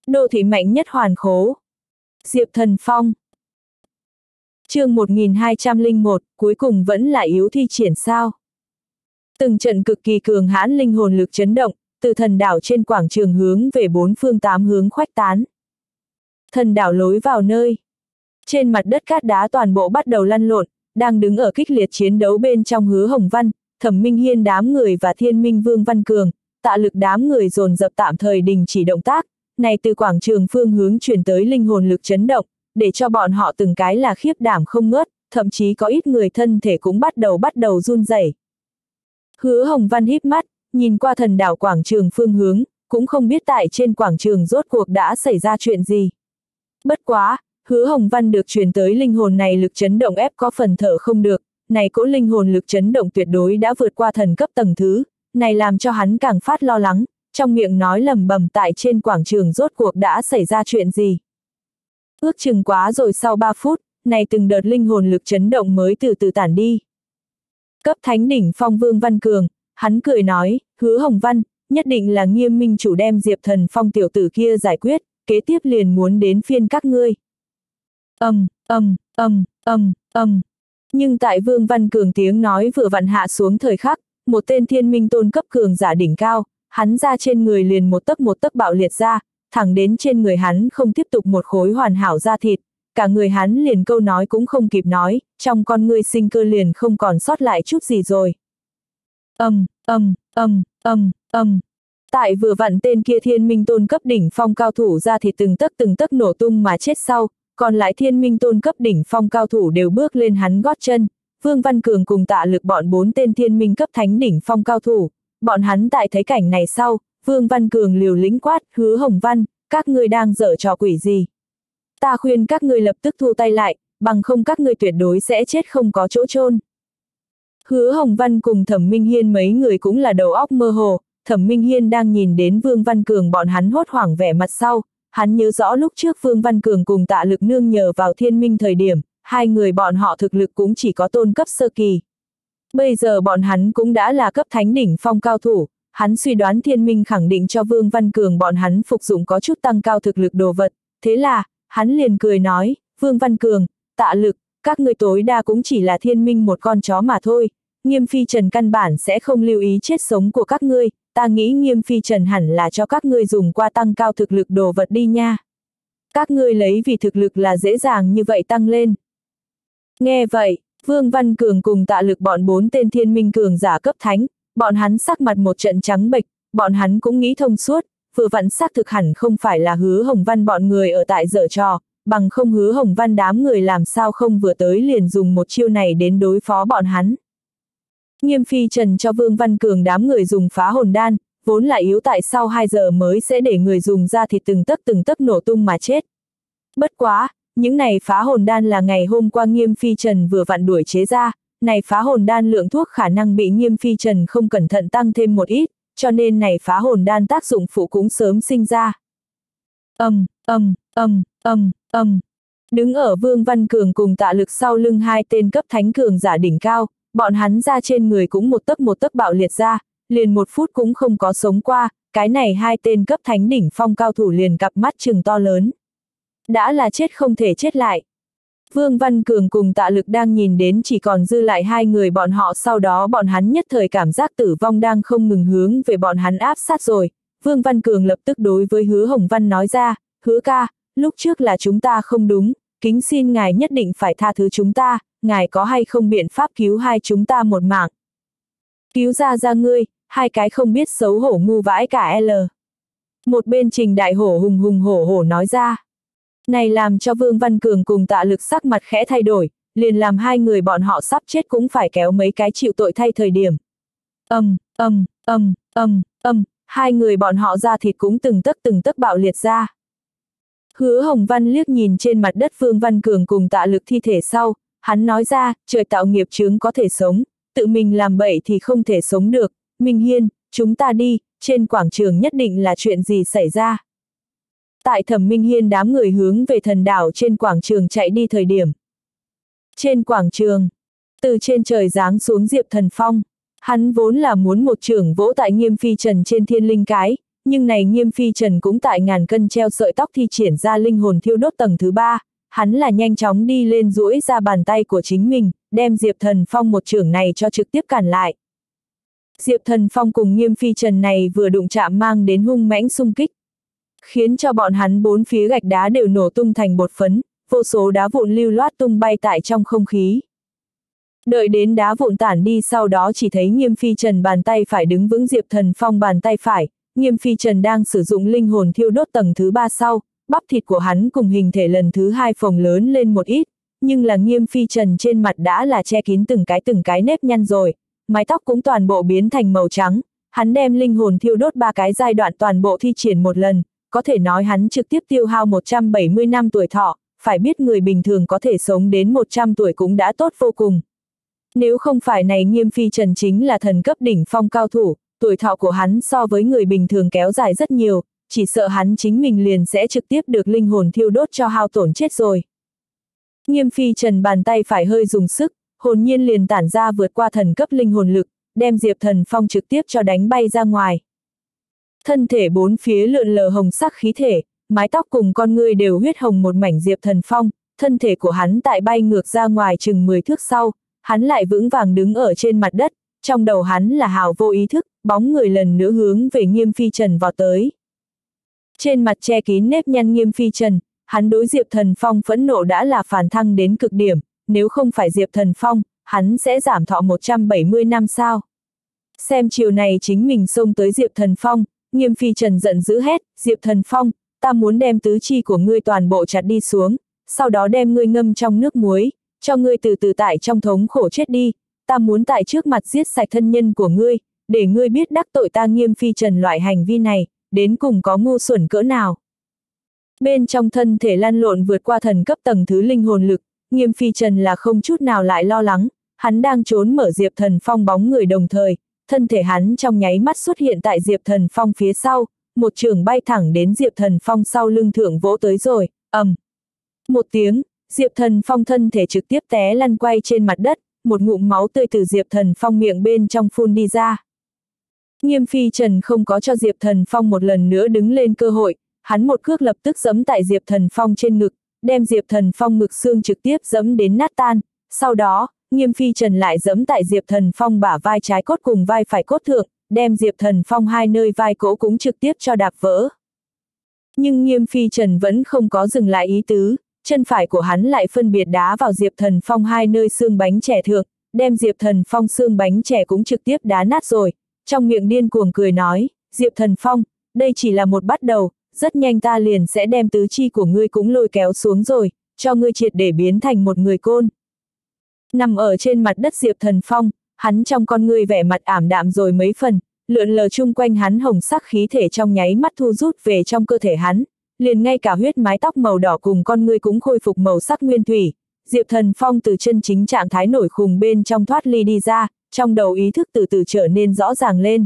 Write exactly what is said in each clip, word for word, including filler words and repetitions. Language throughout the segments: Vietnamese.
Đô thị mạnh nhất hoàn khố. Diệp Thần Phong. Chương một nghìn hai trăm lẻ một, cuối cùng vẫn là yếu thi triển sao? Từng trận cực kỳ cường hãn linh hồn lực chấn động, từ thần đảo trên quảng trường hướng về bốn phương tám hướng khuếch tán. Thần đảo lối vào nơi. Trên mặt đất cát đá toàn bộ bắt đầu lăn lộn, đang đứng ở kích liệt chiến đấu bên trong Hứa Hồng Văn, Thẩm Minh Hiên đám người và Thiên Minh Vương Văn Cường, Tạ Lực đám người dồn dập tạm thời đình chỉ động tác, này từ quảng trường phương hướng truyền tới linh hồn lực chấn động, để cho bọn họ từng cái là khiếp đảm không ngớt, thậm chí có ít người thân thể cũng bắt đầu bắt đầu run rẩy. Hứa Hồng Văn híp mắt, nhìn qua thần đảo quảng trường phương hướng, cũng không biết tại trên quảng trường rốt cuộc đã xảy ra chuyện gì. Bất quá, Hứa Hồng Văn được truyền tới linh hồn này lực chấn động ép có phần thở không được, này cỗ linh hồn lực chấn động tuyệt đối đã vượt qua thần cấp tầng thứ, này làm cho hắn càng phát lo lắng, trong miệng nói lầm bầm tại trên quảng trường rốt cuộc đã xảy ra chuyện gì. Ước chừng quá rồi sau ba phút, này từng đợt linh hồn lực chấn động mới từ từ tản đi. Cấp thánh đỉnh phong Vương Văn Cường, hắn cười nói, Hứa Hồng Văn, nhất định là Nghiêm minh chủ đem Diệp Thần Phong tiểu tử kia giải quyết, kế tiếp liền muốn đến phiên các ngươi. Ầm, ầm, ầm, ầm, ầm. Nhưng tại Vương Văn Cường tiếng nói vừa vặn hạ xuống thời khắc, một tên thiên minh tôn cấp cường giả đỉnh cao, hắn ra trên người liền một tấc một tấc bạo liệt ra, thẳng đến trên người hắn không tiếp tục một khối hoàn hảo da thịt, cả người hắn liền câu nói cũng không kịp nói, trong con ngươi sinh cơ liền không còn sót lại chút gì rồi. Ầm, ầm, ầm, ầm, ầm. Tại vừa vặn tên kia thiên minh tôn cấp đỉnh phong cao thủ ra thịt từng tấc từng tấc nổ tung mà chết sau, còn lại thiên minh tôn cấp đỉnh phong cao thủ đều bước lên hắn gót chân. Vương Văn Cường cùng Tạ Lực bọn bốn tên thiên minh cấp thánh đỉnh phong cao thủ, bọn hắn tại thấy cảnh này sau, Vương Văn Cường liều lĩnh quát, Hứa Hồng Văn, các ngươi đang giở trò quỷ gì? Ta khuyên các ngươi lập tức thu tay lại, bằng không các ngươi tuyệt đối sẽ chết không có chỗ chôn. Hứa Hồng Văn cùng Thẩm Minh Hiên mấy người cũng là đầu óc mơ hồ, Thẩm Minh Hiên đang nhìn đến Vương Văn Cường bọn hắn hốt hoảng vẻ mặt sau, hắn nhớ rõ lúc trước Vương Văn Cường cùng Tạ Lực nương nhờ vào thiên minh thời điểm, hai người bọn họ thực lực cũng chỉ có tôn cấp sơ kỳ. Bây giờ bọn hắn cũng đã là cấp thánh đỉnh phong cao thủ, hắn suy đoán thiên minh khẳng định cho Vương Văn Cường bọn hắn phục dụng có chút tăng cao thực lực đồ vật, thế là, hắn liền cười nói, Vương Văn Cường, Tạ Lực, các ngươi tối đa cũng chỉ là thiên minh một con chó mà thôi, Nghiêm Phi Trần căn bản sẽ không lưu ý chết sống của các ngươi, ta nghĩ Nghiêm Phi Trần hẳn là cho các ngươi dùng qua tăng cao thực lực đồ vật đi nha. Các ngươi lấy vì thực lực là dễ dàng như vậy tăng lên. Nghe vậy, Vương Văn Cường cùng Tạ Lực bọn bốn tên thiên minh cường giả cấp thánh, bọn hắn sắc mặt một trận trắng bệch, bọn hắn cũng nghĩ thông suốt, vừa vặn xác thực hẳn không phải là Hứa Hồng Văn bọn người ở tại giở trò, bằng không Hứa Hồng Văn đám người làm sao không vừa tới liền dùng một chiêu này đến đối phó bọn hắn. Nghiêm Phi Trần cho Vương Văn Cường đám người dùng phá hồn đan, vốn là yếu tại sau hai giờ mới sẽ để người dùng ra thịt từng tấc từng tấc nổ tung mà chết. Bất quá, những này phá hồn đan là ngày hôm qua Nghiêm Phi Trần vừa vặn đuổi chế ra, này phá hồn đan lượng thuốc khả năng bị Nghiêm Phi Trần không cẩn thận tăng thêm một ít, cho nên này phá hồn đan tác dụng phụ cũng sớm sinh ra. Ầm, ầm, ầm, ầm, ầm. Đứng ở Vương Văn Cường cùng Tạ Lực sau lưng hai tên cấp thánh cường giả đỉnh cao, bọn hắn ra trên người cũng một tấc một tấc bạo liệt ra, liền một phút cũng không có sống qua, cái này hai tên cấp thánh đỉnh phong cao thủ liền cặp mắt trừng to lớn. Đã là chết không thể chết lại. Vương Văn Cường cùng Tạ Lực đang nhìn đến chỉ còn dư lại hai người bọn họ, sau đó bọn hắn nhất thời cảm giác tử vong đang không ngừng hướng về bọn hắn áp sát rồi. Vương Văn Cường lập tức đối với Hứa Hồng Văn nói ra, Hứa ca, lúc trước là chúng ta không đúng, kính xin ngài nhất định phải tha thứ chúng ta, ngài có hay không biện pháp cứu hai chúng ta một mạng. Cứu ra ra ngươi, hai cái không biết xấu hổ ngu vãi cả L. Một bên Trình Đại Hổ hùng hùng hổ hổ nói ra. Này làm cho Vương Văn Cường cùng Tạ Lực sắc mặt khẽ thay đổi, liền làm hai người bọn họ sắp chết cũng phải kéo mấy cái chịu tội thay thời điểm. Ầm, ầm, ầm, ầm, ầm, hai người bọn họ ra thịt cũng từng tấc từng tấc bạo liệt ra. Hứa Hồng Văn liếc nhìn trên mặt đất Vương Văn Cường cùng Tạ Lực thi thể sau, hắn nói ra, trời tạo nghiệp chướng có thể sống, tự mình làm bậy thì không thể sống được, Minh Hiên, chúng ta đi, trên quảng trường nhất định là chuyện gì xảy ra. Tại Thẩm Minh Hiên đám người hướng về thần đảo trên quảng trường chạy đi thời điểm. Trên quảng trường, từ trên trời giáng xuống Diệp Thần Phong, hắn vốn là muốn một chưởng vỗ tại Nghiêm Phi Trần trên thiên linh cái, nhưng này Nghiêm Phi Trần cũng tại ngàn cân treo sợi tóc thi triển ra linh hồn thiêu đốt tầng thứ ba, hắn là nhanh chóng đi lên duỗi ra bàn tay của chính mình, đem Diệp Thần Phong một chưởng này cho trực tiếp cản lại. Diệp Thần Phong cùng Nghiêm Phi Trần này vừa đụng chạm mang đến hung mãnh xung kích, khiến cho bọn hắn bốn phía gạch đá đều nổ tung thành bột phấn, vô số đá vụn lưu loát tung bay tại trong không khí. Đợi đến đá vụn tản đi sau đó chỉ thấy Nghiêm Phi Trần bàn tay phải đứng vững Diệp Thần Phong bàn tay phải, Nghiêm Phi Trần đang sử dụng linh hồn thiêu đốt tầng thứ ba sau, bắp thịt của hắn cùng hình thể lần thứ hai phồng lớn lên một ít, nhưng là Nghiêm Phi Trần trên mặt đã là che kín từng cái từng cái nếp nhăn rồi, mái tóc cũng toàn bộ biến thành màu trắng, hắn đem linh hồn thiêu đốt ba cái giai đoạn toàn bộ thi triển một lần, có thể nói hắn trực tiếp tiêu hao một trăm bảy mươi năm tuổi thọ, phải biết người bình thường có thể sống đến một trăm tuổi cũng đã tốt vô cùng. Nếu không phải này Nghiêm Phi Trần chính là thần cấp đỉnh phong cao thủ, tuổi thọ của hắn so với người bình thường kéo dài rất nhiều, chỉ sợ hắn chính mình liền sẽ trực tiếp được linh hồn thiêu đốt cho hao tổn chết rồi. Nghiêm Phi Trần bàn tay phải hơi dùng sức, hồn nhiên liền tản ra vượt qua thần cấp linh hồn lực, đem Diệp Thần Phong trực tiếp cho đánh bay ra ngoài. Thân thể bốn phía lượn lờ hồng sắc khí thể, mái tóc cùng con ngươi đều huyết hồng một mảnh. Diệp Thần Phong, thân thể của hắn tại bay ngược ra ngoài chừng mười thước sau, hắn lại vững vàng đứng ở trên mặt đất, trong đầu hắn là hào vô ý thức, bóng người lần nữa hướng về Nghiêm Phi Trần vọt tới. Trên mặt che kín nếp nhăn Nghiêm Phi Trần, hắn đối Diệp Thần Phong phẫn nộ đã là phản thăng đến cực điểm, nếu không phải Diệp Thần Phong, hắn sẽ giảm thọ một trăm bảy mươi năm sao. Xem chiều này chính mình xông tới Diệp Thần Phong, Nghiêm Phi Trần giận dữ hét, Diệp Thần Phong, ta muốn đem tứ chi của ngươi toàn bộ chặt đi xuống, sau đó đem ngươi ngâm trong nước muối, cho ngươi từ từ tại trong thống khổ chết đi, ta muốn tại trước mặt giết sạch thân nhân của ngươi, để ngươi biết đắc tội ta Nghiêm Phi Trần loại hành vi này, đến cùng có ngu xuẩn cỡ nào. Bên trong thân thể lăn lộn vượt qua thần cấp tầng thứ linh hồn lực, Nghiêm Phi Trần là không chút nào lại lo lắng, hắn đang trốn mở Diệp Thần Phong bóng người đồng thời, thân thể hắn trong nháy mắt xuất hiện tại Diệp Thần Phong phía sau, một chưởng bay thẳng đến Diệp Thần Phong sau lưng thượng vỗ tới rồi, ầm. Một tiếng, Diệp Thần Phong thân thể trực tiếp té lăn quay trên mặt đất, một ngụm máu tươi từ Diệp Thần Phong miệng bên trong phun đi ra. Nghiêm Phi Trần không có cho Diệp Thần Phong một lần nữa đứng lên cơ hội, hắn một cước lập tức giẫm tại Diệp Thần Phong trên ngực, đem Diệp Thần Phong ngực xương trực tiếp giẫm đến nát tan, sau đó, Nghiêm Phi Trần lại giẫm tại Diệp Thần Phong bả vai trái cốt cùng vai phải cốt thượng, đem Diệp Thần Phong hai nơi vai cổ cũng trực tiếp cho đạp vỡ. Nhưng Nghiêm Phi Trần vẫn không có dừng lại ý tứ, chân phải của hắn lại phân biệt đá vào Diệp Thần Phong hai nơi xương bánh chè thượng, đem Diệp Thần Phong xương bánh chè cũng trực tiếp đá nát rồi, trong miệng điên cuồng cười nói, Diệp Thần Phong, đây chỉ là một bắt đầu, rất nhanh ta liền sẽ đem tứ chi của ngươi cũng lôi kéo xuống rồi, cho ngươi triệt để biến thành một người côn. Nằm ở trên mặt đất Diệp Thần Phong, hắn trong con ngươi vẻ mặt ảm đạm rồi mấy phần, lượn lờ chung quanh hắn hồng sắc khí thể trong nháy mắt thu rút về trong cơ thể hắn, liền ngay cả huyết mái tóc màu đỏ cùng con ngươi cũng khôi phục màu sắc nguyên thủy. Diệp Thần Phong từ chân chính trạng thái nổi khùng bên trong thoát ly đi ra, trong đầu ý thức từ từ trở nên rõ ràng lên.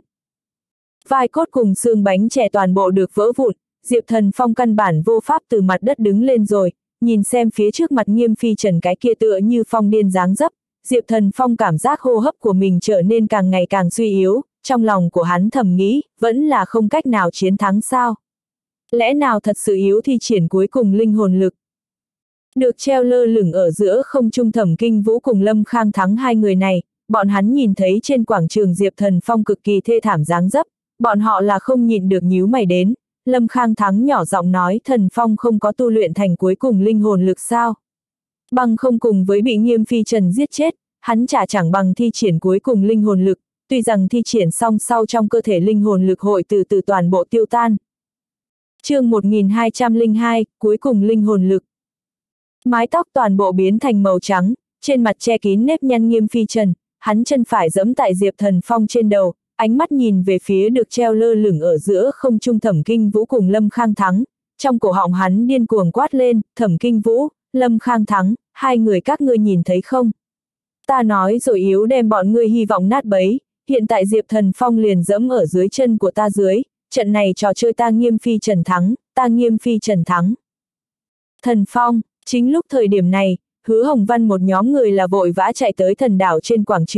Vai cốt cùng xương bánh chè toàn bộ được vỡ vụn, Diệp Thần Phong căn bản vô pháp từ mặt đất đứng lên rồi, nhìn xem phía trước mặt Nghiêm Phi Trần cái kia tựa như phong điên dáng dấp, Diệp Thần Phong cảm giác hô hấp của mình trở nên càng ngày càng suy yếu, trong lòng của hắn thầm nghĩ, vẫn là không cách nào chiến thắng sao? Lẽ nào thật sự yếu thi triển cuối cùng linh hồn lực? Được treo lơ lửng ở giữa không trung Thẩm Kinh Vũ cùng Lâm Khang Thắng hai người này, bọn hắn nhìn thấy trên quảng trường Diệp Thần Phong cực kỳ thê thảm dáng dấp, bọn họ là không nhịn được nhíu mày đến. Lâm Khang Thắng nhỏ giọng nói Thần Phong không có tu luyện thành cuối cùng linh hồn lực sao? Bằng không cùng với bị Nghiêm Phi Trần giết chết, hắn chả chẳng bằng thi triển cuối cùng linh hồn lực, tuy rằng thi triển xong sau trong cơ thể linh hồn lực hội từ từ toàn bộ tiêu tan. Chương một nghìn hai trăm lẻ hai, cuối cùng linh hồn lực. Mái tóc toàn bộ biến thành màu trắng, trên mặt che kín nếp nhăn Nghiêm Phi Trần, hắn chân phải giẫm tại Diệp Thần Phong trên đầu, ánh mắt nhìn về phía được treo lơ lửng ở giữa không trung Thẩm Kinh Vũ cùng Lâm Khang Thắng, trong cổ họng hắn điên cuồng quát lên, Thẩm Kinh Vũ, Lâm Khang Thắng, hai người các ngươi nhìn thấy không? Ta nói rồi yếu đem bọn ngươi hy vọng nát bấy, hiện tại Diệp Thần Phong liền giẫm ở dưới chân của ta dưới, trận này trò chơi ta Nghiêm Phi Trần thắng, ta Nghiêm Phi Trần thắng. Thần Phong, chính lúc thời điểm này, Hứa Hồng Văn một nhóm người là vội vã chạy tới thần đảo trên quảng trường,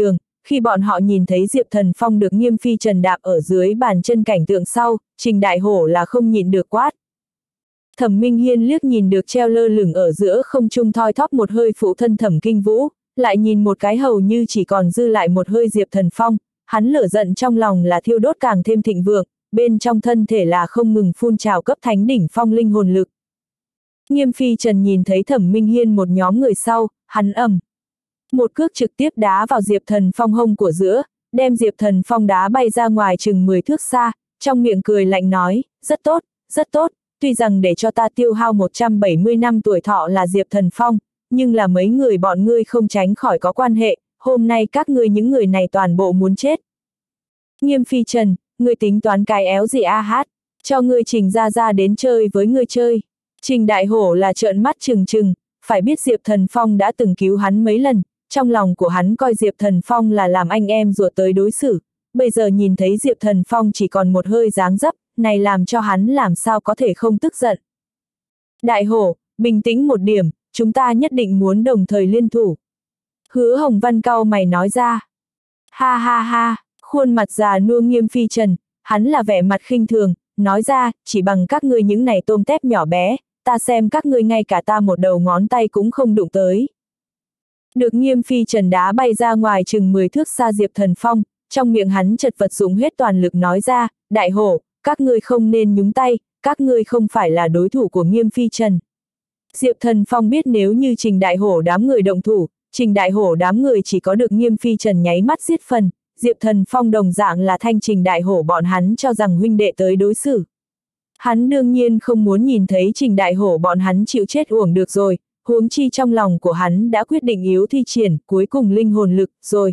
khi bọn họ nhìn thấy Diệp Thần Phong được Nghiêm Phi Trần đạp ở dưới bàn chân cảnh tượng sau, Trình Đại Hổ là không nhịn được quát. Thẩm Minh Hiên liếc nhìn được treo lơ lửng ở giữa không trung thoi thóp một hơi phụ thân Thẩm Kinh Vũ, lại nhìn một cái hầu như chỉ còn dư lại một hơi Diệp Thần Phong, hắn lửa giận trong lòng là thiêu đốt càng thêm thịnh vượng, bên trong thân thể là không ngừng phun trào cấp thánh đỉnh phong linh hồn lực. Nghiêm Phi Trần nhìn thấy Thẩm Minh Hiên một nhóm người sau, hắn ầm một cước trực tiếp đá vào Diệp Thần Phong hông của giữa, đem Diệp Thần Phong đá bay ra ngoài chừng mười thước xa, trong miệng cười lạnh nói, rất tốt, rất tốt, tuy rằng để cho ta tiêu hao một trăm bảy mươi năm tuổi thọ là Diệp Thần Phong, nhưng là mấy người bọn ngươi không tránh khỏi có quan hệ, hôm nay các ngươi những người này toàn bộ muốn chết. Nghiêm Phi Trần, ngươi tính toán cái éo gì a hát, cho ngươi Trình ra ra đến chơi với ngươi chơi. Trình Đại Hổ là trợn mắt trừng trừng, phải biết Diệp Thần Phong đã từng cứu hắn mấy lần, trong lòng của hắn coi Diệp Thần Phong là làm anh em ruột tới đối xử, bây giờ nhìn thấy Diệp Thần Phong chỉ còn một hơi dáng dấp, này làm cho hắn làm sao có thể không tức giận. Đại Hổ, bình tĩnh một điểm, chúng ta nhất định muốn đồng thời liên thủ. Hứa Hồng Văn cau mày nói ra. Ha ha ha, khuôn mặt già nua Nghiêm Phi Trần, hắn là vẻ mặt khinh thường, nói ra, chỉ bằng các ngươi những này tôm tép nhỏ bé, ta xem các ngươi ngay cả ta một đầu ngón tay cũng không đụng tới. Được Nghiêm Phi Trần đá bay ra ngoài chừng mười thước xa Diệp Thần Phong, trong miệng hắn chật vật dùng hết toàn lực nói ra, Đại Hổ, các ngươi không nên nhúng tay, các ngươi không phải là đối thủ của Nghiêm Phi Trần. Diệp Thần Phong biết nếu như Trình Đại Hổ đám người động thủ, Trình Đại Hổ đám người chỉ có được Nghiêm Phi Trần nháy mắt giết phần, Diệp Thần Phong đồng dạng là thanh Trình Đại Hổ bọn hắn cho rằng huynh đệ tới đối xử. Hắn đương nhiên không muốn nhìn thấy Trình Đại Hổ bọn hắn chịu chết uổng được rồi, huống chi trong lòng của hắn đã quyết định yếu thi triển cuối cùng linh hồn lực rồi.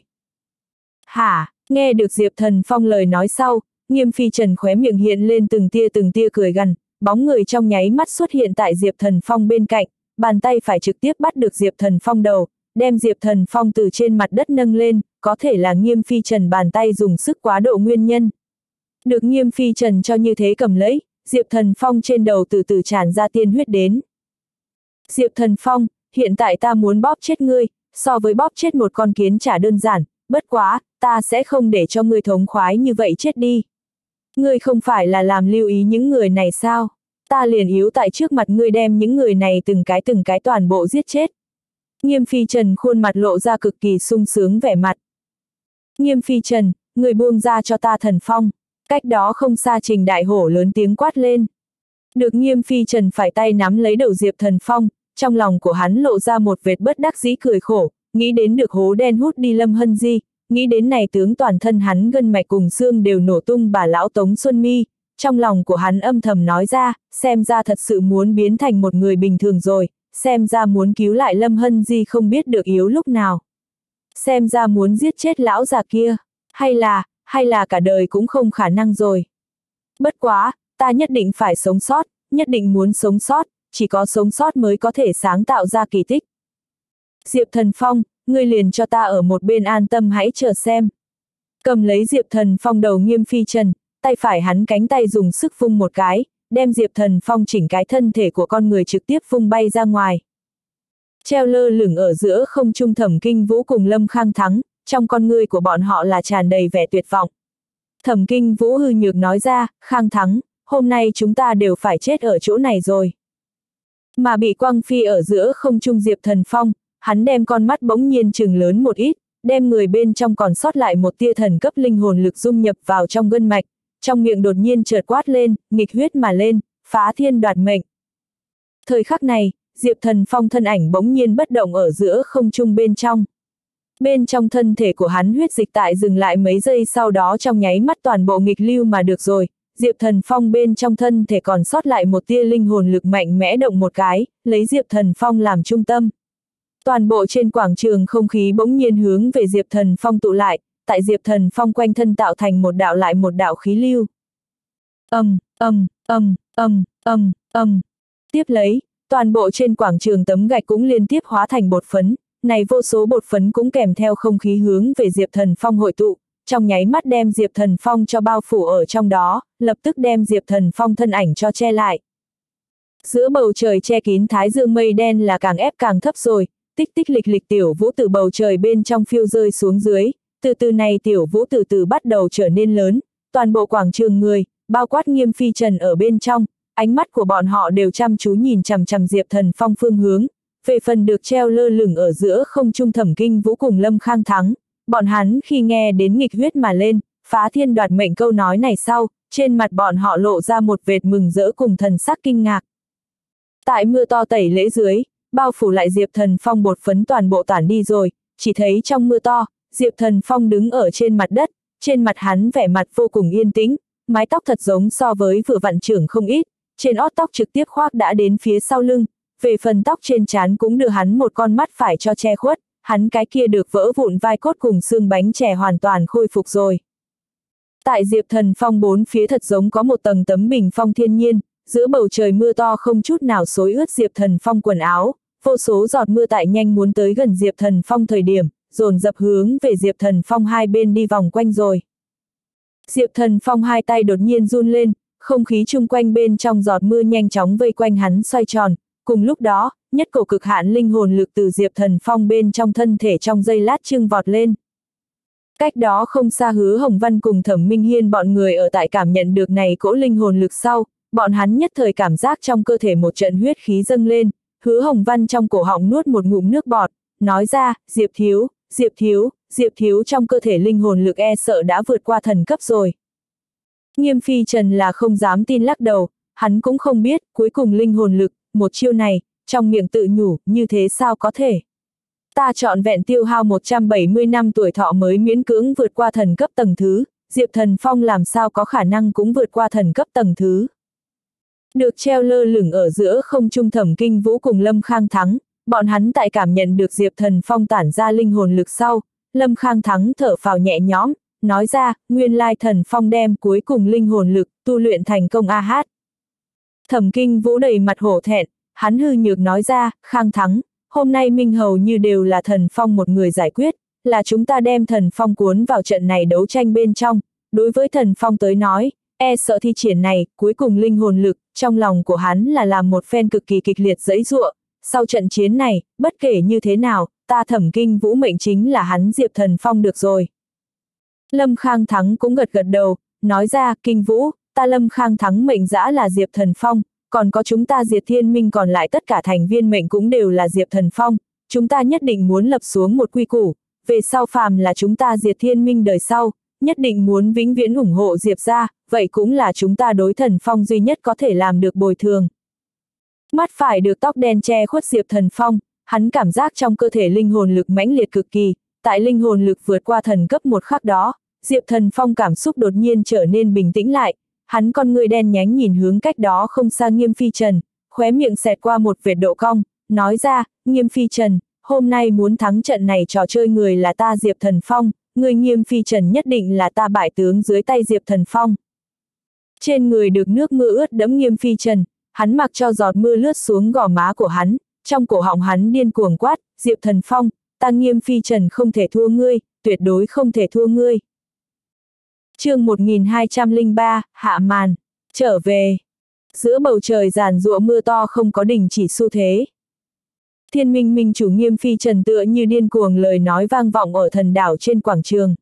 Hả, nghe được Diệp Thần Phong lời nói sau, Nghiêm Phi Trần khóe miệng hiện lên từng tia từng tia cười gằn, bóng người trong nháy mắt xuất hiện tại Diệp Thần Phong bên cạnh, bàn tay phải trực tiếp bắt được Diệp Thần Phong đầu, đem Diệp Thần Phong từ trên mặt đất nâng lên, có thể là Nghiêm Phi Trần bàn tay dùng sức quá độ nguyên nhân. Được Nghiêm Phi Trần cho như thế cầm lấy, Diệp Thần Phong trên đầu từ từ tràn ra tiên huyết đến. Diệp Thần Phong, hiện tại ta muốn bóp chết ngươi, so với bóp chết một con kiến chả đơn giản, bất quá, ta sẽ không để cho ngươi thống khoái như vậy chết đi. Ngươi không phải là làm lưu ý những người này sao? Ta liền yếu tại trước mặt ngươi đem những người này từng cái từng cái toàn bộ giết chết. Nghiêm Phi Trần khuôn mặt lộ ra cực kỳ sung sướng vẻ mặt. Nghiêm Phi Trần, người buông ra cho ta Thần Phong. Cách đó không xa Trình Đại Hổ lớn tiếng quát lên. Được Nghiêm Phi Trần phải tay nắm lấy đầu Diệp Thần Phong, trong lòng của hắn lộ ra một vệt bất đắc dĩ cười khổ, nghĩ đến được hố đen hút đi Lâm Hân Di, nghĩ đến này tướng toàn thân hắn gân mạch cùng xương đều nổ tung bà lão Tống Xuân Mi, trong lòng của hắn âm thầm nói ra, xem ra thật sự muốn biến thành một người bình thường rồi, xem ra muốn cứu lại Lâm Hân Di không biết được yếu lúc nào. Xem ra muốn giết chết lão già kia, hay là, hay là cả đời cũng không khả năng rồi. Bất quá, ta nhất định phải sống sót, nhất định muốn sống sót, chỉ có sống sót mới có thể sáng tạo ra kỳ tích. Diệp Thần Phong, ngươi liền cho ta ở một bên an tâm hãy chờ xem. Cầm lấy Diệp Thần Phong đầu Nghiêm Phi Trần, tay phải hắn cánh tay dùng sức vung một cái, đem Diệp Thần Phong chỉnh cái thân thể của con người trực tiếp vung bay ra ngoài. Treo lơ lửng ở giữa không trung Thẩm Kinh Vũ cùng Lâm Khang Thắng, trong con ngươi của bọn họ là tràn đầy vẻ tuyệt vọng. Thẩm Kinh Vũ hư nhược nói ra, Khang Thắng, hôm nay chúng ta đều phải chết ở chỗ này rồi. Mà bị quăng phi ở giữa không trung Diệp Thần Phong, hắn đem con mắt bỗng nhiên trừng lớn một ít, đem người bên trong còn sót lại một tia thần cấp linh hồn lực dung nhập vào trong gân mạch, trong miệng đột nhiên chợt quát lên, nghịch huyết mà lên, phá thiên đoạt mệnh. Thời khắc này, Diệp Thần Phong thân ảnh bỗng nhiên bất động ở giữa không trung bên trong. Bên trong thân thể của hắn huyết dịch tại dừng lại mấy giây sau đó trong nháy mắt toàn bộ nghịch lưu mà được rồi, Diệp Thần Phong bên trong thân thể còn sót lại một tia linh hồn lực mạnh mẽ động một cái, lấy Diệp Thần Phong làm trung tâm. Toàn bộ trên quảng trường không khí bỗng nhiên hướng về Diệp Thần Phong tụ lại, tại Diệp Thần Phong quanh thân tạo thành một đạo lại một đạo khí lưu. Ầm, ầm, ầm, ầm, ầm, ầm. Tiếp lấy, toàn bộ trên quảng trường tấm gạch cũng liên tiếp hóa thành bột phấn, này vô số bột phấn cũng kèm theo không khí hướng về Diệp Thần Phong hội tụ, trong nháy mắt đem Diệp Thần Phong cho bao phủ ở trong đó, lập tức đem Diệp Thần Phong thân ảnh cho che lại. Giữa bầu trời che kín thái dương mây đen là càng ép càng thấp rồi, tích tích lịch lịch tiểu vũ từ bầu trời bên trong phiêu rơi xuống dưới, từ từ này Tiểu Vũ từ từ bắt đầu trở nên lớn, toàn bộ quảng trường người, bao quát Nghiêm Phi Trần ở bên trong, ánh mắt của bọn họ đều chăm chú nhìn chằm chằm Diệp Thần Phong phương hướng. Về phần được treo lơ lửng ở giữa không trung Thẩm Kinh Vũ cùng Lâm Khang Thắng, bọn hắn khi nghe đến nghịch huyết mà lên, phá thiên đoạt mệnh câu nói này sau, trên mặt bọn họ lộ ra một vệt mừng rỡ cùng thần sắc kinh ngạc. Tại mưa to tẩy lễ dưới, bao phủ lại Diệp Thần Phong bột phấn toàn bộ tản đi rồi, chỉ thấy trong mưa to, Diệp Thần Phong đứng ở trên mặt đất, trên mặt hắn vẻ mặt vô cùng yên tĩnh, mái tóc thật giống so với vừa vặn trưởng không ít, trên ót tóc trực tiếp khoác đã đến phía sau lưng, về phần tóc trên trán cũng đưa hắn một con mắt phải cho che khuất, hắn cái kia được vỡ vụn vai cốt cùng xương bánh chè hoàn toàn khôi phục rồi. Tại Diệp Thần Phong bốn phía thật giống có một tầng tấm bình phong thiên nhiên, giữa bầu trời mưa to không chút nào xối ướt Diệp Thần Phong quần áo, vô số giọt mưa tại nhanh muốn tới gần Diệp Thần Phong thời điểm, dồn dập hướng về Diệp Thần Phong hai bên đi vòng quanh rồi. Diệp Thần Phong hai tay đột nhiên run lên, không khí chung quanh bên trong giọt mưa nhanh chóng vây quanh hắn xoay tròn, cùng lúc đó, nhất cổ cực hạn linh hồn lực từ Diệp Thần Phong bên trong thân thể trong giây lát trưng vọt lên. Cách đó không xa Hứa Hồng Văn cùng Thẩm Minh Hiên bọn người ở tại cảm nhận được này cỗ linh hồn lực sau, bọn hắn nhất thời cảm giác trong cơ thể một trận huyết khí dâng lên, Hứa Hồng Văn trong cổ họng nuốt một ngụm nước bọt, nói ra, Diệp Thiếu, Diệp Thiếu, Diệp Thiếu trong cơ thể linh hồn lực e sợ đã vượt qua thần cấp rồi. Nghiêm Phi Trần là không dám tin lắc đầu, hắn cũng không biết, cuối cùng linh hồn lực, một chiêu này, trong miệng tự nhủ, như thế sao có thể. Ta trọn vẹn tiêu hao một trăm bảy mươi năm tuổi thọ mới miễn cưỡng vượt qua thần cấp tầng thứ, Diệp Thần Phong làm sao có khả năng cũng vượt qua thần cấp tầng thứ. Được treo lơ lửng ở giữa không trung Thẩm Kinh Vũ cùng Lâm Khang Thắng, bọn hắn tại cảm nhận được Diệp Thần Phong tản ra linh hồn lực sau, Lâm Khang Thắng thở phào nhẹ nhõm, nói ra, nguyên lai Thần Phong đem cuối cùng linh hồn lực, tu luyện thành công a hát. Thẩm Kinh Vũ đầy mặt hổ thẹn, hắn hư nhược nói ra, Khang Thắng, hôm nay Minh hầu như đều là Thần Phong một người giải quyết, là chúng ta đem Thần Phong cuốn vào trận này đấu tranh bên trong, đối với Thần Phong tới nói, e sợ thi triển này, cuối cùng linh hồn lực, trong lòng của hắn là làm một phen cực kỳ kịch liệt giãy giụa. Sau trận chiến này, bất kể như thế nào, ta Thẩm Kinh Vũ mệnh chính là hắn Diệp Thần Phong được rồi. Lâm Khang Thắng cũng gật gật đầu, nói ra, Kinh Vũ, ta Lâm Khang Thắng mệnh dã là Diệp Thần Phong, còn có chúng ta Diệp Thiên Minh còn lại tất cả thành viên mệnh cũng đều là Diệp Thần Phong, chúng ta nhất định muốn lập xuống một quy củ, về sau phàm là chúng ta Diệp Thiên Minh đời sau, nhất định muốn vĩnh viễn ủng hộ Diệp gia, vậy cũng là chúng ta đối Thần Phong duy nhất có thể làm được bồi thường. Mắt phải được tóc đen che khuất Diệp Thần Phong, hắn cảm giác trong cơ thể linh hồn lực mãnh liệt cực kỳ, tại linh hồn lực vượt qua thần cấp một khắc đó, Diệp Thần Phong cảm xúc đột nhiên trở nên bình tĩnh lại, hắn con người đen nhánh nhìn hướng cách đó không xa Nghiêm Phi Trần, khóe miệng xẹt qua một vệt độ cong, nói ra, Nghiêm Phi Trần, hôm nay muốn thắng trận này trò chơi người là ta Diệp Thần Phong, người Nghiêm Phi Trần nhất định là ta bại tướng dưới tay Diệp Thần Phong. Trên người được nước mưa ướt đẫm Nghiêm Phi Trần, hắn mặc cho giọt mưa lướt xuống gò má của hắn, trong cổ họng hắn điên cuồng quát, Diệp Thần Phong, ta Nghiêm Phi Trần không thể thua ngươi, tuyệt đối không thể thua ngươi. Chương một nghìn hai trăm lẻ ba, hạ màn, trở về. Giữa bầu trời giàn giụa mưa to không có đình chỉ xu thế. Thiên Minh Minh chủ Nghiêm Phi Trần tựa như điên cuồng lời nói vang vọng ở thần đảo trên quảng trường.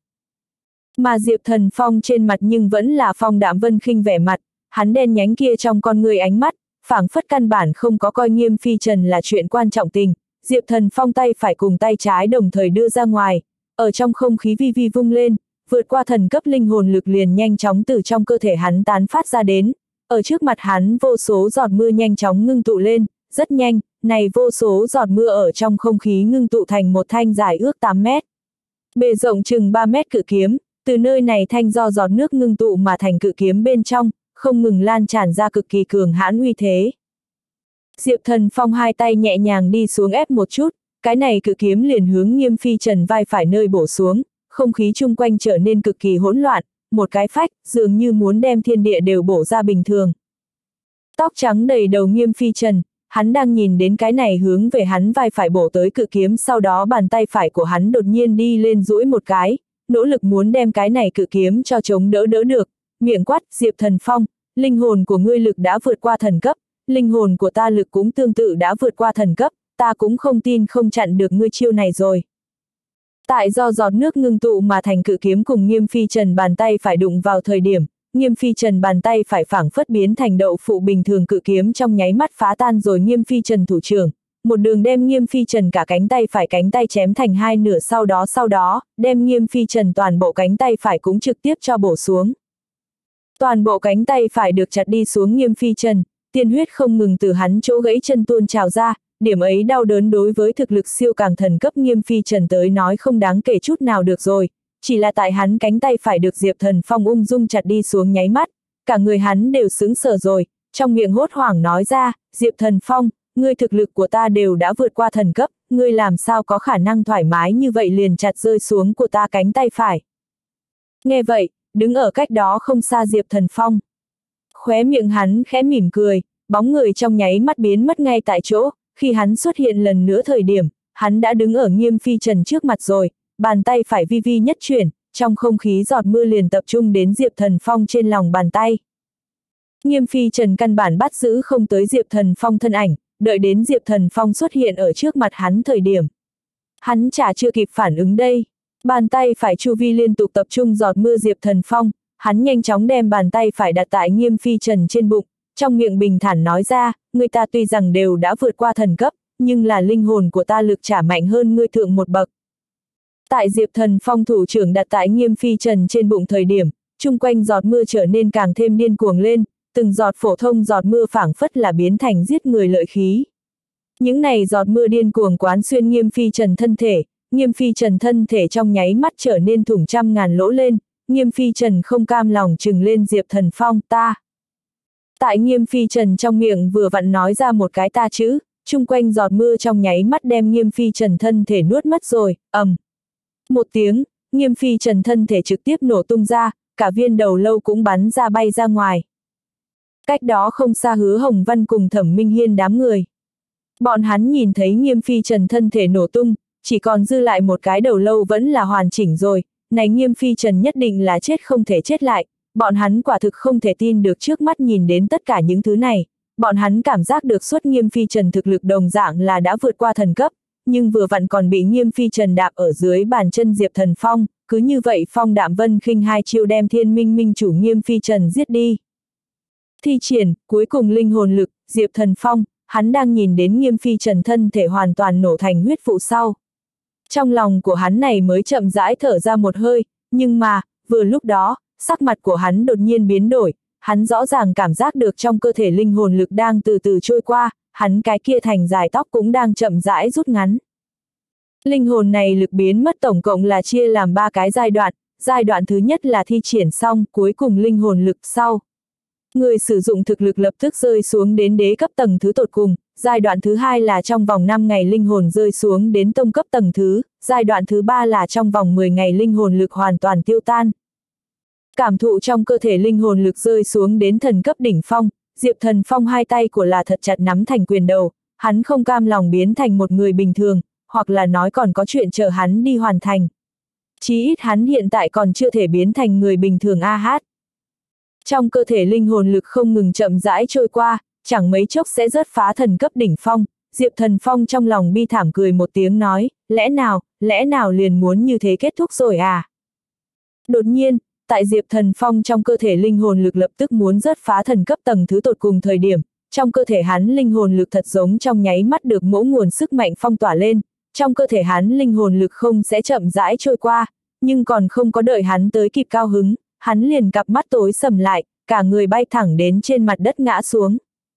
Mà Diệp Thần Phong trên mặt nhưng vẫn là phong đạm vân khinh vẻ mặt, hắn đen nhánh kia trong con người ánh mắt, phảng phất căn bản không có coi Nghiêm Phi Trần là chuyện quan trọng tình. Diệp Thần Phong tay phải cùng tay trái đồng thời đưa ra ngoài, ở trong không khí vi vi vung lên, vượt qua thần cấp linh hồn lực liền nhanh chóng từ trong cơ thể hắn tán phát ra đến. Ở trước mặt hắn vô số giọt mưa nhanh chóng ngưng tụ lên, rất nhanh, này vô số giọt mưa ở trong không khí ngưng tụ thành một thanh dài ước tám mét. Bề rộng chừng ba mét cự kiếm, từ nơi này thanh do giọt nước ngưng tụ mà thành cự kiếm bên trong, không ngừng lan tràn ra cực kỳ cường hãn uy thế. Diệp Thần Phong hai tay nhẹ nhàng đi xuống ép một chút, cái này cự kiếm liền hướng Nghiêm Phi Trần vai phải nơi bổ xuống, không khí chung quanh trở nên cực kỳ hỗn loạn, một cái phách, dường như muốn đem thiên địa đều bổ ra bình thường. Tóc trắng đầy đầu Nghiêm Phi Trần, hắn đang nhìn đến cái này hướng về hắn vai phải bổ tới cự kiếm, sau đó bàn tay phải của hắn đột nhiên đi lên duỗi một cái, nỗ lực muốn đem cái này cự kiếm cho chống đỡ đỡ được, miệng quát, Diệp Thần Phong, linh hồn của ngươi lực đã vượt qua thần cấp, linh hồn của ta lực cũng tương tự đã vượt qua thần cấp, ta cũng không tin không chặn được ngươi chiêu này rồi. Tại do giọt nước ngưng tụ mà thành cự kiếm cùng Nghiêm Phi Trần bàn tay phải đụng vào thời điểm, Nghiêm Phi Trần bàn tay phải phảng phất biến thành đậu phụ bình thường, cự kiếm trong nháy mắt phá tan rồi Nghiêm Phi Trần thủ trưởng, một đường đem Nghiêm Phi Trần cả cánh tay phải cánh tay chém thành hai nửa, sau đó sau đó, đem Nghiêm Phi Trần toàn bộ cánh tay phải cũng trực tiếp cho bổ xuống. Toàn bộ cánh tay phải được chặt đi xuống Nghiêm Phi Trần, tiên huyết không ngừng từ hắn chỗ gãy chân tuôn trào ra, điểm ấy đau đớn đối với thực lực siêu càng thần cấp Nghiêm Phi Trần tới nói không đáng kể chút nào được rồi, chỉ là tại hắn cánh tay phải được Diệp Thần Phong ung dung chặt đi xuống nháy mắt, cả người hắn đều sững sờ rồi, trong miệng hốt hoảng nói ra, Diệp Thần Phong, ngươi thực lực của ta đều đã vượt qua thần cấp, ngươi làm sao có khả năng thoải mái như vậy liền chặt rơi xuống của ta cánh tay phải. Nghe vậy, đứng ở cách đó không xa Diệp Thần Phong. Khóe miệng hắn khẽ mỉm cười, bóng người trong nháy mắt biến mất ngay tại chỗ, khi hắn xuất hiện lần nữa thời điểm, hắn đã đứng ở Nghiêm Phi Trần trước mặt rồi, bàn tay phải vi vi nhất chuyển, trong không khí giọt mưa liền tập trung đến Diệp Thần Phong trên lòng bàn tay. Nghiêm Phi Trần căn bản bắt giữ không tới Diệp Thần Phong thân ảnh, đợi đến Diệp Thần Phong xuất hiện ở trước mặt hắn thời điểm. Hắn chả chưa kịp phản ứng đây. Bàn tay phải chu vi liên tục tập trung giọt mưa Diệp Thần Phong, hắn nhanh chóng đem bàn tay phải đặt tại Nghiêm Phi Trần trên bụng, trong miệng bình thản nói ra, người ta tuy rằng đều đã vượt qua thần cấp, nhưng là linh hồn của ta lực trả mạnh hơn ngươi thượng một bậc. Tại Diệp Thần Phong thủ trưởng đặt tại Nghiêm Phi Trần trên bụng thời điểm, chung quanh giọt mưa trở nên càng thêm điên cuồng lên, từng giọt phổ thông giọt mưa phảng phất là biến thành giết người lợi khí. Những này giọt mưa điên cuồng quán xuyên Nghiêm Phi Trần thân thể, Nghiêm Phi Trần thân thể trong nháy mắt trở nên thủng trăm ngàn lỗ lên, Nghiêm Phi Trần không cam lòng trừng lên Diệp Thần Phong, ta. Tại Nghiêm Phi Trần trong miệng vừa vặn nói ra một cái ta chữ, chung quanh giọt mưa trong nháy mắt đem Nghiêm Phi Trần thân thể nuốt mất rồi, ầm. Một tiếng, Nghiêm Phi Trần thân thể trực tiếp nổ tung ra, cả viên đầu lâu cũng bắn ra bay ra ngoài. Cách đó không xa Hứa Hồng Văn cùng Thẩm Minh Hiên đám người. Bọn hắn nhìn thấy Nghiêm Phi Trần thân thể nổ tung, chỉ còn dư lại một cái đầu lâu vẫn là hoàn chỉnh rồi, này Nghiêm Phi Trần nhất định là chết không thể chết lại, bọn hắn quả thực không thể tin được trước mắt nhìn đến tất cả những thứ này, bọn hắn cảm giác được suốt Nghiêm Phi Trần thực lực đồng dạng là đã vượt qua thần cấp, nhưng vừa vặn còn bị Nghiêm Phi Trần đạp ở dưới bàn chân Diệp Thần Phong, cứ như vậy Phong Đạm Vân Khinh hai chiêu đem Thiên Minh Minh chủ Nghiêm Phi Trần giết đi. Thi triển, cuối cùng linh hồn lực, Diệp Thần Phong, hắn đang nhìn đến Nghiêm Phi Trần thân thể hoàn toàn nổ thành huyết vụ sau. Trong lòng của hắn này mới chậm rãi thở ra một hơi, nhưng mà, vừa lúc đó, sắc mặt của hắn đột nhiên biến đổi, hắn rõ ràng cảm giác được trong cơ thể linh hồn lực đang từ từ trôi qua, hắn cái kia thành dài tóc cũng đang chậm rãi rút ngắn. Linh hồn này lực biến mất tổng cộng là chia làm ba cái giai đoạn, giai đoạn thứ nhất là thi triển xong, cuối cùng linh hồn lực sau. Người sử dụng thực lực lập tức rơi xuống đến đế cấp tầng thứ tột cùng, giai đoạn thứ hai là trong vòng năm ngày linh hồn rơi xuống đến tông cấp tầng thứ, giai đoạn thứ ba là trong vòng mười ngày linh hồn lực hoàn toàn tiêu tan. Cảm thụ trong cơ thể linh hồn lực rơi xuống đến thần cấp đỉnh phong, Diệp Thần Phong hai tay của là thật chặt nắm thành quyền đầu, hắn không cam lòng biến thành một người bình thường, hoặc là nói còn có chuyện chờ hắn đi hoàn thành. Chí ít hắn hiện tại còn chưa thể biến thành người bình thường a hát. Trong cơ thể linh hồn lực không ngừng chậm rãi trôi qua, chẳng mấy chốc sẽ rớt phá thần cấp đỉnh phong, Diệp Thần Phong trong lòng bi thảm cười một tiếng nói, lẽ nào, lẽ nào liền muốn như thế kết thúc rồi à? Đột nhiên, tại Diệp Thần Phong trong cơ thể linh hồn lực lập tức muốn rớt phá thần cấp tầng thứ tột cùng thời điểm, trong cơ thể hắn linh hồn lực thật giống trong nháy mắt được mỗi nguồn sức mạnh phong tỏa lên, trong cơ thể hắn linh hồn lực không sẽ chậm rãi trôi qua, nhưng còn không có đợi hắn tới kịp cao hứng, hắn liền cặp mắt tối sầm lại, cả người bay thẳng đến trên mặt đất ngã xuống.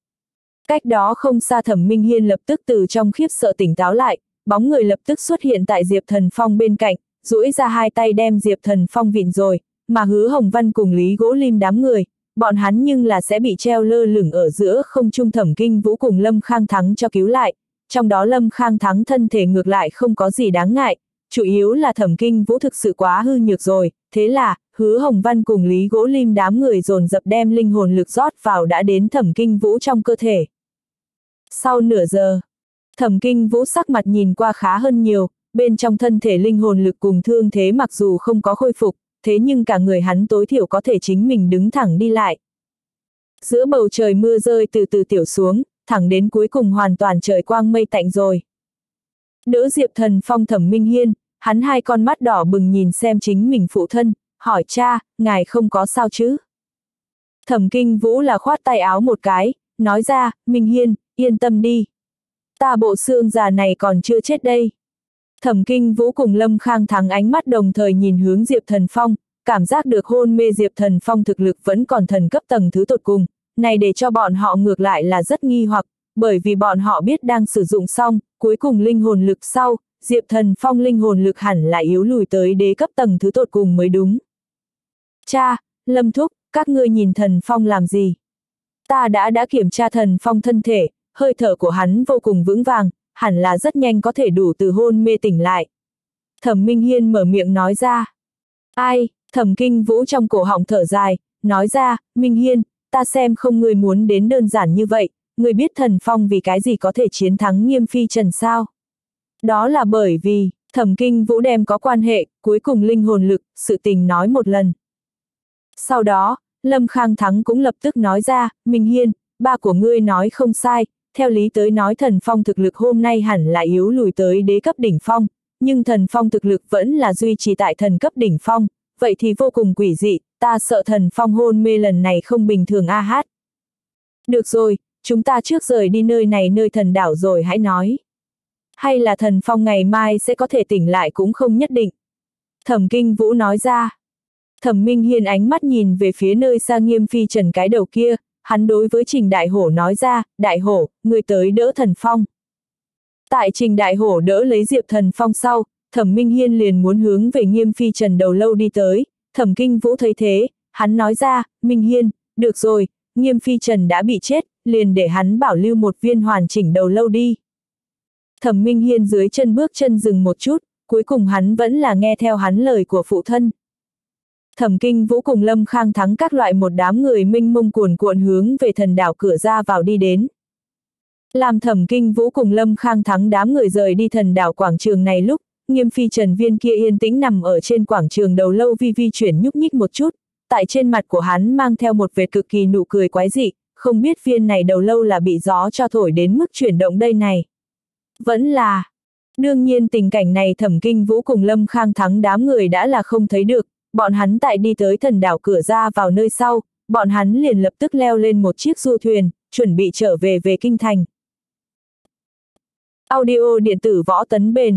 Cách đó không xa Thẩm Minh Hiên lập tức từ trong khiếp sợ tỉnh táo lại, bóng người lập tức xuất hiện tại Diệp Thần Phong bên cạnh, duỗi ra hai tay đem Diệp Thần Phong vịn rồi, mà Hứa Hồng Văn cùng Lý Gỗ Lim đám người, bọn hắn nhưng là sẽ bị treo lơ lửng ở giữa không trung Thẩm Kinh Vũ cùng Lâm Khang Thắng cho cứu lại, trong đó Lâm Khang Thắng thân thể ngược lại không có gì đáng ngại, chủ yếu là Thẩm Kinh Vũ thực sự quá hư nhược rồi, thế là, Hứa Hồng Văn cùng Lý Gỗ Lim đám người dồn dập đem linh hồn lực rót vào đã đến Thẩm Kinh Vũ trong cơ thể. Sau nửa giờ, Thẩm Kinh Vũ sắc mặt nhìn qua khá hơn nhiều, bên trong thân thể linh hồn lực cùng thương thế mặc dù không có khôi phục, thế nhưng cả người hắn tối thiểu có thể chính mình đứng thẳng đi lại. Giữa bầu trời mưa rơi từ từ tiểu xuống, thẳng đến cuối cùng hoàn toàn trời quang mây tạnh rồi. Đỡ Diệp Thần Phong Thẩm Minh Hiên, hắn hai con mắt đỏ bừng nhìn xem chính mình phụ thân, hỏi cha, ngài không có sao chứ? Thẩm Kinh Vũ là khoát tay áo một cái, nói ra, Minh Hiên, yên tâm đi. Ta bộ xương già này còn chưa chết đây. Thẩm Kinh Vũ cùng Lâm Khang Thắng ánh mắt đồng thời nhìn hướng Diệp Thần Phong, cảm giác được hôn mê Diệp Thần Phong thực lực vẫn còn thần cấp tầng thứ tột cùng, này để cho bọn họ ngược lại là rất nghi hoặc, bởi vì bọn họ biết đang sử dụng xong, cuối cùng linh hồn lực sau, Diệp Thần Phong linh hồn lực hẳn là yếu lùi tới đế cấp tầng thứ tột cùng mới đúng. Cha, Lâm Thúc, các ngươi nhìn Thần Phong làm gì? Ta đã đã kiểm tra Thần Phong thân thể, hơi thở của hắn vô cùng vững vàng, hẳn là rất nhanh có thể đủ từ hôn mê tỉnh lại. Thẩm Minh Hiên mở miệng nói ra. Ai, Thẩm Kinh Vũ trong cổ họng thở dài, nói ra, Minh Hiên, ta xem không ngươi muốn đến đơn giản như vậy, ngươi biết Thần Phong vì cái gì có thể chiến thắng Nghiêm Phi Trần sao? Đó là bởi vì, Thẩm Kinh Vũ đem có quan hệ, cuối cùng linh hồn lực, sự tình nói một lần. Sau đó, Lâm Khang Thắng cũng lập tức nói ra, Minh Hiên, ba của ngươi nói không sai, theo lý tới nói Thần Phong thực lực hôm nay hẳn là yếu lùi tới đế cấp đỉnh phong, nhưng Thần Phong thực lực vẫn là duy trì tại thần cấp đỉnh phong, vậy thì vô cùng quỷ dị, ta sợ Thần Phong hôn mê lần này không bình thường a hát. Được rồi, chúng ta trước rời đi nơi này nơi thần đảo rồi hãy nói. Hay là Thần Phong ngày mai sẽ có thể tỉnh lại cũng không nhất định. Thẩm Kinh Vũ nói ra. Thẩm Minh Hiên ánh mắt nhìn về phía nơi xa Nghiêm Phi Trần cái đầu kia, hắn đối với Trình Đại Hổ nói ra, Đại Hổ, người tới đỡ Thần Phong. Tại Trình Đại Hổ đỡ lấy Diệp Thần Phong sau, Thẩm Minh Hiên liền muốn hướng về Nghiêm Phi Trần đầu lâu đi tới, Thẩm Kinh Vũ thấy thế, hắn nói ra, Minh Hiên, được rồi, Nghiêm Phi Trần đã bị chết, liền để hắn bảo lưu một viên hoàn chỉnh đầu lâu đi. Thẩm Minh Hiên dưới chân bước chân dừng một chút, cuối cùng hắn vẫn là nghe theo hắn lời của phụ thân. Thẩm Kinh Vũ cùng Lâm Khang Thắng các loại một đám người mênh mông cuồn cuộn hướng về thần đảo cửa ra vào đi đến. Làm Thẩm Kinh Vũ cùng Lâm Khang Thắng đám người rời đi thần đảo quảng trường này lúc, Nghiêm Phi Trần viên kia yên tĩnh nằm ở trên quảng trường đầu lâu vi vi chuyển nhúc nhích một chút, tại trên mặt của hắn mang theo một vệt cực kỳ nụ cười quái dị, không biết viên này đầu lâu là bị gió cho thổi đến mức chuyển động đây này. Vẫn là. Đương nhiên tình cảnh này Thẩm Kinh Vũ cùng Lâm Khang Thắng đám người đã là không thấy được, bọn hắn tại đi tới thần đảo cửa ra vào nơi sau, bọn hắn liền lập tức leo lên một chiếc du thuyền, chuẩn bị trở về về kinh thành. Audio điện tử võ tấn bền.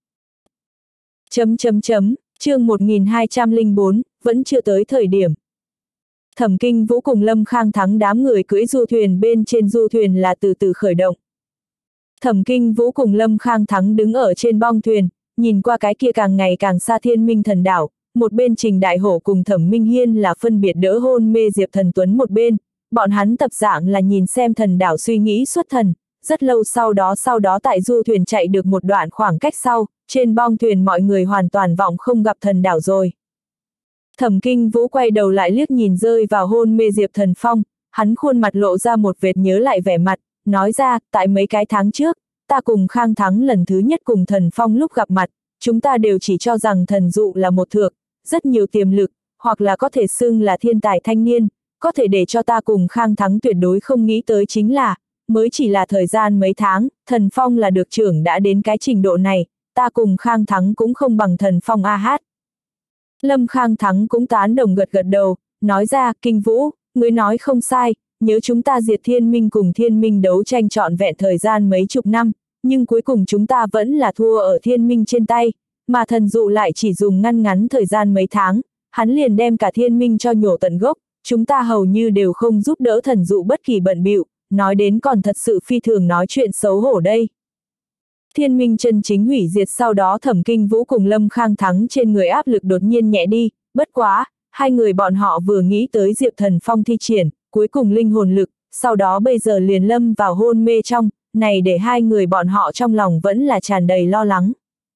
Chấm chấm chấm, chương một nghìn hai trăm lẻ bốn, vẫn chưa tới thời điểm. Thẩm Kinh Vũ cùng Lâm Khang Thắng đám người cưỡi du thuyền bên trên du thuyền là từ từ khởi động. Thẩm Kinh Vũ cùng Lâm Khang Thắng đứng ở trên bong thuyền, nhìn qua cái kia càng ngày càng xa Thiên Minh thần đảo, một bên Trình Đại Hổ cùng Thẩm Minh Hiên là phân biệt đỡ hôn mê Diệp Thần Tuấn một bên, bọn hắn tập dạng là nhìn xem thần đảo suy nghĩ xuất thần, rất lâu sau đó sau đó tại du thuyền chạy được một đoạn khoảng cách sau, trên bong thuyền mọi người hoàn toàn vọng không gặp thần đảo rồi. Thẩm Kinh Vũ quay đầu lại liếc nhìn rơi vào hôn mê Diệp Thần Phong, hắn khuôn mặt lộ ra một vệt nhớ lại vẻ mặt, nói ra, tại mấy cái tháng trước, ta cùng Khang Thắng lần thứ nhất cùng Thần Phong lúc gặp mặt, chúng ta đều chỉ cho rằng thần dụ là một thược, rất nhiều tiềm lực, hoặc là có thể xưng là thiên tài thanh niên, có thể để cho ta cùng Khang Thắng tuyệt đối không nghĩ tới chính là, mới chỉ là thời gian mấy tháng, Thần Phong là được trưởng đã đến cái trình độ này, ta cùng Khang Thắng cũng không bằng Thần Phong a hát. Lâm Khang Thắng cũng tán đồng gật gật đầu, nói ra, Kinh Vũ, ngươi nói không sai, nhớ chúng ta diệt Thiên Minh cùng Thiên Minh đấu tranh trọn vẹn thời gian mấy chục năm, nhưng cuối cùng chúng ta vẫn là thua ở Thiên Minh trên tay, mà thần dụ lại chỉ dùng ngăn ngắn thời gian mấy tháng, hắn liền đem cả Thiên Minh cho nhổ tận gốc, chúng ta hầu như đều không giúp đỡ thần dụ bất kỳ bận bịu, nói đến còn thật sự phi thường nói chuyện xấu hổ đây. Thiên Minh chân chính hủy diệt sau đó Thẩm Kinh Vũ cùng Lâm Khang Thắng trên người áp lực đột nhiên nhẹ đi, bất quá, hai người bọn họ vừa nghĩ tới Diệp Thần Phong thi triển, cuối cùng linh hồn lực, sau đó bây giờ liền lâm vào hôn mê trong, này để hai người bọn họ trong lòng vẫn là tràn đầy lo lắng.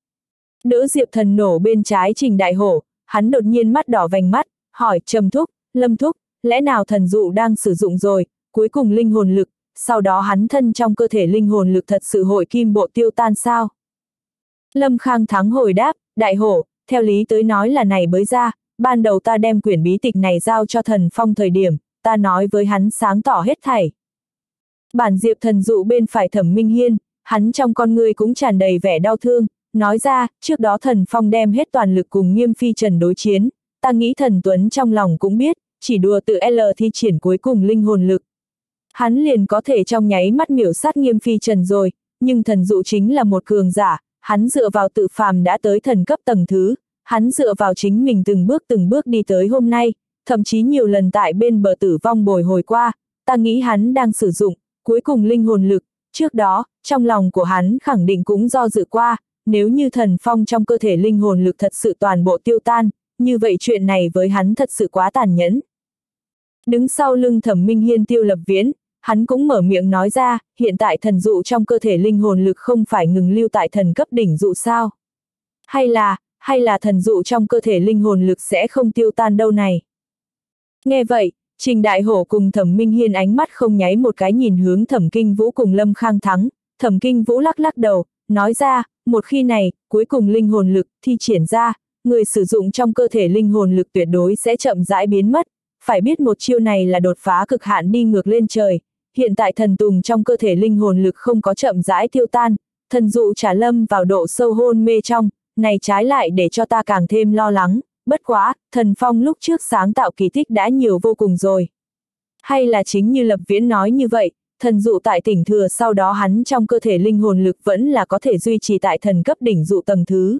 Đỡ Diệp Thần nổ bên trái Trình Đại Hổ, hắn đột nhiên mắt đỏ vành mắt, hỏi Trầm Thúc, Lâm Thúc, lẽ nào thần dụ đang sử dụng rồi, cuối cùng linh hồn lực, sau đó hắn thân trong cơ thể linh hồn lực thật sự hội kim bộ tiêu tan sao? Lâm Khang Thắng hồi đáp, Đại Hổ, theo lý tới nói là này bới ra, ban đầu ta đem quyển bí tịch này giao cho Thần Phong thời điểm, ta nói với hắn sáng tỏ hết thảy. Bản Diệp Thần dụ bên phải Thẩm Minh Hiên, hắn trong con người cũng tràn đầy vẻ đau thương, nói ra, trước đó Thần Phong đem hết toàn lực cùng Nghiêm Phi Trần đối chiến, ta nghĩ Thần Tuấn trong lòng cũng biết, chỉ đùa tự L thi triển cuối cùng linh hồn lực. Hắn liền có thể trong nháy mắt miểu sát Nghiêm Phi Trần rồi, nhưng thần dụ chính là một cường giả, hắn dựa vào tự phàm đã tới thần cấp tầng thứ, hắn dựa vào chính mình từng bước từng bước đi tới hôm nay, thậm chí nhiều lần tại bên bờ tử vong bồi hồi qua, ta nghĩ hắn đang sử dụng, cuối cùng linh hồn lực, trước đó, trong lòng của hắn khẳng định cũng do dự qua, nếu như Thần Phong trong cơ thể linh hồn lực thật sự toàn bộ tiêu tan, như vậy chuyện này với hắn thật sự quá tàn nhẫn. Đứng sau lưng Thẩm Minh Hiên Tiêu Lập Viễn, hắn cũng mở miệng nói ra, hiện tại thần dụ trong cơ thể linh hồn lực không phải ngừng lưu tại thần cấp đỉnh dụ sao? Hay là, hay là thần dụ trong cơ thể linh hồn lực sẽ không tiêu tan đâu này? Nghe vậy, Trình Đại Hổ cùng Thẩm Minh Hiên ánh mắt không nháy một cái nhìn hướng Thẩm Kinh Vũ cùng Lâm Khang Thắng, Thẩm Kinh Vũ lắc lắc đầu, nói ra, một khi này, cuối cùng linh hồn lực thi triển ra, người sử dụng trong cơ thể linh hồn lực tuyệt đối sẽ chậm rãi biến mất, phải biết một chiêu này là đột phá cực hạn đi ngược lên trời, hiện tại thần tùng trong cơ thể linh hồn lực không có chậm rãi tiêu tan, thần dụ trả lâm vào độ sâu hôn mê trong, này trái lại để cho ta càng thêm lo lắng, bất quá, Thần Phong lúc trước sáng tạo kỳ tích đã nhiều vô cùng rồi. Hay là chính như Lập Viễn nói như vậy, thần dụ tại tỉnh thừa sau đó hắn trong cơ thể linh hồn lực vẫn là có thể duy trì tại thần cấp đỉnh dụ tầng thứ.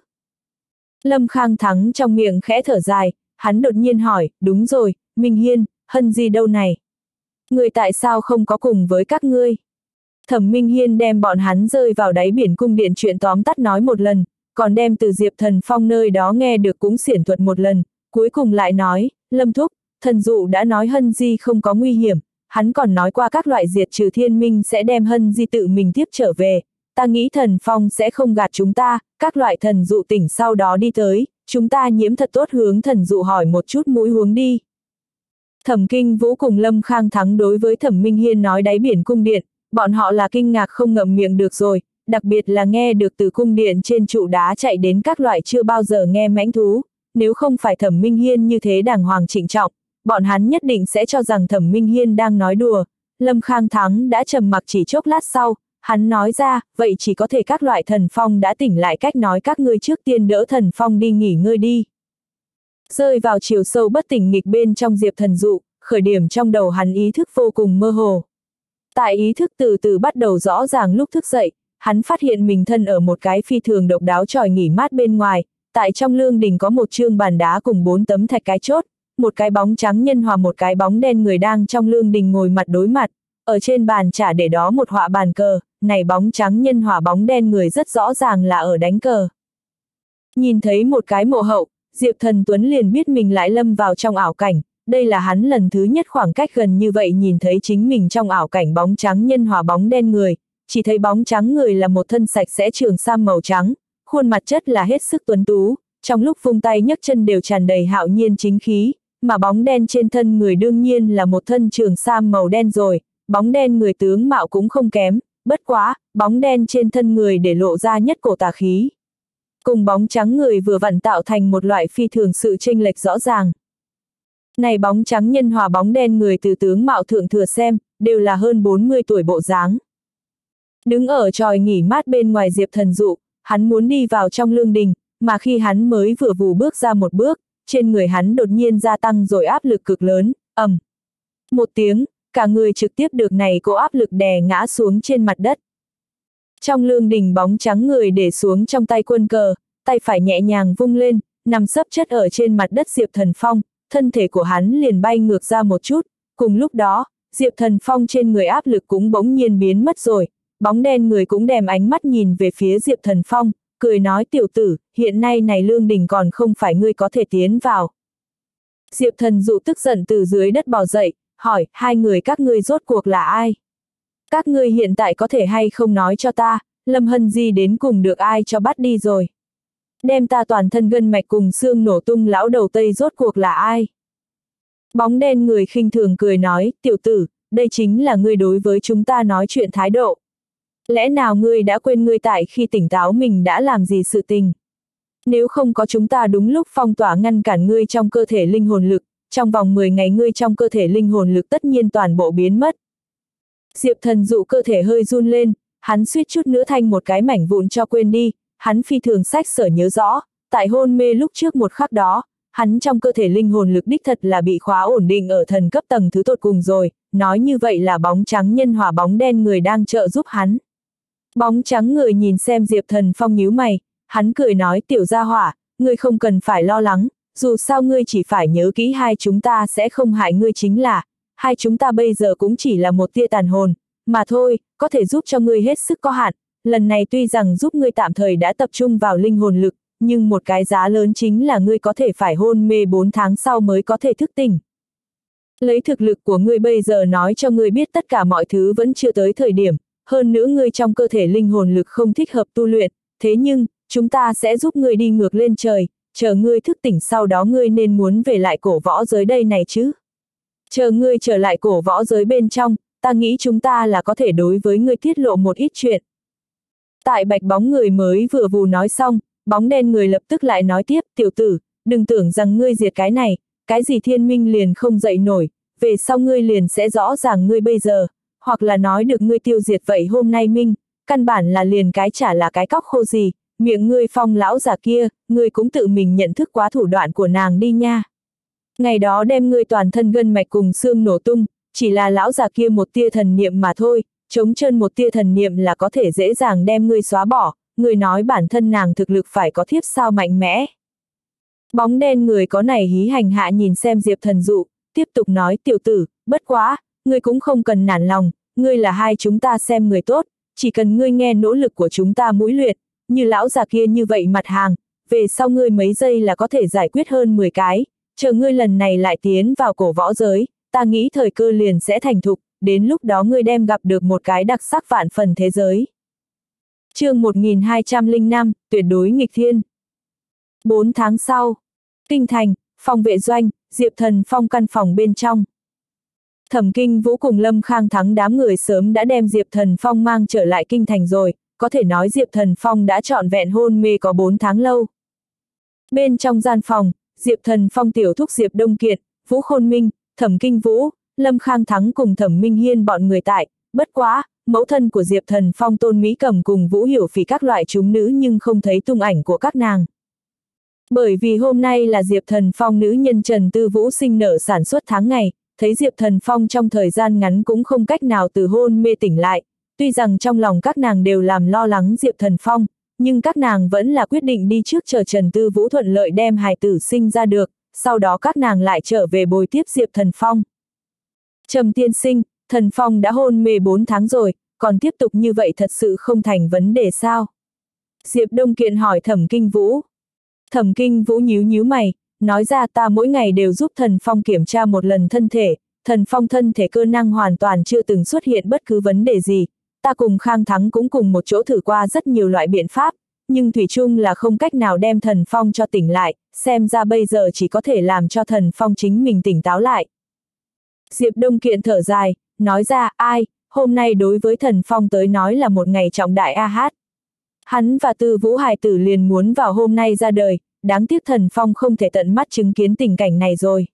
Lâm Khang Thắng trong miệng khẽ thở dài, hắn đột nhiên hỏi, đúng rồi, Minh Hiên, Hân Di đâu này? Người tại sao không có cùng với các ngươi? Thẩm Minh Hiên đem bọn hắn rơi vào đáy biển cung điện chuyện tóm tắt nói một lần, còn đem từ Diệp Thần Phong nơi đó nghe được cũng xiển thuật một lần, cuối cùng lại nói, Lâm Thúc, thần dụ đã nói Hân Di không có nguy hiểm, hắn còn nói qua các loại diệt trừ thiên minh sẽ đem Hân Di tự mình tiếp trở về, ta nghĩ Thần Phong sẽ không gạt chúng ta, các loại thần dụ tỉnh sau đó đi tới, chúng ta nhiễm thật tốt hướng thần dụ hỏi một chút mũi huống đi. Thẩm Kinh Vũ cùng Lâm Khang Thắng đối với Thẩm Minh Hiên nói đáy biển cung điện, bọn họ là kinh ngạc không ngậm miệng được rồi, đặc biệt là nghe được từ cung điện trên trụ đá chạy đến các loại chưa bao giờ nghe mãnh thú, nếu không phải Thẩm Minh Hiên như thế đàng hoàng trịnh trọng, bọn hắn nhất định sẽ cho rằng Thẩm Minh Hiên đang nói đùa. Lâm Khang Thắng đã trầm mặc chỉ chốc lát sau, hắn nói ra, vậy chỉ có thể các loại thần phong đã tỉnh lại cách nói các ngươi trước tiên đỡ thần phong đi nghỉ ngơi đi. Rơi vào chiều sâu bất tỉnh nghịch bên trong Diệp Thần Dụ, khởi điểm trong đầu hắn ý thức vô cùng mơ hồ. Tại ý thức từ từ bắt đầu rõ ràng lúc thức dậy, hắn phát hiện mình thân ở một cái phi thường độc đáo tròi nghỉ mát bên ngoài, tại trong lương đình có một chương bàn đá cùng bốn tấm thạch cái chốt, một cái bóng trắng nhân hòa một cái bóng đen người đang trong lương đình ngồi mặt đối mặt, ở trên bàn chả để đó một họa bàn cờ, này bóng trắng nhân hòa bóng đen người rất rõ ràng là ở đánh cờ. Nhìn thấy một cái mộ hậu, Diệp Thần Tuấn liền biết mình lại lâm vào trong ảo cảnh, đây là hắn lần thứ nhất khoảng cách gần như vậy nhìn thấy chính mình trong ảo cảnh bóng trắng nhân hòa bóng đen người, chỉ thấy bóng trắng người là một thân sạch sẽ trường sam màu trắng, khuôn mặt chất là hết sức tuấn tú, trong lúc vung tay nhấc chân đều tràn đầy hạo nhiên chính khí, mà bóng đen trên thân người đương nhiên là một thân trường sam màu đen rồi, bóng đen người tướng mạo cũng không kém, bất quá, bóng đen trên thân người để lộ ra nhất cổ tà khí. Cùng bóng trắng người vừa vặn tạo thành một loại phi thường sự chênh lệch rõ ràng. Này bóng trắng nhân hòa bóng đen người từ tướng mạo thượng thừa xem, đều là hơn bốn mươi tuổi bộ dáng. Đứng ở tròi nghỉ mát bên ngoài Diệp Thần Dụ, hắn muốn đi vào trong lương đình, mà khi hắn mới vừa vù bước ra một bước, trên người hắn đột nhiên gia tăng rồi áp lực cực lớn, ầm. Một tiếng, cả người trực tiếp được này cố áp lực đè ngã xuống trên mặt đất. Trong lương đình bóng trắng người để xuống trong tay quân cờ, tay phải nhẹ nhàng vung lên, nằm sấp chất ở trên mặt đất Diệp Thần Phong, thân thể của hắn liền bay ngược ra một chút, cùng lúc đó, Diệp Thần Phong trên người áp lực cũng bỗng nhiên biến mất rồi, bóng đen người cũng đem ánh mắt nhìn về phía Diệp Thần Phong, cười nói tiểu tử, hiện nay này lương đình còn không phải ngươi có thể tiến vào. Diệp Thần Dụ tức giận từ dưới đất bò dậy, hỏi, hai người các ngươi rốt cuộc là ai? Các ngươi hiện tại có thể hay không nói cho ta, Lâm Hân Di đến cùng được ai cho bắt đi rồi? Đem ta toàn thân gân mạch cùng xương nổ tung lão đầu Tây rốt cuộc là ai? Bóng đen người khinh thường cười nói, tiểu tử, đây chính là ngươi đối với chúng ta nói chuyện thái độ. Lẽ nào ngươi đã quên ngươi tại khi tỉnh táo mình đã làm gì sự tình? Nếu không có chúng ta đúng lúc phong tỏa ngăn cản ngươi trong cơ thể linh hồn lực, trong vòng mười ngày ngươi trong cơ thể linh hồn lực tất nhiên toàn bộ biến mất. Diệp Thần Dụ cơ thể hơi run lên, hắn suýt chút nữa thanh một cái mảnh vụn cho quên đi, hắn phi thường sách sở nhớ rõ, tại hôn mê lúc trước một khắc đó, hắn trong cơ thể linh hồn lực đích thật là bị khóa ổn định ở thần cấp tầng thứ tột cùng rồi, nói như vậy là bóng trắng nhân hòa bóng đen người đang trợ giúp hắn. Bóng trắng người nhìn xem Diệp Thần Phong nhíu mày, hắn cười nói tiểu gia hỏa, ngươi không cần phải lo lắng, dù sao ngươi chỉ phải nhớ kỹ hai chúng ta sẽ không hại ngươi chính là, hai chúng ta bây giờ cũng chỉ là một tia tàn hồn, mà thôi, có thể giúp cho ngươi hết sức có hạn, lần này tuy rằng giúp ngươi tạm thời đã tập trung vào linh hồn lực, nhưng một cái giá lớn chính là ngươi có thể phải hôn mê bốn tháng sau mới có thể thức tỉnh. Lấy thực lực của ngươi bây giờ nói cho ngươi biết tất cả mọi thứ vẫn chưa tới thời điểm, hơn nữa ngươi trong cơ thể linh hồn lực không thích hợp tu luyện, thế nhưng, chúng ta sẽ giúp ngươi đi ngược lên trời, chờ ngươi thức tỉnh sau đó ngươi nên muốn về lại cổ võ giới đây này chứ. Chờ ngươi trở lại cổ võ giới bên trong, ta nghĩ chúng ta là có thể đối với ngươi tiết lộ một ít chuyện. Tại bạch bóng người mới vừa vù nói xong, bóng đen người lập tức lại nói tiếp, tiểu tử, đừng tưởng rằng ngươi diệt cái này, cái gì thiên minh liền không dậy nổi, về sau ngươi liền sẽ rõ ràng ngươi bây giờ, hoặc là nói được ngươi tiêu diệt vậy hôm nay minh, căn bản là liền cái chả là cái cóc khô gì, miệng ngươi Phong lão già kia, ngươi cũng tự mình nhận thức quá thủ đoạn của nàng đi nha. Ngày đó đem ngươi toàn thân gân mạch cùng xương nổ tung, chỉ là lão già kia một tia thần niệm mà thôi, chống chân một tia thần niệm là có thể dễ dàng đem ngươi xóa bỏ, ngươi nói bản thân nàng thực lực phải có thiếp sao mạnh mẽ. Bóng đen người có này hí hành hạ nhìn xem Diệp Thần Dụ, tiếp tục nói tiểu tử, bất quá, ngươi cũng không cần nản lòng, ngươi là hai chúng ta xem người tốt, chỉ cần ngươi nghe nỗ lực của chúng ta mũi luyện, như lão già kia như vậy mặt hàng, về sau ngươi mấy giây là có thể giải quyết hơn mười cái, chờ ngươi lần này lại tiến vào cổ võ giới, ta nghĩ thời cơ liền sẽ thành thục, đến lúc đó ngươi đem gặp được một cái đặc sắc vạn phần thế giới. Chương một nghìn hai trăm lẻ năm, tuyệt đối nghịch thiên. Bốn tháng sau, Kinh Thành, phòng vệ doanh, Diệp Thần Phong căn phòng bên trong. Thẩm Kinh Vũ cùng Lâm Khang Thắng đám người sớm đã đem Diệp Thần Phong mang trở lại Kinh Thành rồi, có thể nói Diệp Thần Phong đã trọn vẹn hôn mê có bốn tháng lâu. Bên trong gian phòng, Diệp Thần Phong tiểu thúc Diệp Đông Kiệt, Vũ Khôn Minh, Thẩm Kinh Vũ, Lâm Khang Thắng cùng Thẩm Minh Hiên bọn người tại, bất quá, mẫu thân của Diệp Thần Phong Tôn Mỹ Cẩm cùng Vũ Hiểu Phỉ các loại chúng nữ nhưng không thấy tung ảnh của các nàng. Bởi vì hôm nay là Diệp Thần Phong nữ nhân Trần Tư Vũ sinh nở sản xuất tháng ngày, thấy Diệp Thần Phong trong thời gian ngắn cũng không cách nào từ hôn mê tỉnh lại, tuy rằng trong lòng các nàng đều làm lo lắng Diệp Thần Phong, nhưng các nàng vẫn là quyết định đi trước chờ Trần Tư Vũ thuận lợi đem hài tử sinh ra được, sau đó các nàng lại trở về bồi tiếp Diệp Thần Phong. Trầm tiên sinh, Thần Phong đã hôn mê bốn tháng rồi, còn tiếp tục như vậy thật sự không thành vấn đề sao? Diệp Đông Kiện hỏi Thẩm Kinh Vũ. Thẩm Kinh Vũ nhíu nhíu mày, nói ra ta mỗi ngày đều giúp Thần Phong kiểm tra một lần thân thể, Thần Phong thân thể cơ năng hoàn toàn chưa từng xuất hiện bất cứ vấn đề gì, ta cùng Khang Thắng cũng cùng một chỗ thử qua rất nhiều loại biện pháp, nhưng thủy chung là không cách nào đem Thần Phong cho tỉnh lại, xem ra bây giờ chỉ có thể làm cho Thần Phong chính mình tỉnh táo lại. Diệp Đông Kiện thở dài, nói ra, ai, hôm nay đối với Thần Phong tới nói là một ngày trọng đại a hát. Hắn và Tư Vũ hài tử liền muốn vào hôm nay ra đời, đáng tiếc Thần Phong không thể tận mắt chứng kiến tình cảnh này rồi.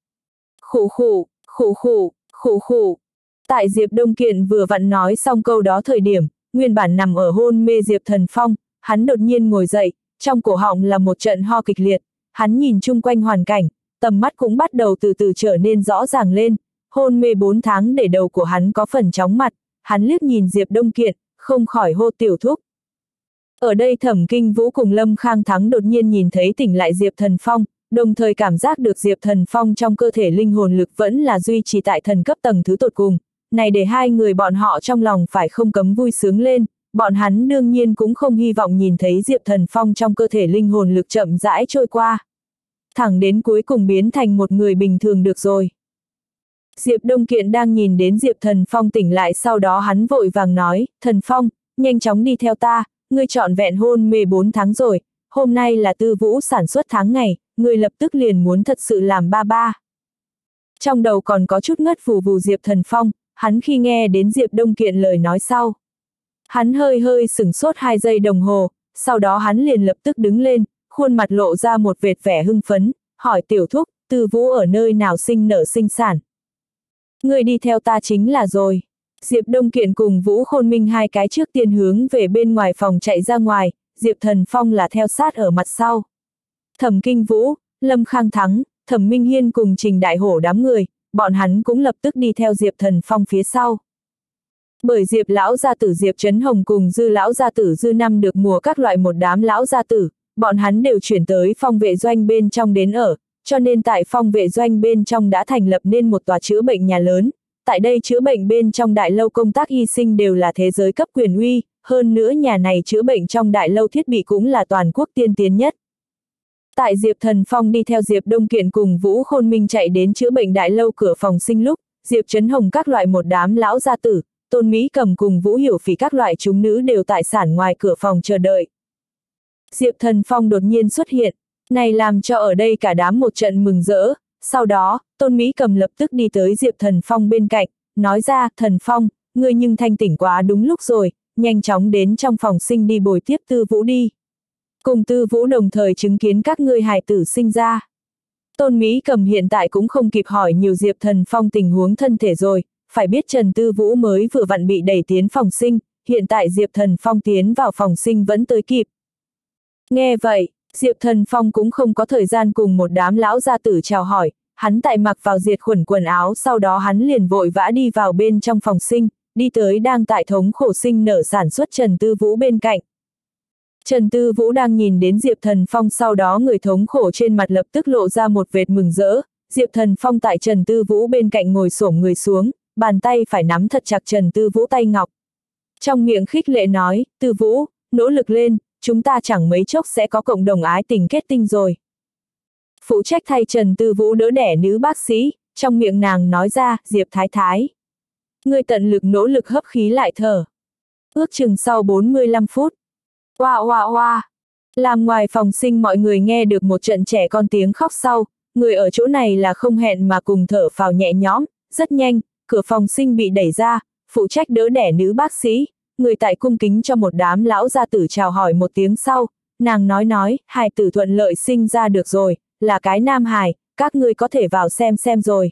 Khụ khụ, khụ khụ, khụ khụ. Tại Diệp Đông Kiện vừa vặn nói xong câu đó thời điểm, nguyên bản nằm ở hôn mê Diệp Thần Phong, hắn đột nhiên ngồi dậy, trong cổ họng là một trận ho kịch liệt, hắn nhìn chung quanh hoàn cảnh, tầm mắt cũng bắt đầu từ từ trở nên rõ ràng lên, hôn mê bốn tháng để đầu của hắn có phần chóng mặt, hắn liếc nhìn Diệp Đông Kiện, không khỏi hô tiểu thúc. Ở đây Thẩm Kinh Vũ cùng Lâm Khang Thắng đột nhiên nhìn thấy tỉnh lại Diệp Thần Phong, đồng thời cảm giác được Diệp Thần Phong trong cơ thể linh hồn lực vẫn là duy trì tại thần cấp tầng thứ tột cùng, này để hai người bọn họ trong lòng phải không cấm vui sướng lên, bọn hắn đương nhiên cũng không hy vọng nhìn thấy Diệp Thần Phong trong cơ thể linh hồn lực chậm rãi trôi qua. Thẳng đến cuối cùng biến thành một người bình thường được rồi. Diệp Đông Kiện đang nhìn đến Diệp Thần Phong tỉnh lại sau đó hắn vội vàng nói, Thần Phong, nhanh chóng đi theo ta, ngươi trọn vẹn hôn mê bốn tháng rồi, hôm nay là Tư Vũ sản xuất tháng ngày, ngươi lập tức liền muốn thật sự làm ba ba. Trong đầu còn có chút ngất vù vù Diệp Thần Phong, hắn khi nghe đến Diệp Đông Kiện lời nói sau. Hắn hơi hơi sửng sốt hai giây đồng hồ, sau đó hắn liền lập tức đứng lên, khuôn mặt lộ ra một vệt vẻ hưng phấn, hỏi tiểu thúc, Tư Vũ ở nơi nào sinh nở sinh sản. Ngươi đi theo ta chính là rồi. Diệp Đông Kiện cùng Vũ Khôn Minh hai cái trước tiên hướng về bên ngoài phòng chạy ra ngoài, Diệp Thần Phong là theo sát ở mặt sau. Thẩm Kinh Vũ, Lâm Khang Thắng, Thẩm Minh Hiên cùng Trình Đại Hổ đám người, bọn hắn cũng lập tức đi theo Diệp Thần Phong phía sau. Bởi Diệp lão gia tử Diệp Trấn Hồng cùng Dư lão gia tử Dư Năm được mùa các loại một đám lão gia tử, bọn hắn đều chuyển tới phong vệ doanh bên trong đến ở, cho nên tại phong vệ doanh bên trong đã thành lập nên một tòa chữa bệnh nhà lớn. Tại đây chữa bệnh bên trong đại lâu công tác y sinh đều là thế giới cấp quyền uy, hơn nữa nhà này chữa bệnh trong đại lâu thiết bị cũng là toàn quốc tiên tiến nhất. Tại Diệp Thần Phong đi theo Diệp Đông Kiện cùng Vũ Khôn Minh chạy đến chữa bệnh đại lâu cửa phòng sinh lúc, Diệp Trấn Hồng các loại một đám lão gia tử, Tôn Mỹ Cầm cùng Vũ Hiểu Phỉ các loại chúng nữ đều tại sản ngoài cửa phòng chờ đợi. Diệp Thần Phong đột nhiên xuất hiện, này làm cho ở đây cả đám một trận mừng rỡ. Sau đó, Tôn Mỹ Cầm lập tức đi tới Diệp Thần Phong bên cạnh, nói ra, Thần Phong, ngươi nhưng thanh tỉnh quá đúng lúc rồi, nhanh chóng đến trong phòng sinh đi bồi tiếp Tư Vũ đi. Cùng Tư Vũ đồng thời chứng kiến các ngươi hài tử sinh ra. Tôn Mỹ Cầm hiện tại cũng không kịp hỏi nhiều Diệp Thần Phong tình huống thân thể rồi, phải biết Trần Tư Vũ mới vừa vặn bị đẩy tiến phòng sinh, hiện tại Diệp Thần Phong tiến vào phòng sinh vẫn tới kịp. Nghe vậy, Diệp Thần Phong cũng không có thời gian cùng một đám lão gia tử chào hỏi, hắn tại mặc vào diệt khuẩn quần áo sau đó hắn liền vội vã đi vào bên trong phòng sinh, đi tới đang tại thống khổ sinh nở sản xuất Trần Tư Vũ bên cạnh. Trần Tư Vũ đang nhìn đến Diệp Thần Phong sau đó người thống khổ trên mặt lập tức lộ ra một vệt mừng rỡ, Diệp Thần Phong tại Trần Tư Vũ bên cạnh ngồi xổm người xuống, bàn tay phải nắm thật chặt Trần Tư Vũ tay ngọc. Trong miệng khích lệ nói, Tư Vũ, nỗ lực lên, chúng ta chẳng mấy chốc sẽ có cộng đồng ái tình kết tinh rồi. Phụ trách thay Trần Tư Vũ đỡ đẻ nữ bác sĩ, trong miệng nàng nói ra, Diệp Thái Thái. Ngươi tận lực nỗ lực hấp khí lại thở. Ước chừng sau bốn mươi lăm phút. Oa oa oa. Làm ngoài phòng sinh mọi người nghe được một trận trẻ con tiếng khóc sau, người ở chỗ này là không hẹn mà cùng thở phào nhẹ nhõm, rất nhanh, cửa phòng sinh bị đẩy ra, phụ trách đỡ đẻ nữ bác sĩ, người tại cung kính cho một đám lão gia tử chào hỏi một tiếng sau, nàng nói nói, hài tử thuận lợi sinh ra được rồi, là cái nam hài, các ngươi có thể vào xem xem rồi.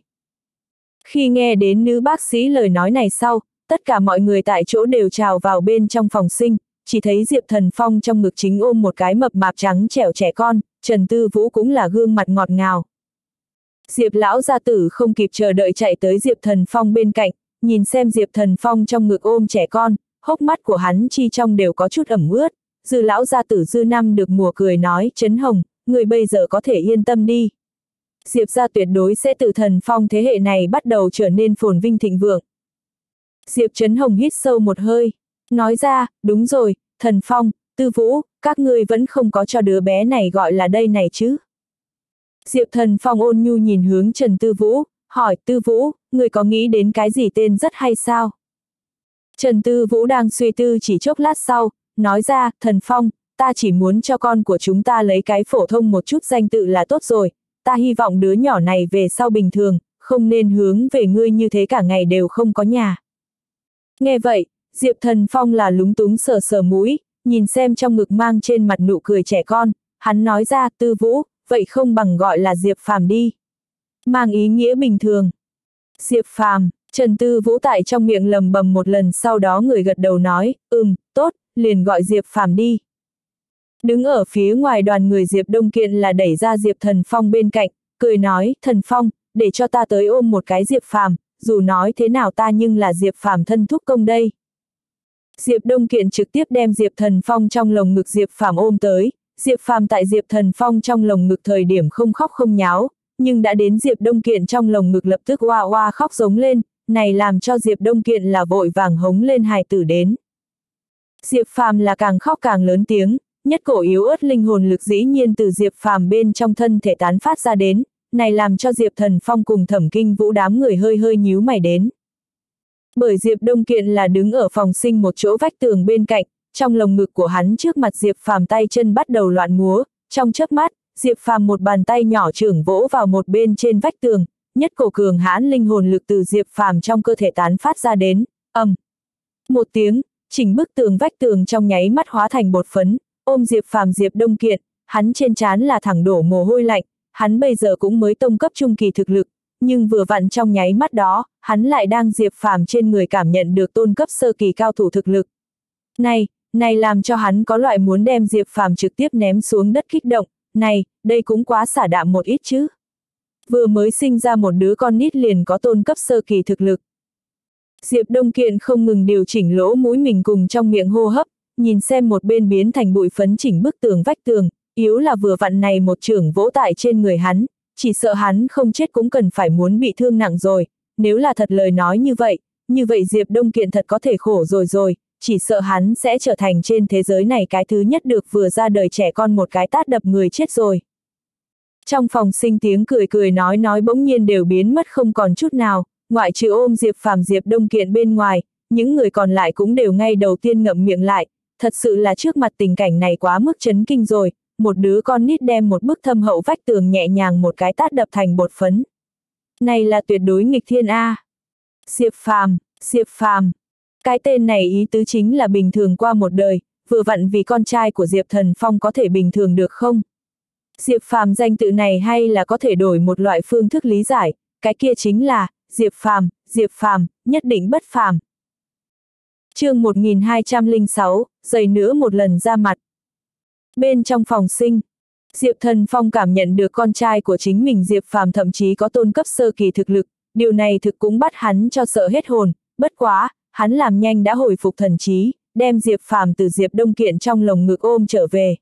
Khi nghe đến nữ bác sĩ lời nói này sau, tất cả mọi người tại chỗ đều trào vào bên trong phòng sinh, chỉ thấy Diệp Thần Phong trong ngực chính ôm một cái mập mạp trắng trẻo trẻ con, Trần Tư Vũ cũng là gương mặt ngọt ngào. Diệp lão gia tử không kịp chờ đợi chạy tới Diệp Thần Phong bên cạnh, nhìn xem Diệp Thần Phong trong ngực ôm trẻ con, hốc mắt của hắn chi trong đều có chút ẩm ướt. Dư lão gia tử Dư Năm được mùa cười nói, Trấn Hồng, người bây giờ có thể yên tâm đi. Diệp gia tuyệt đối sẽ từ Thần Phong thế hệ này bắt đầu trở nên phồn vinh thịnh vượng. Diệp Trấn Hồng hít sâu một hơi, nói ra, đúng rồi, Thần Phong, Tư Vũ, các ngươi vẫn không có cho đứa bé này gọi là đây này chứ. Diệp Thần Phong ôn nhu nhìn hướng Trần Tư Vũ, hỏi, Tư Vũ, người có nghĩ đến cái gì tên rất hay sao? Trần Tư Vũ đang suy tư chỉ chốc lát sau, nói ra, Thần Phong, ta chỉ muốn cho con của chúng ta lấy cái phổ thông một chút danh tự là tốt rồi, ta hy vọng đứa nhỏ này về sau bình thường, không nên hướng về ngươi như thế cả ngày đều không có nhà. Nghe vậy, Diệp Thần Phong là lúng túng sờ sờ mũi, nhìn xem trong ngực mang trên mặt nụ cười trẻ con, hắn nói ra, Tư Vũ, vậy không bằng gọi là Diệp Phàm đi. Mang ý nghĩa bình thường. Diệp Phàm, Trần Tư Vũ tại trong miệng lầm bầm một lần sau đó người gật đầu nói, ừm, tốt, liền gọi Diệp Phàm đi. Đứng ở phía ngoài đoàn người Diệp Đông Kiện là đẩy ra Diệp Thần Phong bên cạnh, cười nói, Thần Phong, để cho ta tới ôm một cái Diệp Phàm, dù nói thế nào ta nhưng là Diệp Phàm thân thúc công đây. Diệp Đông Kiện trực tiếp đem Diệp Thần Phong trong lồng ngực Diệp Phàm ôm tới, Diệp Phàm tại Diệp Thần Phong trong lồng ngực thời điểm không khóc không nháo, nhưng đã đến Diệp Đông Kiện trong lồng ngực lập tức oa oa khóc giống lên, này làm cho Diệp Đông Kiện là vội vàng hống lên hài tử đến. Diệp Phàm là càng khóc càng lớn tiếng, nhất cổ yếu ớt linh hồn lực dĩ nhiên từ Diệp Phàm bên trong thân thể tán phát ra đến, này làm cho Diệp Thần Phong cùng Thẩm Kinh Vũ đám người hơi hơi nhíu mày đến. Bởi Diệp Đông Kiện là đứng ở phòng sinh một chỗ vách tường bên cạnh, trong lồng ngực của hắn trước mặt Diệp Phàm tay chân bắt đầu loạn múa, trong chớp mắt, Diệp Phàm một bàn tay nhỏ trưởng vỗ vào một bên trên vách tường, nhất cổ cường hãn linh hồn lực từ Diệp Phàm trong cơ thể tán phát ra đến, ầm. Um. Một tiếng, chỉnh bức tường vách tường trong nháy mắt hóa thành bột phấn, ôm Diệp Phàm Diệp Đông Kiện, hắn trên trán là thẳng đổ mồ hôi lạnh, hắn bây giờ cũng mới tông cấp trung kỳ thực lực, nhưng vừa vặn trong nháy mắt đó, hắn lại đang Diệp Phàm trên người cảm nhận được tôn cấp sơ kỳ cao thủ thực lực. Này, Này làm cho hắn có loại muốn đem Diệp Phàm trực tiếp ném xuống đất kích động, này, đây cũng quá xả đạm một ít chứ. Vừa mới sinh ra một đứa con nít liền có tôn cấp sơ kỳ thực lực. Diệp Đông Kiện không ngừng điều chỉnh lỗ mũi mình cùng trong miệng hô hấp, nhìn xem một bên biến thành bụi phấn chỉnh bức tường vách tường, yếu là vừa vặn này một chưởng vỗ tại trên người hắn, chỉ sợ hắn không chết cũng cần phải muốn bị thương nặng rồi, nếu là thật lời nói như vậy, như vậy Diệp Đông Kiện thật có thể khổ rồi rồi, chỉ sợ hắn sẽ trở thành trên thế giới này cái thứ nhất được vừa ra đời trẻ con một cái tát đập người chết rồi. Trong phòng sinh tiếng cười cười nói nói bỗng nhiên đều biến mất không còn chút nào, ngoại trừ ôm Diệp Phàm Diệp Đông Kiện bên ngoài, những người còn lại cũng đều ngay đầu tiên ngậm miệng lại, thật sự là trước mặt tình cảnh này quá mức chấn kinh rồi, một đứa con nít đem một bức thâm hậu vách tường nhẹ nhàng một cái tát đập thành bột phấn. Này là tuyệt đối nghịch thiên A. Diệp Phàm, Diệp Phàm. Cái tên này ý tứ chính là bình thường qua một đời, vừa vặn vì con trai của Diệp Thần Phong có thể bình thường được không? Diệp Phàm danh tự này hay là có thể đổi một loại phương thức lý giải, cái kia chính là, Diệp Phàm, Diệp Phàm, nhất định bất phàm. Chương một nghìn hai trăm lẻ sáu, giày nữa một lần ra mặt. Bên trong phòng sinh, Diệp Thần Phong cảm nhận được con trai của chính mình Diệp Phàm thậm chí có tôn cấp sơ kỳ thực lực, điều này thực cũng bắt hắn cho sợ hết hồn, bất quá, hắn làm nhanh đã hồi phục thần trí, đem Diệp Phàm từ Diệp Đông Kiện trong lồng ngực ôm trở về.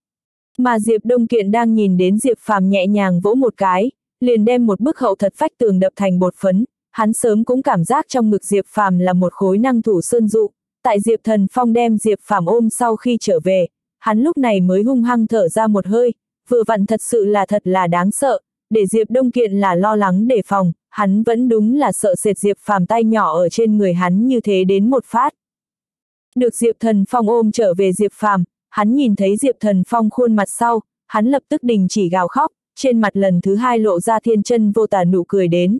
Mà Diệp Đông Kiện đang nhìn đến Diệp Phàm nhẹ nhàng vỗ một cái, liền đem một bức hậu thật vách tường đập thành bột phấn, hắn sớm cũng cảm giác trong ngực Diệp Phàm là một khối năng thủ sơn dụ, tại Diệp Thần Phong đem Diệp Phàm ôm sau khi trở về, hắn lúc này mới hung hăng thở ra một hơi, vừa vặn thật sự là thật là đáng sợ, để Diệp Đông Kiện là lo lắng đề phòng, hắn vẫn đúng là sợ sệt Diệp Phàm tay nhỏ ở trên người hắn như thế đến một phát. Được Diệp Thần Phong ôm trở về Diệp Phàm, hắn nhìn thấy Diệp Thần Phong khuôn mặt sau, hắn lập tức đình chỉ gào khóc, trên mặt lần thứ hai lộ ra thiên chân vô tà nụ cười đến.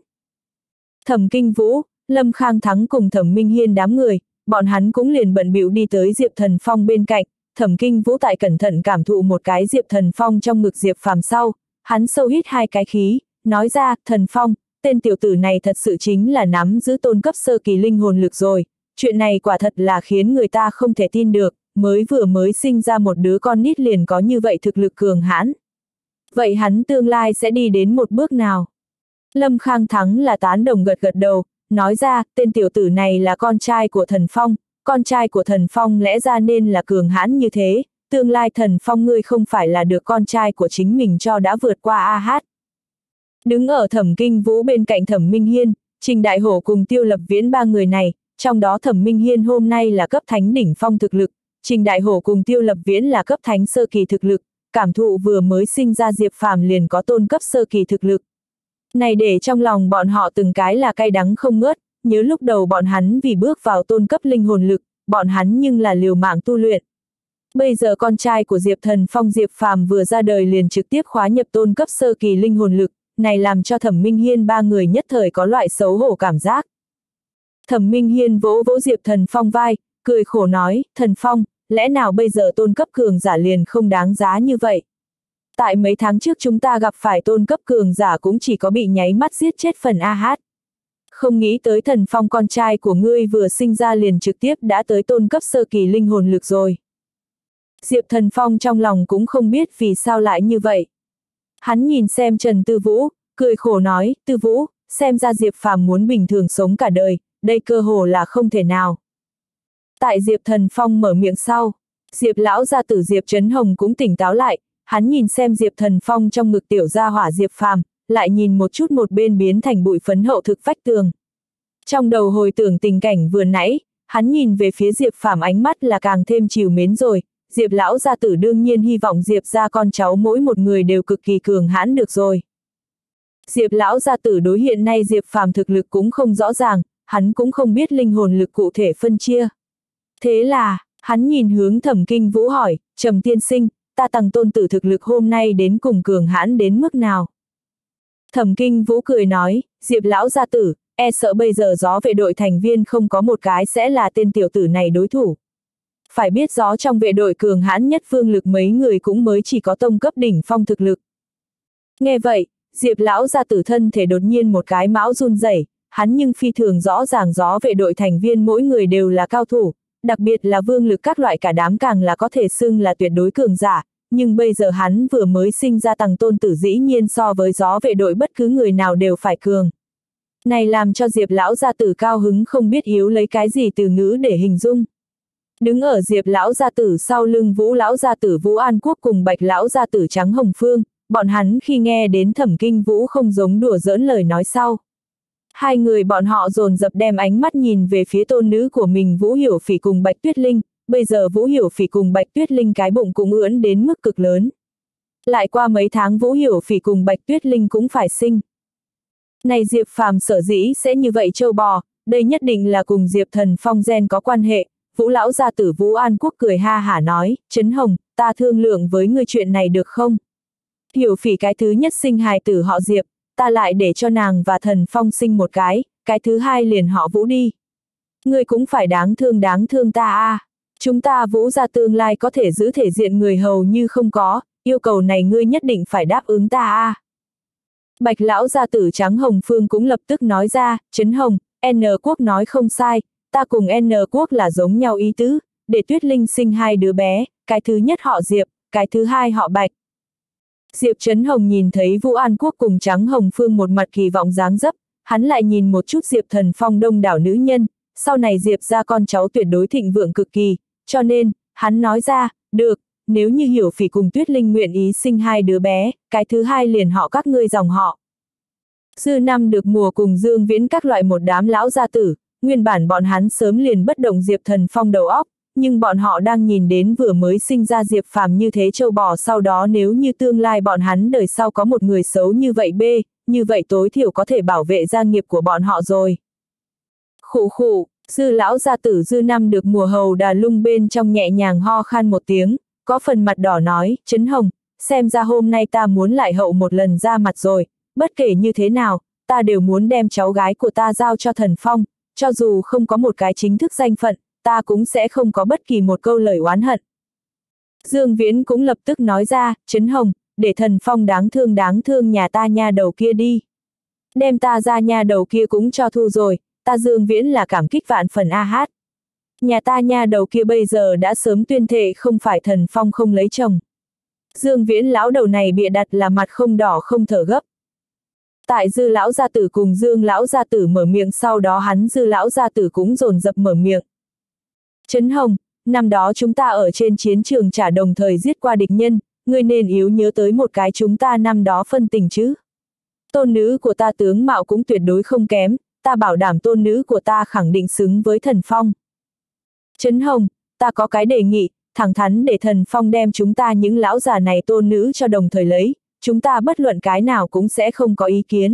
Thẩm Kinh Vũ, Lâm Khang Thắng cùng Thẩm Minh Hiên đám người, bọn hắn cũng liền bận bịu đi tới Diệp Thần Phong bên cạnh, Thẩm Kinh Vũ tại cẩn thận cảm thụ một cái Diệp Thần Phong trong ngực Diệp Phàm sau, hắn sâu hít hai cái khí, nói ra, Thần Phong, tên tiểu tử này thật sự chính là nắm giữ tôn cấp sơ kỳ linh hồn lực rồi, chuyện này quả thật là khiến người ta không thể tin được, mới vừa mới sinh ra một đứa con nít liền có như vậy thực lực cường hãn. Vậy hắn tương lai sẽ đi đến một bước nào? Lâm Khang Thắng là tán đồng gật gật đầu, nói ra, tên tiểu tử này là con trai của Thần Phong, con trai của Thần Phong lẽ ra nên là cường hãn như thế, tương lai Thần Phong ngươi không phải là được con trai của chính mình cho đã vượt qua a hát. Đứng ở Thẩm Kinh Vũ bên cạnh Thẩm Minh Hiên, Trình Đại Hổ cùng Tiêu Lập Viễn ba người này, trong đó Thẩm Minh Hiên hôm nay là cấp thánh đỉnh phong thực lực, Trình Đại Hổ cùng Tiêu Lập Viễn là cấp thánh sơ kỳ thực lực, cảm thụ vừa mới sinh ra Diệp Phàm liền có tôn cấp sơ kỳ thực lực. Này để trong lòng bọn họ từng cái là cay đắng không ngớt, nhớ lúc đầu bọn hắn vì bước vào tôn cấp linh hồn lực, bọn hắn nhưng là liều mạng tu luyện. Bây giờ con trai của Diệp Thần Phong Diệp Phàm vừa ra đời liền trực tiếp khóa nhập tôn cấp sơ kỳ linh hồn lực, này làm cho Thẩm Minh Hiên ba người nhất thời có loại xấu hổ cảm giác. Thẩm Minh Hiên vỗ vỗ Diệp Thần Phong vai, cười khổ nói, Thần Phong, lẽ nào bây giờ tôn cấp cường giả liền không đáng giá như vậy? Tại mấy tháng trước chúng ta gặp phải tôn cấp cường giả cũng chỉ có bị nháy mắt giết chết phần a hát. Không nghĩ tới Thần Phong con trai của ngươi vừa sinh ra liền trực tiếp đã tới tôn cấp sơ kỳ linh hồn lực rồi. Diệp Thần Phong trong lòng cũng không biết vì sao lại như vậy. Hắn nhìn xem Trần Tư Vũ, cười khổ nói, Tư Vũ, xem ra Diệp Phàm muốn bình thường sống cả đời, đây cơ hồ là không thể nào. Tại Diệp Thần Phong mở miệng sau, Diệp lão gia tử Diệp Trấn Hồng cũng tỉnh táo lại, hắn nhìn xem Diệp Thần Phong trong ngực tiểu gia hỏa Diệp Phàm, lại nhìn một chút một bên biến thành bụi phấn hậu thực vách tường. Trong đầu hồi tưởng tình cảnh vừa nãy, hắn nhìn về phía Diệp Phàm ánh mắt là càng thêm trìu mến rồi, Diệp lão gia tử đương nhiên hy vọng Diệp gia con cháu mỗi một người đều cực kỳ cường hãn được rồi. Diệp lão gia tử đối hiện nay Diệp Phàm thực lực cũng không rõ ràng, hắn cũng không biết linh hồn lực cụ thể phân chia. Thế là, hắn nhìn hướng Thẩm Kinh Vũ hỏi, Trầm tiên sinh, ta Tằng tôn tử thực lực hôm nay đến cùng cường hãn đến mức nào? Thẩm Kinh Vũ cười nói, Diệp lão gia tử, e sợ bây giờ gió vệ đội thành viên không có một cái sẽ là tên tiểu tử này đối thủ. Phải biết gió trong vệ đội cường hãn nhất phương lực mấy người cũng mới chỉ có tông cấp đỉnh phong thực lực. Nghe vậy, Diệp lão gia tử thân thể đột nhiên một cái mão run rẩy, hắn nhưng phi thường rõ ràng gió vệ đội thành viên mỗi người đều là cao thủ, đặc biệt là vương lực các loại cả đám càng là có thể xưng là tuyệt đối cường giả, nhưng bây giờ hắn vừa mới sinh ra Tằng Tôn Tử dĩ nhiên so với gió vệ đội bất cứ người nào đều phải cường. Này làm cho Diệp lão gia tử cao hứng không biết hiếu lấy cái gì từ ngữ để hình dung. Đứng ở Diệp lão gia tử sau lưng Vũ lão gia tử Vũ An Quốc cùng Bạch lão gia tử Trắng Hồng Phương, bọn hắn khi nghe đến Thẩm Kinh Vũ không giống đùa giỡn lời nói sau. Hai người bọn họ dồn dập đem ánh mắt nhìn về phía tôn nữ của mình Vũ Hiểu Phỉ cùng Bạch Tuyết Linh, bây giờ Vũ Hiểu Phỉ cùng Bạch Tuyết Linh cái bụng cũng ưỡn đến mức cực lớn. Lại qua mấy tháng Vũ Hiểu Phỉ cùng Bạch Tuyết Linh cũng phải sinh. Này Diệp Phàm sở dĩ sẽ như vậy trâu bò, đây nhất định là cùng Diệp Thần Phong gen có quan hệ. Vũ lão gia tử Vũ An Quốc cười ha hả nói, Trấn Hồng, ta thương lượng với ngươi chuyện này được không? Hiểu Phỉ cái thứ nhất sinh hài tử họ Diệp, ta lại để cho nàng và Thần Phong sinh một cái, cái thứ hai liền họ Vũ đi. Ngươi cũng phải đáng thương đáng thương ta a. À. Chúng ta Vũ gia tương lai có thể giữ thể diện người hầu như không có, yêu cầu này ngươi nhất định phải đáp ứng ta a. À. Bạch lão gia tử Trắng Hồng Phương cũng lập tức nói ra, Trấn Hồng, N Quốc nói không sai, ta cùng N Quốc là giống nhau ý tứ, để Tuyết Linh sinh hai đứa bé, cái thứ nhất họ Diệp, cái thứ hai họ Bạch. Diệp Trấn Hồng nhìn thấy Vũ An Quốc cùng Trắng Hồng Phương một mặt kỳ vọng dáng dấp, hắn lại nhìn một chút Diệp Thần Phong đông đảo nữ nhân, sau này Diệp ra con cháu tuyệt đối thịnh vượng cực kỳ, cho nên, hắn nói ra, được, nếu như Hiểu Phỉ cùng Tuyết Linh nguyện ý sinh hai đứa bé, cái thứ hai liền họ các ngươi dòng họ. Dư năm được mùa cùng Dương Viễn các loại một đám lão gia tử, nguyên bản bọn hắn sớm liền bất động Diệp Thần Phong đầu óc, nhưng bọn họ đang nhìn đến vừa mới sinh ra Diệp Phàm như thế châu bò, sau đó nếu như tương lai bọn hắn đời sau có một người xấu như vậy bê, như vậy tối thiểu có thể bảo vệ gia nghiệp của bọn họ rồi. Khụ khụ, Dư lão gia tử Dư năm được mùa hầu đà lung bên trong nhẹ nhàng ho khan một tiếng, có phần mặt đỏ nói, Trấn Hồng, xem ra hôm nay ta muốn lại hậu một lần ra mặt rồi, bất kể như thế nào, ta đều muốn đem cháu gái của ta giao cho Thần Phong, cho dù không có một cái chính thức danh phận, ta cũng sẽ không có bất kỳ một câu lời oán hận. Dương Viễn cũng lập tức nói ra, Trấn Hồng, để Thần Phong đáng thương đáng thương nhà ta nha đầu kia đi. Đem ta ra nha đầu kia cũng cho thu rồi, ta Dương Viễn là cảm kích vạn phần a hát. Nhà ta nha đầu kia bây giờ đã sớm tuyên thệ không phải Thần Phong không lấy chồng. Dương Viễn lão đầu này bịa đặt là mặt không đỏ không thở gấp. Tại Dư lão gia tử cùng Dương lão gia tử mở miệng, sau đó hắn Dư lão gia tử cũng dồn dập mở miệng. Trấn Hồng, năm đó chúng ta ở trên chiến trường trả đồng thời giết qua địch nhân, ngươi nên yếu nhớ tới một cái chúng ta năm đó phân tình chứ. Tôn nữ của ta tướng mạo cũng tuyệt đối không kém, ta bảo đảm tôn nữ của ta khẳng định xứng với Thần Phong. Trấn Hồng, ta có cái đề nghị, thẳng thắn để Thần Phong đem chúng ta những lão già này tôn nữ cho đồng thời lấy, chúng ta bất luận cái nào cũng sẽ không có ý kiến.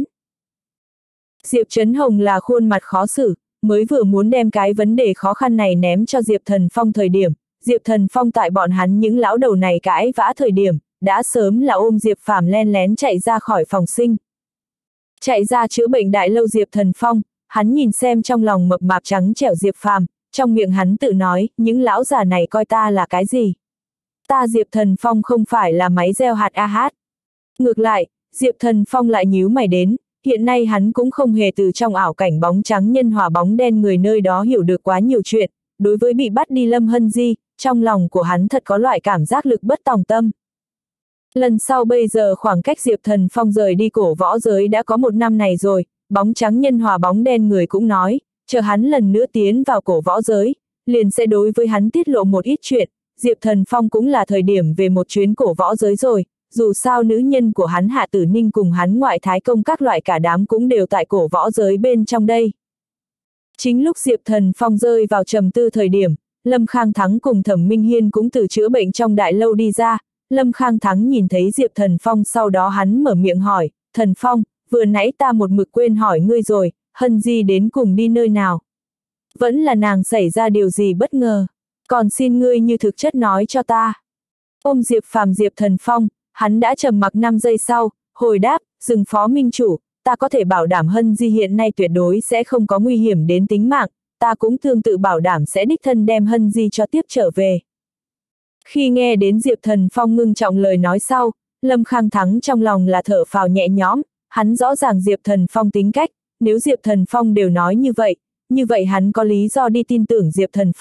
Diệp Trấn Hồng là khuôn mặt khó xử, mới vừa muốn đem cái vấn đề khó khăn này ném cho Diệp Thần Phong thời điểm, Diệp Thần Phong tại bọn hắn những lão đầu này cãi vã thời điểm, đã sớm là ôm Diệp Phàm len lén chạy ra khỏi phòng sinh. Chạy ra chữa bệnh đại lâu Diệp Thần Phong, hắn nhìn xem trong lòng mập mạp trắng trẻo Diệp Phàm, trong miệng hắn tự nói, những lão già này coi ta là cái gì? Ta Diệp Thần Phong không phải là máy gieo hạt a hát. Ngược lại, Diệp Thần Phong lại nhíu mày đến, hiện nay hắn cũng không hề từ trong ảo cảnh bóng trắng nhân hòa bóng đen người nơi đó hiểu được quá nhiều chuyện, đối với bị bắt đi Lâm Hân Di, trong lòng của hắn thật có loại cảm giác lực bất tòng tâm. Lần sau bây giờ khoảng cách Diệp Thần Phong rời đi cổ võ giới đã có một năm này rồi, bóng trắng nhân hòa bóng đen người cũng nói, chờ hắn lần nữa tiến vào cổ võ giới, liền sẽ đối với hắn tiết lộ một ít chuyện, Diệp Thần Phong cũng là thời điểm về một chuyến cổ võ giới rồi, dù sao nữ nhân của hắn Hạ Tử Ninh cùng hắn ngoại thái công các loại cả đám cũng đều tại cổ võ giới bên trong đây. Chính lúc Diệp Thần Phong rơi vào trầm tư thời điểm, Lâm Khang Thắng cùng Thẩm Minh Hiên cũng từ chữa bệnh trong đại lâu đi ra, Lâm Khang Thắng nhìn thấy Diệp Thần Phong, sau đó hắn mở miệng hỏi, Thần Phong, vừa nãy ta một mực quên hỏi ngươi rồi, Hân Di đến cùng đi nơi nào? Vẫn là nàng xảy ra điều gì bất ngờ? Còn xin ngươi như thực chất nói cho ta. Ôm Diệp Phàm Diệp Thần Phong, hắn đã trầm mặc năm giây sau, hồi đáp, dừng phó minh chủ, ta có thể bảo đảm Hân Di hiện nay tuyệt đối sẽ không có nguy hiểm đến tính mạng, ta cũng tương tự bảo đảm sẽ đích thân đem Hân Di cho tiếp trở về. Khi nghe đến Diệp Thần Phong ngưng trọng lời nói sau, Lâm Khang Thắng trong lòng là thở phào nhẹ nhõm, hắn rõ ràng Diệp Thần Phong tính cách, nếu Diệp Thần Phong đều nói như vậy, như vậy hắn có lý do đi tin tưởng Diệp Thần Phong,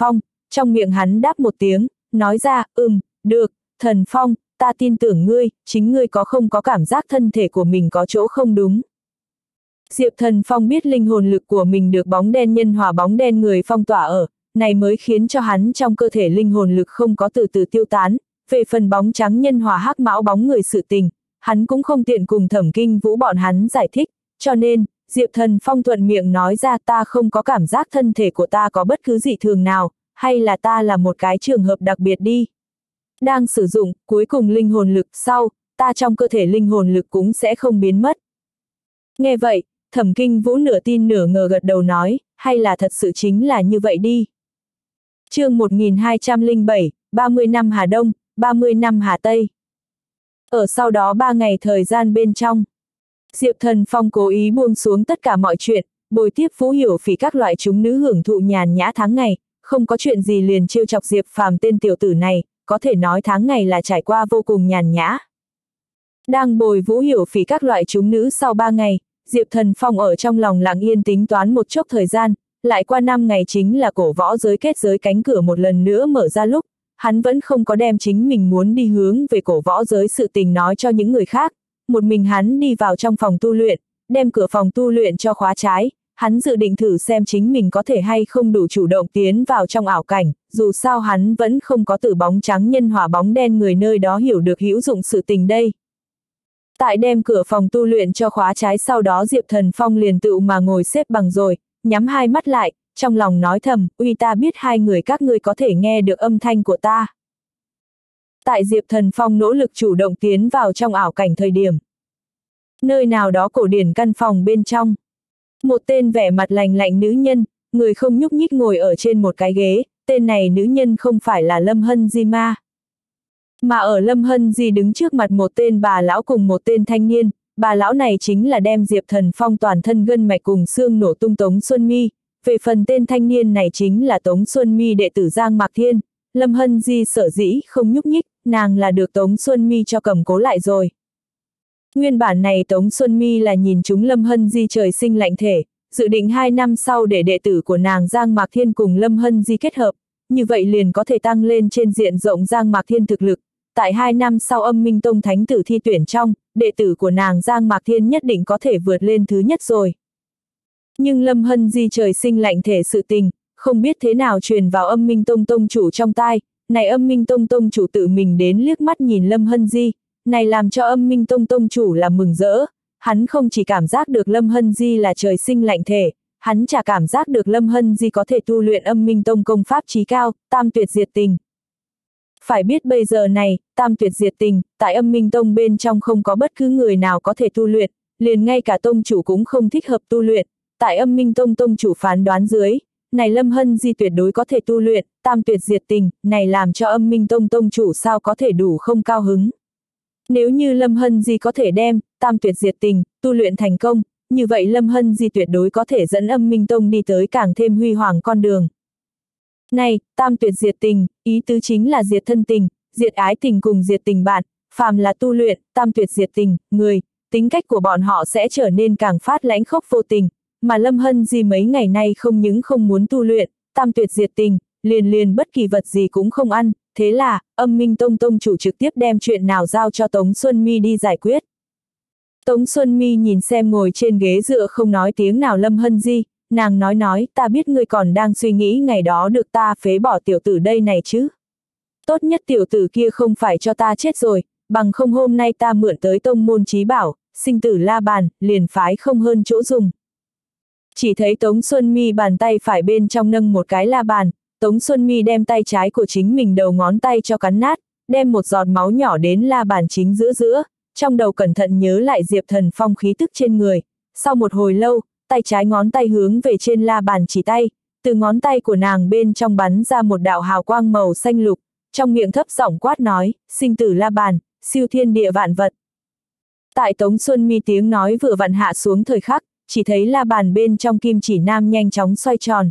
trong miệng hắn đáp một tiếng, nói ra, ừm, được, Thần Phong, ta tin tưởng ngươi, chính ngươi có không có cảm giác thân thể của mình có chỗ không đúng. Diệp Thần Phong biết linh hồn lực của mình được bóng đen nhân hòa bóng đen người phong tỏa ở, này mới khiến cho hắn trong cơ thể linh hồn lực không có từ từ tiêu tán, về phần bóng trắng nhân hòa hắc mão bóng người sự tình, hắn cũng không tiện cùng Thẩm Kinh Vũ bọn hắn giải thích, cho nên, Diệp Thần Phong thuận miệng nói ra ta không có cảm giác thân thể của ta có bất cứ dị thường nào, hay là ta là một cái trường hợp đặc biệt đi. Đang sử dụng, cuối cùng linh hồn lực sau, ta trong cơ thể linh hồn lực cũng sẽ không biến mất. Nghe vậy, Thẩm Kinh Vũ nửa tin nửa ngờ gật đầu nói, hay là thật sự chính là như vậy đi. Chương một nghìn hai trăm lẻ bảy, ba mươi năm Hà Đông, ba mươi năm Hà Tây. Ở sau đó ba ngày thời gian bên trong, Diệp Thần Phong cố ý buông xuống tất cả mọi chuyện, bồi tiếp Vũ Hiểu Phỉ các loại chúng nữ hưởng thụ nhàn nhã tháng ngày, không có chuyện gì liền trêu chọc Diệp Phàm tên tiểu tử này, có thể nói tháng ngày là trải qua vô cùng nhàn nhã. Đang bồi Vũ Hiểu Phỉ các loại chúng nữ sau ba ngày, Diệp Thần Phong ở trong lòng lặng yên tính toán một chốc thời gian, lại qua năm ngày chính là cổ võ giới kết giới cánh cửa một lần nữa mở ra lúc, hắn vẫn không có đem chính mình muốn đi hướng về cổ võ giới sự tình nói cho những người khác, một mình hắn đi vào trong phòng tu luyện, đem cửa phòng tu luyện cho khóa trái, hắn dự định thử xem chính mình có thể hay không đủ chủ động tiến vào trong ảo cảnh, dù sao hắn vẫn không có từ bóng trắng nhân hòa bóng đen người nơi đó hiểu được hữu dụng sự tình đây. Tại đem cửa phòng tu luyện cho khóa trái sau đó Diệp Thần Phong liền tự mà ngồi xếp bằng rồi, nhắm hai mắt lại, trong lòng nói thầm, uy ta biết hai người các ngươi có thể nghe được âm thanh của ta. Tại Diệp Thần Phong nỗ lực chủ động tiến vào trong ảo cảnh thời điểm. Nơi nào đó cổ điển căn phòng bên trong. Một tên vẻ mặt lành lạnh nữ nhân, người không nhúc nhích ngồi ở trên một cái ghế, tên này nữ nhân không phải là Lâm Hân Di ma. Mà ở Lâm Hân Di đứng trước mặt một tên bà lão cùng một tên thanh niên, bà lão này chính là đem Diệp Thần Phong toàn thân gân mạch cùng xương nổ tung Tống Xuân Mi, về phần tên thanh niên này chính là Tống Xuân Mi đệ tử Giang Mạc Thiên, Lâm Hân Di sở dĩ không nhúc nhích, nàng là được Tống Xuân Mi cho cầm cố lại rồi. Nguyên bản này Tống Xuân Mi là nhìn chúng Lâm Hân Di trời sinh lạnh thể, dự định hai năm sau để đệ tử của nàng Giang Mạc Thiên cùng Lâm Hân Di kết hợp, như vậy liền có thể tăng lên trên diện rộng Giang Mạc Thiên thực lực. Tại hai năm sau Âm Minh Tông thánh tử thi tuyển trong, đệ tử của nàng Giang Mạc Thiên nhất định có thể vượt lên thứ nhất rồi. Nhưng Lâm Hân Di trời sinh lạnh thể sự tình, không biết thế nào truyền vào Âm Minh Tông tông chủ trong tai, này Âm Minh Tông tông chủ tự mình đến liếc mắt nhìn Lâm Hân Di, này làm cho Âm Minh Tông tông chủ là mừng rỡ, hắn không chỉ cảm giác được Lâm Hân Di là trời sinh lạnh thể, hắn chả cảm giác được Lâm Hân Di có thể tu luyện Âm Minh Tông công pháp chí cao, tam tuyệt diệt tình. Phải biết bây giờ này, tam tuyệt diệt tình, tại Âm Minh Tông bên trong không có bất cứ người nào có thể tu luyện, liền ngay cả tông chủ cũng không thích hợp tu luyện, tại Âm Minh Tông tông chủ phán đoán dưới, này Lâm Hân Di tuyệt đối có thể tu luyện, tam tuyệt diệt tình, này làm cho Âm Minh Tông tông chủ sao có thể đủ không cao hứng. Nếu như Lâm Hân Di có thể đem, tam tuyệt diệt tình, tu luyện thành công, như vậy Lâm Hân Di tuyệt đối có thể dẫn Âm Minh Tông đi tới càng thêm huy hoàng con đường. Này, tam tuyệt diệt tình, ý tứ chính là diệt thân tình, diệt ái tình cùng diệt tình bạn, phàm là tu luyện, tam tuyệt diệt tình, người, tính cách của bọn họ sẽ trở nên càng phát lãnh khốc vô tình, mà Lâm Hân Di mấy ngày nay không những không muốn tu luyện, tam tuyệt diệt tình, liền liền bất kỳ vật gì cũng không ăn, thế là, Âm Minh Tông tông chủ trực tiếp đem chuyện nào giao cho Tống Xuân Mi đi giải quyết. Tống Xuân Mi nhìn xem ngồi trên ghế dựa không nói tiếng nào Lâm Hân Di, nàng nói nói, ta biết ngươi còn đang suy nghĩ ngày đó được ta phế bỏ tiểu tử đây này chứ. Tốt nhất tiểu tử kia không phải cho ta chết rồi, bằng không hôm nay ta mượn tới tông môn chí bảo, sinh tử la bàn, liền phái không hơn chỗ dùng. Chỉ thấy Tống Xuân Mi bàn tay phải bên trong nâng một cái la bàn, Tống Xuân Mi đem tay trái của chính mình đầu ngón tay cho cắn nát, đem một giọt máu nhỏ đến la bàn chính giữa giữa, trong đầu cẩn thận nhớ lại Diệp Thần Phong khí tức trên người. Sau một hồi lâu, tay trái ngón tay hướng về trên la bàn chỉ tay, từ ngón tay của nàng bên trong bắn ra một đạo hào quang màu xanh lục, trong miệng thấp giọng quát nói, sinh tử la bàn, siêu thiên địa vạn vật. Tại Tống Xuân Mi tiếng nói vừa vặn hạ xuống thời khắc, chỉ thấy la bàn bên trong kim chỉ nam nhanh chóng xoay tròn.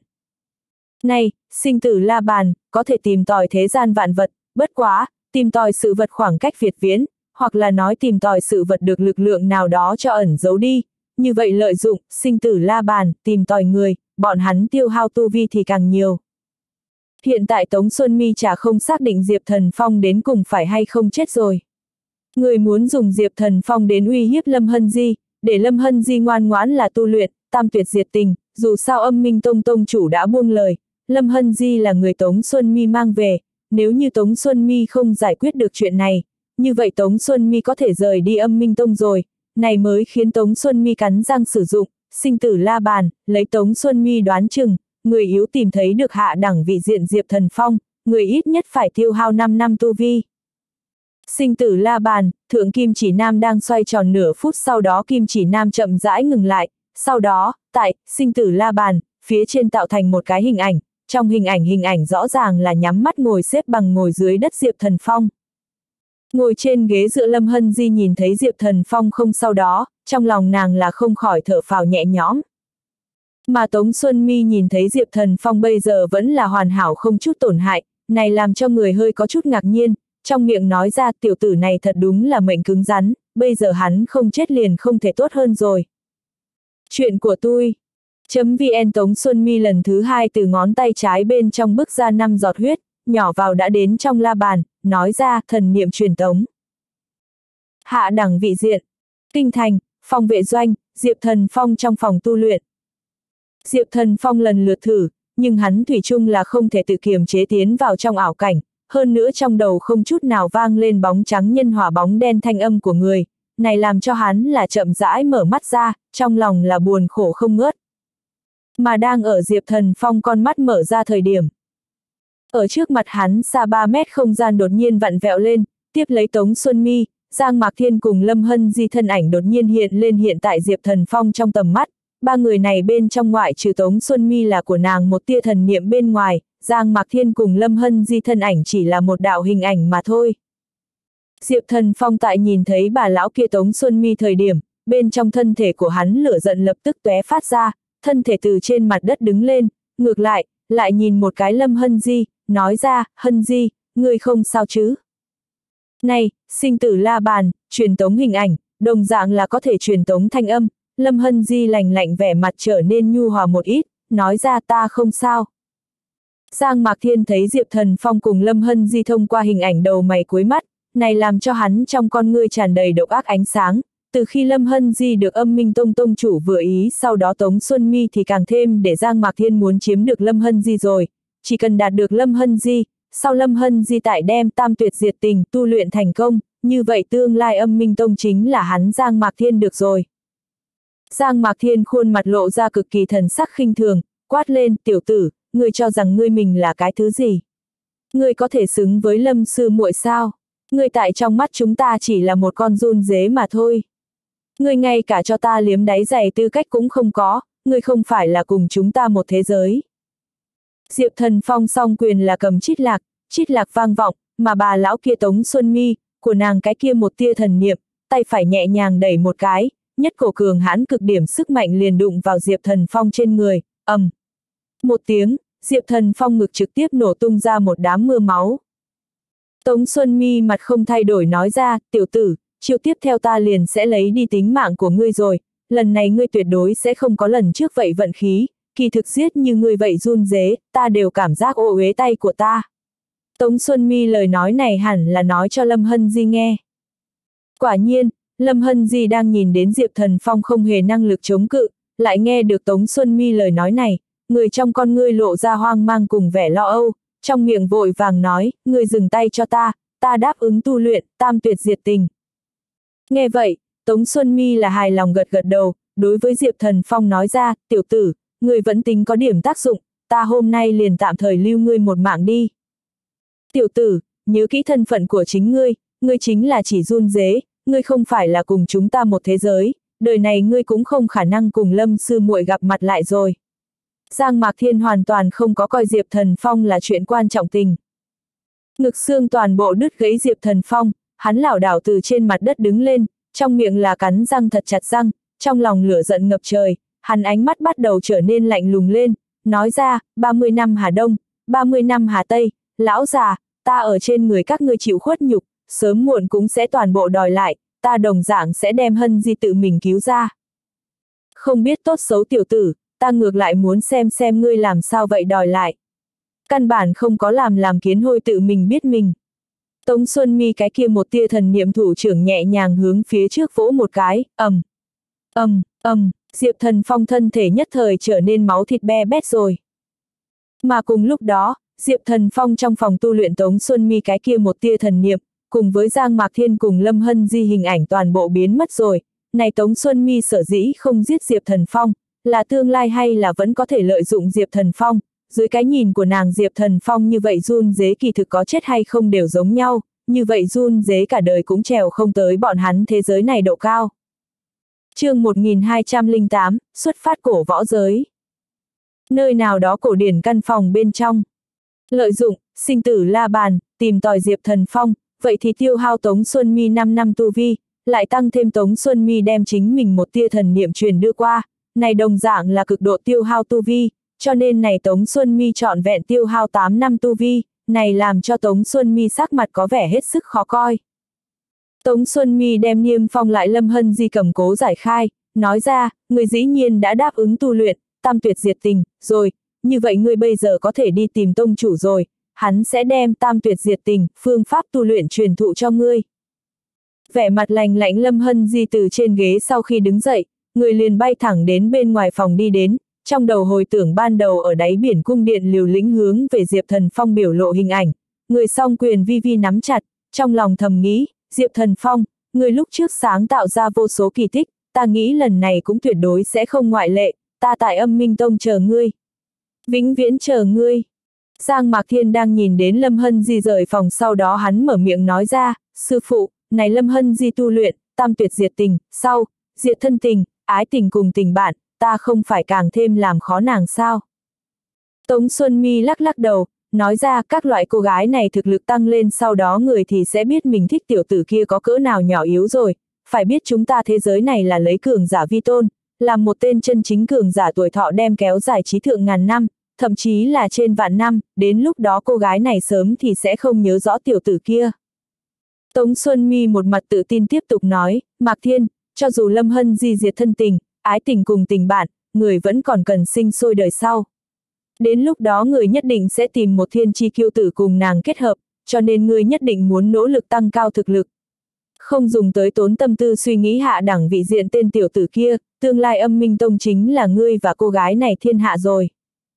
Này, sinh tử la bàn, có thể tìm tòi thế gian vạn vật, bất quá, tìm tòi sự vật khoảng cách việt viễn, hoặc là nói tìm tòi sự vật được lực lượng nào đó cho ẩn giấu đi. Như vậy lợi dụng, sinh tử la bàn, tìm tòi người, bọn hắn tiêu hao tu vi thì càng nhiều. Hiện tại Tống Xuân Mi chả không xác định Diệp Thần Phong đến cùng phải hay không chết rồi. Người muốn dùng Diệp Thần Phong đến uy hiếp Lâm Hân Di, để Lâm Hân Di ngoan ngoãn là tu luyện, tam tuyệt diệt tình, dù sao Âm Minh Tông tông chủ đã buông lời, Lâm Hân Di là người Tống Xuân Mi mang về, nếu như Tống Xuân Mi không giải quyết được chuyện này, như vậy Tống Xuân Mi có thể rời đi Âm Minh Tông rồi, này mới khiến Tống Xuân Mi cắn răng sử dụng, sinh tử la bàn, lấy Tống Xuân Mi đoán chừng, người yếu tìm thấy được hạ đẳng vị diện Diệp Thần Phong, người ít nhất phải tiêu hao năm năm tu vi. Sinh tử la bàn, thượng kim chỉ nam đang xoay tròn nửa phút, sau đó kim chỉ nam chậm rãi ngừng lại, sau đó, tại sinh tử la bàn, phía trên tạo thành một cái hình ảnh, trong hình ảnh hình ảnh rõ ràng là nhắm mắt ngồi xếp bằng ngồi dưới đất Diệp Thần Phong. Ngồi trên ghế dựa Lâm Hân Di nhìn thấy Diệp Thần Phong không, sau đó, trong lòng nàng là không khỏi thở phào nhẹ nhõm. Mà Tống Xuân Mi nhìn thấy Diệp Thần Phong bây giờ vẫn là hoàn hảo không chút tổn hại, này làm cho người hơi có chút ngạc nhiên, trong miệng nói ra tiểu tử này thật đúng là mệnh cứng rắn, bây giờ hắn không chết liền không thể tốt hơn rồi. Chuyện của tôi. Chấm vn Tống Xuân Mi lần thứ hai từ ngón tay trái bên trong bức ra năm giọt huyết, nhỏ vào đã đến trong la bàn, nói ra thần niệm truyền tống. Hạ đẳng vị diện. Kinh thành, phòng vệ doanh, Diệp Thần Phong trong phòng tu luyện. Diệp Thần Phong lần lượt thử, nhưng hắn thủy chung là không thể tự kiềm chế tiến vào trong ảo cảnh, hơn nữa trong đầu không chút nào vang lên bóng trắng nhân hỏa bóng đen thanh âm của người, này làm cho hắn là chậm rãi mở mắt ra, trong lòng là buồn khổ không ngớt. Mà đang ở Diệp Thần Phong con mắt mở ra thời điểm. Ở trước mặt hắn xa ba mét không gian đột nhiên vặn vẹo lên, tiếp lấy Tống Xuân Mi, Giang Mạc Thiên cùng Lâm Hân Di thân ảnh đột nhiên hiện lên hiện tại Diệp Thần Phong trong tầm mắt. Ba người này bên trong ngoại trừ Tống Xuân Mi là của nàng một tia thần niệm bên ngoài, Giang Mạc Thiên cùng Lâm Hân Di thân ảnh chỉ là một đạo hình ảnh mà thôi. Diệp Thần Phong tại nhìn thấy bà lão kia Tống Xuân Mi thời điểm, bên trong thân thể của hắn lửa giận lập tức tóe phát ra, thân thể từ trên mặt đất đứng lên, ngược lại, lại nhìn một cái Lâm Hân Di, nói ra, Hân Di, ngươi không sao chứ? Này, sinh tử la bàn, truyền tống hình ảnh, đồng dạng là có thể truyền tống thanh âm, Lâm Hân Di lạnh lạnh vẻ mặt trở nên nhu hòa một ít, nói ra ta không sao. Giang Mạc Thiên thấy Diệp Thần Phong cùng Lâm Hân Di thông qua hình ảnh đầu mày cuối mắt, này làm cho hắn trong con ngươi tràn đầy độc ác ánh sáng, từ khi Lâm Hân Di được Âm Minh Tông tông chủ vừa ý, sau đó Tống Xuân Mi thì càng thêm để Giang Mạc Thiên muốn chiếm được Lâm Hân Di rồi, chỉ cần đạt được Lâm Hân Di, sau Lâm Hân Di tại đem tam tuyệt diệt tình tu luyện thành công, như vậy tương lai Âm Minh Tông chính là hắn Giang Mạc Thiên được rồi. Giang Mạc Thiên khuôn mặt lộ ra cực kỳ thần sắc khinh thường, quát lên, tiểu tử, ngươi cho rằng ngươi mình là cái thứ gì? Ngươi có thể xứng với Lâm sư muội sao? Ngươi tại trong mắt chúng ta chỉ là một con giun dế mà thôi. Ngươi ngay cả cho ta liếm đáy giày tư cách cũng không có, ngươi không phải là cùng chúng ta một thế giới. Diệp Thần Phong song quyền là cầm chít lạc, chít lạc vang vọng, mà bà lão kia Tống Xuân Mi, của nàng cái kia một tia thần niệm, tay phải nhẹ nhàng đẩy một cái, nhất cổ cường hãn cực điểm sức mạnh liền đụng vào Diệp Thần Phong trên người, ầm. Um. Một tiếng, Diệp Thần Phong ngực trực tiếp nổ tung ra một đám mưa máu. Tống Xuân Mi mặt không thay đổi nói ra, tiểu tử, chiêu tiếp theo ta liền sẽ lấy đi tính mạng của ngươi rồi, lần này ngươi tuyệt đối sẽ không có lần trước vậy vận khí, kỳ thực giết như ngươi vậy run rế, ta đều cảm giác ô uế tay của ta. Tống Xuân Mi lời nói này hẳn là nói cho Lâm Hân Di nghe. Quả nhiên, Lâm Hân Di đang nhìn đến Diệp Thần Phong không hề năng lực chống cự, lại nghe được Tống Xuân Mi lời nói này, người trong con ngươi lộ ra hoang mang cùng vẻ lo âu, trong miệng vội vàng nói, ngươi dừng tay cho ta, ta đáp ứng tu luyện, tam tuyệt diệt tình. Nghe vậy, Tống Xuân Mi là hài lòng gật gật đầu, đối với Diệp Thần Phong nói ra, tiểu tử, ngươi vẫn tính có điểm tác dụng, ta hôm nay liền tạm thời lưu ngươi một mạng đi. Tiểu tử, nhớ kỹ thân phận của chính ngươi, ngươi chính là chỉ run dế, ngươi không phải là cùng chúng ta một thế giới, đời này ngươi cũng không khả năng cùng Lâm sư muội gặp mặt lại rồi. Giang Mạc Thiên hoàn toàn không có coi Diệp Thần Phong là chuyện quan trọng tình. Ngực xương toàn bộ đứt gãy Diệp Thần Phong, hắn lảo đảo từ trên mặt đất đứng lên, trong miệng là cắn răng thật chặt răng, trong lòng lửa giận ngập trời, hắn ánh mắt bắt đầu trở nên lạnh lùng lên, nói ra, ba mươi năm Hà Đông, ba mươi năm Hà Tây, lão già, ta ở trên người các ngươi chịu khuất nhục, sớm muộn cũng sẽ toàn bộ đòi lại, ta đồng dạng sẽ đem Hân Di tự mình cứu ra. Không biết tốt xấu tiểu tử, ta ngược lại muốn xem xem ngươi làm sao vậy đòi lại. Căn bản không có làm làm kiến hôi tự mình biết mình. Tống Xuân Mi cái kia một tia thần niệm thủ trưởng nhẹ nhàng hướng phía trước vỗ một cái, ầm, ầm, ầm, Diệp Thần Phong thân thể nhất thời trở nên máu thịt be bét rồi. Mà cùng lúc đó, Diệp Thần Phong trong phòng tu luyện Tống Xuân Mi cái kia một tia thần niệm, cùng với Giang Mạc Thiên cùng Lâm Hân Di hình ảnh toàn bộ biến mất rồi. Này Tống Xuân Mi sở dĩ không giết Diệp Thần Phong, là tương lai hay là vẫn có thể lợi dụng Diệp Thần Phong, dưới cái nhìn của nàng Diệp Thần Phong như vậy run dế kỳ thực có chết hay không đều giống nhau, như vậy run dế cả đời cũng trèo không tới bọn hắn thế giới này độ cao. Chương một nghìn hai trăm lẻ tám, xuất phát cổ võ giới. Nơi nào đó cổ điển căn phòng bên trong. Lợi dụng, sinh tử la bàn, tìm tòi Diệp Thần Phong, vậy thì tiêu hao Tống Xuân Mi năm năm tu vi, lại tăng thêm Tống Xuân Mi đem chính mình một tia thần niệm truyền đưa qua, này đồng dạng là cực độ tiêu hao tu vi, cho nên này Tống Xuân Mi trọn vẹn tiêu hao tám năm tu vi, này làm cho Tống Xuân Mi sắc mặt có vẻ hết sức khó coi. Tống Xuân Mi đem Niêm Phong lại Lâm Hân Di cầm cố giải khai, nói ra, người dĩ nhiên đã đáp ứng tu luyện, tam tuyệt diệt tình, rồi, như vậy ngươi bây giờ có thể đi tìm tông chủ rồi, hắn sẽ đem tam tuyệt diệt tình, phương pháp tu luyện truyền thụ cho ngươi. Vẻ mặt lạnh lạnh Lâm Hân Di từ trên ghế sau khi đứng dậy, người liền bay thẳng đến bên ngoài phòng đi đến, trong đầu hồi tưởng ban đầu ở đáy biển cung điện liều lĩnh hướng về Diệp Thần Phong biểu lộ hình ảnh, người song quyền vi vi nắm chặt, trong lòng thầm nghĩ, Diệp Thần Phong, người lúc trước sáng tạo ra vô số kỳ tích, ta nghĩ lần này cũng tuyệt đối sẽ không ngoại lệ, ta tại Âm Minh Tông chờ ngươi. Vĩnh viễn chờ ngươi. Giang Mạc Thiên đang nhìn đến Lâm Hân Di rời phòng, sau đó hắn mở miệng nói ra, sư phụ, này Lâm Hân Di tu luyện, tam tuyệt diệt tình, sau, diệt thân tình, ái tình cùng tình bạn, ta không phải càng thêm làm khó nàng sao? Tống Xuân Mi lắc lắc đầu, nói ra các loại cô gái này thực lực tăng lên sau đó người thì sẽ biết mình thích tiểu tử kia có cỡ nào nhỏ yếu rồi, phải biết chúng ta thế giới này là lấy cường giả vi tôn, làm một tên chân chính cường giả tuổi thọ đem kéo dài trí thượng ngàn năm, thậm chí là trên vạn năm, đến lúc đó cô gái này sớm thì sẽ không nhớ rõ tiểu tử kia. Tống Xuân Mi một mặt tự tin tiếp tục nói, Mạc Thiên, cho dù Lâm Hân Di diệt thân tình, ái tình cùng tình bạn, người vẫn còn cần sinh sôi đời sau. Đến lúc đó người nhất định sẽ tìm một thiên chi kiêu tử cùng nàng kết hợp, cho nên người nhất định muốn nỗ lực tăng cao thực lực. Không dùng tới tốn tâm tư suy nghĩ hạ đẳng vị diện tên tiểu tử kia, tương lai Âm Minh Tông chính là ngươi và cô gái này thiên hạ rồi.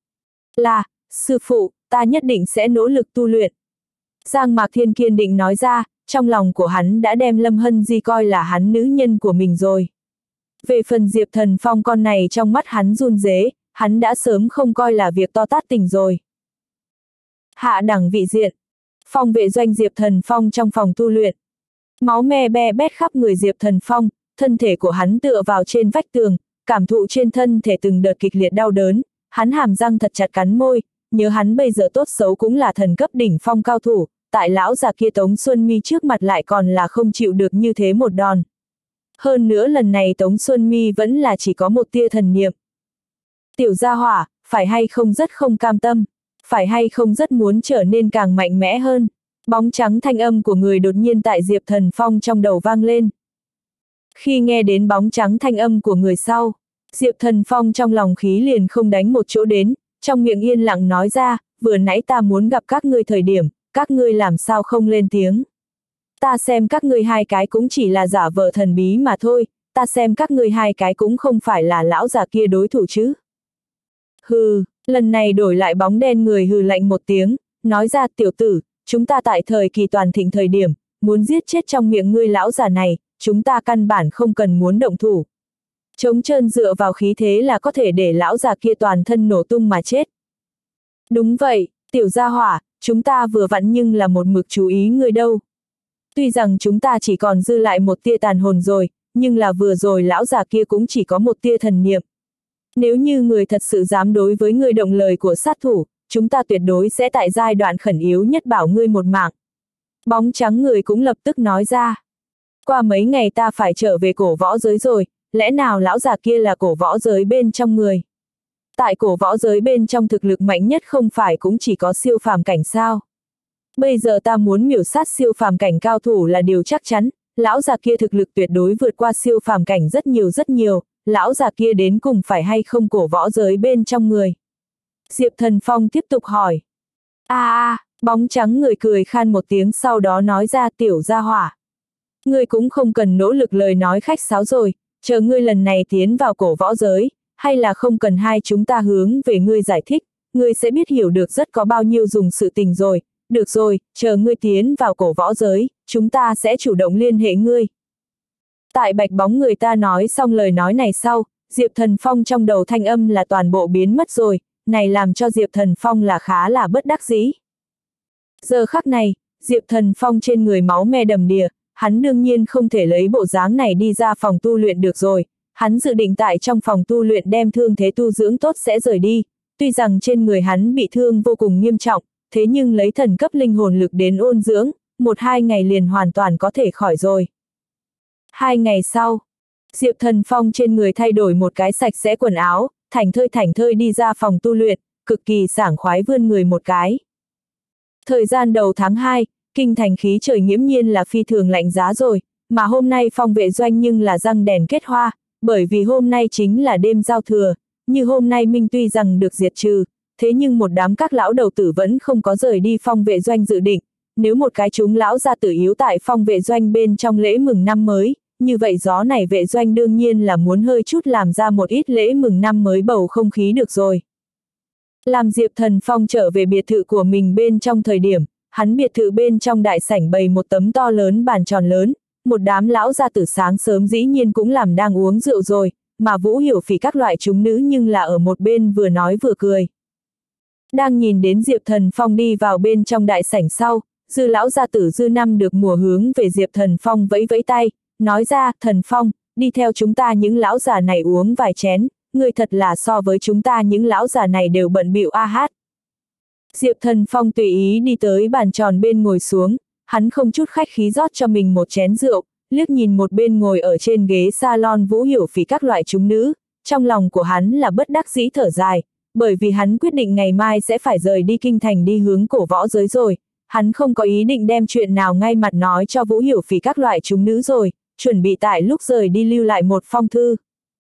Là, sư phụ, ta nhất định sẽ nỗ lực tu luyện. Giang Mạc Thiên kiên định nói ra, trong lòng của hắn đã đem Lâm Hân Di coi là hắn nữ nhân của mình rồi. Về phần Diệp Thần Phong con này trong mắt hắn run rế, hắn đã sớm không coi là việc to tát tình rồi. Hạ đẳng vị diện. Phong vệ doanh Diệp Thần Phong trong phòng tu luyện. Máu me be bét khắp người Diệp Thần Phong, thân thể của hắn tựa vào trên vách tường, cảm thụ trên thân thể từng đợt kịch liệt đau đớn, hắn hàm răng thật chặt cắn môi, nhớ hắn bây giờ tốt xấu cũng là thần cấp đỉnh phong cao thủ, tại lão già kia Tống Xuân Mi trước mặt lại còn là không chịu được như thế một đòn. Hơn nữa lần này Tống Xuân Mi vẫn là chỉ có một tia thần niệm. Tiểu gia hỏa, phải hay không rất không cam tâm, phải hay không rất muốn trở nên càng mạnh mẽ hơn. Bóng trắng thanh âm của người đột nhiên tại Diệp Thần Phong trong đầu vang lên. Khi nghe đến bóng trắng thanh âm của người sau, Diệp Thần Phong trong lòng khí liền không đánh một chỗ đến, trong miệng yên lặng nói ra, vừa nãy ta muốn gặp các ngươi thời điểm, các ngươi làm sao không lên tiếng. Ta xem các ngươi hai cái cũng chỉ là giả vờ thần bí mà thôi, ta xem các ngươi hai cái cũng không phải là lão già kia đối thủ chứ. Hừ, lần này đổi lại bóng đen người hừ lạnh một tiếng, nói ra tiểu tử, chúng ta tại thời kỳ toàn thịnh thời điểm, muốn giết chết trong miệng ngươi lão già này, chúng ta căn bản không cần muốn động thủ. Trống trơn dựa vào khí thế là có thể để lão già kia toàn thân nổ tung mà chết. Đúng vậy, tiểu gia hỏa, chúng ta vừa vặn nhưng là một mực chú ý ngươi đâu. Tuy rằng chúng ta chỉ còn dư lại một tia tàn hồn rồi, nhưng là vừa rồi lão già kia cũng chỉ có một tia thần niệm. Nếu như người thật sự dám đối với ngươi động lời của sát thủ, chúng ta tuyệt đối sẽ tại giai đoạn khẩn yếu nhất bảo ngươi một mạng. Bóng trắng người cũng lập tức nói ra. Qua mấy ngày ta phải trở về cổ võ giới rồi, lẽ nào lão già kia là cổ võ giới bên trong người? Tại cổ võ giới bên trong thực lực mạnh nhất không phải cũng chỉ có siêu phàm cảnh sao? Bây giờ ta muốn miểu sát siêu phàm cảnh cao thủ là điều chắc chắn, lão già kia thực lực tuyệt đối vượt qua siêu phàm cảnh rất nhiều rất nhiều, lão già kia đến cùng phải hay không cổ võ giới bên trong người? Diệp Thần Phong tiếp tục hỏi. A a, bóng trắng người cười khan một tiếng sau đó nói ra tiểu gia hỏa. Ngươi cũng không cần nỗ lực lời nói khách sáo rồi, chờ ngươi lần này tiến vào cổ võ giới, hay là không cần hai chúng ta hướng về ngươi giải thích, ngươi sẽ biết hiểu được rất có bao nhiêu dùng sự tình rồi, được rồi, chờ ngươi tiến vào cổ võ giới, chúng ta sẽ chủ động liên hệ ngươi. Tại bạch bóng người ta nói xong lời nói này sau, Diệp Thần Phong trong đầu thanh âm là toàn bộ biến mất rồi, này làm cho Diệp Thần Phong là khá là bất đắc dĩ. Giờ khắc này, Diệp Thần Phong trên người máu me đầm đìa, hắn đương nhiên không thể lấy bộ dáng này đi ra phòng tu luyện được rồi, hắn dự định tại trong phòng tu luyện đem thương thế tu dưỡng tốt sẽ rời đi, tuy rằng trên người hắn bị thương vô cùng nghiêm trọng, thế nhưng lấy thần cấp linh hồn lực đến ôn dưỡng, một hai ngày liền hoàn toàn có thể khỏi rồi. Hai ngày sau, Diệp Thần Phong trên người thay đổi một cái sạch sẽ quần áo, thảnh thơi thảnh thơi đi ra phòng tu luyện, cực kỳ sảng khoái vươn người một cái. Thời gian đầu tháng hai, kinh thành khí trời nghiễm nhiên là phi thường lạnh giá rồi, mà hôm nay phong vệ doanh nhưng là răng đèn kết hoa, bởi vì hôm nay chính là đêm giao thừa, như hôm nay Minh tuy rằng được diệt trừ, thế nhưng một đám các lão đầu tử vẫn không có rời đi phong vệ doanh dự định, nếu một cái chúng lão gia tử yếu tại phong vệ doanh bên trong lễ mừng năm mới, như vậy gió này vệ doanh đương nhiên là muốn hơi chút làm ra một ít lễ mừng năm mới bầu không khí được rồi. Làm Diệp Thần Phong trở về biệt thự của mình bên trong thời điểm, hắn biệt thự bên trong đại sảnh bày một tấm to lớn bàn tròn lớn, một đám lão gia tử sáng sớm dĩ nhiên cũng làm đang uống rượu rồi, mà Vũ Hiểu Phỉ các loại chúng nữ nhưng là ở một bên vừa nói vừa cười. Đang nhìn đến Diệp Thần Phong đi vào bên trong đại sảnh sau, Dư lão gia tử Dư Năm được mùa hướng về Diệp Thần Phong vẫy vẫy tay, nói ra, Thần Phong, đi theo chúng ta những lão già này uống vài chén, người thật là so với chúng ta những lão già này đều bận bịu a hát. Diệp Thần Phong tùy ý đi tới bàn tròn bên ngồi xuống, hắn không chút khách khí rót cho mình một chén rượu, liếc nhìn một bên ngồi ở trên ghế salon Vũ Hiểu Phỉ các loại chúng nữ, trong lòng của hắn là bất đắc dĩ thở dài, bởi vì hắn quyết định ngày mai sẽ phải rời đi kinh thành đi hướng cổ võ giới rồi, hắn không có ý định đem chuyện nào ngay mặt nói cho Vũ Hiểu Phỉ các loại chúng nữ rồi, chuẩn bị tại lúc rời đi lưu lại một phong thư.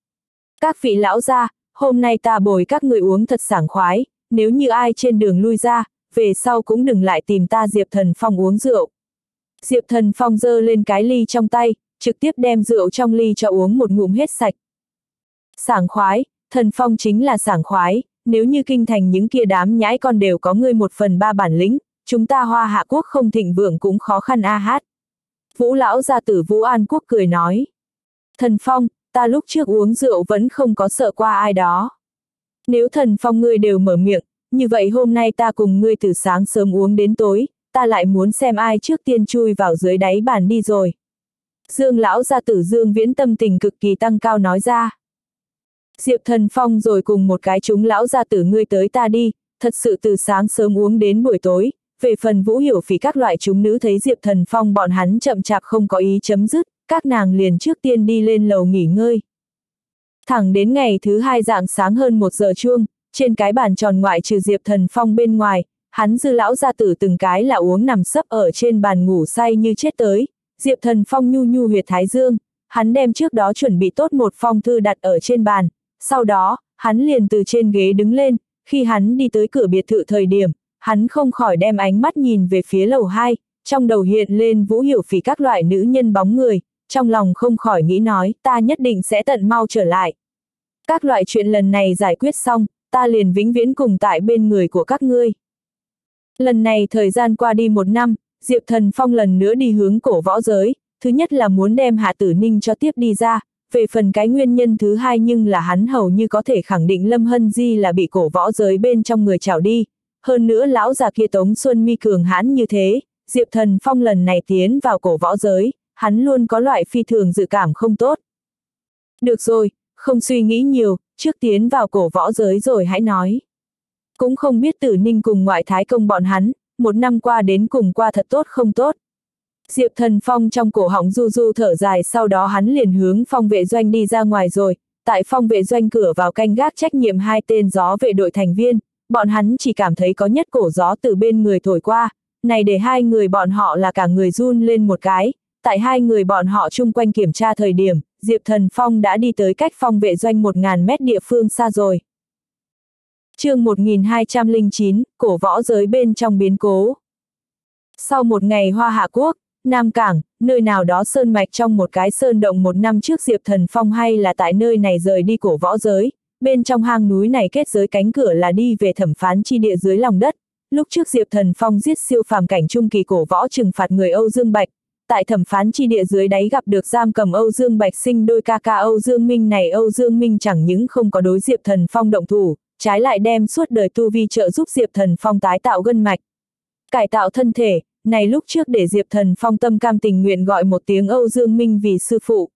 Các vị lão gia, hôm nay ta bồi các người uống thật sảng khoái, nếu như ai trên đường lui ra, về sau cũng đừng lại tìm ta Diệp Thần Phong uống rượu. Diệp Thần Phong giơ lên cái ly trong tay, trực tiếp đem rượu trong ly cho uống một ngụm hết sạch. Sảng khoái, Thần Phong chính là sảng khoái, nếu như kinh thành những kia đám nhãi con đều có ngươi một phần ba bản lĩnh, chúng ta Hoa Hạ Quốc không thịnh vượng cũng khó khăn a hát. Vũ lão gia tử Vũ An Quốc cười nói. Thần Phong, ta lúc trước uống rượu vẫn không có sợ qua ai đó. Nếu Thần Phong ngươi đều mở miệng, như vậy hôm nay ta cùng ngươi từ sáng sớm uống đến tối, ta lại muốn xem ai trước tiên chui vào dưới đáy bàn đi rồi. Dương lão gia tử Dương Viễn tâm tình cực kỳ tăng cao nói ra. Diệp Thần Phong rồi cùng một cái chúng lão gia tử ngươi tới ta đi, thật sự từ sáng sớm uống đến buổi tối. Về phần Vũ Hiểu Phỉ các loại chúng nữ thấy Diệp Thần Phong bọn hắn chậm chạp không có ý chấm dứt, các nàng liền trước tiên đi lên lầu nghỉ ngơi. Thẳng đến ngày thứ hai rạng sáng hơn một giờ chuông, trên cái bàn tròn ngoại trừ Diệp Thần Phong bên ngoài, hắn Dư lão gia tử từng cái là uống nằm sấp ở trên bàn ngủ say như chết tới. Diệp Thần Phong nhu nhu huyệt thái dương, hắn đem trước đó chuẩn bị tốt một phong thư đặt ở trên bàn, sau đó, hắn liền từ trên ghế đứng lên, khi hắn đi tới cửa biệt thự thời điểm, hắn không khỏi đem ánh mắt nhìn về phía lầu hai, trong đầu hiện lên Vũ Hiểu Phỉ các loại nữ nhân bóng người, trong lòng không khỏi nghĩ nói, ta nhất định sẽ tận mau trở lại. Các loại chuyện lần này giải quyết xong, ta liền vĩnh viễn cùng tại bên người của các ngươi. Lần này thời gian qua đi một năm, Diệp Thần Phong lần nữa đi hướng cổ võ giới, thứ nhất là muốn đem Hạ Tử Ninh cho tiếp đi ra, về phần cái nguyên nhân thứ hai nhưng là hắn hầu như có thể khẳng định Lâm Hân Di là bị cổ võ giới bên trong người trảo đi. Hơn nữa lão già kia Tống Xuân Mi cường hãn như thế, Diệp Thần Phong lần này tiến vào cổ võ giới, hắn luôn có loại phi thường dự cảm không tốt. Được rồi, không suy nghĩ nhiều, trước tiến vào cổ võ giới rồi hãy nói. Cũng không biết Tử Ninh cùng ngoại thái công bọn hắn, một năm qua đến cùng qua thật tốt không tốt. Diệp Thần Phong trong cổ họng du du thở dài, sau đó hắn liền hướng phong vệ doanh đi ra ngoài rồi, tại phong vệ doanh cửa vào canh gác trách nhiệm hai tên gió vệ đội thành viên. Bọn hắn chỉ cảm thấy có nhất cổ gió từ bên người thổi qua, này để hai người bọn họ là cả người run lên một cái, tại hai người bọn họ chung quanh kiểm tra thời điểm, Diệp Thần Phong đã đi tới cách phong vệ doanh một ngàn mét địa phương xa rồi. Chương một nghìn hai trăm lẻ chín, cổ võ giới bên trong biến cố. Sau một ngày Hoa Hạ Quốc, Nam Cảng, nơi nào đó sơn mạch trong một cái sơn động một năm trước Diệp Thần Phong hay là tại nơi này rời đi cổ võ giới, bên trong hang núi này kết giới cánh cửa là đi về thẩm phán chi địa dưới lòng đất. Lúc trước Diệp Thần Phong giết siêu phàm cảnh trung kỳ cổ võ trừng phạt người Âu Dương Bạch, tại thẩm phán chi địa dưới đáy gặp được giam cầm Âu Dương Bạch sinh đôi ca ca Âu Dương Minh này. Âu Dương Minh chẳng những không có đối Diệp Thần Phong động thủ, trái lại đem suốt đời tu vi trợ giúp Diệp Thần Phong tái tạo gân mạch, cải tạo thân thể, này lúc trước để Diệp Thần Phong tâm cam tình nguyện gọi một tiếng Âu Dương Minh vì sư phụ.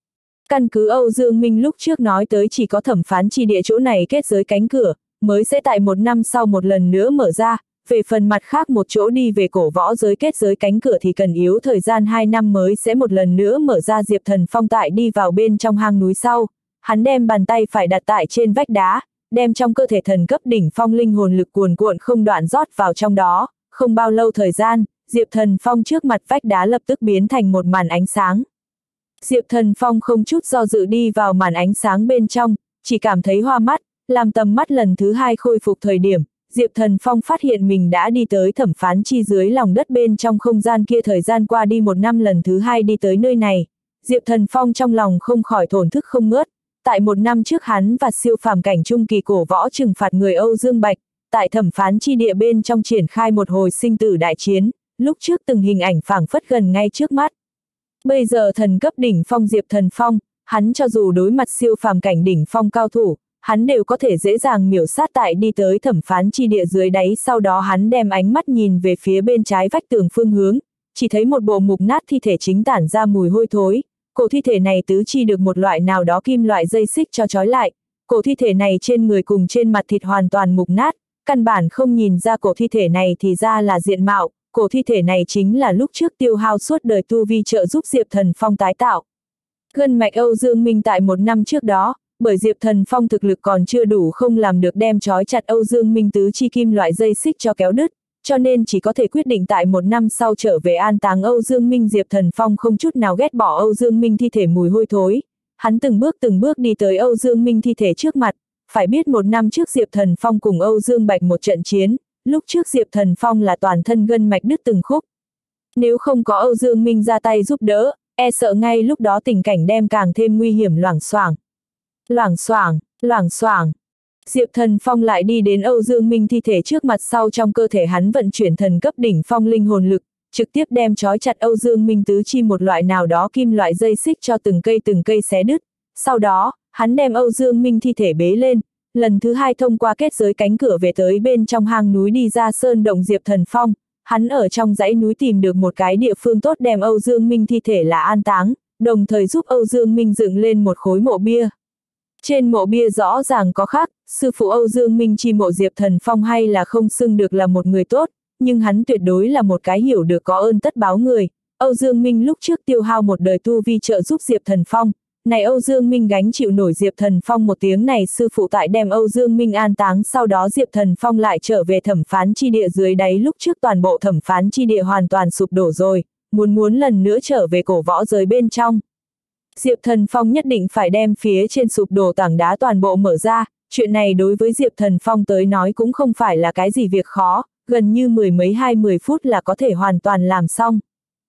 Căn cứ Âu Dương Minh lúc trước nói tới chỉ có thẩm phán chi địa chỗ này kết giới cánh cửa, mới sẽ tại một năm sau một lần nữa mở ra, về phần mặt khác một chỗ đi về cổ võ giới kết giới cánh cửa thì cần yếu thời gian hai năm mới sẽ một lần nữa mở ra. Diệp Thần Phong tại đi vào bên trong hang núi sau, hắn đem bàn tay phải đặt tại trên vách đá, đem trong cơ thể thần cấp đỉnh phong linh hồn lực cuồn cuộn không đoạn rót vào trong đó, không bao lâu thời gian, Diệp Thần Phong trước mặt vách đá lập tức biến thành một màn ánh sáng. Diệp Thần Phong không chút do dự đi vào màn ánh sáng bên trong, chỉ cảm thấy hoa mắt, làm tầm mắt lần thứ hai khôi phục thời điểm, Diệp Thần Phong phát hiện mình đã đi tới thẩm phán chi dưới lòng đất bên trong không gian kia. Thời gian qua đi một năm lần thứ hai đi tới nơi này, Diệp Thần Phong trong lòng không khỏi thổn thức không ngớt. Tại một năm trước hắn và siêu phàm cảnh trung kỳ cổ võ trừng phạt người Âu Dương Bạch, tại thẩm phán chi địa bên trong triển khai một hồi sinh tử đại chiến, lúc trước từng hình ảnh phảng phất gần ngay trước mắt. Bây giờ thần cấp đỉnh phong Diệp Thần Phong, hắn cho dù đối mặt siêu phàm cảnh đỉnh phong cao thủ, hắn đều có thể dễ dàng miểu sát. Tại đi tới thẩm phán chi địa dưới đáy sau đó hắn đem ánh mắt nhìn về phía bên trái vách tường phương hướng, chỉ thấy một bộ mục nát thi thể chính tản ra mùi hôi thối. Cổ thi thể này tứ chi được một loại nào đó kim loại dây xích cho trói lại, cổ thi thể này trên người cùng trên mặt thịt hoàn toàn mục nát, căn bản không nhìn ra cổ thi thể này thì ra là diện mạo. Cổ thi thể này chính là lúc trước tiêu hao suốt đời tu vi trợ giúp Diệp Thần Phong tái tạo gân mạch Âu Dương Minh tại một năm trước đó, bởi Diệp Thần Phong thực lực còn chưa đủ không làm được đem trói chặt Âu Dương Minh tứ chi kim loại dây xích cho kéo đứt, cho nên chỉ có thể quyết định tại một năm sau trở về an táng Âu Dương Minh. Diệp Thần Phong không chút nào ghét bỏ Âu Dương Minh thi thể mùi hôi thối, hắn từng bước từng bước đi tới Âu Dương Minh thi thể trước mặt. Phải biết một năm trước Diệp Thần Phong cùng Âu Dương Bạch một trận chiến, lúc trước Diệp Thần Phong là toàn thân gân mạch đứt từng khúc. Nếu không có Âu Dương Minh ra tay giúp đỡ, e sợ ngay lúc đó tình cảnh đem càng thêm nguy hiểm. Loảng xoảng, loảng xoảng, loảng xoảng. Diệp Thần Phong lại đi đến Âu Dương Minh thi thể trước mặt, sau trong cơ thể hắn vận chuyển thần cấp đỉnh phong linh hồn lực, trực tiếp đem trói chặt Âu Dương Minh tứ chi một loại nào đó kim loại dây xích cho từng cây từng cây xé đứt. Sau đó, hắn đem Âu Dương Minh thi thể bế lên, lần thứ hai thông qua kết giới cánh cửa về tới bên trong hang núi đi ra sơn động. Diệp Thần Phong, hắn ở trong dãy núi tìm được một cái địa phương tốt đem Âu Dương Minh thi thể là an táng, đồng thời giúp Âu Dương Minh dựng lên một khối mộ bia. Trên mộ bia rõ ràng có khắc, sư phụ Âu Dương Minh chi mộ. Diệp Thần Phong hay là không xưng được là một người tốt, nhưng hắn tuyệt đối là một cái hiểu được có ơn tất báo người. Âu Dương Minh lúc trước tiêu hao một đời tu vi trợ giúp Diệp Thần Phong, này Âu Dương Minh gánh chịu nổi Diệp Thần Phong một tiếng này sư phụ. Tại đem Âu Dương Minh an táng sau đó Diệp Thần Phong lại trở về thẩm phán chi địa dưới đáy. Lúc trước toàn bộ thẩm phán chi địa hoàn toàn sụp đổ rồi, muốn muốn lần nữa trở về cổ võ giới bên trong. Diệp Thần Phong nhất định phải đem phía trên sụp đổ tảng đá toàn bộ mở ra, chuyện này đối với Diệp Thần Phong tới nói cũng không phải là cái gì việc khó, gần như mười mấy hai mươi phút là có thể hoàn toàn làm xong.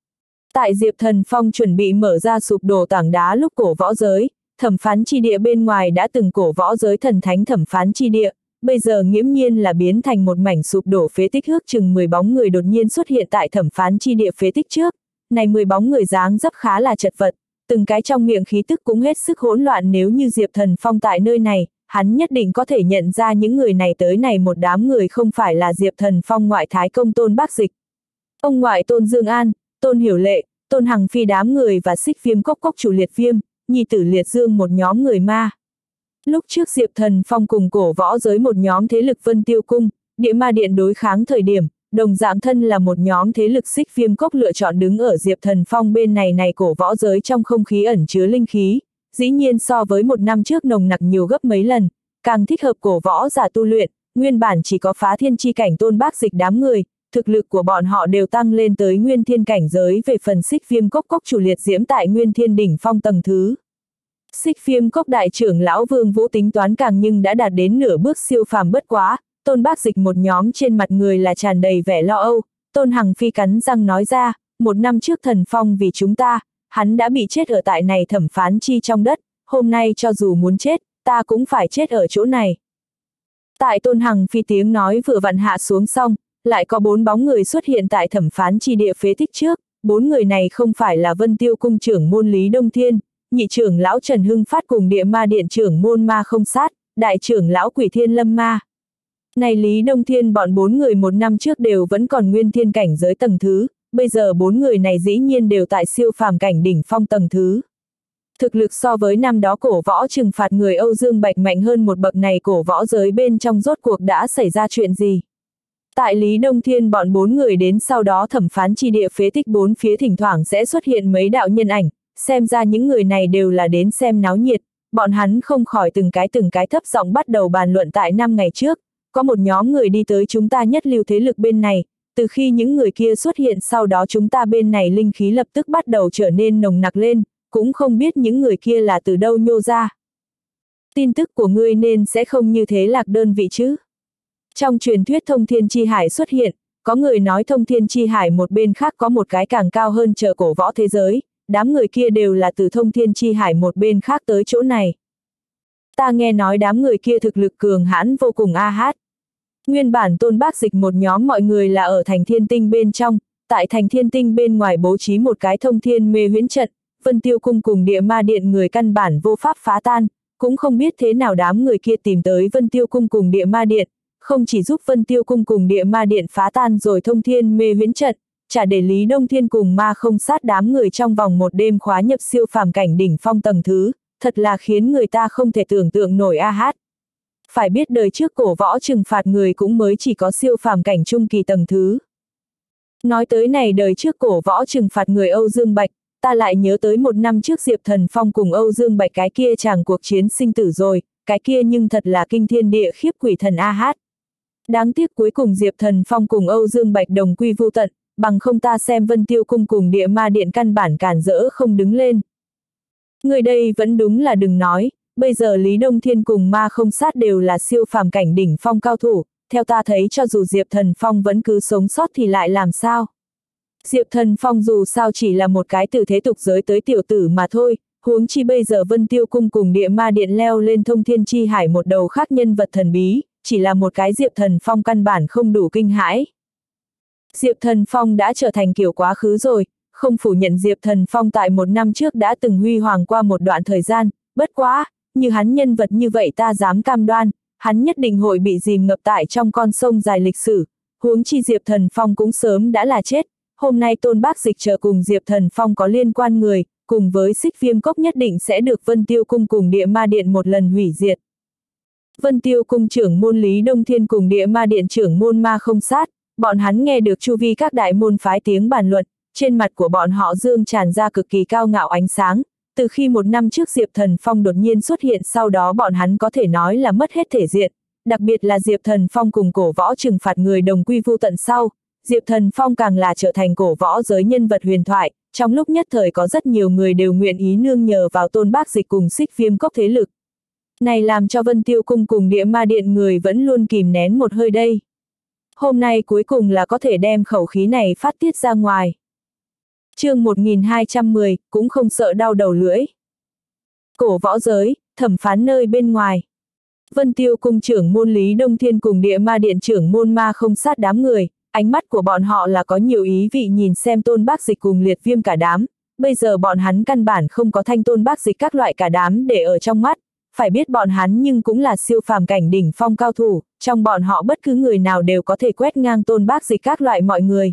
Tại Diệp Thần Phong chuẩn bị mở ra sụp đổ tảng đá lúc cổ võ giới, thẩm phán chi địa bên ngoài đã từng cổ võ giới thần thánh thẩm phán chi địa, bây giờ nghiễm nhiên là biến thành một mảnh sụp đổ phế tích. Ước chừng mười bóng người đột nhiên xuất hiện tại thẩm phán chi địa phế tích trước, này mười bóng người dáng dấp khá là chật vật, từng cái trong miệng khí tức cũng hết sức hỗn loạn. Nếu như Diệp Thần Phong tại nơi này, hắn nhất định có thể nhận ra những người này tới. Này một đám người không phải là Diệp Thần Phong ngoại Thái Công Tôn Bác Dịch, ông ngoại Tôn Dương An, Tôn Hiểu Lệ, Tôn Hằng Phi đám người và Xích Viêm Cốc Cốc chủ Liệt Viêm, nhi tử Liệt Dương một nhóm người ma. Lúc trước Diệp Thần Phong cùng cổ võ giới một nhóm thế lực Vân Tiêu Cung, Địa Ma Điện đối kháng thời điểm, đồng dạng thân là một nhóm thế lực Xích Viêm Cốc lựa chọn đứng ở Diệp Thần Phong bên này. Này cổ võ giới trong không khí ẩn chứa linh khí, dĩ nhiên so với một năm trước nồng nặc nhiều gấp mấy lần, càng thích hợp cổ võ giả tu luyện. Nguyên bản chỉ có phá thiên chi cảnh Tôn Bác Dịch đám người, thực lực của bọn họ đều tăng lên tới nguyên thiên cảnh giới. Về phần Xích Viêm Cốc Cốc chủ Liệt Diễm tại nguyên thiên đỉnh phong tầng thứ Xích Viêm Cốc đại trưởng lão Vương Vũ tính toán càng nhưng đã đạt đến nửa bước siêu phàm bất quá, Tôn Bác Dịch một nhóm trên mặt người là tràn đầy vẻ lo âu. Tôn Hằng Phi cắn răng nói ra, một năm trước Thần Phong vì chúng ta, hắn đã bị chết ở tại này thẩm phán chi trong đất, hôm nay cho dù muốn chết, ta cũng phải chết ở chỗ này. Tại Tôn Hằng Phi tiếng nói vừa vặn hạ xuống xong, lại có bốn bóng người xuất hiện tại thẩm phán chi địa phế tích trước, bốn người này không phải là Vân Tiêu cung trưởng môn Lý Đông Thiên, nhị trưởng lão Trần Hưng Phát cùng địa ma điện trưởng môn Ma Không Sát, đại trưởng lão Quỷ Thiên Lâm Ma. Này Lý Đông Thiên bọn bốn người một năm trước đều vẫn còn nguyên thiên cảnh giới tầng thứ, bây giờ bốn người này dĩ nhiên đều tại siêu phàm cảnh đỉnh phong tầng thứ. Thực lực so với năm đó cổ võ trừng phạt người Âu Dương Bạch mạnh hơn một bậc, này cổ võ giới bên trong rốt cuộc đã xảy ra chuyện gì? Tại Lý Đông Thiên bọn bốn người đến sau đó thẩm phán chi địa phế tích bốn phía thỉnh thoảng sẽ xuất hiện mấy đạo nhân ảnh, xem ra những người này đều là đến xem náo nhiệt, bọn hắn không khỏi từng cái từng cái thấp giọng bắt đầu bàn luận tại năm ngày trước, có một nhóm người đi tới chúng ta nhất lưu thế lực bên này, từ khi những người kia xuất hiện sau đó chúng ta bên này linh khí lập tức bắt đầu trở nên nồng nặc lên, cũng không biết những người kia là từ đâu nhô ra. Tin tức của ngươi nên sẽ không như thế lạc đơn vị chứ. Trong truyền thuyết Thông Thiên Chi Hải xuất hiện, có người nói Thông Thiên Chi Hải một bên khác có một cái càng cao hơn chờ cổ võ thế giới, đám người kia đều là từ Thông Thiên Chi Hải một bên khác tới chỗ này. Ta nghe nói đám người kia thực lực cường hãn vô cùng a hát. Nguyên bản Tôn Bác Dịch một nhóm mọi người là ở thành Thiên Tinh bên trong, tại thành Thiên Tinh bên ngoài bố trí một cái thông thiên mê huyễn trận, Vân Tiêu cung cùng địa ma điện người căn bản vô pháp phá tan, cũng không biết thế nào đám người kia tìm tới Vân Tiêu cung cùng địa ma điện, không chỉ giúp Vân Tiêu cung cùng địa ma điện phá tan rồi thông thiên mê huyễn trận, chả để Lý Đông Thiên cùng Ma Không Sát đám người trong vòng một đêm khóa nhập siêu phàm cảnh đỉnh phong tầng thứ, thật là khiến người ta không thể tưởng tượng nổi a hát. Phải biết đời trước cổ võ trừng phạt người cũng mới chỉ có siêu phàm cảnh trung kỳ tầng thứ. Nói tới này đời trước cổ võ trừng phạt người Âu Dương Bạch, ta lại nhớ tới một năm trước Diệp Thần Phong cùng Âu Dương Bạch cái kia chàng cuộc chiến sinh tử rồi, cái kia nhưng thật là kinh thiên địa khiếp quỷ thần a hát. Đáng tiếc cuối cùng Diệp Thần Phong cùng Âu Dương Bạch đồng quy vu tận, bằng không ta xem Vân Tiêu cung cùng địa ma điện căn bản cản rỡ không đứng lên. Người đây vẫn đúng là đừng nói, bây giờ Lý Đông Thiên cùng Ma Không Sát đều là siêu phàm cảnh đỉnh phong cao thủ, theo ta thấy cho dù Diệp Thần Phong vẫn cứ sống sót thì lại làm sao? Diệp Thần Phong dù sao chỉ là một cái từ thế tục giới tới tiểu tử mà thôi, huống chi bây giờ Vân Tiêu cung cùng địa ma điện leo lên Thông Thiên Chi Hải một đầu khác nhân vật thần bí, chỉ là một cái Diệp Thần Phong căn bản không đủ kinh hãi. Diệp Thần Phong đã trở thành kiểu quá khứ rồi, không phủ nhận Diệp Thần Phong tại một năm trước đã từng huy hoàng qua một đoạn thời gian, bất quá, như hắn nhân vật như vậy ta dám cam đoan, hắn nhất định hội bị dìm ngập tại trong con sông dài lịch sử, huống chi Diệp Thần Phong cũng sớm đã là chết, hôm nay Tôn Bác Dịch chờ cùng Diệp Thần Phong có liên quan người, cùng với Xích Viêm Cốc nhất định sẽ được Vân Tiêu cung cùng địa ma điện một lần hủy diệt. Vân Tiêu cung trưởng môn Lý Đông Thiên cùng địa ma điện trưởng môn Ma Không Sát, bọn hắn nghe được chu vi các đại môn phái tiếng bàn luận, trên mặt của bọn họ dương tràn ra cực kỳ cao ngạo ánh sáng, từ khi một năm trước Diệp Thần Phong đột nhiên xuất hiện sau đó bọn hắn có thể nói là mất hết thể diện, đặc biệt là Diệp Thần Phong cùng cổ võ trừng phạt người đồng quy vu tận sau, Diệp Thần Phong càng là trở thành cổ võ giới nhân vật huyền thoại, trong lúc nhất thời có rất nhiều người đều nguyện ý nương nhờ vào Tôn Bác Dịch cùng Xích Viêm Cốc thế lực. Này làm cho Vân Tiêu cung cùng địa ma điện người vẫn luôn kìm nén một hơi đây. Hôm nay cuối cùng là có thể đem khẩu khí này phát tiết ra ngoài. Chương một nghìn hai trăm mười, cũng không sợ đau đầu lưỡi. Cổ võ giới, thẩm phán nơi bên ngoài. Vân Tiêu cung trưởng môn Lý Đông Thiên cùng địa ma điện trưởng môn Ma Không Sát đám người, ánh mắt của bọn họ là có nhiều ý vị nhìn xem Tôn Bác Dịch cùng Liệt Viêm cả đám, bây giờ bọn hắn căn bản không có thanh Tôn Bác Dịch các loại cả đám để ở trong mắt, phải biết bọn hắn nhưng cũng là siêu phàm cảnh đỉnh phong cao thủ, trong bọn họ bất cứ người nào đều có thể quét ngang Tôn Bác Dịch các loại mọi người.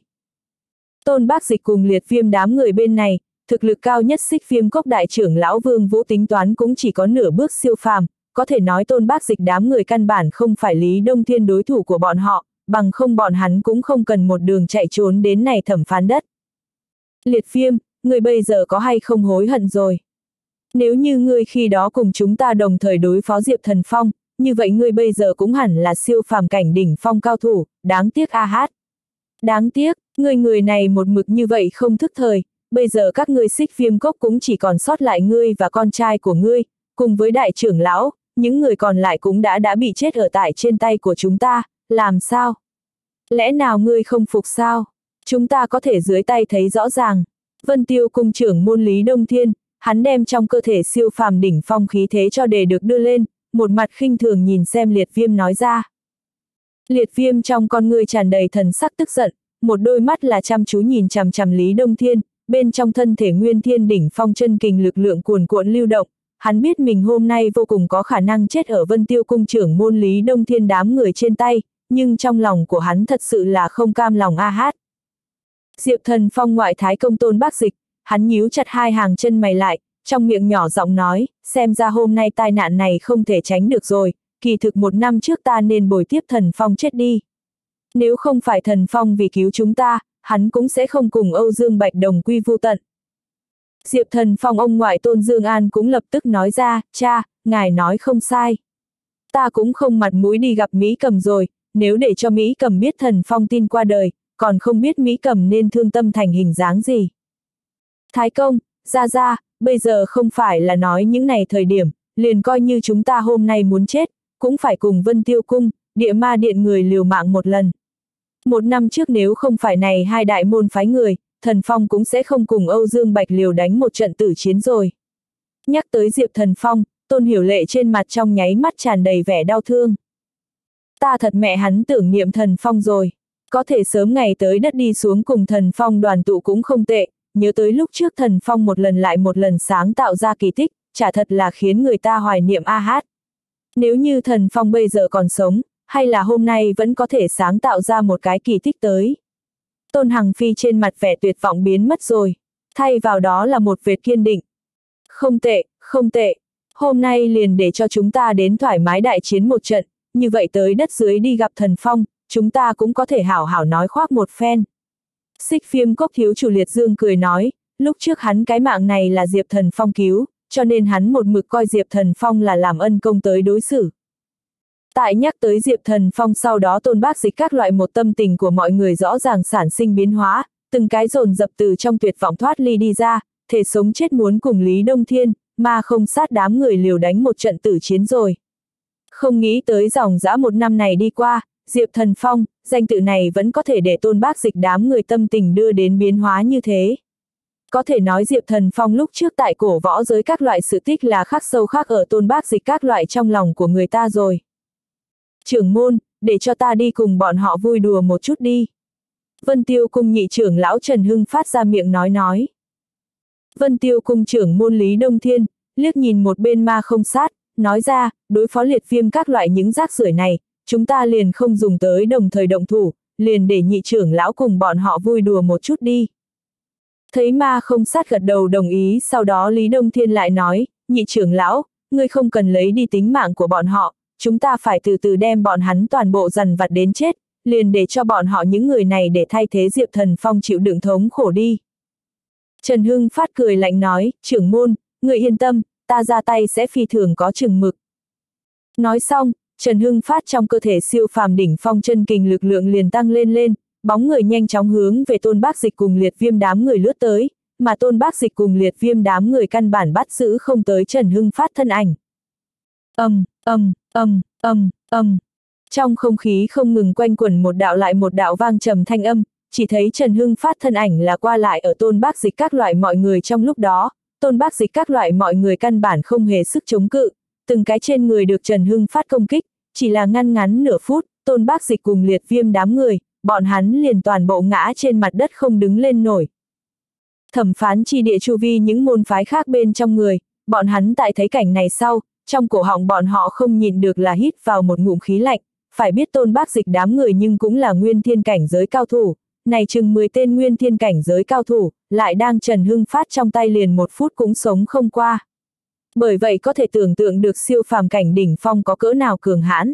Tôn Bác Dịch cùng Liệt Viêm đám người bên này, thực lực cao nhất Xích Viêm Cốc đại trưởng lão Vương Vũ tính toán cũng chỉ có nửa bước siêu phàm, có thể nói Tôn Bác Dịch đám người căn bản không phải Lý Đông Thiên đối thủ của bọn họ, bằng không bọn hắn cũng không cần một đường chạy trốn đến này thẩm phán đất. Liệt Viêm, người bây giờ có hay không hối hận rồi? Nếu như ngươi khi đó cùng chúng ta đồng thời đối phó Diệp Thần Phong, như vậy ngươi bây giờ cũng hẳn là siêu phàm cảnh đỉnh phong cao thủ, đáng tiếc a hát. Đáng tiếc, ngươi người này một mực như vậy không thức thời, bây giờ các ngươi Xích Viêm Cốc cũng chỉ còn sót lại ngươi và con trai của ngươi, cùng với đại trưởng lão, những người còn lại cũng đã đã bị chết ở tại trên tay của chúng ta, làm sao? Lẽ nào ngươi không phục sao? Chúng ta có thể dưới tay thấy rõ ràng. Vân Tiêu cung trưởng môn Lý Đông Thiên, hắn đem trong cơ thể siêu phàm đỉnh phong khí thế cho đề được đưa lên, một mặt khinh thường nhìn xem Liệt Viêm nói ra. Liệt Viêm trong con ngươi tràn đầy thần sắc tức giận, một đôi mắt là chăm chú nhìn chằm chằm Lý Đông Thiên, bên trong thân thể nguyên thiên đỉnh phong chân kình lực lượng cuồn cuộn lưu động, hắn biết mình hôm nay vô cùng có khả năng chết ở Vân Tiêu cung trưởng môn Lý Đông Thiên đám người trên tay, nhưng trong lòng của hắn thật sự là không cam lòng a hát. Diệp Thần Phong ngoại thái công Tôn Bác Dịch, hắn nhíu chặt hai hàng chân mày lại, trong miệng nhỏ giọng nói, xem ra hôm nay tai nạn này không thể tránh được rồi, kỳ thực một năm trước ta nên bồi tiếp Thần Phong chết đi. Nếu không phải Thần Phong vì cứu chúng ta, hắn cũng sẽ không cùng Âu Dương Bạch đồng quy vu tận. Diệp Thần Phong ông ngoại Tôn Dương An cũng lập tức nói ra, cha, ngài nói không sai. Ta cũng không mặt mũi đi gặp Mỹ Cầm rồi, nếu để cho Mỹ Cầm biết Thần Phong tin qua đời, còn không biết Mỹ Cầm nên thương tâm thành hình dáng gì. Thái công, ra ra, bây giờ không phải là nói những này thời điểm, liền coi như chúng ta hôm nay muốn chết, cũng phải cùng Vân Tiêu cung, Địa Ma điện người liều mạng một lần. Một năm trước nếu không phải này hai đại môn phái người, Thần Phong cũng sẽ không cùng Âu Dương Bạch liều đánh một trận tử chiến rồi. Nhắc tới Diệp Thần Phong, Tôn Hiểu Lệ trên mặt trong nháy mắt tràn đầy vẻ đau thương. Ta thật mẹ hắn tưởng niệm Thần Phong rồi. Có thể sớm ngày tới đất đi xuống cùng Thần Phong đoàn tụ cũng không tệ, nhớ tới lúc trước Thần Phong một lần lại một lần sáng tạo ra kỳ tích, chả thật là khiến người ta hoài niệm a hát. Nếu như Thần Phong bây giờ còn sống, hay là hôm nay vẫn có thể sáng tạo ra một cái kỳ tích tới. Tôn Hằng Phi trên mặt vẻ tuyệt vọng biến mất rồi, thay vào đó là một vệt kiên định. Không tệ, không tệ, hôm nay liền để cho chúng ta đến thoải mái đại chiến một trận, như vậy tới đất dưới đi gặp Thần Phong, chúng ta cũng có thể hảo hảo nói khoác một phen. Xích Phiêm Cốc thiếu chủ Liệt Dương cười nói, lúc trước hắn cái mạng này là Diệp Thần Phong cứu, cho nên hắn một mực coi Diệp Thần Phong là làm ân công tới đối xử. Tại nhắc tới Diệp Thần Phong sau đó Tôn Bác Dịch các loại một tâm tình của mọi người rõ ràng sản sinh biến hóa, từng cái dồn dập từ trong tuyệt vọng thoát ly đi ra, thể sống chết muốn cùng Lý Đông Thiên, mà không sát đám người liều đánh một trận tử chiến rồi. Không nghĩ tới dòng dã một năm này đi qua, Diệp Thần Phong, danh tự này vẫn có thể để Tôn Bác Dịch đám người tâm tình đưa đến biến hóa như thế. Có thể nói Diệp Thần Phong lúc trước tại cổ võ giới các loại sự tích là khắc sâu khắc ở Tôn Bác Dịch các loại trong lòng của người ta rồi. Trưởng môn, để cho ta đi cùng bọn họ vui đùa một chút đi. Vân Tiêu cung nhị trưởng lão Trần Hưng phát ra miệng nói nói. Vân Tiêu cung trưởng môn Lý Đông Thiên, liếc nhìn một bên ma không sát, nói ra, đối phó Liệt Viêm các loại những rác rưởi này, chúng ta liền không dùng tới đồng thời động thủ, liền để nhị trưởng lão cùng bọn họ vui đùa một chút đi. Thấy ma không sát gật đầu đồng ý, sau đó Lý Đông Thiên lại nói, nhị trưởng lão, ngươi không cần lấy đi tính mạng của bọn họ, chúng ta phải từ từ đem bọn hắn toàn bộ dằn vặt đến chết, liền để cho bọn họ những người này để thay thế Diệp Thần Phong chịu đựng thống khổ đi. Trần Hưng phát cười lạnh nói, trưởng môn, ngươi yên tâm, ta ra tay sẽ phi thường có chừng mực. Nói xong, Trần Hưng phát trong cơ thể siêu phàm đỉnh phong chân kình lực lượng liền tăng lên lên, bóng người nhanh chóng hướng về Tôn Bác Dịch cùng Liệt Viêm đám người lướt tới, mà Tôn Bác Dịch cùng Liệt Viêm đám người căn bản bắt giữ không tới Trần Hưng phát thân ảnh. Ầm, ầm, ầm, ầm, ầm. Trong không khí không ngừng quanh quẩn một đạo lại một đạo vang trầm thanh âm, chỉ thấy Trần Hưng phát thân ảnh là qua lại ở Tôn Bác Dịch các loại mọi người trong lúc đó, Tôn Bác Dịch các loại mọi người căn bản không hề sức chống cự, từng cái trên người được Trần Hưng phát công kích, chỉ là ngăn ngắn nửa phút, Tôn Bác Dịch cùng Liệt Viêm đám người, bọn hắn liền toàn bộ ngã trên mặt đất không đứng lên nổi. Thẩm phán chi địa chu vi những môn phái khác bên trong người, bọn hắn tại thấy cảnh này sau, trong cổ họng bọn họ không nhịn được là hít vào một ngụm khí lạnh, phải biết Tôn Bác Dịch đám người nhưng cũng là nguyên thiên cảnh giới cao thủ, này chừng mười tên nguyên thiên cảnh giới cao thủ, lại đang Trần Hưng phát trong tay liền một phút cũng sống không qua. Bởi vậy có thể tưởng tượng được siêu phàm cảnh đỉnh phong có cỡ nào cường hãn.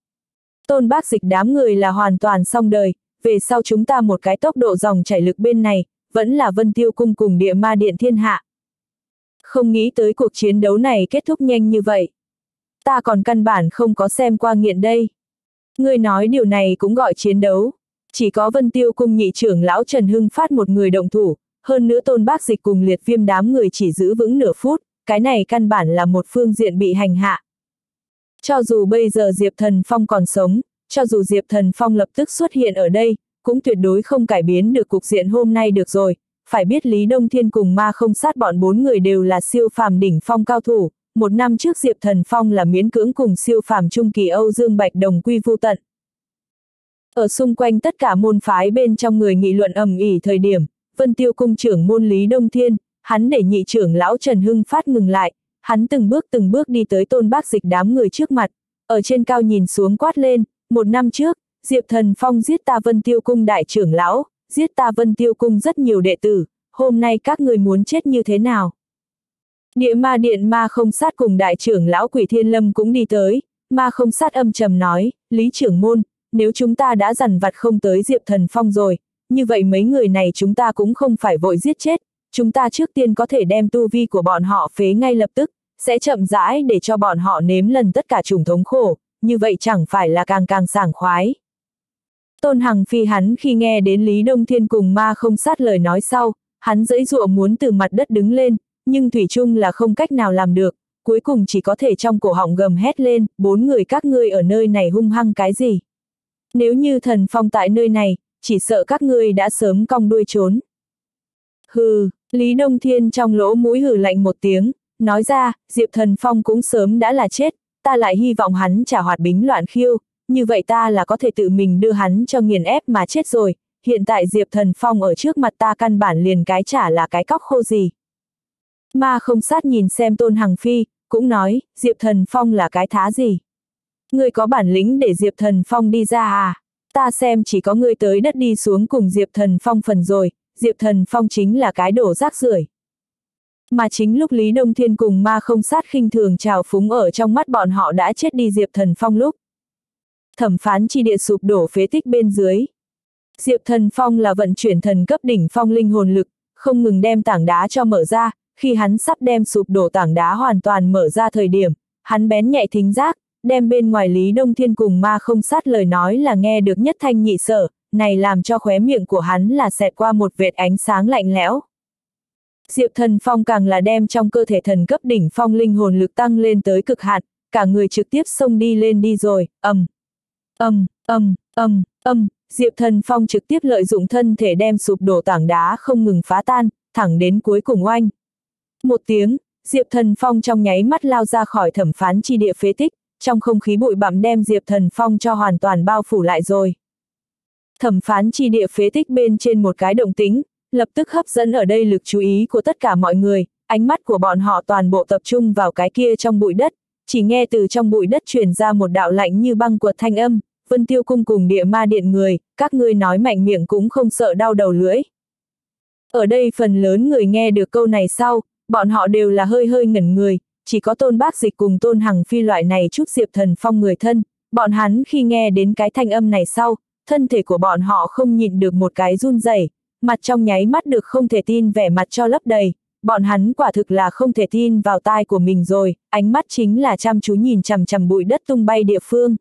Tôn Bác Dịch đám người là hoàn toàn xong đời, về sau chúng ta một cái tốc độ dòng chảy lực bên này, vẫn là Vân Tiêu cung cùng Địa Ma điện thiên hạ. Không nghĩ tới cuộc chiến đấu này kết thúc nhanh như vậy. Ta còn căn bản không có xem qua nghiện đây. Ngươi nói điều này cũng gọi chiến đấu. Chỉ có Vân Tiêu cung nhị trưởng lão Trần Hưng phát một người động thủ, hơn nữa Tôn Bác Dịch cùng Liệt Viêm đám người chỉ giữ vững nửa phút, cái này căn bản là một phương diện bị hành hạ. Cho dù bây giờ Diệp Thần Phong còn sống, cho dù Diệp Thần Phong lập tức xuất hiện ở đây, cũng tuyệt đối không cải biến được cục diện hôm nay được rồi. Phải biết Lý Đông Thiên cùng Ma Không Sát bọn bốn người đều là siêu phàm đỉnh phong cao thủ, một năm trước Diệp Thần Phong là miễn cưỡng cùng siêu phàm trung kỳ Âu Dương Bạch đồng quy vu tận. Ở xung quanh tất cả môn phái bên trong người nghị luận ầm ĩ thời điểm, Vân Tiêu cung trưởng môn Lý Đông Thiên, hắn để nhị trưởng lão Trần Hưng Phát ngừng lại, hắn từng bước từng bước đi tới Tôn Bác Dịch đám người trước mặt, ở trên cao nhìn xuống quát lên, một năm trước, Diệp Thần Phong giết ta Vân Tiêu cung đại trưởng lão, giết ta Vân Tiêu cung rất nhiều đệ tử, hôm nay các người muốn chết như thế nào? Địa Ma Điện Ma Không Sát cùng đại trưởng lão Quỷ Thiên Lâm cũng đi tới, Ma Không Sát âm trầm nói, Lý trưởng môn, nếu chúng ta đã dằn vặt không tới Diệp Thần Phong rồi, như vậy mấy người này chúng ta cũng không phải vội giết chết, chúng ta trước tiên có thể đem tu vi của bọn họ phế ngay lập tức, sẽ chậm rãi để cho bọn họ nếm lần tất cả chủng thống khổ, như vậy chẳng phải là càng càng sảng khoái. Tôn Hằng Phi hắn khi nghe đến Lý Đông Thiên cùng Ma Không Sát lời nói sau, hắn giãy giụa muốn từ mặt đất đứng lên, nhưng thủy chung là không cách nào làm được, cuối cùng chỉ có thể trong cổ họng gầm hét lên, bốn người các ngươi ở nơi này hung hăng cái gì? Nếu như Thần Phong tại nơi này, chỉ sợ các ngươi đã sớm cong đuôi trốn. Hừ, Lý Đông Thiên trong lỗ mũi hừ lạnh một tiếng, nói ra, Diệp Thần Phong cũng sớm đã là chết, ta lại hy vọng hắn trả hoạt bính loạn khiêu, như vậy ta là có thể tự mình đưa hắn cho nghiền ép mà chết rồi, hiện tại Diệp Thần Phong ở trước mặt ta căn bản liền cái chả là cái cóc khô gì. Ma Không Sát nhìn xem Tôn Hằng Phi, cũng nói, Diệp Thần Phong là cái thá gì? Ngươi có bản lĩnh để Diệp Thần Phong đi ra à? Ta xem chỉ có ngươi tới đất đi xuống cùng Diệp Thần Phong phần rồi, Diệp Thần Phong chính là cái đổ rác rưởi. Mà chính lúc Lý Đông Thiên cùng Ma Không Sát khinh thường trào phúng ở trong mắt bọn họ đã chết đi Diệp Thần Phong lúc. Thẩm phán chi địa sụp đổ phế tích bên dưới. Diệp Thần Phong là vận chuyển thần cấp đỉnh phong linh hồn lực, không ngừng đem tảng đá cho mở ra, khi hắn sắp đem sụp đổ tảng đá hoàn toàn mở ra thời điểm, hắn bén nhạy thính giác, đem bên ngoài Lý Đông Thiên cùng Ma Không Sát lời nói là nghe được nhất thanh nhị sở, này làm cho khóe miệng của hắn là xẹt qua một vệt ánh sáng lạnh lẽo. Diệp Thần Phong càng là đem trong cơ thể thần cấp đỉnh phong linh hồn lực tăng lên tới cực hạn, cả người trực tiếp xông đi lên đi rồi, ầm, ầm, ầm, ầm, ầm, Diệp Thần Phong trực tiếp lợi dụng thân thể đem sụp đổ tảng đá không ngừng phá tan, thẳng đến cuối cùng oanh. Một tiếng, Diệp Thần Phong trong nháy mắt lao ra khỏi thẩm phán chi địa phế tích, trong không khí bụi bặm đem Diệp Thần Phong cho hoàn toàn bao phủ lại rồi. Thẩm phán chi địa phế tích bên trên một cái động tĩnh, lập tức hấp dẫn ở đây lực chú ý của tất cả mọi người, ánh mắt của bọn họ toàn bộ tập trung vào cái kia trong bụi đất, chỉ nghe từ trong bụi đất truyền ra một đạo lạnh như băng quật thanh âm, Vân Tiêu cung cùng Địa Ma Điện người, các ngươi nói mạnh miệng cũng không sợ đau đầu lưỡi. Ở đây phần lớn người nghe được câu này sau, bọn họ đều là hơi hơi ngẩn người, chỉ có Tôn Bác Dịch cùng Tôn Hằng Phi loại này chút Diệp Thần Phong người thân, bọn hắn khi nghe đến cái thanh âm này sau, thân thể của bọn họ không nhịn được một cái run rẩy, mặt trong nháy mắt được không thể tin vẻ mặt cho lấp đầy, bọn hắn quả thực là không thể tin vào tai của mình rồi, ánh mắt chính là chăm chú nhìn chằm chằm bụi đất tung bay địa phương.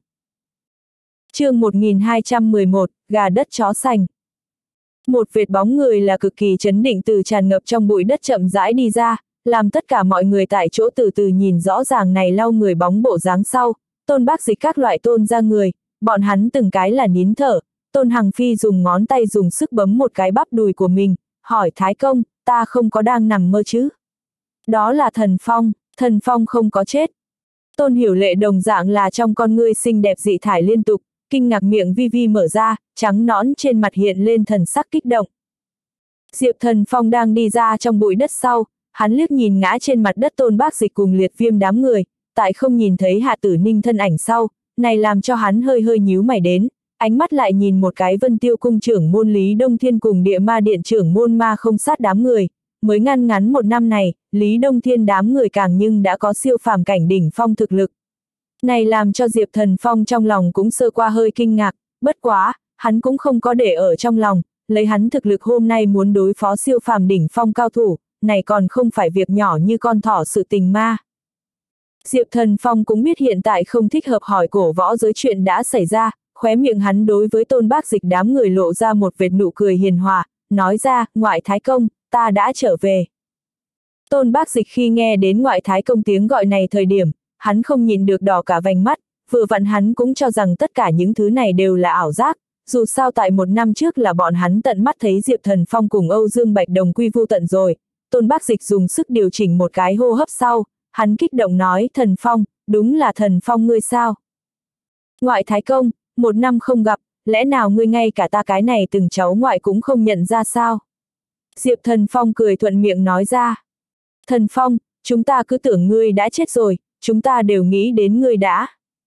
Chương một nghìn hai trăm mười một, gà đất chó sành. Một vệt bóng người là cực kỳ chấn định từ tràn ngập trong bụi đất chậm rãi đi ra, làm tất cả mọi người tại chỗ từ từ nhìn rõ ràng này lau người bóng bộ dáng sau, Tôn Bác Dịch các loại Tôn ra người, bọn hắn từng cái là nín thở, Tôn Hằng Phi dùng ngón tay dùng sức bấm một cái bắp đùi của mình, hỏi Thái Công, ta không có đang nằm mơ chứ? Đó là Thần Phong, Thần Phong không có chết. Tôn Hiểu Lệ đồng dạng là trong con ngươi xinh đẹp dị thải liên tục, kinh ngạc miệng vi vi mở ra, trắng nõn trên mặt hiện lên thần sắc kích động. Diệp Thần Phong đang đi ra trong bụi đất sau, hắn liếc nhìn ngã trên mặt đất Tôn Bác Dịch cùng Liệt Viêm đám người, tại không nhìn thấy Hạ Tử Ninh thân ảnh sau, này làm cho hắn hơi hơi nhíu mày đến, ánh mắt lại nhìn một cái Vân Tiêu cung trưởng môn Lý Đông Thiên cùng Địa Ma Điện trưởng môn Ma Không Sát đám người, mới ngăn ngắn một năm này, Lý Đông Thiên đám người càng nhưng đã có siêu phàm cảnh đỉnh phong thực lực. Này làm cho Diệp Thần Phong trong lòng cũng sơ qua hơi kinh ngạc, bất quá, hắn cũng không có để ở trong lòng, lấy hắn thực lực hôm nay muốn đối phó siêu phàm đỉnh phong cao thủ, này còn không phải việc nhỏ như con thỏ sự tình ma. Diệp Thần Phong cũng biết hiện tại không thích hợp hỏi cổ võ giới chuyện đã xảy ra, khóe miệng hắn đối với Tôn Bác Dịch đám người lộ ra một vệt nụ cười hiền hòa, nói ra, ngoại Thái Công, ta đã trở về. Tôn Bác Dịch khi nghe đến ngoại thái công tiếng gọi này thời điểm, hắn không nhịn được đỏ cả vành mắt, vừa vặn hắn cũng cho rằng tất cả những thứ này đều là ảo giác, dù sao tại một năm trước là bọn hắn tận mắt thấy Diệp Thần Phong cùng Âu Dương Bạch Đồng quy vu tận rồi. Tôn Bác Dịch dùng sức điều chỉnh một cái hô hấp sau, hắn kích động nói, Thần Phong, đúng là Thần Phong ngươi sao? Ngoại thái công, một năm không gặp, lẽ nào ngươi ngay cả ta cái này từng cháu ngoại cũng không nhận ra sao? Diệp Thần Phong cười thuận miệng nói ra. Thần Phong, chúng ta cứ tưởng ngươi đã chết rồi, chúng ta đều nghĩ đến ngươi đã.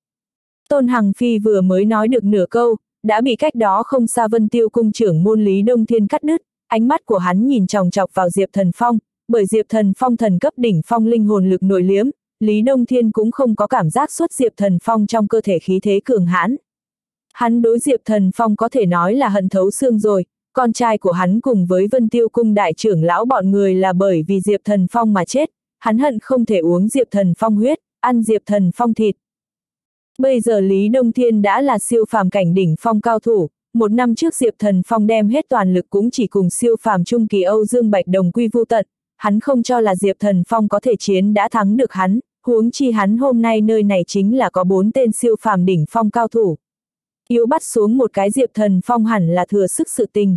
Tôn Hằng Phi vừa mới nói được nửa câu, đã bị cách đó không xa Vân Tiêu cung trưởng môn Lý Đông Thiên cắt đứt, ánh mắt của hắn nhìn chòng chọc vào Diệp Thần Phong, bởi Diệp Thần Phong thần cấp đỉnh phong linh hồn lực nội liếm, Lý Đông Thiên cũng không có cảm giác xuất Diệp Thần Phong trong cơ thể khí thế cường hãn. Hắn đối Diệp Thần Phong có thể nói là hận thấu xương rồi, con trai của hắn cùng với Vân Tiêu cung đại trưởng lão bọn người là bởi vì Diệp Thần Phong mà chết, hắn hận không thể uống Diệp Thần Phong huyết, ăn Diệp Thần Phong thịt. Bây giờ Lý Đông Thiên đã là siêu phàm cảnh đỉnh phong cao thủ, một năm trước Diệp Thần Phong đem hết toàn lực cũng chỉ cùng siêu phàm trung kỳ Âu Dương Bạch Đồng quy vu tận, hắn không cho là Diệp Thần Phong có thể chiến đã thắng được hắn, huống chi hắn hôm nay nơi này chính là có bốn tên siêu phàm đỉnh phong cao thủ. Yếu bắt xuống một cái Diệp Thần Phong hẳn là thừa sức sự tình.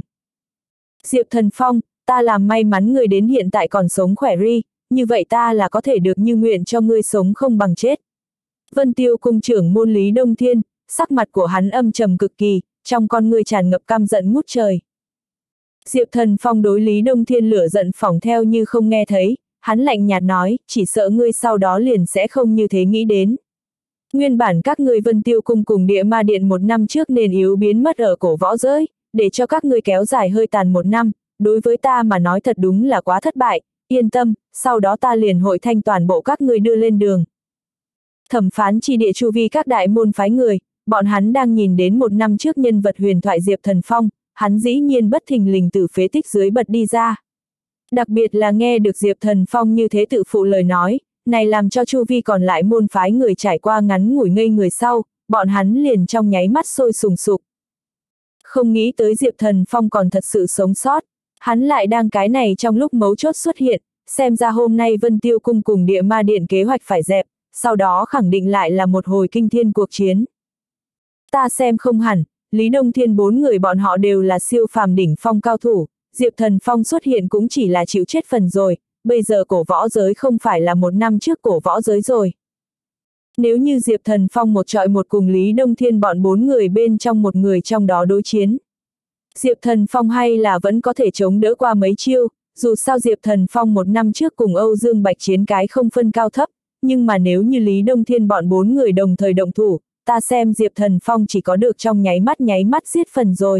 Diệp Thần Phong, ta làm may mắn người đến hiện tại còn sống khỏe ri, như vậy ta là có thể được như nguyện cho ngươi sống không bằng chết. Vân Tiêu cung trưởng môn Lý Đông Thiên, sắc mặt của hắn âm trầm cực kỳ, trong con ngươi tràn ngập căm giận ngút trời. Diệp Thần Phong đối Lý Đông Thiên lửa giận phỏng theo như không nghe thấy, hắn lạnh nhạt nói, chỉ sợ ngươi sau đó liền sẽ không như thế nghĩ đến. Nguyên bản các ngươi Vân Tiêu cung cùng Địa Ma Điện một năm trước nên yếu biến mất ở cổ võ giới, để cho các ngươi kéo dài hơi tàn một năm, đối với ta mà nói thật đúng là quá thất bại, yên tâm, sau đó ta liền hội thanh toàn bộ các ngươi đưa lên đường. Thẩm phán chi địa chu vi các đại môn phái người, bọn hắn đang nhìn đến một năm trước nhân vật huyền thoại Diệp Thần Phong, hắn dĩ nhiên bất thình lình từ phế tích dưới bật đi ra. Đặc biệt là nghe được Diệp Thần Phong như thế tự phụ lời nói, này làm cho chu vi còn lại môn phái người trải qua ngắn ngủi ngây người sau, bọn hắn liền trong nháy mắt sôi sùng sục. Không nghĩ tới Diệp Thần Phong còn thật sự sống sót, hắn lại đang cái này trong lúc mấu chốt xuất hiện, xem ra hôm nay Vân Tiêu cung cùng Địa Ma Điện kế hoạch phải dẹp, sau đó khẳng định lại là một hồi kinh thiên cuộc chiến. Ta xem không hẳn, Lý Đông Thiên bốn người bọn họ đều là siêu phàm đỉnh phong cao thủ, Diệp Thần Phong xuất hiện cũng chỉ là chịu chết phần rồi, bây giờ cổ võ giới không phải là một năm trước cổ võ giới rồi. Nếu như Diệp Thần Phong một trọi một cùng Lý Đông Thiên bọn bốn người bên trong một người trong đó đối chiến, Diệp Thần Phong hay là vẫn có thể chống đỡ qua mấy chiêu, dù sao Diệp Thần Phong một năm trước cùng Âu Dương Bạch chiến cái không phân cao thấp, nhưng mà nếu như Lý Đông Thiên bọn bốn người đồng thời động thủ, ta xem Diệp Thần Phong chỉ có được trong nháy mắt nháy mắt giết phần rồi.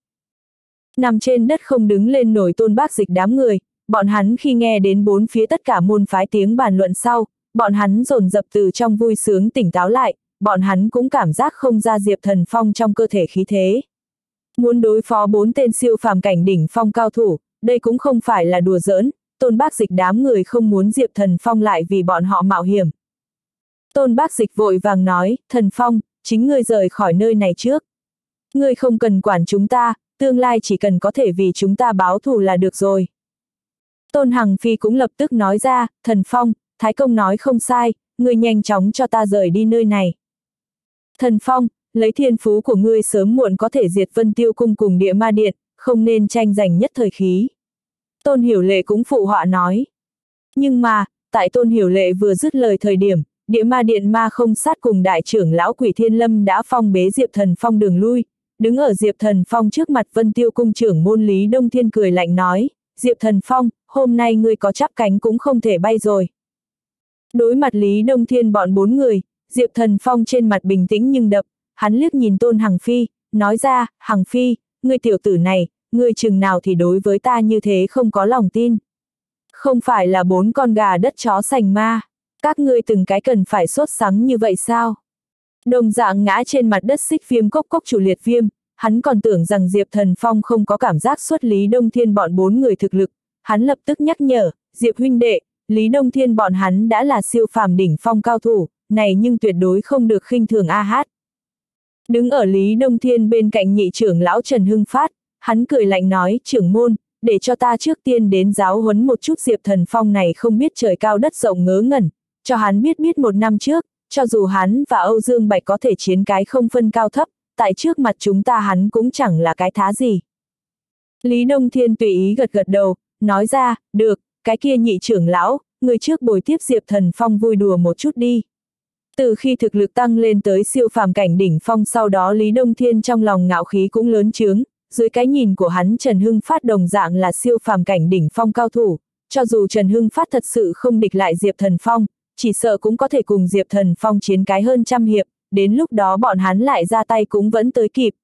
Nằm trên đất không đứng lên nổi Tôn Bác Dịch đám người, bọn hắn khi nghe đến bốn phía tất cả môn phái tiếng bàn luận sau, bọn hắn dồn dập từ trong vui sướng tỉnh táo lại, bọn hắn cũng cảm giác không ra Diệp Thần Phong trong cơ thể khí thế. Muốn đối phó bốn tên siêu phàm cảnh đỉnh phong cao thủ, đây cũng không phải là đùa giỡn, Tôn Bác Dịch đám người không muốn Diệp Thần Phong lại vì bọn họ mạo hiểm. Tôn Bác Dịch vội vàng nói, Thần Phong, chính ngươi rời khỏi nơi này trước. Ngươi không cần quản chúng ta, tương lai chỉ cần có thể vì chúng ta báo thù là được rồi. Tôn Hằng Phi cũng lập tức nói ra, Thần Phong, Thái Công nói không sai, ngươi nhanh chóng cho ta rời đi nơi này. Thần Phong, lấy thiên phú của ngươi sớm muộn có thể diệt Vân Tiêu cung cùng Địa Ma Điện, không nên tranh giành nhất thời khí. Tôn Hiểu Lệ cũng phụ họa nói. Nhưng mà, tại Tôn Hiểu Lệ vừa dứt lời thời điểm, Địa Ma Điện Ma Không Sát cùng đại trưởng lão Quỷ Thiên Lâm đã phong bế Diệp Thần Phong đường lui, đứng ở Diệp Thần Phong trước mặt Vân Tiêu cung trưởng môn Lý Đông Thiên cười lạnh nói, Diệp Thần Phong, hôm nay ngươi có chắp cánh cũng không thể bay rồi. Đối mặt Lý Đông Thiên bọn bốn người, Diệp Thần Phong trên mặt bình tĩnh nhưng đập, hắn liếc nhìn Tôn Hằng Phi, nói ra, Hằng Phi, ngươi tiểu tử này, ngươi chừng nào thì đối với ta như thế không có lòng tin. Không phải là bốn con gà đất chó sành ma, các ngươi từng cái cần phải sốt sắng như vậy sao? Đồng dạng ngã trên mặt đất Xích Viêm cốc cốc chủ Liệt Viêm, hắn còn tưởng rằng Diệp Thần Phong không có cảm giác xuất Lý Đông Thiên bọn bốn người thực lực, hắn lập tức nhắc nhở, Diệp huynh đệ, Lý Đông Thiên bọn hắn đã là siêu phàm đỉnh phong cao thủ, này nhưng tuyệt đối không được khinh thường a hát. Đứng ở Lý Đông Thiên bên cạnh nhị trưởng lão Trần Hưng Phát, hắn cười lạnh nói, trưởng môn, để cho ta trước tiên đến giáo huấn một chút Diệp Thần Phong này không biết trời cao đất rộng ngớ ngẩn, cho hắn biết biết một năm trước, cho dù hắn và Âu Dương Bạch có thể chiến cái không phân cao thấp, tại trước mặt chúng ta hắn cũng chẳng là cái thá gì. Lý Đông Thiên tùy ý gật gật đầu, nói ra, được, cái kia nhị trưởng lão, người trước bồi tiếp Diệp Thần Phong vui đùa một chút đi. Từ khi thực lực tăng lên tới siêu phàm cảnh đỉnh phong sau đó Lý Đông Thiên trong lòng ngạo khí cũng lớn chướng, dưới cái nhìn của hắn Trần Hưng Phát đồng dạng là siêu phàm cảnh đỉnh phong cao thủ, cho dù Trần Hưng Phát thật sự không địch lại Diệp Thần Phong, chỉ sợ cũng có thể cùng Diệp Thần Phong chiến cái hơn trăm hiệp, đến lúc đó bọn hắn lại ra tay cũng vẫn tới kịp.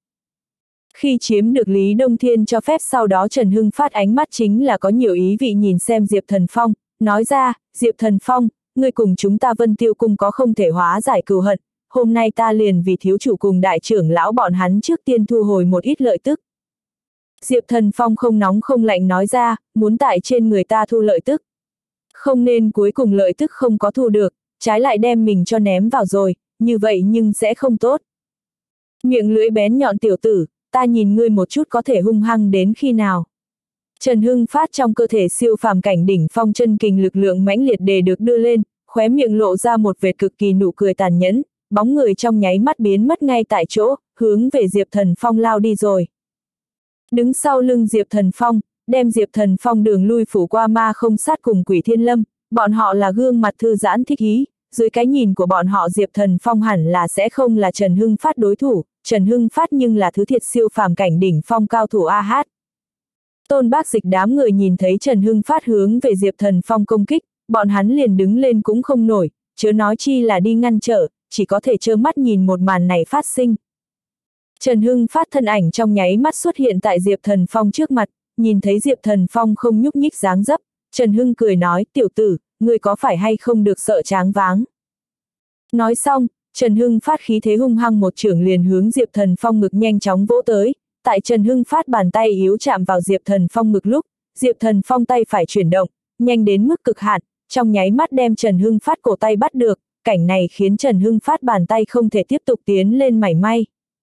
Khi chiếm được Lý Đông Thiên cho phép sau đó Trần Hưng Phát ánh mắt chính là có nhiều ý vị nhìn xem Diệp Thần Phong, nói ra, Diệp Thần Phong, ngươi cùng chúng ta Vân Tiêu Cung có không thể hóa giải cừu hận, hôm nay ta liền vì thiếu chủ cùng đại trưởng lão bọn hắn trước tiên thu hồi một ít lợi tức. Diệp Thần Phong không nóng không lạnh nói ra, muốn tại trên người ta thu lợi tức. Không nên cuối cùng lợi tức không có thu được, trái lại đem mình cho ném vào rồi, như vậy nhưng sẽ không tốt. Miệng lưỡi bén nhọn tiểu tử, ta nhìn ngươi một chút có thể hung hăng đến khi nào. Trần Hưng Phát trong cơ thể siêu phàm cảnh đỉnh phong chân kình lực lượng mãnh liệt đề được đưa lên, khóe miệng lộ ra một vệt cực kỳ nụ cười tàn nhẫn, bóng người trong nháy mắt biến mất ngay tại chỗ, hướng về Diệp Thần Phong lao đi rồi. Đứng sau lưng Diệp Thần Phong, đem Diệp Thần Phong đường lui phủ qua ma không sát cùng Quỷ Thiên Lâm, bọn họ là gương mặt thư giãn thích ý, dưới cái nhìn của bọn họ Diệp Thần Phong hẳn là sẽ không là Trần Hưng Phát đối thủ, Trần Hưng Phát nhưng là thứ thiệt siêu phàm cảnh đỉnh phong cao thủ a hát. Tôn Bác Dịch đám người nhìn thấy Trần Hưng Phát hướng về Diệp Thần Phong công kích, bọn hắn liền đứng lên cũng không nổi, chớ nói chi là đi ngăn trở, chỉ có thể trơ mắt nhìn một màn này phát sinh. Trần Hưng Phát thân ảnh trong nháy mắt xuất hiện tại Diệp Thần Phong trước mặt, nhìn thấy Diệp Thần Phong không nhúc nhích dáng dấp, Trần Hưng cười nói, tiểu tử, ngươi có phải hay không được sợ tráng váng. Nói xong, Trần Hưng Phát khí thế hung hăng một chưởng liền hướng Diệp Thần Phong ngực nhanh chóng vỗ tới, tại Trần Hưng Phát bàn tay yếu chạm vào Diệp Thần Phong ngực lúc, Diệp Thần Phong tay phải chuyển động, nhanh đến mức cực hạn, trong nháy mắt đem Trần Hưng Phát cổ tay bắt được, cảnh này khiến Trần Hưng Phát bàn tay không thể tiếp tục tiến lên mảy may.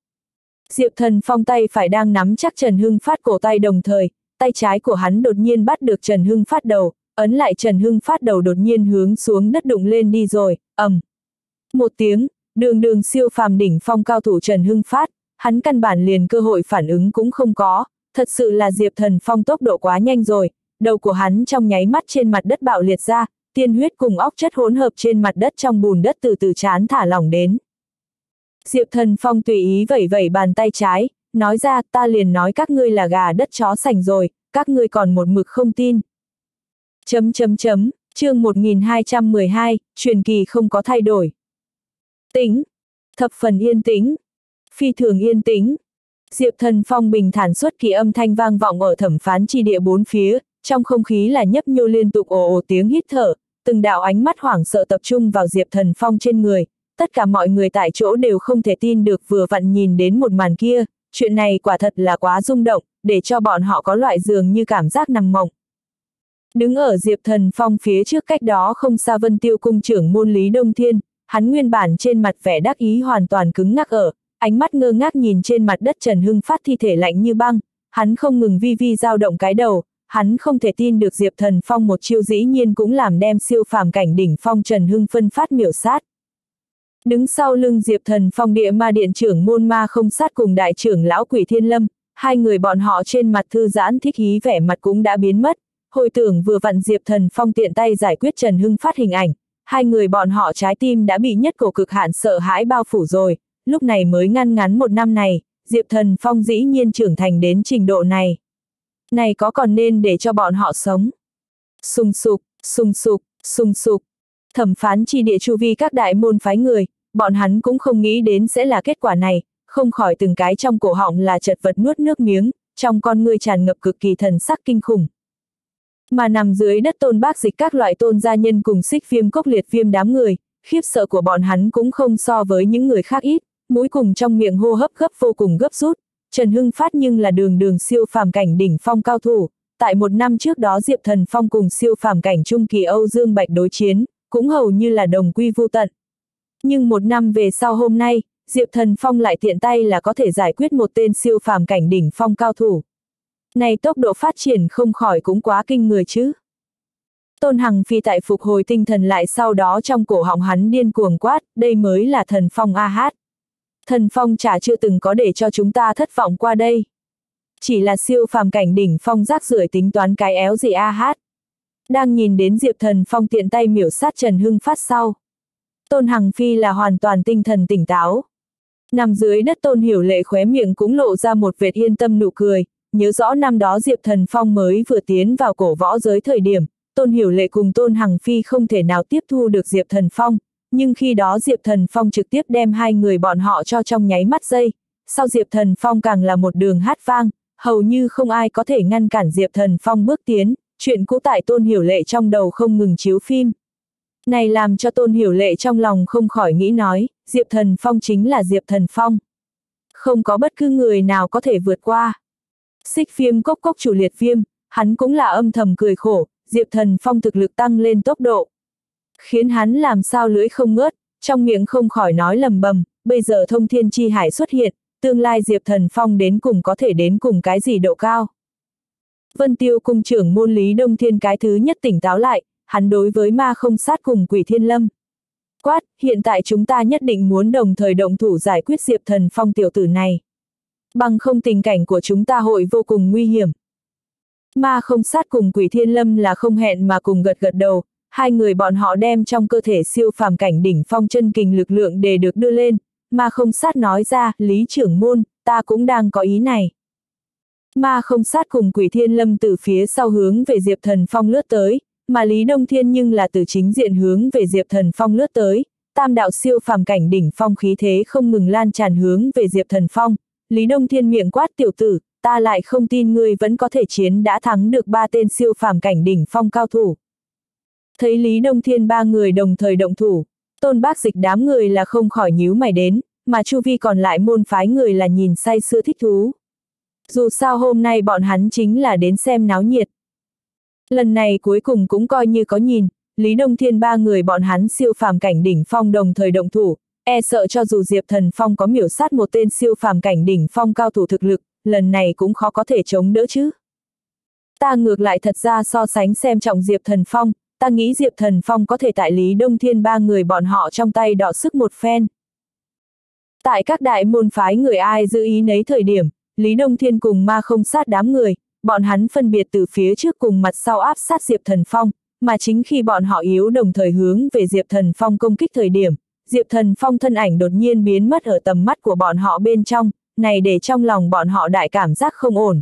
Diệp Thần Phong tay phải đang nắm chắc Trần Hưng Phát cổ tay đồng thời, tay trái của hắn đột nhiên bắt được Trần Hưng Phát đầu, ấn lại Trần Hưng Phát đầu đột nhiên hướng xuống đất đụng lên đi rồi, ầm. Một tiếng, đường đường siêu phàm đỉnh phong cao thủ Trần Hưng Phát, hắn căn bản liền cơ hội phản ứng cũng không có, thật sự là Diệp Thần Phong tốc độ quá nhanh rồi, đầu của hắn trong nháy mắt trên mặt đất bạo liệt ra, tiên huyết cùng óc chất hỗn hợp trên mặt đất trong bùn đất từ từ trán thả lỏng đến. Diệp Thần Phong tùy ý vẩy vẩy bàn tay trái, nói ra ta liền nói các ngươi là gà đất chó sành rồi, các ngươi còn một mực không tin. Chấm chấm chấm, chương một nghìn hai trăm mười hai, truyền kỳ không có thay đổi. Tĩnh, thập phần yên tĩnh, phi thường yên tĩnh. Diệp Thần Phong bình thản xuất kỳ âm thanh vang vọng ở thẩm phán chi địa bốn phía, trong không khí là nhấp nhô liên tục ồ ồ tiếng hít thở, từng đạo ánh mắt hoảng sợ tập trung vào Diệp Thần Phong trên người, tất cả mọi người tại chỗ đều không thể tin được vừa vặn nhìn đến một màn kia, chuyện này quả thật là quá rung động, để cho bọn họ có loại dường như cảm giác nằm mộng. Đứng ở Diệp Thần Phong phía trước cách đó không xa Vân Tiêu Cung trưởng môn Lý Đông Thiên, hắn nguyên bản trên mặt vẻ đắc ý hoàn toàn cứng ngắc ở, ánh mắt ngơ ngác nhìn trên mặt đất Trần Hưng Phát thi thể lạnh như băng, hắn không ngừng vi vi dao động cái đầu, hắn không thể tin được Diệp Thần Phong một chiêu dĩ nhiên cũng làm đem siêu phàm cảnh đỉnh phong Trần Hưng phân phát miểu sát. Đứng sau lưng Diệp Thần Phong địa ma điện trưởng môn ma không sát cùng đại trưởng lão Quỷ Thiên Lâm, hai người bọn họ trên mặt thư giãn thích ý vẻ mặt cũng đã biến mất, hồi tưởng vừa vặn Diệp Thần Phong tiện tay giải quyết Trần Hưng Phát hình ảnh, hai người bọn họ trái tim đã bị nhất cổ cực hạn sợ hãi bao phủ rồi, lúc này mới ngăn ngắn một năm này, Diệp Thần Phong dĩ nhiên trưởng thành đến trình độ này. Này có còn nên để cho bọn họ sống? Sùng sục, sùng sục, sùng sục. Thẩm phán chi địa chu vi các đại môn phái người, bọn hắn cũng không nghĩ đến sẽ là kết quả này, không khỏi từng cái trong cổ họng là chật vật nuốt nước miếng, trong con ngươi tràn ngập cực kỳ thần sắc kinh khủng. Mà nằm dưới đất Tôn Bác Dịch các loại tôn gia nhân cùng Xích Viêm Cốc Liệt Viêm đám người, khiếp sợ của bọn hắn cũng không so với những người khác ít, mũi cùng trong miệng hô hấp gấp vô cùng gấp rút. Trần Hưng Phát nhưng là đường đường siêu phàm cảnh đỉnh phong cao thủ, tại một năm trước đó Diệp Thần Phong cùng siêu phàm cảnh trung kỳ Âu Dương Bạch đối chiến, cũng hầu như là đồng quy vu tận. Nhưng một năm về sau hôm nay, Diệp Thần Phong lại tiện tay là có thể giải quyết một tên siêu phàm cảnh đỉnh phong cao thủ. Này tốc độ phát triển không khỏi cũng quá kinh người chứ. Tôn Hằng Phi tại phục hồi tinh thần lại, sau đó trong cổ họng hắn điên cuồng quát, đây mới là thần phong a hát. Thần phong chả chưa từng có để cho chúng ta thất vọng qua đây. Chỉ là siêu phàm cảnh đỉnh phong rác rưởi tính toán cái éo gì a hát. Đang nhìn đến Diệp Thần Phong tiện tay miểu sát Trần Hưng Phát sau. Tôn Hằng Phi là hoàn toàn tinh thần tỉnh táo. Nằm dưới đất Tôn Hiểu Lệ khóe miệng cũng lộ ra một vệt yên tâm nụ cười, nhớ rõ năm đó Diệp Thần Phong mới vừa tiến vào cổ võ giới thời điểm, Tôn Hiểu Lệ cùng Tôn Hằng Phi không thể nào tiếp thu được Diệp Thần Phong, nhưng khi đó Diệp Thần Phong trực tiếp đem hai người bọn họ cho trong nháy mắt giây, sau Diệp Thần Phong càng là một đường hát vang, hầu như không ai có thể ngăn cản Diệp Thần Phong bước tiến, chuyện cũ tại Tôn Hiểu Lệ trong đầu không ngừng chiếu phim. Này làm cho Tôn Hiểu Lệ trong lòng không khỏi nghĩ nói, Diệp Thần Phong chính là Diệp Thần Phong. Không có bất cứ người nào có thể vượt qua. Xích Viêm Cốc Cốc chủ Liệt Viêm, hắn cũng là âm thầm cười khổ, Diệp Thần Phong thực lực tăng lên tốc độ. Khiến hắn làm sao lưỡi không ngớt, trong miệng không khỏi nói lầm bầm, bây giờ thông thiên chi hải xuất hiện, tương lai Diệp Thần Phong đến cùng có thể đến cùng cái gì độ cao. Vân Tiêu cung trưởng môn Lý Đông Thiên cái thứ nhất tỉnh táo lại, hắn đối với Ma Không Sát cùng Quỷ Thiên Lâm quát, hiện tại chúng ta nhất định muốn đồng thời động thủ giải quyết Diệp Thần Phong tiểu tử này. Bằng không tình cảnh của chúng ta hội vô cùng nguy hiểm. Ma Không Sát cùng Quỷ Thiên Lâm là không hẹn mà cùng gật gật đầu, hai người bọn họ đem trong cơ thể siêu phàm cảnh đỉnh phong chân kình lực lượng để được đưa lên. Ma Không Sát nói ra, Lý trưởng môn, ta cũng đang có ý này. Ma Không Sát cùng Quỷ Thiên Lâm từ phía sau hướng về Diệp Thần Phong lướt tới, mà Lý Đông Thiên nhưng là từ chính diện hướng về Diệp Thần Phong lướt tới, tam đạo siêu phàm cảnh đỉnh phong khí thế không ngừng lan tràn hướng về Diệp Thần Phong. Lý Đông Thiên miệng quát, tiểu tử, ta lại không tin ngươi vẫn có thể chiến đã thắng được ba tên siêu phàm cảnh đỉnh phong cao thủ. Thấy Lý Đông Thiên ba người đồng thời động thủ, Tôn Bác Dịch đám người là không khỏi nhíu mày đến, mà chu vi còn lại môn phái người là nhìn say sưa thích thú. Dù sao hôm nay bọn hắn chính là đến xem náo nhiệt. Lần này cuối cùng cũng coi như có nhìn, Lý Đông Thiên ba người bọn hắn siêu phàm cảnh đỉnh phong đồng thời động thủ, e sợ cho dù Diệp Thần Phong có miểu sát một tên siêu phàm cảnh đỉnh phong cao thủ thực lực, lần này cũng khó có thể chống đỡ chứ. Ta ngược lại thật ra so sánh xem trọng Diệp Thần Phong, ta nghĩ Diệp Thần Phong có thể tại Lý Đông Thiên ba người bọn họ trong tay đọ sức một phen. Tại các đại môn phái người ai giữ ý nấy thời điểm, Lý Đông Thiên cùng Ma Không Sát đám người, bọn hắn phân biệt từ phía trước cùng mặt sau áp sát Diệp Thần Phong, mà chính khi bọn họ yếu đồng thời hướng về Diệp Thần Phong công kích thời điểm, Diệp Thần Phong thân ảnh đột nhiên biến mất ở tầm mắt của bọn họ bên trong, này để trong lòng bọn họ đại cảm giác không ổn.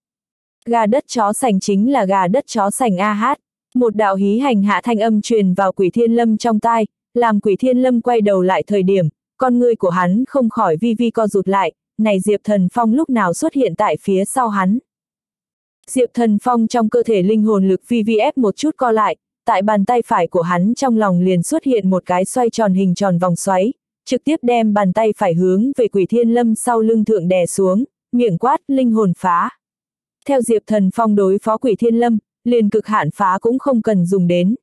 Gà đất chó sành chính là gà đất chó sành a hát, một đạo hí hành hạ thanh âm truyền vào Quỷ Thiên Lâm trong tai, làm Quỷ Thiên Lâm quay đầu lại thời điểm, con ngươi của hắn không khỏi vi vi co rụt lại, này Diệp Thần Phong lúc nào xuất hiện tại phía sau hắn. Diệp Thần Phong trong cơ thể linh hồn lực vi vi ép một chút co lại, tại bàn tay phải của hắn trong lòng liền xuất hiện một cái xoay tròn hình tròn vòng xoáy, trực tiếp đem bàn tay phải hướng về Quỷ Thiên Lâm sau lưng thượng đè xuống, miệng quát, linh hồn phá. Theo Diệp Thần Phong đối phó Quỷ Thiên Lâm, liền cực hạn phá cũng không cần dùng đến.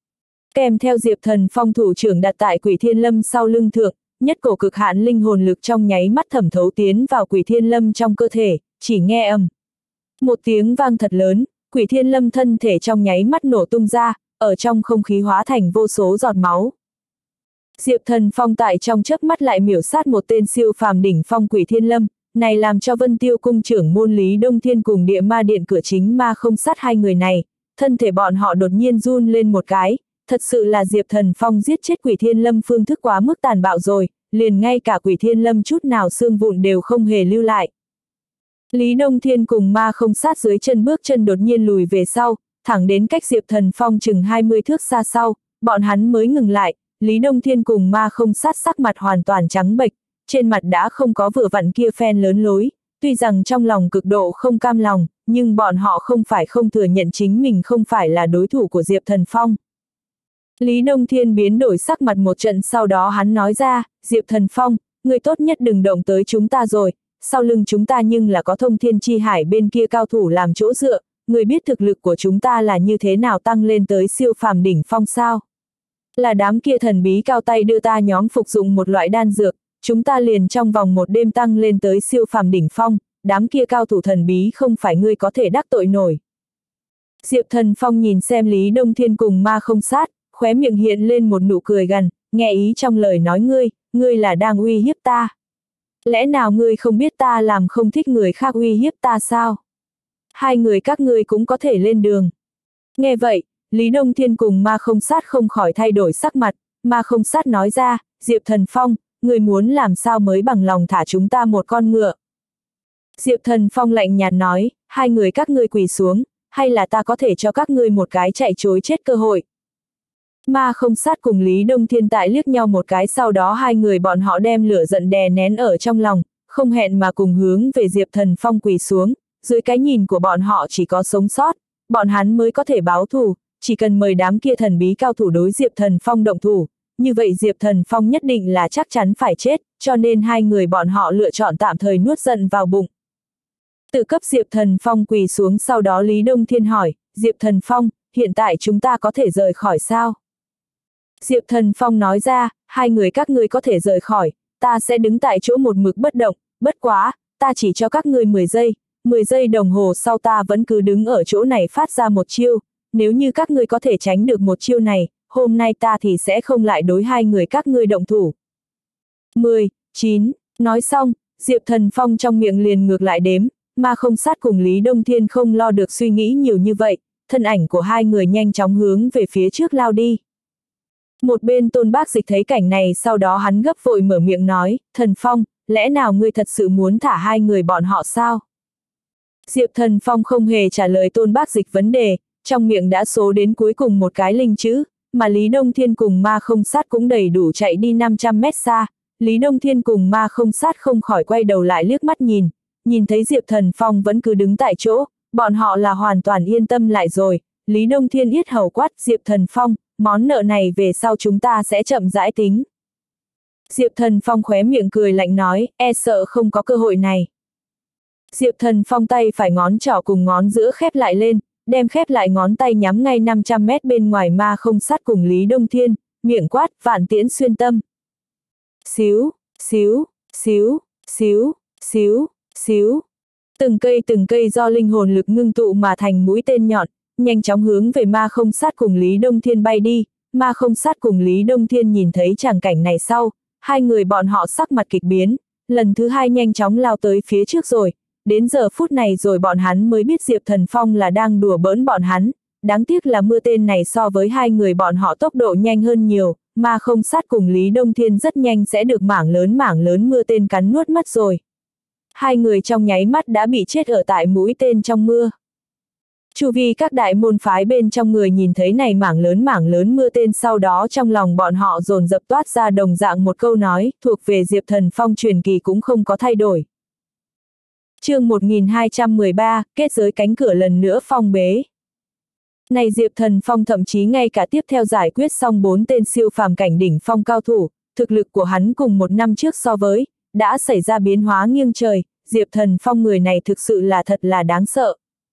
Kèm theo Diệp Thần Phong thủ trưởng đặt tại Quỷ Thiên Lâm sau lưng thượng, nhất cổ cực hạn linh hồn lực trong nháy mắt thẩm thấu tiến vào Quỷ Thiên Lâm trong cơ thể, chỉ nghe ầm. Một tiếng vang thật lớn, Quỷ Thiên Lâm thân thể trong nháy mắt nổ tung ra, ở trong không khí hóa thành vô số giọt máu. Diệp Thần Phong tại trong chớp mắt lại miểu sát một tên siêu phàm đỉnh phong Quỷ Thiên Lâm, này làm cho Vân Tiêu cung trưởng môn Lý Đông Thiên cùng Địa Ma Điện cửa chính Ma Không Sát hai người này, thân thể bọn họ đột nhiên run lên một cái, thật sự là Diệp Thần Phong giết chết Quỷ Thiên Lâm phương thức quá mức tàn bạo rồi, liền ngay cả Quỷ Thiên Lâm chút nào xương vụn đều không hề lưu lại. Lý Đông Thiên cùng Ma Không Sát dưới chân bước chân đột nhiên lùi về sau, thẳng đến cách Diệp Thần Phong chừng hai mươi thước xa sau, bọn hắn mới ngừng lại, Lý Đông Thiên cùng Ma Không Sát sắc mặt hoàn toàn trắng bệch, trên mặt đã không có vừa vặn kia phen lớn lối, tuy rằng trong lòng cực độ không cam lòng, nhưng bọn họ không phải không thừa nhận chính mình không phải là đối thủ của Diệp Thần Phong. Lý Đông Thiên biến đổi sắc mặt một trận, sau đó hắn nói ra, Diệp Thần Phong, người tốt nhất đừng động tới chúng ta rồi, sau lưng chúng ta nhưng là có thông thiên chi hải bên kia cao thủ làm chỗ dựa, người biết thực lực của chúng ta là như thế nào tăng lên tới siêu phàm đỉnh phong sao? Là đám kia thần bí cao tay đưa ta nhóm phục dụng một loại đan dược, chúng ta liền trong vòng một đêm tăng lên tới siêu phàm đỉnh phong, đám kia cao thủ thần bí không phải ngươi có thể đắc tội nổi. Diệp Thần Phong nhìn xem Lý Đông Thiên cùng Ma Không Sát, khóe miệng hiện lên một nụ cười gằn, nghe ý trong lời nói ngươi, ngươi là đang uy hiếp ta. Lẽ nào ngươi không biết ta làm không thích người khác uy hiếp ta sao? Hai người các ngươi cũng có thể lên đường. Nghe vậy, Lý Đông Thiên cùng Ma Không Sát không khỏi thay đổi sắc mặt, Ma Không Sát nói ra, Diệp Thần Phong, ngươi muốn làm sao mới bằng lòng thả chúng ta một con ngựa. Diệp Thần Phong lạnh nhạt nói, hai người các ngươi quỳ xuống, hay là ta có thể cho các ngươi một cái chạy trối chết cơ hội. Ma Không Sát cùng Lý Đông Thiên tại liếc nhau một cái, sau đó hai người bọn họ đem lửa giận đè nén ở trong lòng, không hẹn mà cùng hướng về Diệp Thần Phong quỳ xuống, dưới cái nhìn của bọn họ chỉ có sống sót, bọn hắn mới có thể báo thù, chỉ cần mời đám kia thần bí cao thủ đối Diệp Thần Phong động thủ, như vậy Diệp Thần Phong nhất định là chắc chắn phải chết, cho nên hai người bọn họ lựa chọn tạm thời nuốt giận vào bụng. Tự cấp Diệp Thần Phong quỳ xuống, sau đó Lý Đông Thiên hỏi, Diệp Thần Phong, hiện tại chúng ta có thể rời khỏi sao? Diệp Thần Phong nói ra, hai người các ngươi có thể rời khỏi, ta sẽ đứng tại chỗ một mực bất động, bất quá, ta chỉ cho các ngươi mười giây, mười giây đồng hồ sau ta vẫn cứ đứng ở chỗ này phát ra một chiêu, nếu như các ngươi có thể tránh được một chiêu này, hôm nay ta thì sẽ không lại đối hai người các ngươi động thủ. mười, chín, nói xong, Diệp Thần Phong trong miệng liền ngược lại đếm, Ma Không Sát cùng Lý Đông Thiên không lo được suy nghĩ nhiều như vậy, thân ảnh của hai người nhanh chóng hướng về phía trước lao đi. Một bên Tôn Bác Dịch thấy cảnh này, sau đó hắn gấp vội mở miệng nói, Thần Phong, lẽ nào ngươi thật sự muốn thả hai người bọn họ sao? Diệp Thần Phong không hề trả lời Tôn Bác Dịch vấn đề, trong miệng đã số đến cuối cùng một cái linh chữ, mà Lý Đông Thiên cùng Ma Không Sát cũng đầy đủ chạy đi năm trăm mét xa. Lý Đông Thiên cùng Ma Không Sát không khỏi quay đầu lại liếc mắt nhìn, nhìn thấy Diệp Thần Phong vẫn cứ đứng tại chỗ, bọn họ là hoàn toàn yên tâm lại rồi. Lý Đông Thiên yết hầu quát, Diệp Thần Phong, món nợ này về sau chúng ta sẽ chậm rãi tính. Diệp Thần Phong khóe miệng cười lạnh nói, e sợ không có cơ hội này. Diệp Thần Phong tay phải ngón trỏ cùng ngón giữa khép lại lên, đem khép lại ngón tay nhắm ngay năm trăm mét bên ngoài Ma Không Sát cùng Lý Đông Thiên, miệng quát, vạn tiễn xuyên tâm. Xíu, xíu, xíu, xíu, xíu, xíu. Từng cây từng cây do linh hồn lực ngưng tụ mà thành mũi tên nhọn, nhanh chóng hướng về Ma Không Sát cùng Lý Đông Thiên bay đi. Ma Không Sát cùng Lý Đông Thiên nhìn thấy tràng cảnh này sau, hai người bọn họ sắc mặt kịch biến, lần thứ hai nhanh chóng lao tới phía trước rồi. Đến giờ phút này rồi bọn hắn mới biết Diệp Thần Phong là đang đùa bỡn bọn hắn, đáng tiếc là mưa tên này so với hai người bọn họ tốc độ nhanh hơn nhiều, Ma Không Sát cùng Lý Đông Thiên rất nhanh sẽ được mảng lớn mảng lớn mưa tên cắn nuốt mất rồi. Hai người trong nháy mắt đã bị chết ở tại mũi tên trong mưa. Chu vi các đại môn phái bên trong người nhìn thấy này mảng lớn mảng lớn mưa tên, sau đó trong lòng bọn họ dồn dập toát ra đồng dạng một câu nói, thuộc về Diệp Thần Phong truyền kỳ cũng không có thay đổi. Chương một nghìn hai trăm mười ba, kết giới cánh cửa lần nữa phong bế. Này Diệp Thần Phong thậm chí ngay cả tiếp theo giải quyết xong bốn tên siêu phàm cảnh đỉnh phong cao thủ, thực lực của hắn cùng một năm trước so với, đã xảy ra biến hóa nghiêng trời, Diệp Thần Phong người này thực sự là thật là đáng sợ.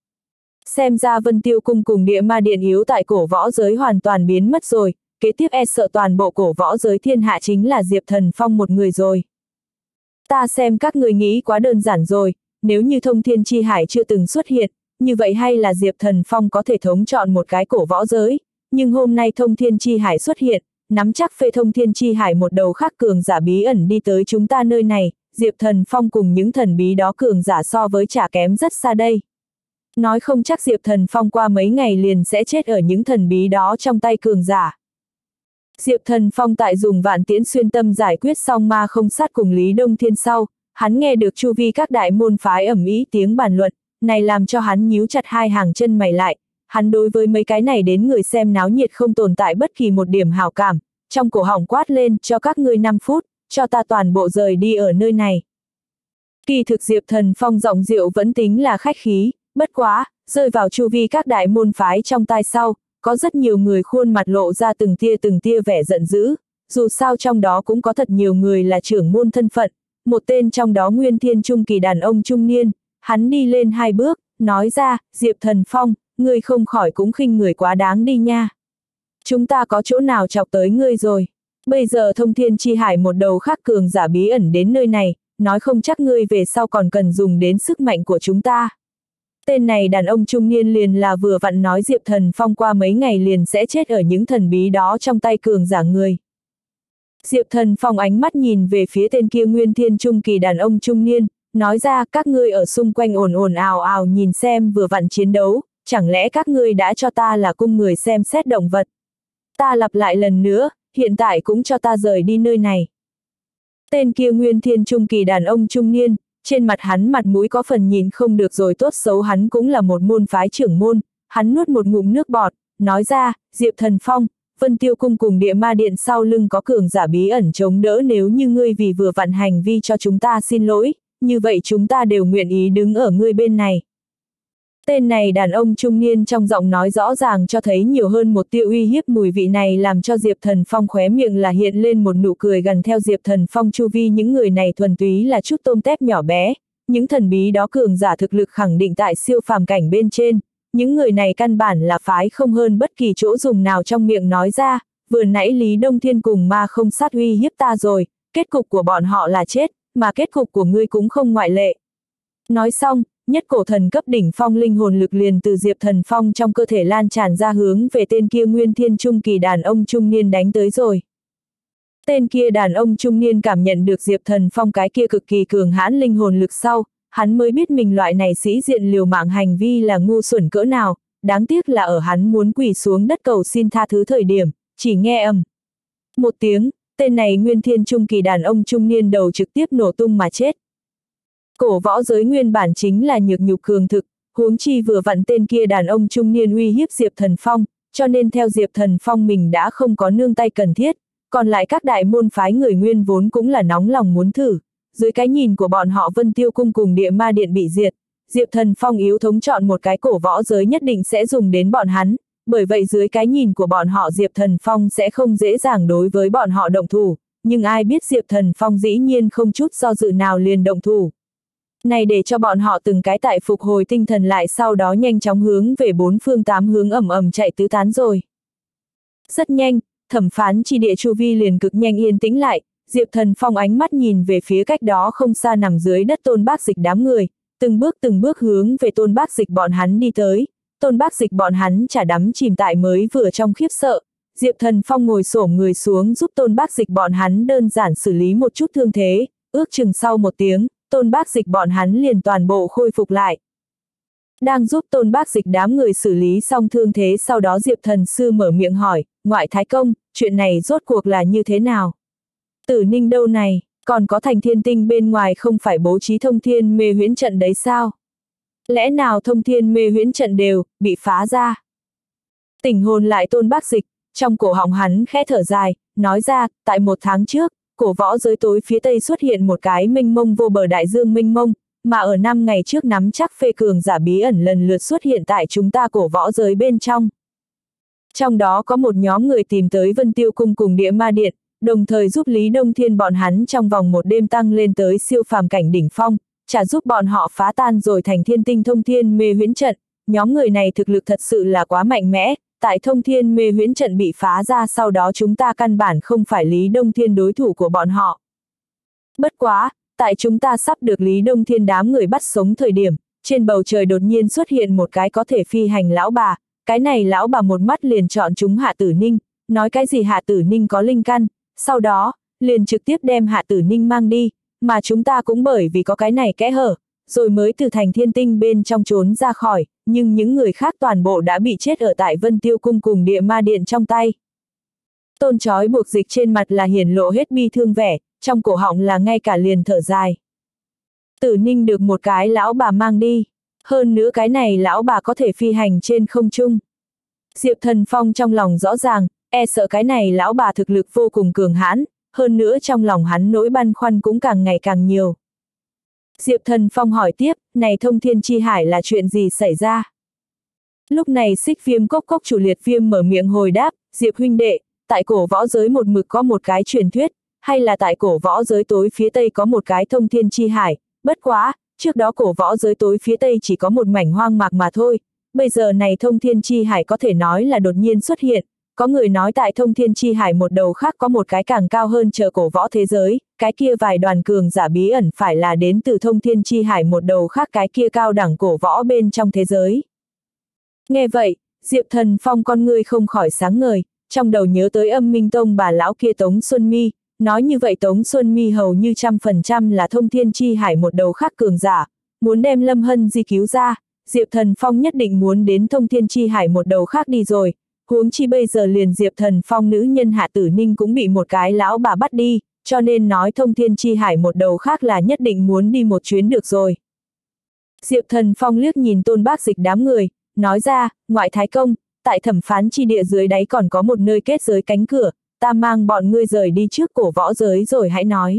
Xem ra Vân Tiêu Cung cùng Địa Ma Điện yếu tại cổ võ giới hoàn toàn biến mất rồi, kế tiếp e sợ toàn bộ cổ võ giới thiên hạ chính là Diệp Thần Phong một người rồi. Ta xem các người nghĩ quá đơn giản rồi, nếu như Thông Thiên Chi Hải chưa từng xuất hiện, như vậy hay là Diệp Thần Phong có thể thống chọn một cái cổ võ giới, nhưng hôm nay Thông Thiên Chi Hải xuất hiện, nắm chắc phê Thông Thiên Chi Hải một đầu khác cường giả bí ẩn đi tới chúng ta nơi này, Diệp Thần Phong cùng những thần bí đó cường giả so với chả kém rất xa đây. Nói không chắc Diệp Thần Phong qua mấy ngày liền sẽ chết ở những thần bí đó trong tay cường giả. Diệp Thần Phong tại dùng vạn tiễn xuyên tâm giải quyết xong Ma Không Sát cùng Lý Đông Thiên sau, hắn nghe được chu vi các đại môn phái ầm ĩ tiếng bàn luận, này làm cho hắn nhíu chặt hai hàng chân mày lại, hắn đối với mấy cái này đến người xem náo nhiệt không tồn tại bất kỳ một điểm hảo cảm, trong cổ họng quát lên, cho các ngươi năm phút, cho ta toàn bộ rời đi ở nơi này. Kỳ thực Diệp Thần Phong giọng điệu vẫn tính là khách khí, bất quá, rơi vào chu vi các đại môn phái trong tai sau, có rất nhiều người khuôn mặt lộ ra từng tia từng tia vẻ giận dữ, dù sao trong đó cũng có thật nhiều người là trưởng môn thân phận, một tên trong đó Nguyên Thiên trung kỳ đàn ông trung niên, hắn đi lên hai bước, nói ra, Diệp Thần Phong, ngươi không khỏi cũng khinh người quá đáng đi nha. Chúng ta có chỗ nào chọc tới ngươi rồi, bây giờ Thông Thiên Chi Hải một đầu khác cường giả bí ẩn đến nơi này, nói không chắc ngươi về sau còn cần dùng đến sức mạnh của chúng ta. Tên này đàn ông trung niên liền là vừa vặn nói Diệp Thần Phong qua mấy ngày liền sẽ chết ở những thần bí đó trong tay cường giả người. Diệp Thần Phong ánh mắt nhìn về phía tên kia nguyên thiên trung kỳ đàn ông trung niên, nói ra các ngươi ở xung quanh ồn ồn ào ào nhìn xem vừa vặn chiến đấu, chẳng lẽ các ngươi đã cho ta là cung người xem xét động vật. Ta lặp lại lần nữa, hiện tại cũng cho ta rời đi nơi này. Tên kia nguyên thiên trung kỳ đàn ông trung niên, trên mặt hắn mặt mũi có phần nhìn không được rồi tốt xấu hắn cũng là một môn phái trưởng môn, hắn nuốt một ngụm nước bọt, nói ra, Diệp Thần Phong, Vân Tiêu Cung cùng Địa Ma Điện sau lưng có cường giả bí ẩn chống đỡ nếu như ngươi vì vừa vặn hành vi cho chúng ta xin lỗi, như vậy chúng ta đều nguyện ý đứng ở ngươi bên này. Tên này đàn ông trung niên trong giọng nói rõ ràng cho thấy nhiều hơn một tia uy hiếp mùi vị này làm cho Diệp Thần Phong khóe miệng là hiện lên một nụ cười gần theo Diệp Thần Phong chu vi những người này thuần túy là chút tôm tép nhỏ bé, những thần bí đó cường giả thực lực khẳng định tại siêu phàm cảnh bên trên, những người này căn bản là phái không hơn bất kỳ chỗ dùng nào trong miệng nói ra, vừa nãy Lý Đông Thiên cùng ma không sát uy hiếp ta rồi, kết cục của bọn họ là chết, mà kết cục của ngươi cũng không ngoại lệ. Nói xong, nhất cổ thần cấp đỉnh phong linh hồn lực liền từ Diệp Thần Phong trong cơ thể lan tràn ra hướng về tên kia nguyên thiên trung kỳ đàn ông trung niên đánh tới rồi. Tên kia đàn ông trung niên cảm nhận được Diệp Thần Phong cái kia cực kỳ cường hãn linh hồn lực sau, hắn mới biết mình loại này sĩ diện liều mạng hành vi là ngu xuẩn cỡ nào, đáng tiếc là ở hắn muốn quỳ xuống đất cầu xin tha thứ thời điểm, chỉ nghe ầm một tiếng, tên này nguyên thiên trung kỳ đàn ông trung niên đầu trực tiếp nổ tung mà chết. Cổ võ giới nguyên bản chính là nhược nhục cường thực, huống chi vừa vặn tên kia đàn ông trung niên uy hiếp Diệp Thần Phong, cho nên theo Diệp Thần Phong mình đã không có nương tay cần thiết, còn lại các đại môn phái người nguyên vốn cũng là nóng lòng muốn thử. Dưới cái nhìn của bọn họ Vân Tiêu Cung cùng Địa Ma Điện bị diệt, Diệp Thần Phong yếu thống chọn một cái cổ võ giới nhất định sẽ dùng đến bọn hắn, bởi vậy dưới cái nhìn của bọn họ Diệp Thần Phong sẽ không dễ dàng đối với bọn họ động thủ, nhưng ai biết Diệp Thần Phong dĩ nhiên không chút do dự nào liền động thủ. Này để cho bọn họ từng cái tại phục hồi tinh thần lại sau đó nhanh chóng hướng về bốn phương tám hướng ầm ầm chạy tứ tán rồi. Rất nhanh, thẩm phán chi địa chu vi liền cực nhanh yên tĩnh lại, Diệp Thần Phong ánh mắt nhìn về phía cách đó không xa nằm dưới đất Tôn Bác Dịch đám người, từng bước từng bước hướng về Tôn Bác Dịch bọn hắn đi tới. Tôn Bác Dịch bọn hắn chả đắm chìm tại mới vừa trong khiếp sợ. Diệp Thần Phong ngồi xổm người xuống giúp Tôn Bác Dịch bọn hắn đơn giản xử lý một chút thương thế, ước chừng sau một tiếng, Tôn Bác Dịch bọn hắn liền toàn bộ khôi phục lại. Đang giúp Tôn Bác Dịch đám người xử lý xong thương thế sau đó Diệp Thần Sư mở miệng hỏi, ngoại thái công, chuyện này rốt cuộc là như thế nào? Tử Ninh đâu này, còn có Thành Thiên Tinh bên ngoài không phải bố trí thông thiên mê huyễn trận đấy sao? Lẽ nào thông thiên mê huyễn trận đều bị phá ra? Tỉnh hồn lại Tôn Bác Dịch, trong cổ họng hắn khẽ thở dài, nói ra, tại một tháng trước, cổ võ giới tối phía tây xuất hiện một cái mênh mông vô bờ đại dương mênh mông, mà ở năm ngày trước nắm chắc phê cường giả bí ẩn lần lượt xuất hiện tại chúng ta cổ võ giới bên trong. Trong đó có một nhóm người tìm tới Vân Tiêu Cung cùng Địa Ma Điện, đồng thời giúp Lý Đông Thiên bọn hắn trong vòng một đêm tăng lên tới siêu phàm cảnh đỉnh phong, chả giúp bọn họ phá tan rồi Thành Thiên Tinh thông thiên mê huyễn trận. Nhóm người này thực lực thật sự là quá mạnh mẽ, tại thông thiên mê huyễn trận bị phá ra sau đó chúng ta căn bản không phải Lý Đông Thiên đối thủ của bọn họ. Bất quá, tại chúng ta sắp được Lý Đông Thiên đám người bắt sống thời điểm, trên bầu trời đột nhiên xuất hiện một cái có thể phi hành lão bà, cái này lão bà một mắt liền chọn chúng Hạ Tử Ninh, nói cái gì Hạ Tử Ninh có linh căn, sau đó, liền trực tiếp đem Hạ Tử Ninh mang đi, mà chúng ta cũng bởi vì có cái này kẽ hở, rồi mới từ Thành Thiên Tinh bên trong trốn ra khỏi, nhưng những người khác toàn bộ đã bị chết ở tại Vân Tiêu Cung cùng Địa Ma Điện trong tay. Tôn Chói buộc dịch trên mặt là hiển lộ hết bi thương vẻ, trong cổ họng là ngay cả liền thở dài. Tử Ninh được một cái lão bà mang đi, hơn nữa cái này lão bà có thể phi hành trên không trung. Diệp Thần Phong trong lòng rõ ràng, e sợ cái này lão bà thực lực vô cùng cường hãn, hơn nữa trong lòng hắn nỗi băn khoăn cũng càng ngày càng nhiều. Diệp Thần Phong hỏi tiếp, này thông thiên chi hải là chuyện gì xảy ra? Lúc này Xích Viêm Cốc Cốc chủ Liệt Viêm mở miệng hồi đáp, Diệp huynh đệ, tại cổ võ giới một mực có một cái truyền thuyết, hay là tại cổ võ giới tối phía tây có một cái thông thiên chi hải, bất quá, trước đó cổ võ giới tối phía tây chỉ có một mảnh hoang mạc mà thôi, bây giờ này thông thiên chi hải có thể nói là đột nhiên xuất hiện, Có người nói tại thông thiên chi hải một đầu khác có một cái càng cao hơn chờ cổ võ thế giới, cái kia vài đoàn cường giả bí ẩn phải là đến từ thông thiên chi hải một đầu khác cái kia cao đẳng cổ võ bên trong thế giới. Nghe vậy, Diệp Thần Phong con ngươi không khỏi sáng ngời, trong đầu nhớ tới Âm Minh Tông bà lão kia Tống Xuân Mi, nói như vậy Tống Xuân Mi hầu như trăm phần trăm là thông thiên chi hải một đầu khác cường giả, muốn đem Lâm Hân Di cứu ra, Diệp Thần Phong nhất định muốn đến thông thiên chi hải một đầu khác đi rồi, huống chi bây giờ liền Diệp Thần Phong nữ nhân Hạ Tử Ninh cũng bị một cái lão bà bắt đi, cho nên nói thông thiên chi hải một đầu khác là nhất định muốn đi một chuyến được rồi. Diệp Thần Phong liếc nhìn Tôn Bác Dịch đám người, nói ra, ngoại thái công, tại thẩm phán chi địa dưới đáy còn có một nơi kết giới cánh cửa, ta mang bọn ngươi rời đi trước cổ võ giới rồi hãy nói.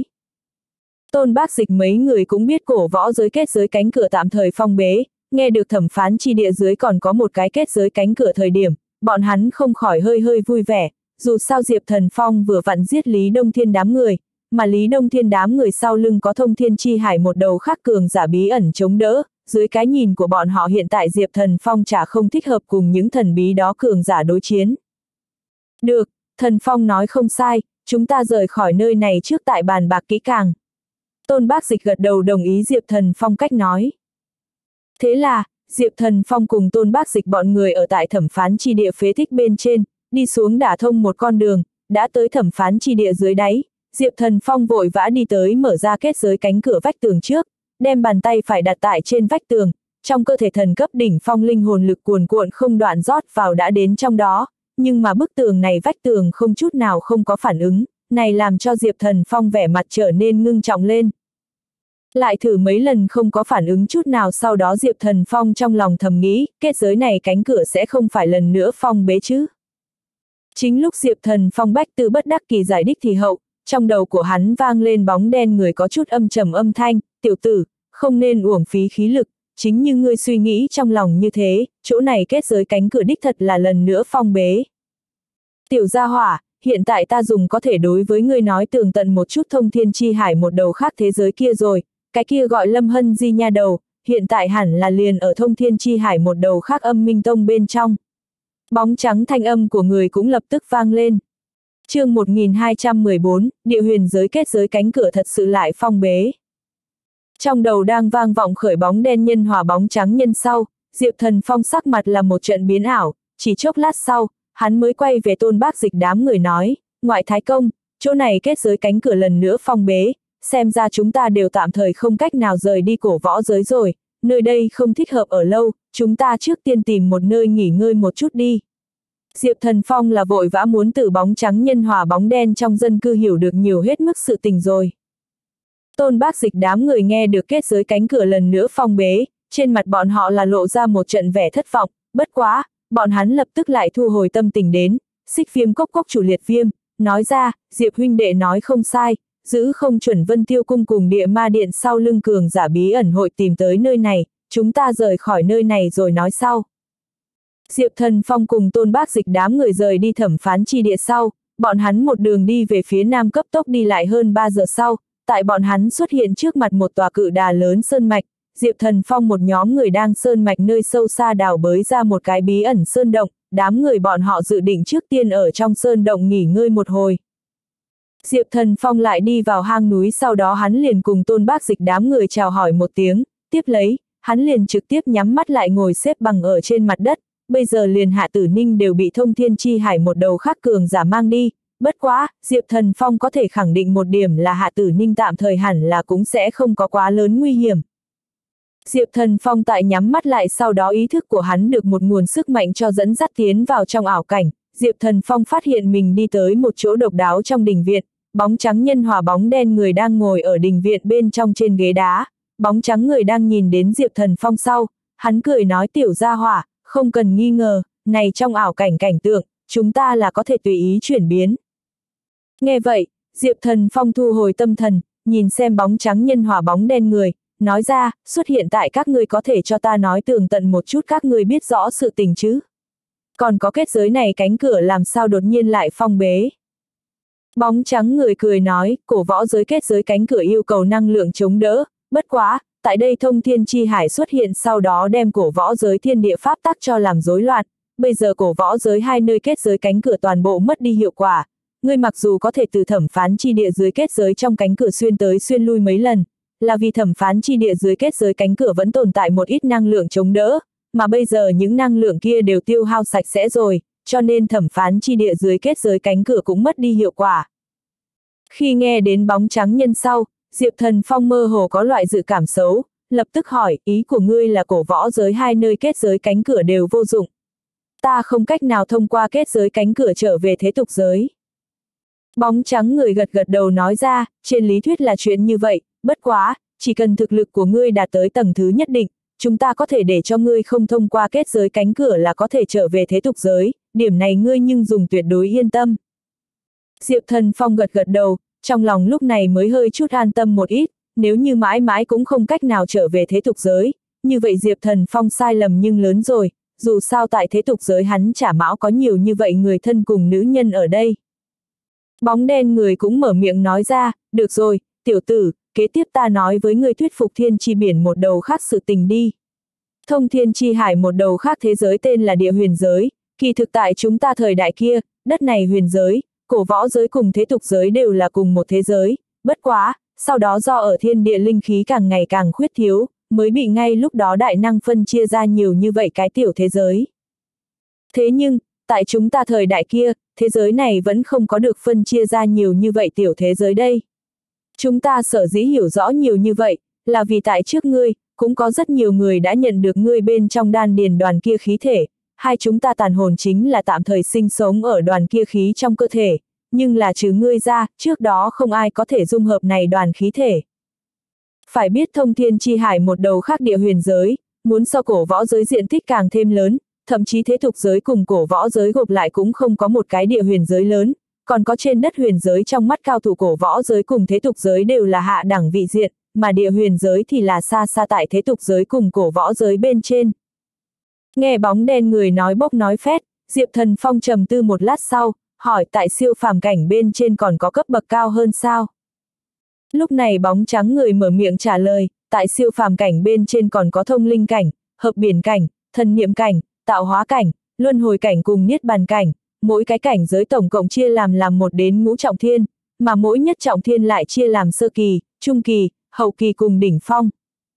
Tôn Bác Dịch mấy người cũng biết cổ võ giới kết giới cánh cửa tạm thời phong bế, nghe được thẩm phán chi địa dưới còn có một cái kết giới cánh cửa thời điểm, bọn hắn không khỏi hơi hơi vui vẻ, dù sao Diệp Thần Phong vừa vặn giết Lý Đông Thiên đám người, mà Lý Đông Thiên đám người sau lưng có thông thiên chi hải một đầu khác cường giả bí ẩn chống đỡ, dưới cái nhìn của bọn họ hiện tại Diệp Thần Phong chả không thích hợp cùng những thần bí đó cường giả đối chiến. Được, Thần Phong nói không sai, chúng ta rời khỏi nơi này trước tại bàn bạc kỹ càng. Tôn Bác Dịch gật đầu đồng ý Diệp Thần Phong cách nói. Thế là, Diệp Thần Phong cùng Tôn Bác Dịch bọn người ở tại thẩm phán chi địa phế tích bên trên, đi xuống đả thông một con đường, đã tới thẩm phán chi địa dưới đáy, Diệp Thần Phong vội vã đi tới mở ra kết giới cánh cửa vách tường trước, đem bàn tay phải đặt tại trên vách tường, trong cơ thể thần cấp đỉnh phong linh hồn lực cuồn cuộn không đoạn rót vào đã đến trong đó, nhưng mà bức tường này vách tường không chút nào không có phản ứng, này làm cho Diệp Thần Phong vẻ mặt trở nên ngưng trọng lên. Lại thử mấy lần không có phản ứng chút nào, sau đó Diệp Thần Phong trong lòng thầm nghĩ, kết giới này cánh cửa sẽ không phải lần nữa phong bế chứ. Chính lúc Diệp Thần Phong bách tư bất đắc kỳ giải đích thì hậu, trong đầu của hắn vang lên bóng đen người có chút âm trầm âm thanh, tiểu tử, không nên uổng phí khí lực, chính như ngươi suy nghĩ trong lòng như thế, chỗ này kết giới cánh cửa đích thật là lần nữa phong bế. Tiểu gia hỏa, hiện tại ta dùng có thể đối với ngươi nói tường tận một chút thông thiên chi hải một đầu khác thế giới kia rồi, cái kia gọi Lâm Hân Di nha đầu, hiện tại hẳn là liền ở thông thiên chi hải một đầu khác Âm Minh Tông bên trong. Bóng trắng thanh âm của người cũng lập tức vang lên. Chương một nghìn hai trăm mười bốn, địa huyền giới kết giới cánh cửa thật sự lại phong bế. Trong đầu đang vang vọng khởi bóng đen nhân hòa bóng trắng nhân sau, Diệp Thần Phong sắc mặt là một trận biến ảo, chỉ chốc lát sau, hắn mới quay về Tôn Bác Dịch đám người nói, ngoại thái công, chỗ này kết giới cánh cửa lần nữa phong bế, xem ra chúng ta đều tạm thời không cách nào rời đi cổ võ giới rồi, nơi đây không thích hợp ở lâu, chúng ta trước tiên tìm một nơi nghỉ ngơi một chút đi. Diệp Thần Phong là vội vã muốn từ bóng trắng nhân hòa bóng đen trong dân cư hiểu được nhiều hết mức sự tình rồi. Tôn Bác Dịch đám người nghe được kết giới cánh cửa lần nữa phong bế, trên mặt bọn họ là lộ ra một trận vẻ thất vọng, bất quá, bọn hắn lập tức lại thu hồi tâm tình đến, Xích Viêm cốc cốc chủ Liệt Viêm, nói ra, Diệp huynh đệ nói không sai, giữ không chuẩn Vân Tiêu cung cùng Địa Ma Điện sau lưng cường giả bí ẩn hội tìm tới nơi này, chúng ta rời khỏi nơi này rồi nói sau. Diệp Thần Phong cùng Tôn Bác Dịch đám người rời đi thẩm phán chi địa sau, bọn hắn một đường đi về phía nam cấp tốc đi lại hơn ba giờ sau, tại bọn hắn xuất hiện trước mặt một tòa cự đà lớn sơn mạch, Diệp Thần Phong một nhóm người đang sơn mạch nơi sâu xa đào bới ra một cái bí ẩn sơn động, đám người bọn họ dự định trước tiên ở trong sơn động nghỉ ngơi một hồi. Diệp Thần Phong lại đi vào hang núi, sau đó hắn liền cùng Tôn Bác Dịch đám người chào hỏi một tiếng, tiếp lấy, hắn liền trực tiếp nhắm mắt lại ngồi xếp bằng ở trên mặt đất, bây giờ liền Hạ Tử Ninh đều bị thông thiên chi hải một đầu khác cường giả mang đi, bất quá, Diệp Thần Phong có thể khẳng định một điểm là Hạ Tử Ninh tạm thời hẳn là cũng sẽ không có quá lớn nguy hiểm. Diệp Thần Phong tại nhắm mắt lại, sau đó ý thức của hắn được một nguồn sức mạnh cho dẫn dắt tiến vào trong ảo cảnh, Diệp Thần Phong phát hiện mình đi tới một chỗ độc đáo trong đình viện, bóng trắng nhân hòa bóng đen người đang ngồi ở đình viện bên trong trên ghế đá, bóng trắng người đang nhìn đến Diệp Thần Phong sau, hắn cười nói, tiểu gia hỏa, không cần nghi ngờ, này trong ảo cảnh cảnh tượng, chúng ta là có thể tùy ý chuyển biến. Nghe vậy, Diệp Thần Phong thu hồi tâm thần, nhìn xem bóng trắng nhân hòa bóng đen người, nói ra, xuất hiện tại các ngươi có thể cho ta nói tường tận một chút các ngươi biết rõ sự tình chứ. Còn có kết giới này cánh cửa làm sao đột nhiên lại phong bế. Bóng trắng người cười nói, cổ võ giới kết giới cánh cửa yêu cầu năng lượng chống đỡ, bất quá, tại đây thông thiên chi hải xuất hiện sau đó đem cổ võ giới thiên địa pháp tắc cho làm rối loạn, bây giờ cổ võ giới hai nơi kết giới cánh cửa toàn bộ mất đi hiệu quả. Ngươi mặc dù có thể từ thẩm phán chi địa dưới kết giới trong cánh cửa xuyên tới xuyên lui mấy lần, là vì thẩm phán chi địa dưới kết giới cánh cửa vẫn tồn tại một ít năng lượng chống đỡ, mà bây giờ những năng lượng kia đều tiêu hao sạch sẽ rồi, cho nên thẩm phán chi địa dưới kết giới cánh cửa cũng mất đi hiệu quả. Khi nghe đến bóng trắng nhân sau, Diệp Thần Phong mơ hồ có loại dự cảm xấu, lập tức hỏi, ý của ngươi là cổ võ giới hai nơi kết giới cánh cửa đều vô dụng. Ta không cách nào thông qua kết giới cánh cửa trở về thế tục giới. Bóng trắng người gật gật đầu nói ra, trên lý thuyết là chuyện như vậy, bất quá, chỉ cần thực lực của ngươi đạt tới tầng thứ nhất định, chúng ta có thể để cho ngươi không thông qua kết giới cánh cửa là có thể trở về thế tục giới, điểm này ngươi nhưng dùng tuyệt đối yên tâm. Diệp Thần Phong gật gật đầu, trong lòng lúc này mới hơi chút an tâm một ít, nếu như mãi mãi cũng không cách nào trở về thế tục giới, như vậy Diệp Thần Phong sai lầm nhưng lớn rồi, dù sao tại thế tục giới hắn chả mão có nhiều như vậy người thân cùng nữ nhân ở đây. Bóng đen người cũng mở miệng nói ra, được rồi, tiểu tử, kế tiếp ta nói với ngươi thuyết phục thiên chi biển một đầu khác sự tình đi. Thông thiên chi hải một đầu khác thế giới tên là địa huyền giới, kỳ thực tại chúng ta thời đại kia, đất này huyền giới, cổ võ giới cùng thế tục giới đều là cùng một thế giới, bất quá, sau đó do ở thiên địa linh khí càng ngày càng khuyết thiếu, mới bị ngay lúc đó đại năng phân chia ra nhiều như vậy cái tiểu thế giới. Thế nhưng, tại chúng ta thời đại kia, thế giới này vẫn không có được phân chia ra nhiều như vậy tiểu thế giới đây. Chúng ta sở dĩ hiểu rõ nhiều như vậy, là vì tại trước ngươi, cũng có rất nhiều người đã nhận được ngươi bên trong đan điền đoàn kia khí thể, hai chúng ta tàn hồn chính là tạm thời sinh sống ở đoàn kia khí trong cơ thể, nhưng là trừ ngươi ra, trước đó không ai có thể dung hợp này đoàn khí thể. Phải biết thông thiên chi hải một đầu khác địa huyền giới, muốn so cổ võ giới diện tích càng thêm lớn, thậm chí thế tục giới cùng cổ võ giới gộp lại cũng không có một cái địa huyền giới lớn, còn có trên đất huyền giới trong mắt cao thủ cổ võ giới cùng thế tục giới đều là hạ đẳng vị diện, mà địa huyền giới thì là xa xa tại thế tục giới cùng cổ võ giới bên trên. Nghe bóng đen người nói bốc nói phét, Diệp Thần Phong trầm tư một lát sau, hỏi tại siêu phàm cảnh bên trên còn có cấp bậc cao hơn sao? Lúc này bóng trắng người mở miệng trả lời, tại siêu phàm cảnh bên trên còn có thông linh cảnh, hợp biển cảnh, thần niệm cảnh, tạo hóa cảnh, luân hồi cảnh cùng niết bàn cảnh, mỗi cái cảnh giới tổng cộng chia làm làm một đến ngũ trọng thiên, mà mỗi nhất trọng thiên lại chia làm sơ kỳ, trung kỳ, hậu kỳ cùng đỉnh phong.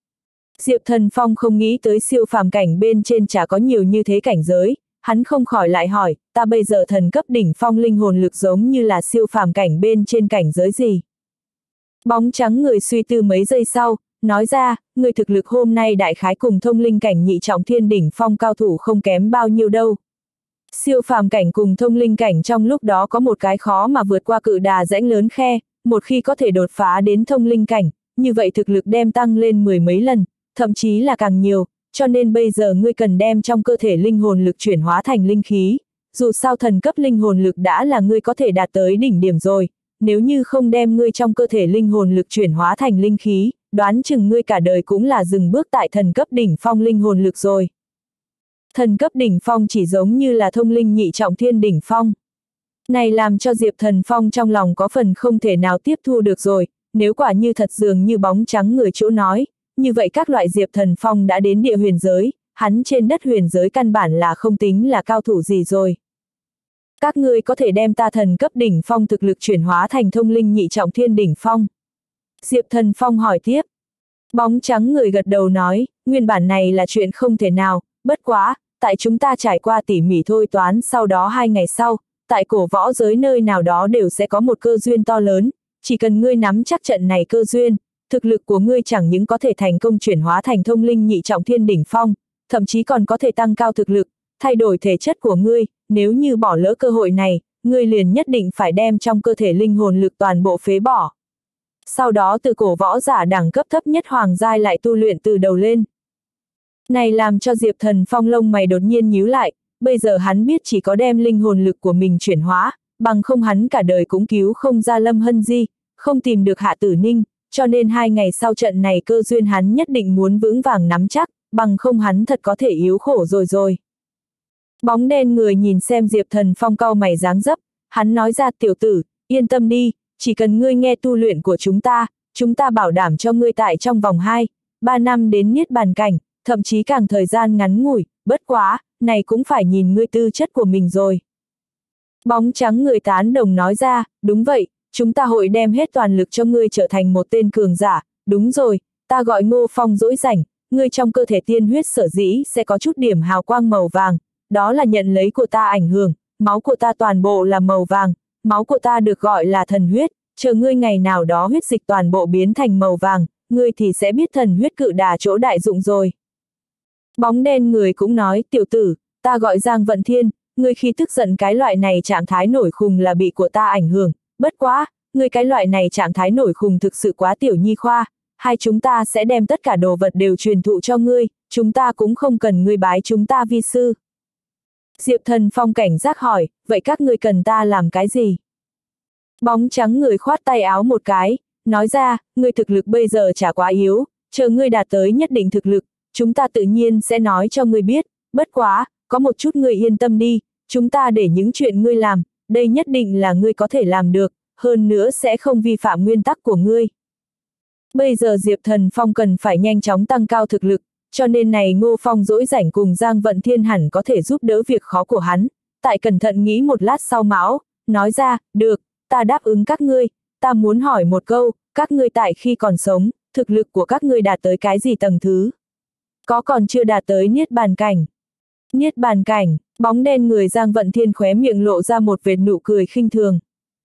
Diệp Thần Phong không nghĩ tới siêu phàm cảnh bên trên chả có nhiều như thế cảnh giới, hắn không khỏi lại hỏi, ta bây giờ thần cấp đỉnh phong linh hồn lực giống như là siêu phàm cảnh bên trên cảnh giới gì? Bóng trắng người suy tư mấy giây sau, nói ra, người thực lực hôm nay đại khái cùng thông linh cảnh nhị trọng thiên đỉnh phong cao thủ không kém bao nhiêu đâu. Siêu phàm cảnh cùng thông linh cảnh trong lúc đó có một cái khó mà vượt qua cự đà rãnh lớn khe, một khi có thể đột phá đến thông linh cảnh, như vậy thực lực đem tăng lên mười mấy lần, thậm chí là càng nhiều, cho nên bây giờ ngươi cần đem trong cơ thể linh hồn lực chuyển hóa thành linh khí, dù sao thần cấp linh hồn lực đã là ngươi có thể đạt tới đỉnh điểm rồi, nếu như không đem ngươi trong cơ thể linh hồn lực chuyển hóa thành linh khí, đoán chừng ngươi cả đời cũng là dừng bước tại thần cấp đỉnh phong linh hồn lực rồi. Thần cấp đỉnh phong chỉ giống như là thông linh nhị trọng thiên đỉnh phong. Này làm cho Diệp Thần Phong trong lòng có phần không thể nào tiếp thu được rồi, nếu quả như thật dường như bóng trắng người chỗ nói, như vậy các loại Diệp Thần Phong đã đến địa huyền giới, hắn trên đất huyền giới căn bản là không tính là cao thủ gì rồi. Các ngươi có thể đem ta thần cấp đỉnh phong thực lực chuyển hóa thành thông linh nhị trọng thiên đỉnh phong. Diệp Thần Phong hỏi tiếp. Bóng trắng người gật đầu nói, nguyên bản này là chuyện không thể nào, bất quá, tại chúng ta trải qua tỉ mỉ thôi toán sau đó hai ngày sau, tại cổ võ giới nơi nào đó đều sẽ có một cơ duyên to lớn, chỉ cần ngươi nắm chắc trận này cơ duyên, thực lực của ngươi chẳng những có thể thành công chuyển hóa thành thông linh nhị trọng thiên đỉnh phong, thậm chí còn có thể tăng cao thực lực, thay đổi thể chất của ngươi, nếu như bỏ lỡ cơ hội này, ngươi liền nhất định phải đem trong cơ thể linh hồn lực toàn bộ phế bỏ. Sau đó từ cổ võ giả đẳng cấp thấp nhất hoàng giai lại tu luyện từ đầu lên. Này làm cho Diệp Thần Phong lông mày đột nhiên nhíu lại, bây giờ hắn biết chỉ có đem linh hồn lực của mình chuyển hóa, bằng không hắn cả đời cũng cứu không ra Lâm Hân Di, không tìm được Hạ Tử Ninh, cho nên hai ngày sau trận này cơ duyên hắn nhất định muốn vững vàng nắm chắc, bằng không hắn thật có thể yếu khổ rồi rồi. Bóng đen người nhìn xem Diệp Thần Phong cau mày dáng dấp, hắn nói ra tiểu tử, yên tâm đi, chỉ cần ngươi nghe tu luyện của chúng ta, chúng ta bảo đảm cho ngươi tại trong vòng hai, ba năm đến niết bàn cảnh, thậm chí càng thời gian ngắn ngủi, bất quá, này cũng phải nhìn ngươi tư chất của mình rồi. Bóng trắng người tán đồng nói ra, đúng vậy, chúng ta hội đem hết toàn lực cho ngươi trở thành một tên cường giả, đúng rồi, ta gọi Ngô Phong dỗi rảnh, ngươi trong cơ thể tiên huyết sở dĩ sẽ có chút điểm hào quang màu vàng, đó là nhận lấy của ta ảnh hưởng, máu của ta toàn bộ là màu vàng, máu của ta được gọi là thần huyết, chờ ngươi ngày nào đó huyết dịch toàn bộ biến thành màu vàng, ngươi thì sẽ biết thần huyết cự đà chỗ đại dụng rồi. Bóng đen người cũng nói, tiểu tử, ta gọi Giang Vận Thiên, ngươi khi tức giận cái loại này trạng thái nổi khùng là bị của ta ảnh hưởng, bất quá, ngươi cái loại này trạng thái nổi khùng thực sự quá tiểu nhi khoa, hai chúng ta sẽ đem tất cả đồ vật đều truyền thụ cho ngươi, chúng ta cũng không cần ngươi bái chúng ta vi sư. Diệp Thần Phong cảnh giác hỏi, vậy các ngươi cần ta làm cái gì? Bóng trắng người khoát tay áo một cái, nói ra, ngươi thực lực bây giờ chả quá yếu, chờ ngươi đạt tới nhất định thực lực, chúng ta tự nhiên sẽ nói cho ngươi biết, bất quá, có một chút ngươi yên tâm đi, chúng ta để những chuyện ngươi làm, đây nhất định là ngươi có thể làm được, hơn nữa sẽ không vi phạm nguyên tắc của ngươi. Bây giờ Diệp Thần Phong cần phải nhanh chóng tăng cao thực lực, cho nên này Ngô Phong dỗi rảnh cùng Giang Vận Thiên hẳn có thể giúp đỡ việc khó của hắn. Tại cẩn thận nghĩ một lát sau mão, nói ra, được, ta đáp ứng các ngươi, ta muốn hỏi một câu, các ngươi tại khi còn sống, thực lực của các ngươi đạt tới cái gì tầng thứ? Có còn chưa đạt tới Niết Bàn cảnh? Niết Bàn cảnh, bóng đen người Giang Vận Thiên khóe miệng lộ ra một vệt nụ cười khinh thường.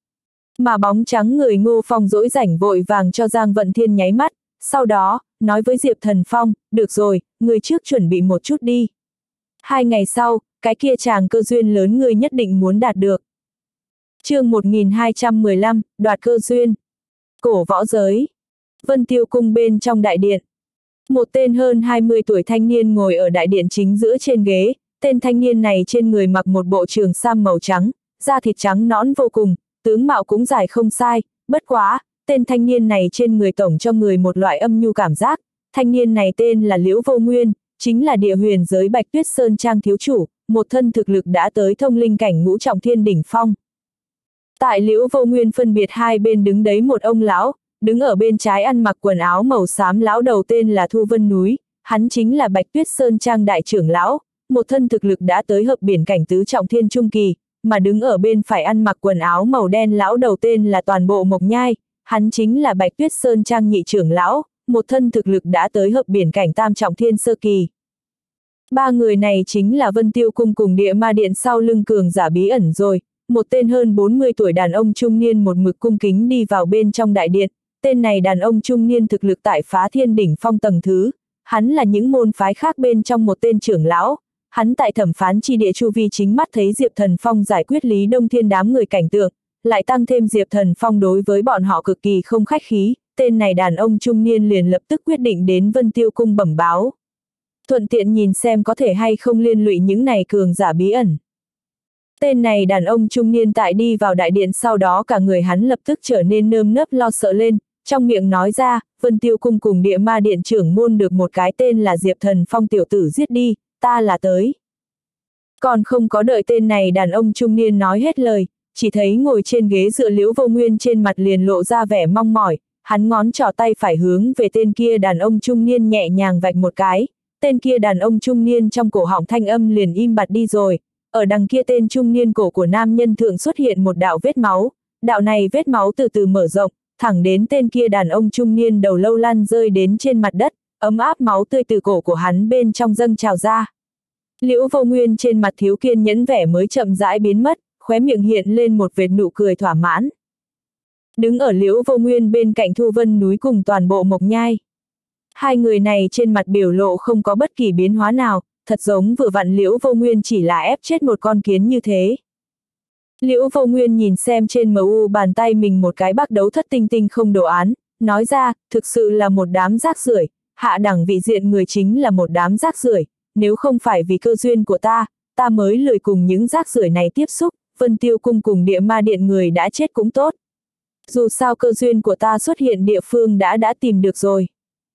Mà bóng trắng người Ngô Phong dỗi rảnh vội vàng cho Giang Vận Thiên nháy mắt, sau đó, nói với Diệp Thần Phong, được rồi, người trước chuẩn bị một chút đi. Hai ngày sau, cái kia chàng cơ duyên lớn người nhất định muốn đạt được. Chương một nghìn hai trăm mười lăm, đoạt cơ duyên. Cổ võ giới. Vân Tiêu cung bên trong đại điện. Một tên hơn hai mươi tuổi thanh niên ngồi ở đại điện chính giữa trên ghế, tên thanh niên này trên người mặc một bộ trường sam màu trắng, da thịt trắng nõn vô cùng, tướng mạo cũng dài không sai, bất quá, tên thanh niên này trên người tổng cho người một loại âm nhu cảm giác, thanh niên này tên là Liễu Vô Nguyên, chính là địa huyền giới Bạch Tuyết Sơn Trang thiếu chủ, một thân thực lực đã tới thông linh cảnh ngũ trọng thiên đỉnh phong. Tại Liễu Vô Nguyên phân biệt hai bên đứng đấy một ông lão, đứng ở bên trái ăn mặc quần áo màu xám lão đầu tên là Thu Vân Núi, hắn chính là Bạch Tuyết Sơn Trang đại trưởng lão, một thân thực lực đã tới hợp biển cảnh tứ trọng thiên trung kỳ, mà đứng ở bên phải ăn mặc quần áo màu đen lão đầu tên là Toàn Bộ Mộc Nhai, hắn chính là Bạch Tuyết Sơn Trang nhị trưởng lão, một thân thực lực đã tới hợp biển cảnh tam trọng thiên sơ kỳ. Ba người này chính là Vân Tiêu cung cùng Địa Ma Điện sau lưng cường giả bí ẩn rồi, một tên hơn bốn mươi tuổi đàn ông trung niên một mực cung kính đi vào bên trong đại điện, tên này đàn ông trung niên thực lực tại Phá Thiên đỉnh phong tầng thứ, hắn là những môn phái khác bên trong một tên trưởng lão, hắn tại thẩm phán chi địa chu vi chính mắt thấy Diệp Thần Phong giải quyết Lý Đông Thiên đám người cảnh tượng, lại tăng thêm Diệp Thần Phong đối với bọn họ cực kỳ không khách khí, tên này đàn ông trung niên liền lập tức quyết định đến Vân Tiêu cung bẩm báo. Thuận tiện nhìn xem có thể hay không liên lụy những này cường giả bí ẩn. Tên này đàn ông trung niên tại đi vào đại điện sau đó cả người hắn lập tức trở nên nơm nớp lo sợ lên, trong miệng nói ra, Vân Tiêu cung cùng Địa Ma Điện trưởng môn được một cái tên là Diệp Thần Phong tiểu tử giết đi, ta là tới. Còn không có đợi tên này đàn ông trung niên nói hết lời, chỉ thấy ngồi trên ghế dựa Liễu Vô Nguyên trên mặt liền lộ ra vẻ mong mỏi, hắn ngón trỏ tay phải hướng về tên kia đàn ông trung niên nhẹ nhàng vạch một cái, tên kia đàn ông trung niên trong cổ họng thanh âm liền im bặt đi rồi, ở đằng kia tên trung niên cổ của nam nhân thượng xuất hiện một đạo vết máu, đạo này vết máu từ từ mở rộng, thẳng đến tên kia đàn ông trung niên đầu lâu lăn rơi đến trên mặt đất, ấm áp máu tươi từ cổ của hắn bên trong dâng trào ra. Liễu Vô Nguyên trên mặt thiếu kiên nhẫn vẻ mới chậm rãi biến mất, khóe miệng hiện lên một vệt nụ cười thỏa mãn. Đứng ở Liễu Vô Nguyên bên cạnh Thu Vân Núi cùng Toàn Bộ Mộc Nhai. Hai người này trên mặt biểu lộ không có bất kỳ biến hóa nào, thật giống vừa vặn Liễu Vô Nguyên chỉ là ép chết một con kiến như thế. Liễu Vô Nguyên nhìn xem trên em u bàn tay mình một cái bác đấu thất tinh tinh không đồ án, nói ra, thực sự là một đám rác rưởi, hạ đẳng vị diện người chính là một đám rác rưởi, nếu không phải vì cơ duyên của ta, ta mới lười cùng những rác rưởi này tiếp xúc, Vân Tiêu cung cùng Địa Ma Điện người đã chết cũng tốt. Dù sao cơ duyên của ta xuất hiện địa phương đã đã tìm được rồi.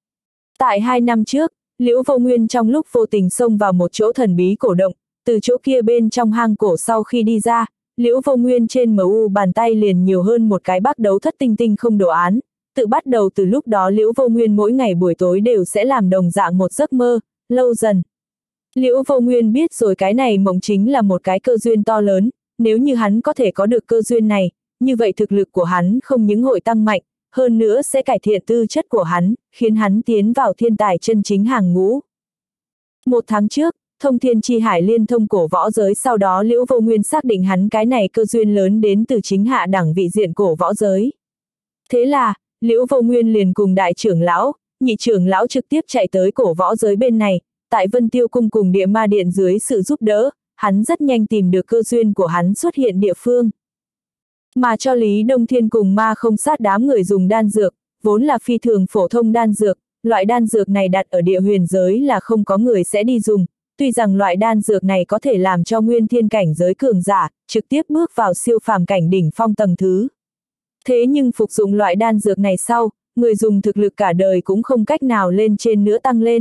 Tại hai năm trước, Liễu Vô Nguyên trong lúc vô tình xông vào một chỗ thần bí cổ động, từ chỗ kia bên trong hang cổ sau khi đi ra, Liễu Vô Nguyên trên em u bàn tay liền nhiều hơn một cái bác đấu thất tinh tinh không đồ án, tự bắt đầu từ lúc đó Liễu Vô Nguyên mỗi ngày buổi tối đều sẽ làm đồng dạng một giấc mơ, lâu dần. Liễu Vô Nguyên biết rồi cái này mộng chính là một cái cơ duyên to lớn, nếu như hắn có thể có được cơ duyên này, như vậy thực lực của hắn không những hội tăng mạnh, hơn nữa sẽ cải thiện tư chất của hắn, khiến hắn tiến vào thiên tài chân chính hàng ngũ. Một tháng trước, Thông Thiên Chi Hải liên thông cổ võ giới, sau đó Liễu Vô Nguyên xác định hắn cái này cơ duyên lớn đến từ chính hạ đẳng vị diện cổ võ giới. Thế là, Liễu Vô Nguyên liền cùng đại trưởng lão, nhị trưởng lão trực tiếp chạy tới cổ võ giới bên này, tại Vân Tiêu Cung cùng Địa Ma Điện dưới sự giúp đỡ, hắn rất nhanh tìm được cơ duyên của hắn xuất hiện địa phương. Mà cho Lý Đông Thiên cùng Ma Không Sát đám người dùng đan dược, vốn là phi thường phổ thông đan dược, loại đan dược này đặt ở địa huyền giới là không có người sẽ đi dùng, tuy rằng loại đan dược này có thể làm cho nguyên thiên cảnh giới cường giả, trực tiếp bước vào siêu phàm cảnh đỉnh phong tầng thứ. Thế nhưng phục dụng loại đan dược này sau, người dùng thực lực cả đời cũng không cách nào lên trên nữa tăng lên.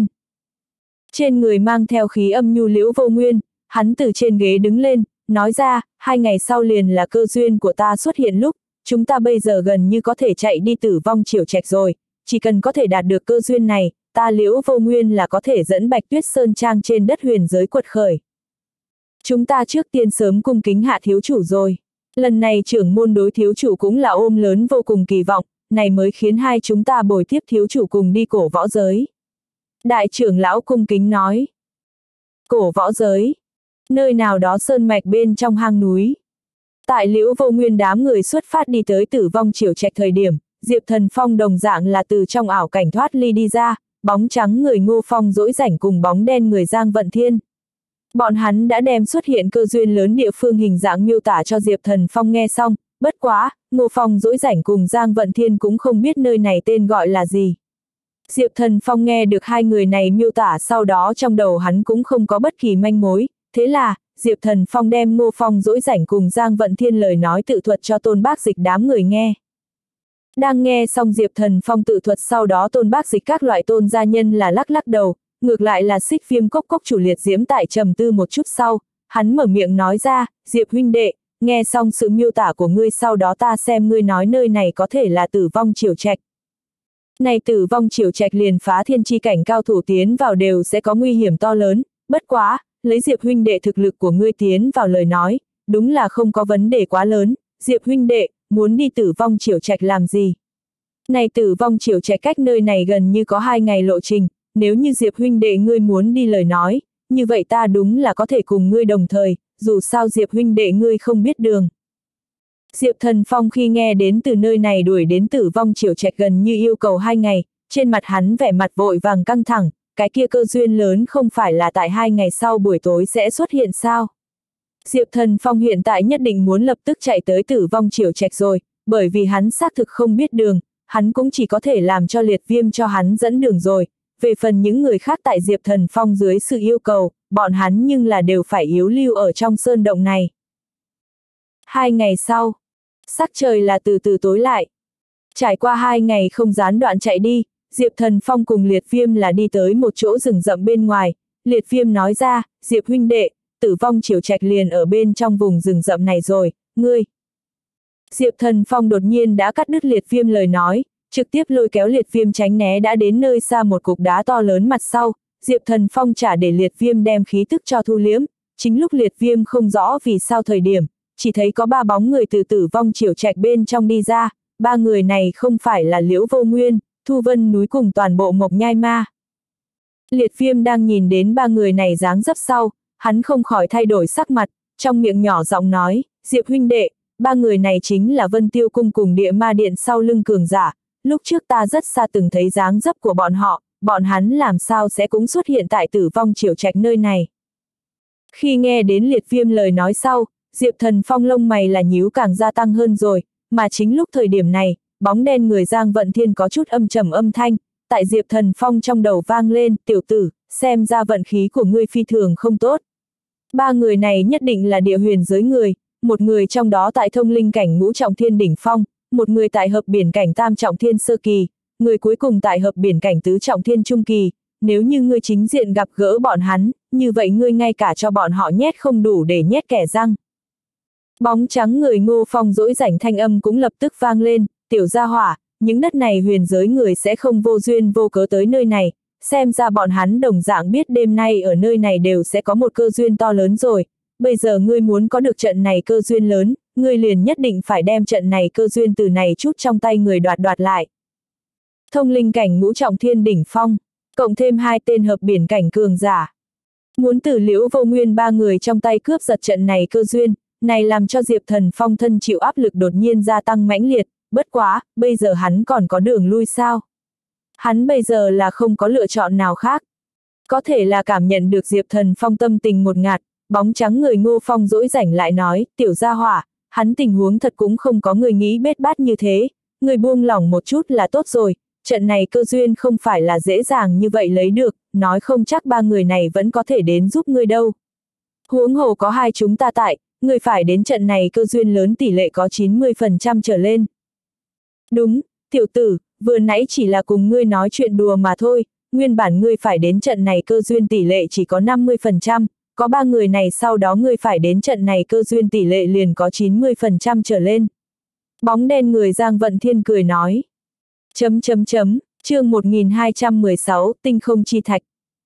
Trên người mang theo khí âm nhu Liễu Vô Nguyên, hắn từ trên ghế đứng lên, nói ra, hai ngày sau liền là cơ duyên của ta xuất hiện lúc, chúng ta bây giờ gần như có thể chạy đi Tử Vong Triều Trạch rồi, chỉ cần có thể đạt được cơ duyên này, ta Liễu Vô Nguyên là có thể dẫn Bạch Tuyết Sơn Trang trên đất huyền giới quật khởi. Chúng ta trước tiên sớm cung kính hạ thiếu chủ rồi. Lần này trưởng môn đối thiếu chủ cũng là ôm lớn vô cùng kỳ vọng, này mới khiến hai chúng ta bồi tiếp thiếu chủ cùng đi cổ võ giới. Đại trưởng lão cung kính nói. Cổ võ giới. Nơi nào đó sơn mạch bên trong hang núi. Tại Liễu Vô Nguyên đám người xuất phát đi tới Tử Vong Triều Trạch thời điểm, Diệp Thần Phong đồng dạng là từ trong ảo cảnh thoát ly đi ra, bóng trắng người Ngô Phong dỗi rảnh cùng bóng đen người Giang Vận Thiên. Bọn hắn đã đem xuất hiện cơ duyên lớn địa phương hình dạng miêu tả cho Diệp Thần Phong nghe xong, bất quá, Ngô Phong dỗi rảnh cùng Giang Vận Thiên cũng không biết nơi này tên gọi là gì. Diệp Thần Phong nghe được hai người này miêu tả, sau đó trong đầu hắn cũng không có bất kỳ manh mối, thế là, Diệp Thần Phong đem Ngô Phong dỗi rảnh cùng Giang Vận Thiên lời nói tự thuật cho Tôn Bác Dịch đám người nghe. Đang nghe xong Diệp Thần Phong tự thuật, sau đó Tôn Bác Dịch các loại Tôn gia nhân là lắc lắc đầu, ngược lại là Xích Viêm Cốc Cốc chủ Liệt Diễm tại trầm tư một chút sau, hắn mở miệng nói ra, Diệp huynh đệ, nghe xong sự miêu tả của ngươi sau đó ta xem ngươi nói nơi này có thể là Tử Vong Triều Trạch. Này Tử Vong Triều Trạch liền phá thiên chi cảnh cao thủ tiến vào đều sẽ có nguy hiểm to lớn, bất quá, lấy Diệp huynh đệ thực lực của ngươi tiến vào lời nói, đúng là không có vấn đề quá lớn, Diệp huynh đệ, muốn đi Tử Vong Triều Trạch làm gì? Này Tử Vong Triều Trạch cách nơi này gần như có hai ngày lộ trình, nếu như Diệp huynh đệ ngươi muốn đi lời nói, như vậy ta đúng là có thể cùng ngươi đồng thời, dù sao Diệp huynh đệ ngươi không biết đường. Diệp Thần Phong khi nghe đến từ nơi này đuổi đến Tử Vong Triều Trạch gần như yêu cầu hai ngày, trên mặt hắn vẻ mặt vội vàng căng thẳng, cái kia cơ duyên lớn không phải là tại hai ngày sau buổi tối sẽ xuất hiện sao? Diệp Thần Phong hiện tại nhất định muốn lập tức chạy tới Tử Vong Triều Trạch rồi, bởi vì hắn xác thực không biết đường, hắn cũng chỉ có thể làm cho Liệt Viêm cho hắn dẫn đường rồi. Về phần những người khác tại Diệp Thần Phong dưới sự yêu cầu, bọn hắn nhưng là đều phải yếu lưu ở trong sơn động này. Hai ngày sau, sắc trời là từ từ tối lại. Trải qua hai ngày không gián đoạn chạy đi, Diệp Thần Phong cùng Liệt Viêm là đi tới một chỗ rừng rậm bên ngoài. Liệt Viêm nói ra, Diệp huynh đệ, Tử Vong Triều Trạch liền ở bên trong vùng rừng rậm này rồi, ngươi. Diệp Thần Phong đột nhiên đã cắt đứt Liệt Viêm lời nói, trực tiếp lôi kéo Liệt Viêm tránh né đã đến nơi xa một cục đá to lớn mặt sau. Diệp Thần Phong trả để Liệt Viêm đem khí tức cho thu liếm, chính lúc Liệt Viêm không rõ vì sao thời điểm, chỉ thấy có ba bóng người từ Tử Vong Triều Trạch bên trong đi ra, ba người này không phải là Liễu Vô Nguyên, Thu Vân núi cùng toàn bộ Mộc Nhai Ma. Liệt Viêm đang nhìn đến ba người này dáng dấp sau, hắn không khỏi thay đổi sắc mặt, trong miệng nhỏ giọng nói, Diệp huynh đệ, ba người này chính là Vân Tiêu Cung cùng Địa Ma Điện sau lưng cường giả, lúc trước ta rất xa từng thấy dáng dấp của bọn họ, bọn hắn làm sao sẽ cũng xuất hiện tại Tử Vong Triều Trạch nơi này. Khi nghe đến Liệt Viêm lời nói sau, Diệp Thần Phong lông mày là nhíu càng gia tăng hơn rồi, mà chính lúc thời điểm này, bóng đen người Giang Vận Thiên có chút âm trầm âm thanh, tại Diệp Thần Phong trong đầu vang lên, tiểu tử, xem ra vận khí của ngươi phi thường không tốt. Ba người này nhất định là địa huyền giới người, một người trong đó tại thông linh cảnh ngũ trọng thiên đỉnh phong, một người tại hợp biển cảnh tam trọng thiên sơ kỳ, người cuối cùng tại hợp biển cảnh tứ trọng thiên trung kỳ. Nếu như ngươi chính diện gặp gỡ bọn hắn, như vậy ngươi ngay cả cho bọn họ nhét không đủ để nhét kẻ răng. Bóng trắng người Ngô Phong dỗi rảnh thanh âm cũng lập tức vang lên, tiểu gia hỏa, những đất này huyền giới người sẽ không vô duyên vô cớ tới nơi này, xem ra bọn hắn đồng dạng biết đêm nay ở nơi này đều sẽ có một cơ duyên to lớn rồi, bây giờ ngươi muốn có được trận này cơ duyên lớn, ngươi liền nhất định phải đem trận này cơ duyên từ này chút trong tay người đoạt đoạt lại. Thông linh cảnh ngũ trọng thiên đỉnh phong, cộng thêm hai tên hợp biển cảnh cường giả. Muốn từ Liễu Vô Nguyên ba người trong tay cướp giật trận này cơ duyên, này làm cho Diệp Thần Phong thân chịu áp lực đột nhiên gia tăng mãnh liệt, bất quá, bây giờ hắn còn có đường lui sao? Hắn bây giờ là không có lựa chọn nào khác. Có thể là cảm nhận được Diệp Thần Phong tâm tình một ngạt, bóng trắng người Ngô Phong dỗi rảnh lại nói, tiểu gia hỏa, hắn tình huống thật cũng không có người nghĩ bết bát như thế, người buông lỏng một chút là tốt rồi, trận này cơ duyên không phải là dễ dàng như vậy lấy được, nói không chắc ba người này vẫn có thể đến giúp ngươi đâu. Huống hồ có hai chúng ta tại, ngươi phải đến trận này cơ duyên lớn tỷ lệ có chín mươi phần trăm trở lên. Đúng, tiểu tử, vừa nãy chỉ là cùng ngươi nói chuyện đùa mà thôi, nguyên bản ngươi phải đến trận này cơ duyên tỷ lệ chỉ có năm mươi phần trăm, có ba người này sau đó ngươi phải đến trận này cơ duyên tỷ lệ liền có chín mươi phần trăm trở lên. Bóng đen người Giang Vận Thiên cười nói. Chấm chấm chấm, chương một nghìn hai trăm mười sáu, tinh không chi thạch.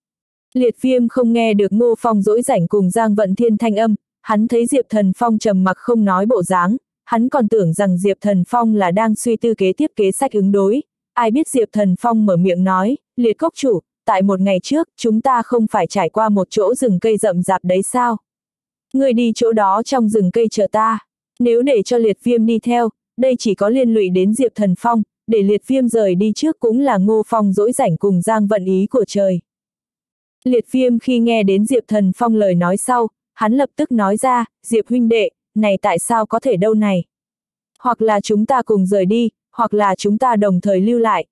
Liệt Viêm không nghe được Ngô Phong dỗi rảnh cùng Giang Vận Thiên thanh âm, hắn thấy Diệp Thần Phong trầm mặc không nói bộ dáng, hắn còn tưởng rằng Diệp Thần Phong là đang suy tư kế tiếp kế sách ứng đối, ai biết Diệp Thần Phong mở miệng nói, Liệt cốc chủ, tại một ngày trước, chúng ta không phải trải qua một chỗ rừng cây rậm rạp đấy sao? Ngươi đi chỗ đó trong rừng cây chờ ta, nếu để cho Liệt Viêm đi theo, đây chỉ có liên lụy đến Diệp Thần Phong, để Liệt Viêm rời đi trước cũng là Ngô Phong dỗi rảnh cùng Giang Vận ý của trời. Liệt Viêm khi nghe đến Diệp Thần Phong lời nói sau, hắn lập tức nói ra, Diệp huynh đệ, này tại sao có thể đâu này? Hoặc là chúng ta cùng rời đi, hoặc là chúng ta đồng thời lưu lại.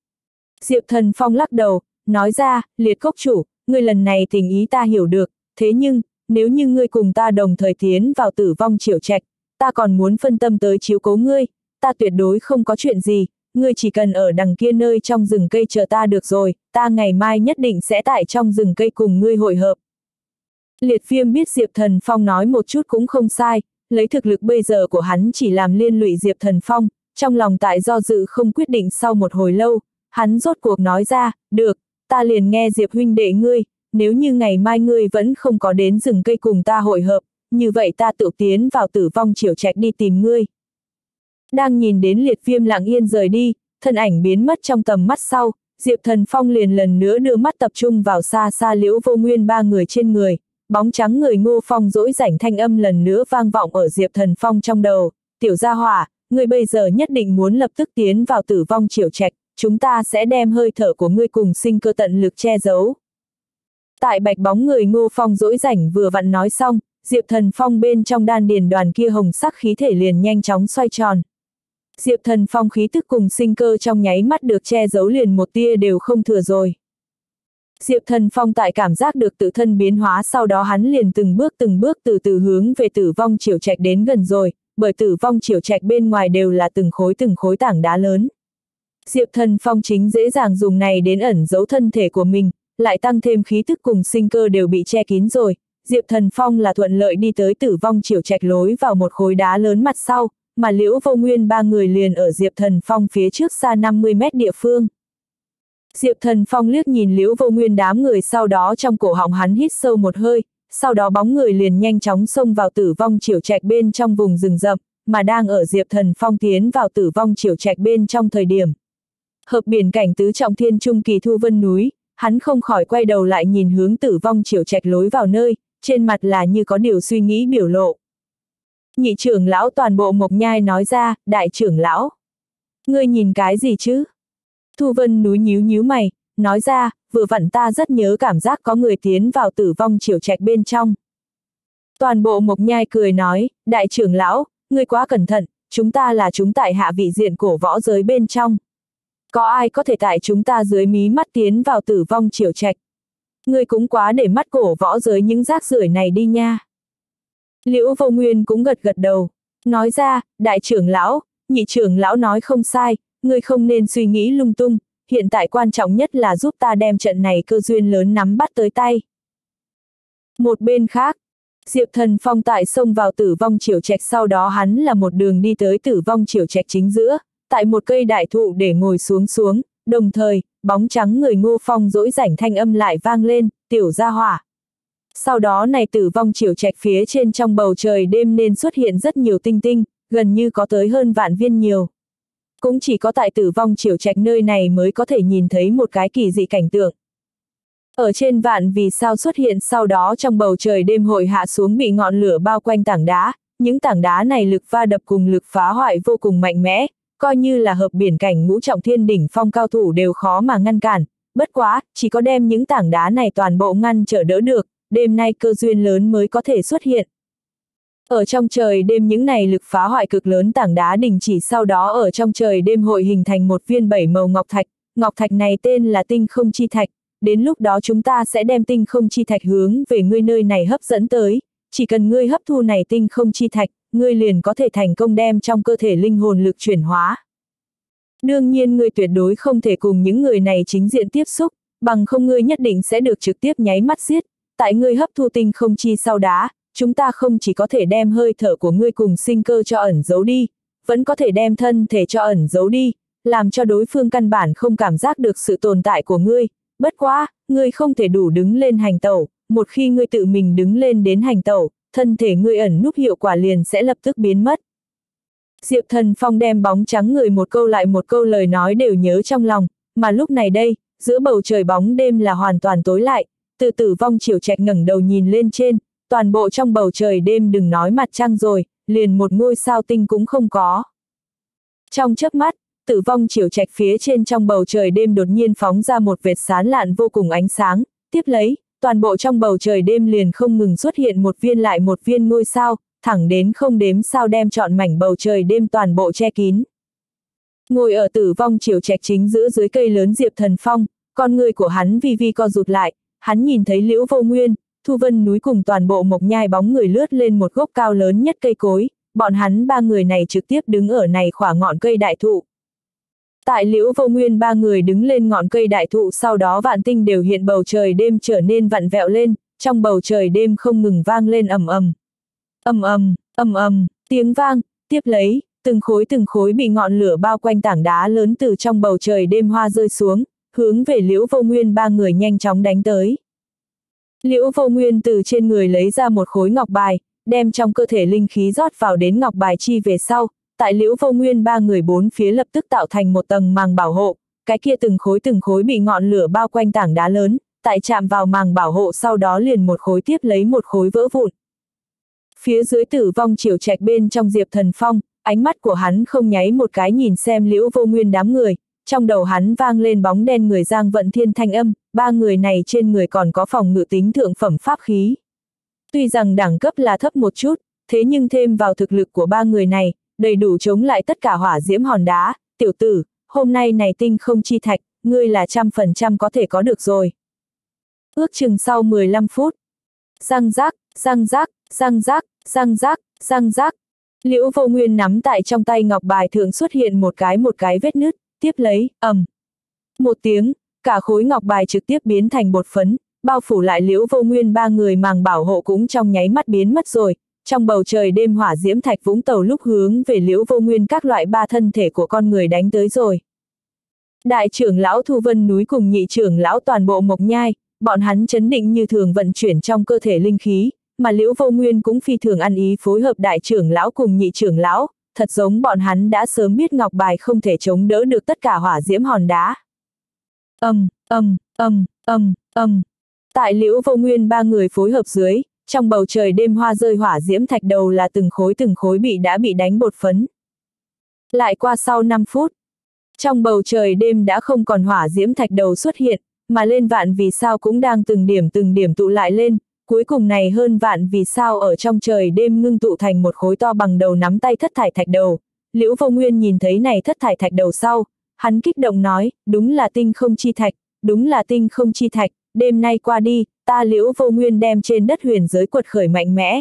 Diệp Thần Phong lắc đầu, nói ra, Liệt cốc chủ, ngươi lần này tình ý ta hiểu được, thế nhưng, nếu như ngươi cùng ta đồng thời tiến vào tử vong triều trạch, ta còn muốn phân tâm tới chiếu cố ngươi, ta tuyệt đối không có chuyện gì, ngươi chỉ cần ở đằng kia nơi trong rừng cây chờ ta được rồi, ta ngày mai nhất định sẽ tại trong rừng cây cùng ngươi hội hợp. Liệt Viêm biết Diệp Thần Phong nói một chút cũng không sai, lấy thực lực bây giờ của hắn chỉ làm liên lụy Diệp Thần Phong, trong lòng tại do dự không quyết định sau một hồi lâu, hắn rốt cuộc nói ra, được, ta liền nghe Diệp huynh đệ ngươi, nếu như ngày mai ngươi vẫn không có đến rừng cây cùng ta hội hợp, như vậy ta tự tiến vào tử vong triều trạch đi tìm ngươi. Đang nhìn đến Liệt Viêm lặng yên rời đi, thân ảnh biến mất trong tầm mắt sau, Diệp Thần Phong liền lần nữa đưa mắt tập trung vào xa xa Liễu Vô Nguyên ba người trên người, bóng trắng người Ngô Phong dỗi rảnh thanh âm lần nữa vang vọng ở Diệp Thần Phong trong đầu, tiểu gia hỏa, ngươi bây giờ nhất định muốn lập tức tiến vào tử vong triều trạch, chúng ta sẽ đem hơi thở của ngươi cùng sinh cơ tận lực che giấu. Tại bạch bóng người Ngô Phong dỗi rảnh vừa vặn nói xong, Diệp Thần Phong bên trong đan điền đoàn kia hồng sắc khí thể liền nhanh chóng xoay tròn. Diệp Thần Phong khí tức cùng sinh cơ trong nháy mắt được che giấu liền một tia đều không thừa rồi. Diệp Thần Phong tại cảm giác được tự thân biến hóa sau đó hắn liền từng bước từng bước từ từ hướng về tử vong triều trạch đến gần rồi, bởi tử vong triều trạch bên ngoài đều là từng khối từng khối tảng đá lớn. Diệp Thần Phong chính dễ dàng dùng này đến ẩn giấu thân thể của mình, lại tăng thêm khí tức cùng sinh cơ đều bị che kín rồi. Diệp Thần Phong là thuận lợi đi tới tử vong triều trạch lối vào một khối đá lớn mặt sau, mà Liễu Vô Nguyên ba người liền ở Diệp Thần Phong phía trước xa năm mươi mét địa phương. Diệp Thần Phong liếc nhìn Liễu Vô Nguyên đám người sau đó trong cổ họng hắn hít sâu một hơi, sau đó bóng người liền nhanh chóng xông vào tử vong triều trạch bên trong vùng rừng rậm, mà đang ở Diệp Thần Phong tiến vào tử vong triều trạch bên trong thời điểm. Hợp biển cảnh tứ trọng thiên trung kỳ Thu Vân núi, hắn không khỏi quay đầu lại nhìn hướng tử vong triều trạch lối vào nơi, trên mặt là như có điều suy nghĩ biểu lộ. Nhị trưởng lão toàn bộ Mộc Nhai nói ra, đại trưởng lão. Ngươi nhìn cái gì chứ? Thu Vân núi nhíu nhíu mày, nói ra, vừa vặn ta rất nhớ cảm giác có người tiến vào tử vong triều trạch bên trong. Toàn bộ Mộc Nhai cười nói, đại trưởng lão, ngươi quá cẩn thận, chúng ta là chúng tại hạ vị diện cổ võ giới bên trong. Có ai có thể tại chúng ta dưới mí mắt tiến vào tử vong triều trạch? Ngươi cũng quá để mắt cổ võ giới những rác rưởi này đi nha. Liễu Vô Nguyên cũng gật gật đầu, nói ra, đại trưởng lão, nhị trưởng lão nói không sai, ngươi không nên suy nghĩ lung tung, hiện tại quan trọng nhất là giúp ta đem trận này cơ duyên lớn nắm bắt tới tay. Một bên khác, Diệp Thần Phong tại xông vào tử vong triều trạch sau đó hắn là một đường đi tới tử vong triều trạch chính giữa, tại một cây đại thụ để ngồi xuống xuống, đồng thời, bóng trắng người Ngô Phong dỗi rảnh thanh âm lại vang lên, tiểu gia hỏa. Sau đó này Tử Vong Triều Trạch phía trên trong bầu trời đêm nên xuất hiện rất nhiều tinh tinh, gần như có tới hơn vạn viên nhiều. Cũng chỉ có tại Tử Vong Triều Trạch nơi này mới có thể nhìn thấy một cái kỳ dị cảnh tượng. Ở trên vạn vì sao xuất hiện sau đó trong bầu trời đêm hội hạ xuống bị ngọn lửa bao quanh tảng đá, những tảng đá này lực va đập cùng lực phá hoại vô cùng mạnh mẽ, coi như là hợp biển cảnh ngũ trọng thiên đỉnh phong cao thủ đều khó mà ngăn cản, bất quá, chỉ có đem những tảng đá này toàn bộ ngăn trở đỡ được, đêm nay cơ duyên lớn mới có thể xuất hiện. Ở trong trời đêm những này lực phá hoại cực lớn tảng đá đình chỉ sau đó ở trong trời đêm hội hình thành một viên bảy màu ngọc thạch, ngọc thạch này tên là tinh không chi thạch, đến lúc đó chúng ta sẽ đem tinh không chi thạch hướng về ngươi nơi này hấp dẫn tới, chỉ cần ngươi hấp thu này tinh không chi thạch, ngươi liền có thể thành công đem trong cơ thể linh hồn lực chuyển hóa. Đương nhiên ngươi tuyệt đối không thể cùng những người này chính diện tiếp xúc, bằng không ngươi nhất định sẽ được trực tiếp nháy mắt giết, tại ngươi hấp thu tinh không chi sau đó, chúng ta không chỉ có thể đem hơi thở của ngươi cùng sinh cơ cho ẩn giấu đi, vẫn có thể đem thân thể cho ẩn giấu đi, làm cho đối phương căn bản không cảm giác được sự tồn tại của ngươi, bất quá, ngươi không thể đủ đứng lên hành tẩu, một khi ngươi tự mình đứng lên đến hành tẩu, thân thể ngươi ẩn núp hiệu quả liền sẽ lập tức biến mất. Diệp Thần Phong đem bóng trắng người một câu lại một câu lời nói đều nhớ trong lòng, mà lúc này đây, giữa bầu trời bóng đêm là hoàn toàn tối lại, từ Tử Vong Triều Trạch ngẩng đầu nhìn lên trên, toàn bộ trong bầu trời đêm đừng nói mặt trăng rồi, liền một ngôi sao tinh cũng không có. Trong chớp mắt, Tử Vong Triều Trạch phía trên trong bầu trời đêm đột nhiên phóng ra một vệt sáng lạn vô cùng ánh sáng, tiếp lấy, toàn bộ trong bầu trời đêm liền không ngừng xuất hiện một viên lại một viên ngôi sao, thẳng đến không đếm sao đem trọn mảnh bầu trời đêm toàn bộ che kín. Ngồi ở Tử Vong Triều Trạch chính giữa dưới cây lớn Diệp Thần Phong, con người của hắn vi vi co rụt lại, hắn nhìn thấy Liễu Vô Nguyên, Thu Vân núi cùng toàn bộ Mộc Nhai bóng người lướt lên một gốc cao lớn nhất cây cối, bọn hắn ba người này trực tiếp đứng ở này khỏa ngọn cây đại thụ. Tại Liễu Vô Nguyên ba người đứng lên ngọn cây đại thụ sau đó vạn tinh đều hiện bầu trời đêm trở nên vặn vẹo lên, trong bầu trời đêm không ngừng vang lên ầm ầm. Ầm ầm, ầm ầm, tiếng vang, tiếp lấy, từng khối từng khối bị ngọn lửa bao quanh tảng đá lớn từ trong bầu trời đêm hoa rơi xuống, hướng về Liễu Vô Nguyên ba người nhanh chóng đánh tới. Liễu Vô Nguyên từ trên người lấy ra một khối ngọc bài, đem trong cơ thể linh khí rót vào đến ngọc bài chi về sau, tại Liễu Vô Nguyên ba người bốn phía lập tức tạo thành một tầng màng bảo hộ, cái kia từng khối từng khối bị ngọn lửa bao quanh tảng đá lớn, tại chạm vào màng bảo hộ sau đó liền một khối tiếp lấy một khối vỡ vụn. Phía dưới Tử Vong Triều Trạch bên trong Diệp Thần Phong, ánh mắt của hắn không nháy một cái nhìn xem Liễu Vô Nguyên đám người, trong đầu hắn vang lên bóng đen người Giang Vận Thiên thanh âm, ba người này trên người còn có phòng ngự tính thượng phẩm pháp khí. Tuy rằng đẳng cấp là thấp một chút, thế nhưng thêm vào thực lực của ba người này, đầy đủ chống lại tất cả hỏa diễm hòn đá, tiểu tử, hôm nay này tinh không chi thạch, ngươi là trăm phần trăm có thể có được rồi. Ước chừng sau mười lăm phút, răng rác, răng rác, răng rác, răng rác, răng rác, Liễu Vô Nguyên nắm tại trong tay ngọc bài thượng xuất hiện một cái một cái vết nứt, tiếp lấy, ầm. Một tiếng, cả khối ngọc bài trực tiếp biến thành bột phấn, bao phủ lại Liễu Vô Nguyên ba người màng bảo hộ cũng trong nháy mắt biến mất rồi. Trong bầu trời đêm hỏa diễm thạch vũng tàu lúc hướng về Liễu Vô Nguyên các loại ba thân thể của con người đánh tới rồi. Đại trưởng lão Thu Vân núi cùng nhị trưởng lão toàn bộ Mộc Nhai, bọn hắn chấn định như thường vận chuyển trong cơ thể linh khí, mà Liễu Vô Nguyên cũng phi thường ăn ý phối hợp đại trưởng lão cùng nhị trưởng lão, thật giống bọn hắn đã sớm biết ngọc bài không thể chống đỡ được tất cả hỏa diễm hòn đá. Ầm, ầm, ầm, ầm, ầm. Tại Liễu Vô Nguyên ba người phối hợp dưới, trong bầu trời đêm hoa rơi hỏa diễm thạch đầu là từng khối từng khối bị đã bị đánh bột phấn. Lại qua sau năm phút, trong bầu trời đêm đã không còn hỏa diễm thạch đầu xuất hiện, mà lên vạn vì sao cũng đang từng điểm từng điểm tụ lại lên, cuối cùng này hơn vạn vì sao ở trong trời đêm ngưng tụ thành một khối to bằng đầu nắm tay thất thải thạch đầu. Liễu Vô Nguyên nhìn thấy này thất thải thạch đầu sau, hắn kích động nói, đúng là tinh không chi thạch, đúng là tinh không chi thạch, đêm nay qua đi, ta Liễu Vô Nguyên đem trên đất huyền giới quật khởi mạnh mẽ.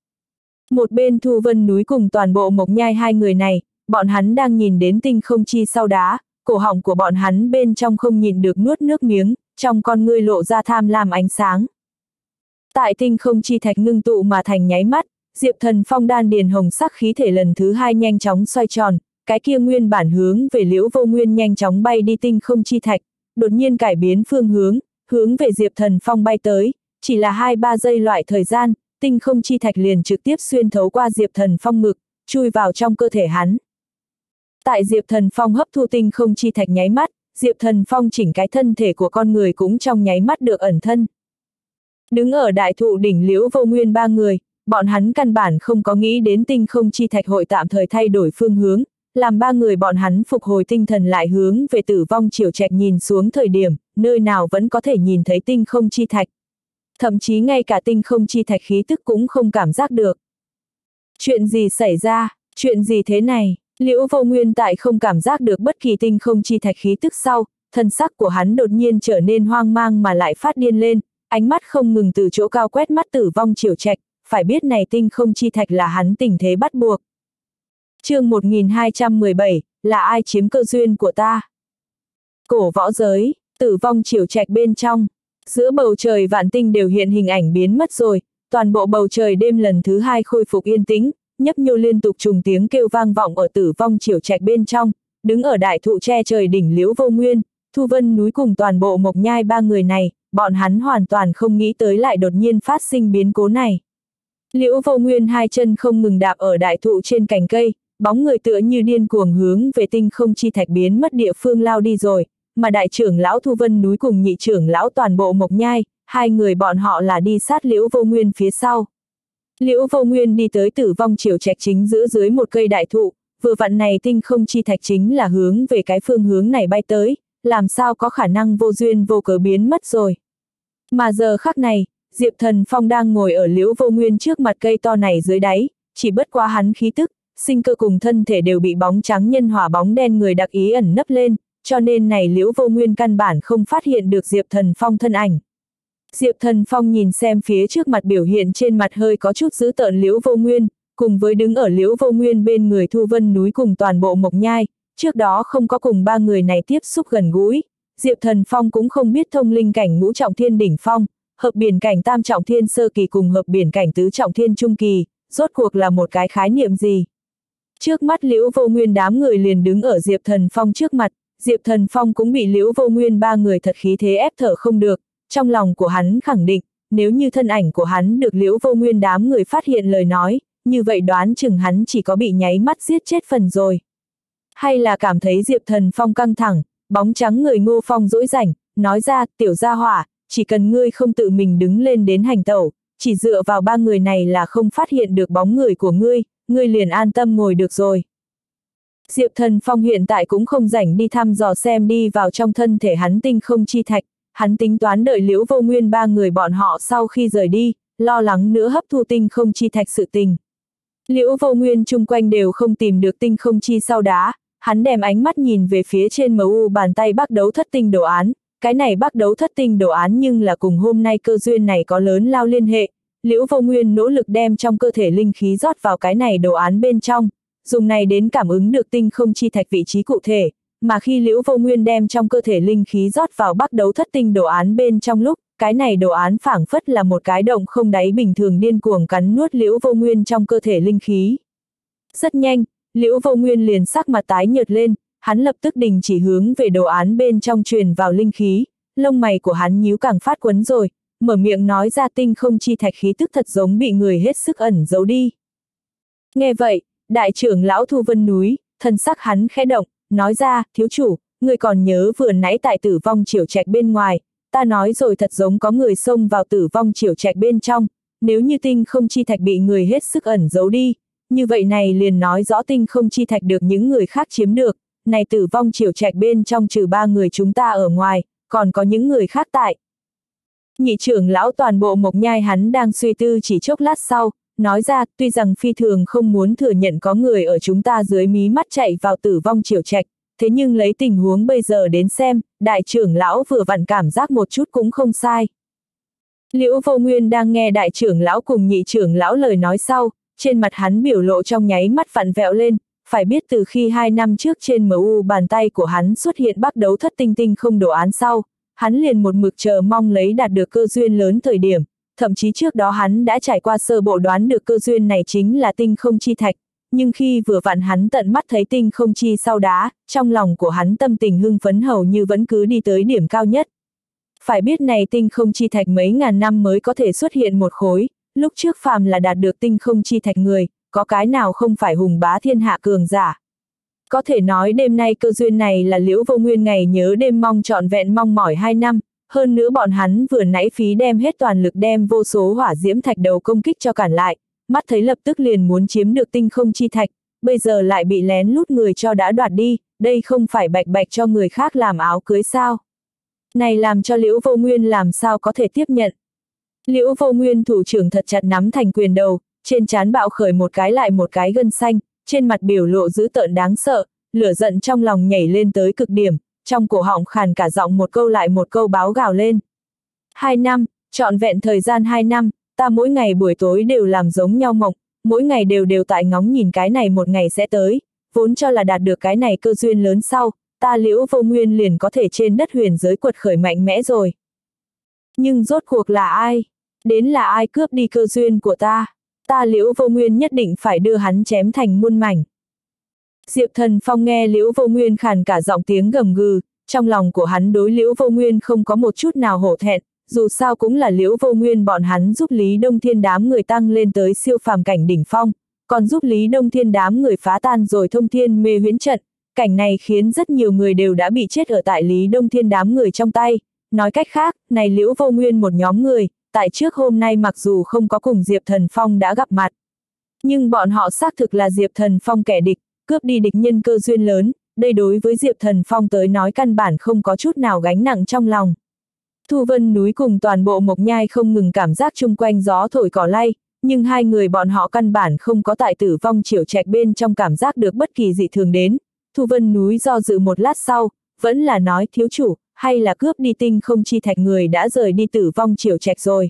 Một bên Thu Vân núi cùng toàn bộ Mộc Nhai hai người này, bọn hắn đang nhìn đến tinh không chi sau đá, cổ họng của bọn hắn bên trong không nhịn được nuốt nước miếng, trong con ngươi lộ ra tham lam ánh sáng. Tại tinh không chi thạch ngưng tụ mà thành nháy mắt, Diệp Thần Phong đan điền hồng sắc khí thể lần thứ hai nhanh chóng xoay tròn, cái kia nguyên bản hướng về Liễu Vô Nguyên nhanh chóng bay đi tinh không chi thạch, đột nhiên cải biến phương hướng, hướng về Diệp Thần Phong bay tới, chỉ là hai ba giây loại thời gian, tinh không chi thạch liền trực tiếp xuyên thấu qua Diệp Thần Phong ngực, chui vào trong cơ thể hắn. Tại Diệp Thần Phong hấp thu tinh không chi thạch nháy mắt, Diệp Thần Phong chỉnh cái thân thể của con người cũng trong nháy mắt được ẩn thân. Đứng ở đại thụ đỉnh Liễu Vô Nguyên ba người, bọn hắn căn bản không có nghĩ đến tinh không chi thạch hội tạm thời thay đổi phương hướng, làm ba người bọn hắn phục hồi tinh thần lại hướng về Tử Vong Triều Trạch nhìn xuống thời điểm, nơi nào vẫn có thể nhìn thấy tinh không chi thạch. Thậm chí ngay cả tinh không chi thạch khí tức cũng không cảm giác được. Chuyện gì xảy ra, chuyện gì thế này? Liễu Vô Nguyên tại không cảm giác được bất kỳ tinh không chi thạch khí tức sau, thân sắc của hắn đột nhiên trở nên hoang mang mà lại phát điên lên, ánh mắt không ngừng từ chỗ cao quét mắt Tử Vong Triều Trạch, phải biết này tinh không chi thạch là hắn tình thế bắt buộc. Chương một nghìn hai trăm mười bảy, là ai chiếm cơ duyên của ta? Cổ võ giới, Tử Vong Triều Trạch bên trong, giữa bầu trời vạn tinh đều hiện hình ảnh biến mất rồi, toàn bộ bầu trời đêm lần thứ hai khôi phục yên tĩnh, nhấp nhô liên tục trùng tiếng kêu vang vọng ở Tử Vong Triều Trạch bên trong, đứng ở đại thụ che trời đỉnh Liễu Vô Nguyên, Thu Vân núi cùng toàn bộ Mộc Nhai ba người này, bọn hắn hoàn toàn không nghĩ tới lại đột nhiên phát sinh biến cố này. Liễu Vô Nguyên hai chân không ngừng đạp ở đại thụ trên cành cây, bóng người tựa như điên cuồng hướng về tinh không chi thạch biến mất địa phương lao đi rồi, mà đại trưởng lão Thu Vân núi cùng nhị trưởng lão toàn bộ Mộc Nhai, hai người bọn họ là đi sát Liễu Vô Nguyên phía sau. Liễu Vô Nguyên đi tới Tử Vong Triều Trạch chính giữa dưới một cây đại thụ, vừa vặn này tinh không chi thạch chính là hướng về cái phương hướng này bay tới, làm sao có khả năng vô duyên vô cớ biến mất rồi. Mà giờ khắc này, Diệp Thần Phong đang ngồi ở Liễu Vô Nguyên trước mặt cây to này dưới đáy, chỉ bất quá hắn khí tức, sinh cơ cùng thân thể đều bị bóng trắng nhân hỏa bóng đen người đặc ý ẩn nấp lên, cho nên này Liễu Vô Nguyên căn bản không phát hiện được Diệp Thần Phong thân ảnh. Diệp Thần Phong nhìn xem phía trước mặt biểu hiện trên mặt hơi có chút dữ tợn Liễu Vô Nguyên, cùng với đứng ở Liễu Vô Nguyên bên người Thu Vân núi cùng toàn bộ Mộc Nhai, trước đó không có cùng ba người này tiếp xúc gần gũi, Diệp Thần Phong cũng không biết thông linh cảnh ngũ trọng thiên đỉnh phong, hợp biển cảnh tam trọng thiên sơ kỳ cùng hợp biển cảnh tứ trọng thiên trung kỳ, rốt cuộc là một cái khái niệm gì. Trước mắt Liễu Vô Nguyên đám người liền đứng ở Diệp Thần Phong trước mặt, Diệp Thần Phong cũng bị Liễu Vô Nguyên ba người thật khí thế ép thở không được, trong lòng của hắn khẳng định, nếu như thân ảnh của hắn được Liễu Vô Nguyên đám người phát hiện lời nói, như vậy đoán chừng hắn chỉ có bị nháy mắt giết chết phần rồi. Hay là cảm thấy Diệp Thần Phong căng thẳng, bóng trắng người Ngô Phong dỗi rảnh, nói ra, tiểu gia hỏa, chỉ cần ngươi không tự mình đứng lên đến hành tẩu, chỉ dựa vào ba người này là không phát hiện được bóng người của ngươi, ngươi liền an tâm ngồi được rồi. Diệp Thần Phong hiện tại cũng không rảnh đi thăm dò xem đi vào trong thân thể hắn tinh không chi thạch, hắn tính toán đợi Liễu Vô Nguyên ba người bọn họ sau khi rời đi, lo lắng nữa hấp thu tinh không chi thạch sự tình. Liễu Vô Nguyên chung quanh đều không tìm được tinh không chi sau đá, hắn đem ánh mắt nhìn về phía trên em u bàn tay Bắc Đấu Thất Tinh đồ án, cái này Bắc Đấu Thất Tinh đồ án nhưng là cùng hôm nay cơ duyên này có lớn lao liên hệ. Liễu Vô Nguyên nỗ lực đem trong cơ thể linh khí rót vào cái này đồ án bên trong, dùng này đến cảm ứng được tinh không chi thạch vị trí cụ thể, mà khi Liễu Vô Nguyên đem trong cơ thể linh khí rót vào Bắc Đấu Thất Tinh đồ án bên trong lúc, cái này đồ án phảng phất là một cái động không đáy bình thường điên cuồng cắn nuốt Liễu Vô Nguyên trong cơ thể linh khí. Rất nhanh, Liễu Vô Nguyên liền sắc mặt tái nhợt lên, hắn lập tức đình chỉ hướng về đồ án bên trong truyền vào linh khí, lông mày của hắn nhíu càng phát quấn rồi, mở miệng nói ra tinh không chi thạch khí tức thật giống bị người hết sức ẩn giấu đi. Nghe vậy, đại trưởng lão Thu Vân núi, thân sắc hắn khẽ động, nói ra, thiếu chủ, người còn nhớ vừa nãy tại Tử Vong Triều Trạch bên ngoài, ta nói rồi thật giống có người xông vào Tử Vong Triều Trạch bên trong, nếu như tinh không chi thạch bị người hết sức ẩn giấu đi, như vậy này liền nói rõ tinh không chi thạch được những người khác chiếm được, này Tử Vong Triều Trạch bên trong trừ ba người chúng ta ở ngoài, còn có những người khác tại. Nhị trưởng lão toàn bộ Mộc Nhai hắn đang suy tư chỉ chốc lát sau, nói ra, tuy rằng phi thường không muốn thừa nhận có người ở chúng ta dưới mí mắt chạy vào Tử Vong Triều Trạch, thế nhưng lấy tình huống bây giờ đến xem, đại trưởng lão vừa vặn cảm giác một chút cũng không sai. Liễu Vô Nguyên đang nghe đại trưởng lão cùng nhị trưởng lão lời nói sau, trên mặt hắn biểu lộ trong nháy mắt vặn vẹo lên, phải biết từ khi hai năm trước trên em u bàn tay của hắn xuất hiện Bắc Đấu Thất Tinh tinh không đồ án sau, hắn liền một mực chờ mong lấy đạt được cơ duyên lớn thời điểm, thậm chí trước đó hắn đã trải qua sơ bộ đoán được cơ duyên này chính là tinh không chi thạch, nhưng khi vừa vặn hắn tận mắt thấy tinh không chi sau đá, trong lòng của hắn tâm tình hưng phấn hầu như vẫn cứ đi tới điểm cao nhất. Phải biết này tinh không chi thạch mấy ngàn năm mới có thể xuất hiện một khối, lúc trước phàm là đạt được tinh không chi thạch người, có cái nào không phải hùng bá thiên hạ cường giả. Có thể nói đêm nay cơ duyên này là Liễu Vô Nguyên ngày nhớ đêm mong trọn vẹn mong mỏi hai năm, hơn nữa bọn hắn vừa nãy phí đem hết toàn lực đem vô số hỏa diễm thạch đầu công kích cho cản lại, mắt thấy lập tức liền muốn chiếm được tinh không chi thạch, bây giờ lại bị lén lút người cho đã đoạt đi, đây không phải bạch bạch cho người khác làm áo cưới sao. Này làm cho Liễu Vô Nguyên làm sao có thể tiếp nhận. Liễu Vô Nguyên thủ trưởng thật chặt nắm thành quyền đầu, trên trán bạo khởi một cái lại một cái gân xanh, trên mặt biểu lộ dữ tợn đáng sợ, lửa giận trong lòng nhảy lên tới cực điểm, trong cổ họng khàn cả giọng một câu lại một câu báo gào lên. Hai năm, trọn vẹn thời gian hai năm, ta mỗi ngày buổi tối đều làm giống nhau mộng, mỗi ngày đều đều tại ngóng nhìn cái này một ngày sẽ tới, vốn cho là đạt được cái này cơ duyên lớn sau, ta Liễu Vô Nguyên liền có thể trên đất huyền giới quật khởi mạnh mẽ rồi. Nhưng rốt cuộc là ai? Đến là ai cướp đi cơ duyên của ta? Ta Liễu Vô Nguyên nhất định phải đưa hắn chém thành muôn mảnh. Diệp Thần Phong nghe Liễu Vô Nguyên khàn cả giọng tiếng gầm gừ, trong lòng của hắn đối Liễu Vô Nguyên không có một chút nào hổ thẹn, dù sao cũng là Liễu Vô Nguyên bọn hắn giúp Lý Đông Thiên đám người tăng lên tới siêu phàm cảnh đỉnh phong, còn giúp Lý Đông Thiên đám người phá tan rồi thông thiên mê huyễn trận, cảnh này khiến rất nhiều người đều đã bị chết ở tại Lý Đông Thiên đám người trong tay, nói cách khác, này Liễu Vô Nguyên một nhóm người, tại trước hôm nay mặc dù không có cùng Diệp Thần Phong đã gặp mặt, nhưng bọn họ xác thực là Diệp Thần Phong kẻ địch, cướp đi địch nhân cơ duyên lớn, đây đối với Diệp Thần Phong tới nói căn bản không có chút nào gánh nặng trong lòng. Thu Vân núi cùng toàn bộ Mộc Nhai không ngừng cảm giác chung quanh gió thổi cỏ lay, nhưng hai người bọn họ căn bản không có tại Tử Vong Triều Trạch bên trong cảm giác được bất kỳ dị thường đến. Thu Vân núi do dự một lát sau, vẫn là nói thiếu chủ, hay là cướp đi tinh không chi thạch người đã rời đi Tử Vong Triều Trạch rồi.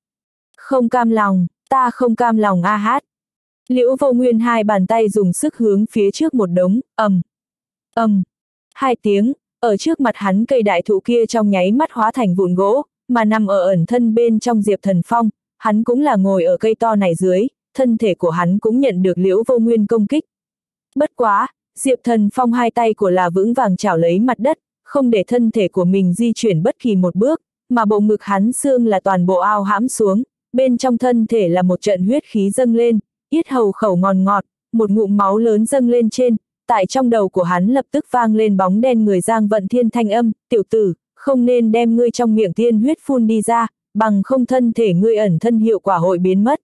Không cam lòng, ta không cam lòng a hát. Liễu Vô Nguyên hai bàn tay dùng sức hướng phía trước một đống, ầm, ầm, hai tiếng, ở trước mặt hắn cây đại thụ kia trong nháy mắt hóa thành vụn gỗ, mà nằm ở ẩn thân bên trong Diệp Thần Phong, hắn cũng là ngồi ở cây to này dưới, thân thể của hắn cũng nhận được Liễu Vô Nguyên công kích. Bất quá, Diệp Thần Phong hai tay của là vững vàng chảo lấy mặt đất, không để thân thể của mình di chuyển bất kỳ một bước, mà bộ ngực hắn xương là toàn bộ ao hãm xuống, bên trong thân thể là một trận huyết khí dâng lên, yết hầu khẩu ngọt ngọt, một ngụm máu lớn dâng lên trên, tại trong đầu của hắn lập tức vang lên bóng đen người Giang Vận Thiên thanh âm, tiểu tử, không nên đem ngươi trong miệng tiên huyết phun đi ra, bằng không thân thể ngươi ẩn thân hiệu quả hội biến mất.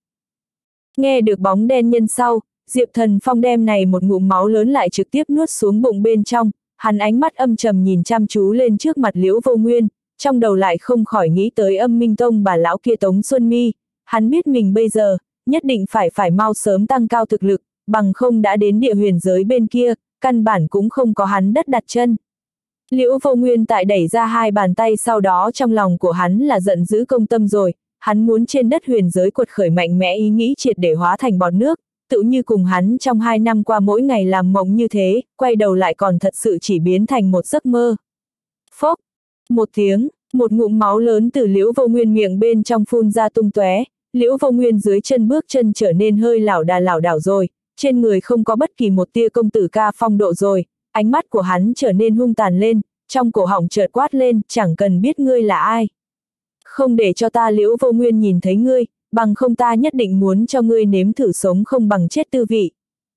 Nghe được bóng đen nhân sau, Diệp Thần Phong đem này một ngụm máu lớn lại trực tiếp nuốt xuống bụng bên trong, hắn ánh mắt âm trầm nhìn chăm chú lên trước mặt Liễu Vô Nguyên, trong đầu lại không khỏi nghĩ tới Âm Minh Tông bà lão kia Tống Xuân Mi, hắn biết mình bây giờ, nhất định phải phải mau sớm tăng cao thực lực, bằng không đã đến địa huyền giới bên kia, căn bản cũng không có hắn đất đặt chân. Liễu Vô Nguyên tại đẩy ra hai bàn tay sau đó trong lòng của hắn là giận dữ công tâm rồi, hắn muốn trên đất huyền giới quật khởi mạnh mẽ ý nghĩ triệt để hóa thành bọt nước, tự như cùng hắn trong hai năm qua mỗi ngày làm mộng như thế, quay đầu lại còn thật sự chỉ biến thành một giấc mơ. Phốc, một tiếng, một ngụm máu lớn từ Liễu Vô Nguyên miệng bên trong phun ra tung tóe, Liễu Vô Nguyên dưới chân bước chân trở nên hơi lảo đà lảo đảo rồi, trên người không có bất kỳ một tia công tử ca phong độ rồi, ánh mắt của hắn trở nên hung tàn lên, trong cổ họng chợt quát lên, chẳng cần biết ngươi là ai. Không để cho ta Liễu Vô Nguyên nhìn thấy ngươi, bằng không ta nhất định muốn cho ngươi nếm thử sống không bằng chết tư vị.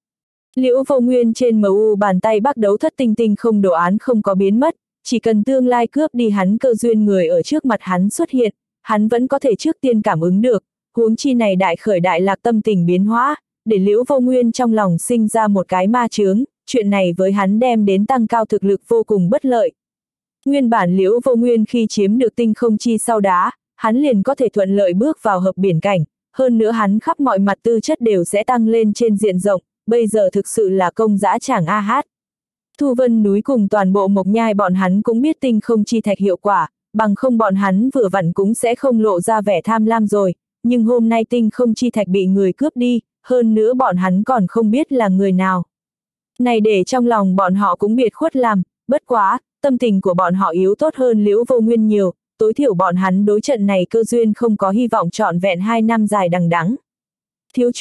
Liễu Vô Nguyên trên em u bàn tay bắt đấu thất tinh tinh không đồ án không có biến mất, chỉ cần tương lai cướp đi hắn cơ duyên người ở trước mặt hắn xuất hiện, hắn vẫn có thể trước tiên cảm ứng được, huống chi này đại khởi đại lạc tâm tình biến hóa, để Liễu Vô Nguyên trong lòng sinh ra một cái ma chướng, chuyện này với hắn đem đến tăng cao thực lực vô cùng bất lợi. Nguyên bản Liễu Vô Nguyên khi chiếm được tinh không chi sau đá, hắn liền có thể thuận lợi bước vào hợp biển cảnh, hơn nữa hắn khắp mọi mặt tư chất đều sẽ tăng lên trên diện rộng, bây giờ thực sự là công dã tràng a hát. Thu Vân núi cùng toàn bộ Mộc Nhai bọn hắn cũng biết tinh không chi thạch hiệu quả, bằng không bọn hắn vừa vặn cũng sẽ không lộ ra vẻ tham lam rồi, nhưng hôm nay tinh không chi thạch bị người cướp đi, hơn nữa bọn hắn còn không biết là người nào. Này để trong lòng bọn họ cũng biệt khuất làm, bất quá, tâm tình của bọn họ yếu tốt hơn Liễu Vô Nguyên nhiều, tối thiểu bọn hắn đối trận này cơ duyên không có hy vọng trọn vẹn hai năm dài đằng đẵng. Thiếu chủ,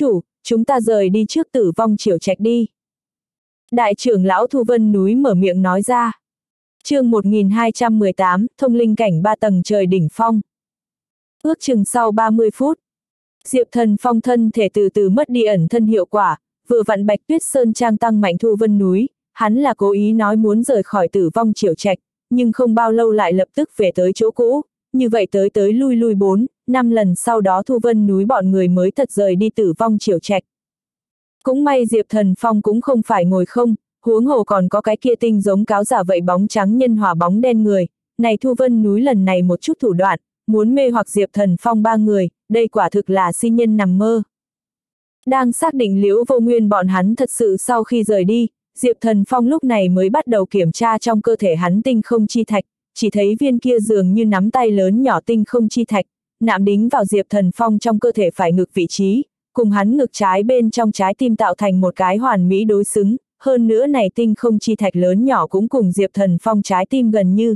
chúng ta rời đi trước Tử Vong Triều Trạch đi. Đại trưởng lão Thu Vân Núi mở miệng nói ra. Chương một nghìn hai trăm mười tám, thông linh cảnh ba tầng trời đỉnh phong. Ước chừng sau ba mươi phút, Diệp Thần Phong thân thể từ từ mất đi ẩn thân hiệu quả, vừa vặn Bạch Tuyết Sơn Trang tăng mạnh Thu Vân Núi, hắn là cố ý nói muốn rời khỏi Tử Vong Triều Trạch, nhưng không bao lâu lại lập tức về tới chỗ cũ, như vậy tới tới lui lui bốn, năm lần sau đó Thu Vân Núi bọn người mới thật rời đi Tử Vong Triều Trạch. Cũng may Diệp Thần Phong cũng không phải ngồi không, huống hồ còn có cái kia tinh giống cáo giả vậy bóng trắng nhân hòa bóng đen người, này Thu Vân Núi lần này một chút thủ đoạn, muốn mê hoặc Diệp Thần Phong ba người, đây quả thực là si nhân nằm mơ. Đang xác định Liễu Vô Nguyên bọn hắn thật sự sau khi rời đi, Diệp Thần Phong lúc này mới bắt đầu kiểm tra trong cơ thể hắn tinh không chi thạch, chỉ thấy viên kia dường như nắm tay lớn nhỏ tinh không chi thạch, nạm đính vào Diệp Thần Phong trong cơ thể phải ngực vị trí, cùng hắn ngực trái bên trong trái tim tạo thành một cái hoàn mỹ đối xứng, hơn nữa này tinh không chi thạch lớn nhỏ cũng cùng Diệp Thần Phong trái tim gần như.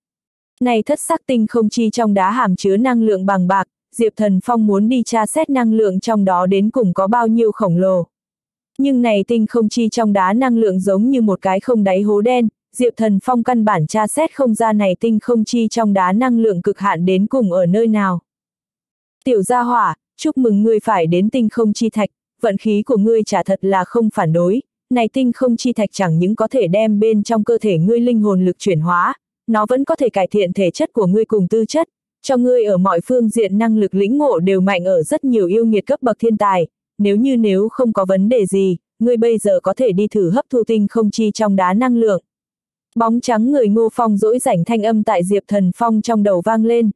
Này thất sắc tinh không chi trong đá hàm chứa năng lượng bằng bạc, Diệp Thần Phong muốn đi tra xét năng lượng trong đó đến cùng có bao nhiêu khổng lồ. Nhưng này tinh không chi trong đá năng lượng giống như một cái không đáy hố đen, Diệp Thần Phong căn bản tra xét không ra này tinh không chi trong đá năng lượng cực hạn đến cùng ở nơi nào. Tiểu gia hỏa, chúc mừng ngươi phải đến tinh không chi thạch, vận khí của ngươi chả thật là không phản đối, này tinh không chi thạch chẳng những có thể đem bên trong cơ thể ngươi linh hồn lực chuyển hóa, nó vẫn có thể cải thiện thể chất của ngươi cùng tư chất, cho ngươi ở mọi phương diện năng lực lĩnh ngộ đều mạnh ở rất nhiều yêu nghiệt cấp bậc thiên tài, nếu như nếu không có vấn đề gì, ngươi bây giờ có thể đi thử hấp thu tinh không chi trong đá năng lượng. Bóng trắng người Ngô Phong dỗi rảnh thanh âm tại Diệp Thần Phong trong đầu vang lên.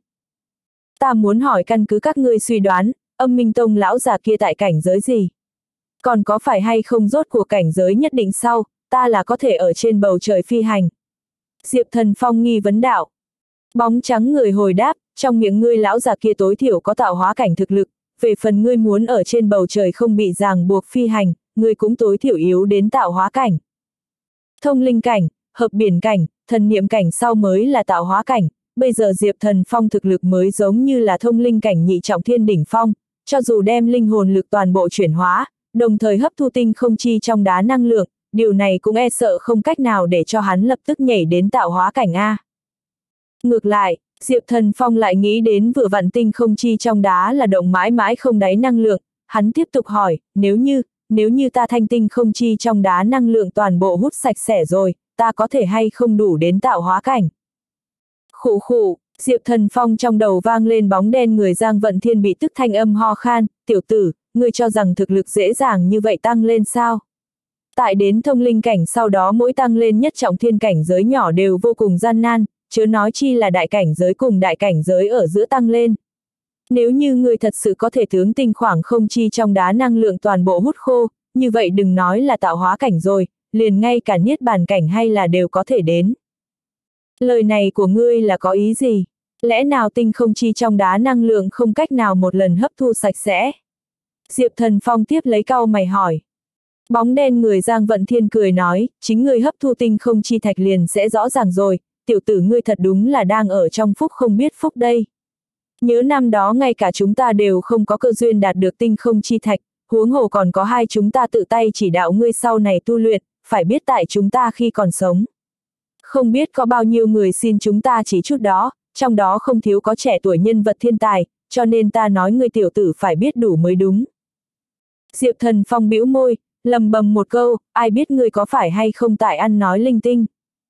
Ta muốn hỏi căn cứ các ngươi suy đoán, Âm Minh Tông lão già kia tại cảnh giới gì? Còn có phải hay không rốt cuộc cảnh giới nhất định sau, ta là có thể ở trên bầu trời phi hành? Diệp Thần Phong nghi vấn đạo. Bóng trắng người hồi đáp, trong miệng ngươi lão già kia tối thiểu có tạo hóa cảnh thực lực, về phần ngươi muốn ở trên bầu trời không bị ràng buộc phi hành, ngươi cũng tối thiểu yếu đến tạo hóa cảnh. Thông linh cảnh, hợp biển cảnh, thần niệm cảnh sau mới là tạo hóa cảnh, bây giờ Diệp Thần Phong thực lực mới giống như là thông linh cảnh nhị trọng thiên đỉnh phong, cho dù đem linh hồn lực toàn bộ chuyển hóa, đồng thời hấp thu tinh không chi trong đá năng lượng, điều này cũng e sợ không cách nào để cho hắn lập tức nhảy đến tạo hóa cảnh A. Ngược lại, Diệp Thần Phong lại nghĩ đến vừa vặn tinh không chi trong đá là động mãi mãi không đáy năng lượng, hắn tiếp tục hỏi, nếu như, nếu như ta thanh tinh không chi trong đá năng lượng toàn bộ hút sạch sẽ rồi, ta có thể hay không đủ đến tạo hóa cảnh? Khụ khụ, Diệp Thần Phong trong đầu vang lên bóng đen người Giang Vận Thiên bị tức thanh âm ho khan, tiểu tử, ngươi cho rằng thực lực dễ dàng như vậy tăng lên sao? Tại đến thông linh cảnh sau đó mỗi tăng lên nhất trọng thiên cảnh giới nhỏ đều vô cùng gian nan, chớ nói chi là đại cảnh giới cùng đại cảnh giới ở giữa tăng lên. Nếu như ngươi thật sự có thể tướng tinh khoảng không chi trong đá năng lượng toàn bộ hút khô, như vậy đừng nói là tạo hóa cảnh rồi, liền ngay cả niết bàn cảnh hay là đều có thể đến. Lời này của ngươi là có ý gì? Lẽ nào tinh không chi trong đá năng lượng không cách nào một lần hấp thu sạch sẽ? Diệp Thần Phong tiếp lấy cau mày hỏi. Bóng đen người Giang Vận Thiên cười nói, chính ngươi hấp thu tinh không chi thạch liền sẽ rõ ràng rồi, tiểu tử ngươi thật đúng là đang ở trong phúc không biết phúc đây. Nhớ năm đó ngay cả chúng ta đều không có cơ duyên đạt được tinh không chi thạch, huống hồ còn có hai chúng ta tự tay chỉ đạo ngươi sau này tu luyện, phải biết tại chúng ta khi còn sống. Không biết có bao nhiêu người xin chúng ta chỉ chút đó, trong đó không thiếu có trẻ tuổi nhân vật thiên tài, cho nên ta nói ngươi tiểu tử phải biết đủ mới đúng. Diệp Thần Phong bĩu môi, lầm bầm một câu, ai biết ngươi có phải hay không tại ăn nói linh tinh.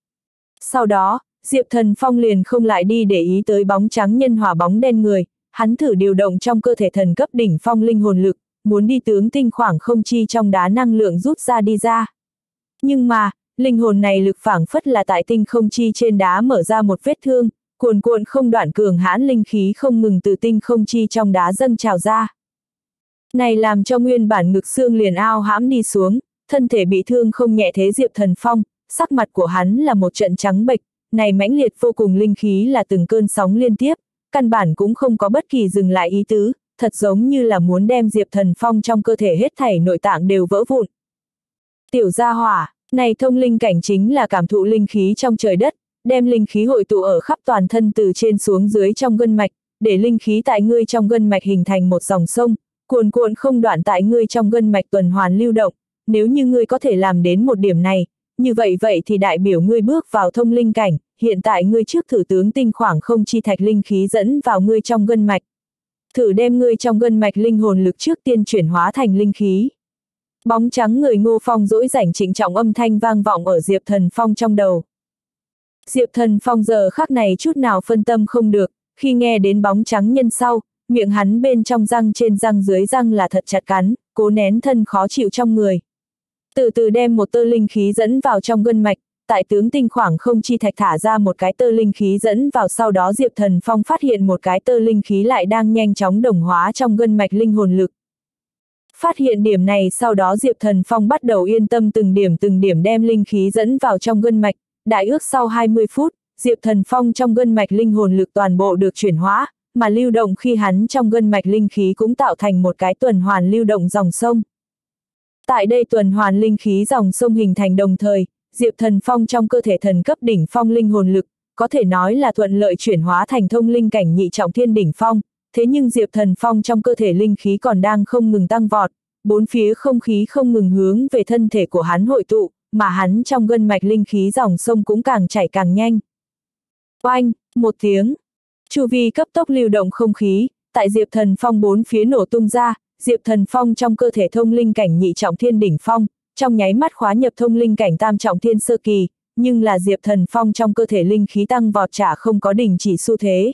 Sau đó, Diệp Thần Phong liền không lại đi để ý tới bóng trắng nhân hòa bóng đen người, hắn thử điều động trong cơ thể thần cấp đỉnh phong linh hồn lực, muốn đi tướng tinh khoảng không chi trong đá năng lượng rút ra đi ra. Nhưng mà, linh hồn này lực phảng phất là tại tinh không chi trên đá mở ra một vết thương, cuồn cuộn không đoạn cường hãn linh khí không ngừng từ tinh không chi trong đá dâng trào ra. Này làm cho nguyên bản ngực xương liền ao hãm đi xuống, thân thể bị thương không nhẹ thế Diệp Thần Phong, sắc mặt của hắn là một trận trắng bệch, này mãnh liệt vô cùng linh khí là từng cơn sóng liên tiếp, căn bản cũng không có bất kỳ dừng lại ý tứ, thật giống như là muốn đem Diệp Thần Phong trong cơ thể hết thảy nội tạng đều vỡ vụn. Tiểu gia hỏa, này thông linh cảnh chính là cảm thụ linh khí trong trời đất, đem linh khí hội tụ ở khắp toàn thân từ trên xuống dưới trong gân mạch, để linh khí tại ngươi trong gân mạch hình thành một dòng sông, cuồn cuộn không đoạn tại ngươi trong gân mạch tuần hoàn lưu động, nếu như ngươi có thể làm đến một điểm này, như vậy vậy thì đại biểu ngươi bước vào thông linh cảnh, hiện tại ngươi trước thử tướng tinh khoảng không chi thạch linh khí dẫn vào ngươi trong gân mạch. Thử đem ngươi trong gân mạch linh hồn lực trước tiên chuyển hóa thành linh khí. Bóng trắng người Ngô Phong dỗi rảnh trịnh trọng âm thanh vang vọng ở Diệp Thần Phong trong đầu. Diệp Thần Phong giờ khắc này chút nào phân tâm không được, khi nghe đến bóng trắng nhân sau, miệng hắn bên trong răng trên răng dưới răng là thật chặt cắn, cố nén thân khó chịu trong người. Từ từ đem một tơ linh khí dẫn vào trong gân mạch, tại tướng tinh khoảng không chi thạch thả ra một cái tơ linh khí dẫn vào, sau đó Diệp Thần Phong phát hiện một cái tơ linh khí lại đang nhanh chóng đồng hóa trong gân mạch linh hồn lực. Phát hiện điểm này sau đó Diệp Thần Phong bắt đầu yên tâm từng điểm từng điểm đem linh khí dẫn vào trong gân mạch, đại ước sau hai mươi phút, Diệp Thần Phong trong gân mạch linh hồn lực toàn bộ được chuyển hóa, mà lưu động khi hắn trong gân mạch linh khí cũng tạo thành một cái tuần hoàn lưu động dòng sông. Tại đây tuần hoàn linh khí dòng sông hình thành đồng thời, Diệp Thần Phong trong cơ thể thần cấp đỉnh phong linh hồn lực, có thể nói là thuận lợi chuyển hóa thành thông linh cảnh nhị trọng thiên đỉnh phong, thế nhưng Diệp Thần Phong trong cơ thể linh khí còn đang không ngừng tăng vọt, bốn phía không khí không ngừng hướng về thân thể của hắn hội tụ, mà hắn trong gân mạch linh khí dòng sông cũng càng chảy càng nhanh. Oanh, một tiếng, chu vi cấp tốc lưu động không khí, tại Diệp Thần Phong bốn phía nổ tung ra, Diệp Thần Phong trong cơ thể thông linh cảnh nhị trọng thiên đỉnh phong, trong nháy mắt khóa nhập thông linh cảnh tam trọng thiên sơ kỳ, nhưng là Diệp Thần Phong trong cơ thể linh khí tăng vọt chả không có đình chỉ xu thế.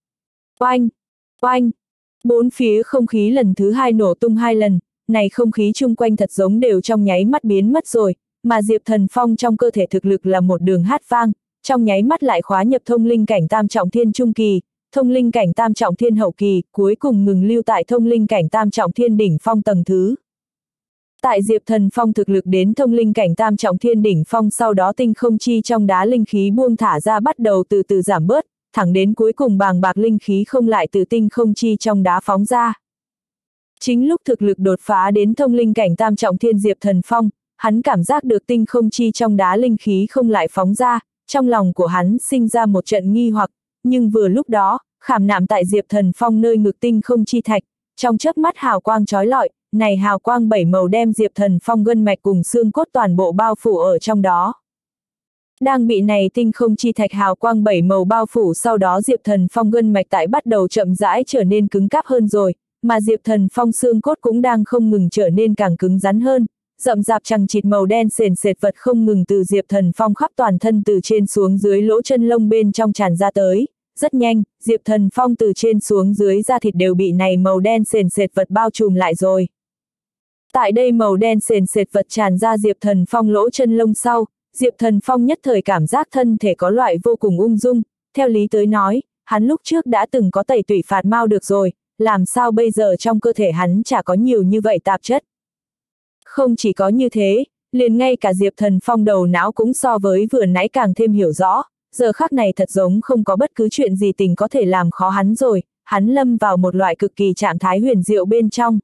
Oanh, oanh, bốn phía không khí lần thứ hai nổ tung hai lần, này không khí chung quanh thật giống đều trong nháy mắt biến mất rồi, mà Diệp Thần Phong trong cơ thể thực lực là một đường hát vang, trong nháy mắt lại khóa nhập thông linh cảnh tam trọng thiên trung kỳ, thông linh cảnh tam trọng thiên hậu kỳ, cuối cùng ngừng lưu tại thông linh cảnh tam trọng thiên đỉnh phong tầng thứ. Tại Diệp Thần Phong thực lực đến thông linh cảnh tam trọng thiên đỉnh phong sau đó tinh không chi trong đá linh khí buông thả ra bắt đầu từ từ giảm bớt, thẳng đến cuối cùng bàng bạc linh khí không lại từ tinh không chi trong đá phóng ra. Chính lúc thực lực đột phá đến thông linh cảnh tam trọng thiên Diệp Thần Phong, hắn cảm giác được tinh không chi trong đá linh khí không lại phóng ra, trong lòng của hắn sinh ra một trận nghi hoặc, nhưng vừa lúc đó, khảm nạm tại Diệp Thần Phong nơi ngực tinh không chi thạch, trong chớp mắt hào quang chói lọi, này hào quang bảy màu đem Diệp Thần Phong gân mạch cùng xương cốt toàn bộ bao phủ ở trong đó. Đang bị này tinh không chi thạch hào quang bảy màu bao phủ sau đó Diệp Thần Phong gân mạch tại bắt đầu chậm rãi trở nên cứng cáp hơn rồi, mà Diệp Thần Phong xương cốt cũng đang không ngừng trở nên càng cứng rắn hơn, rậm rạp chằng chịt màu đen sền sệt vật không ngừng từ Diệp Thần Phong khắp toàn thân từ trên xuống dưới lỗ chân lông bên trong tràn ra tới. Rất nhanh, Diệp Thần Phong từ trên xuống dưới da thịt đều bị này màu đen sền sệt vật bao trùm lại rồi. Tại đây màu đen sền sệt vật tràn ra Diệp Thần Phong lỗ chân lông sau, Diệp Thần Phong nhất thời cảm giác thân thể có loại vô cùng ung dung, theo lý tới nói, hắn lúc trước đã từng có tẩy tủy phạt mau được rồi, làm sao bây giờ trong cơ thể hắn chả có nhiều như vậy tạp chất. Không chỉ có như thế, liền ngay cả Diệp Thần Phong đầu não cũng so với vừa nãy càng thêm hiểu rõ, giờ khắc này thật giống không có bất cứ chuyện gì tình có thể làm khó hắn rồi, hắn lâm vào một loại cực kỳ trạng thái huyền diệu bên trong.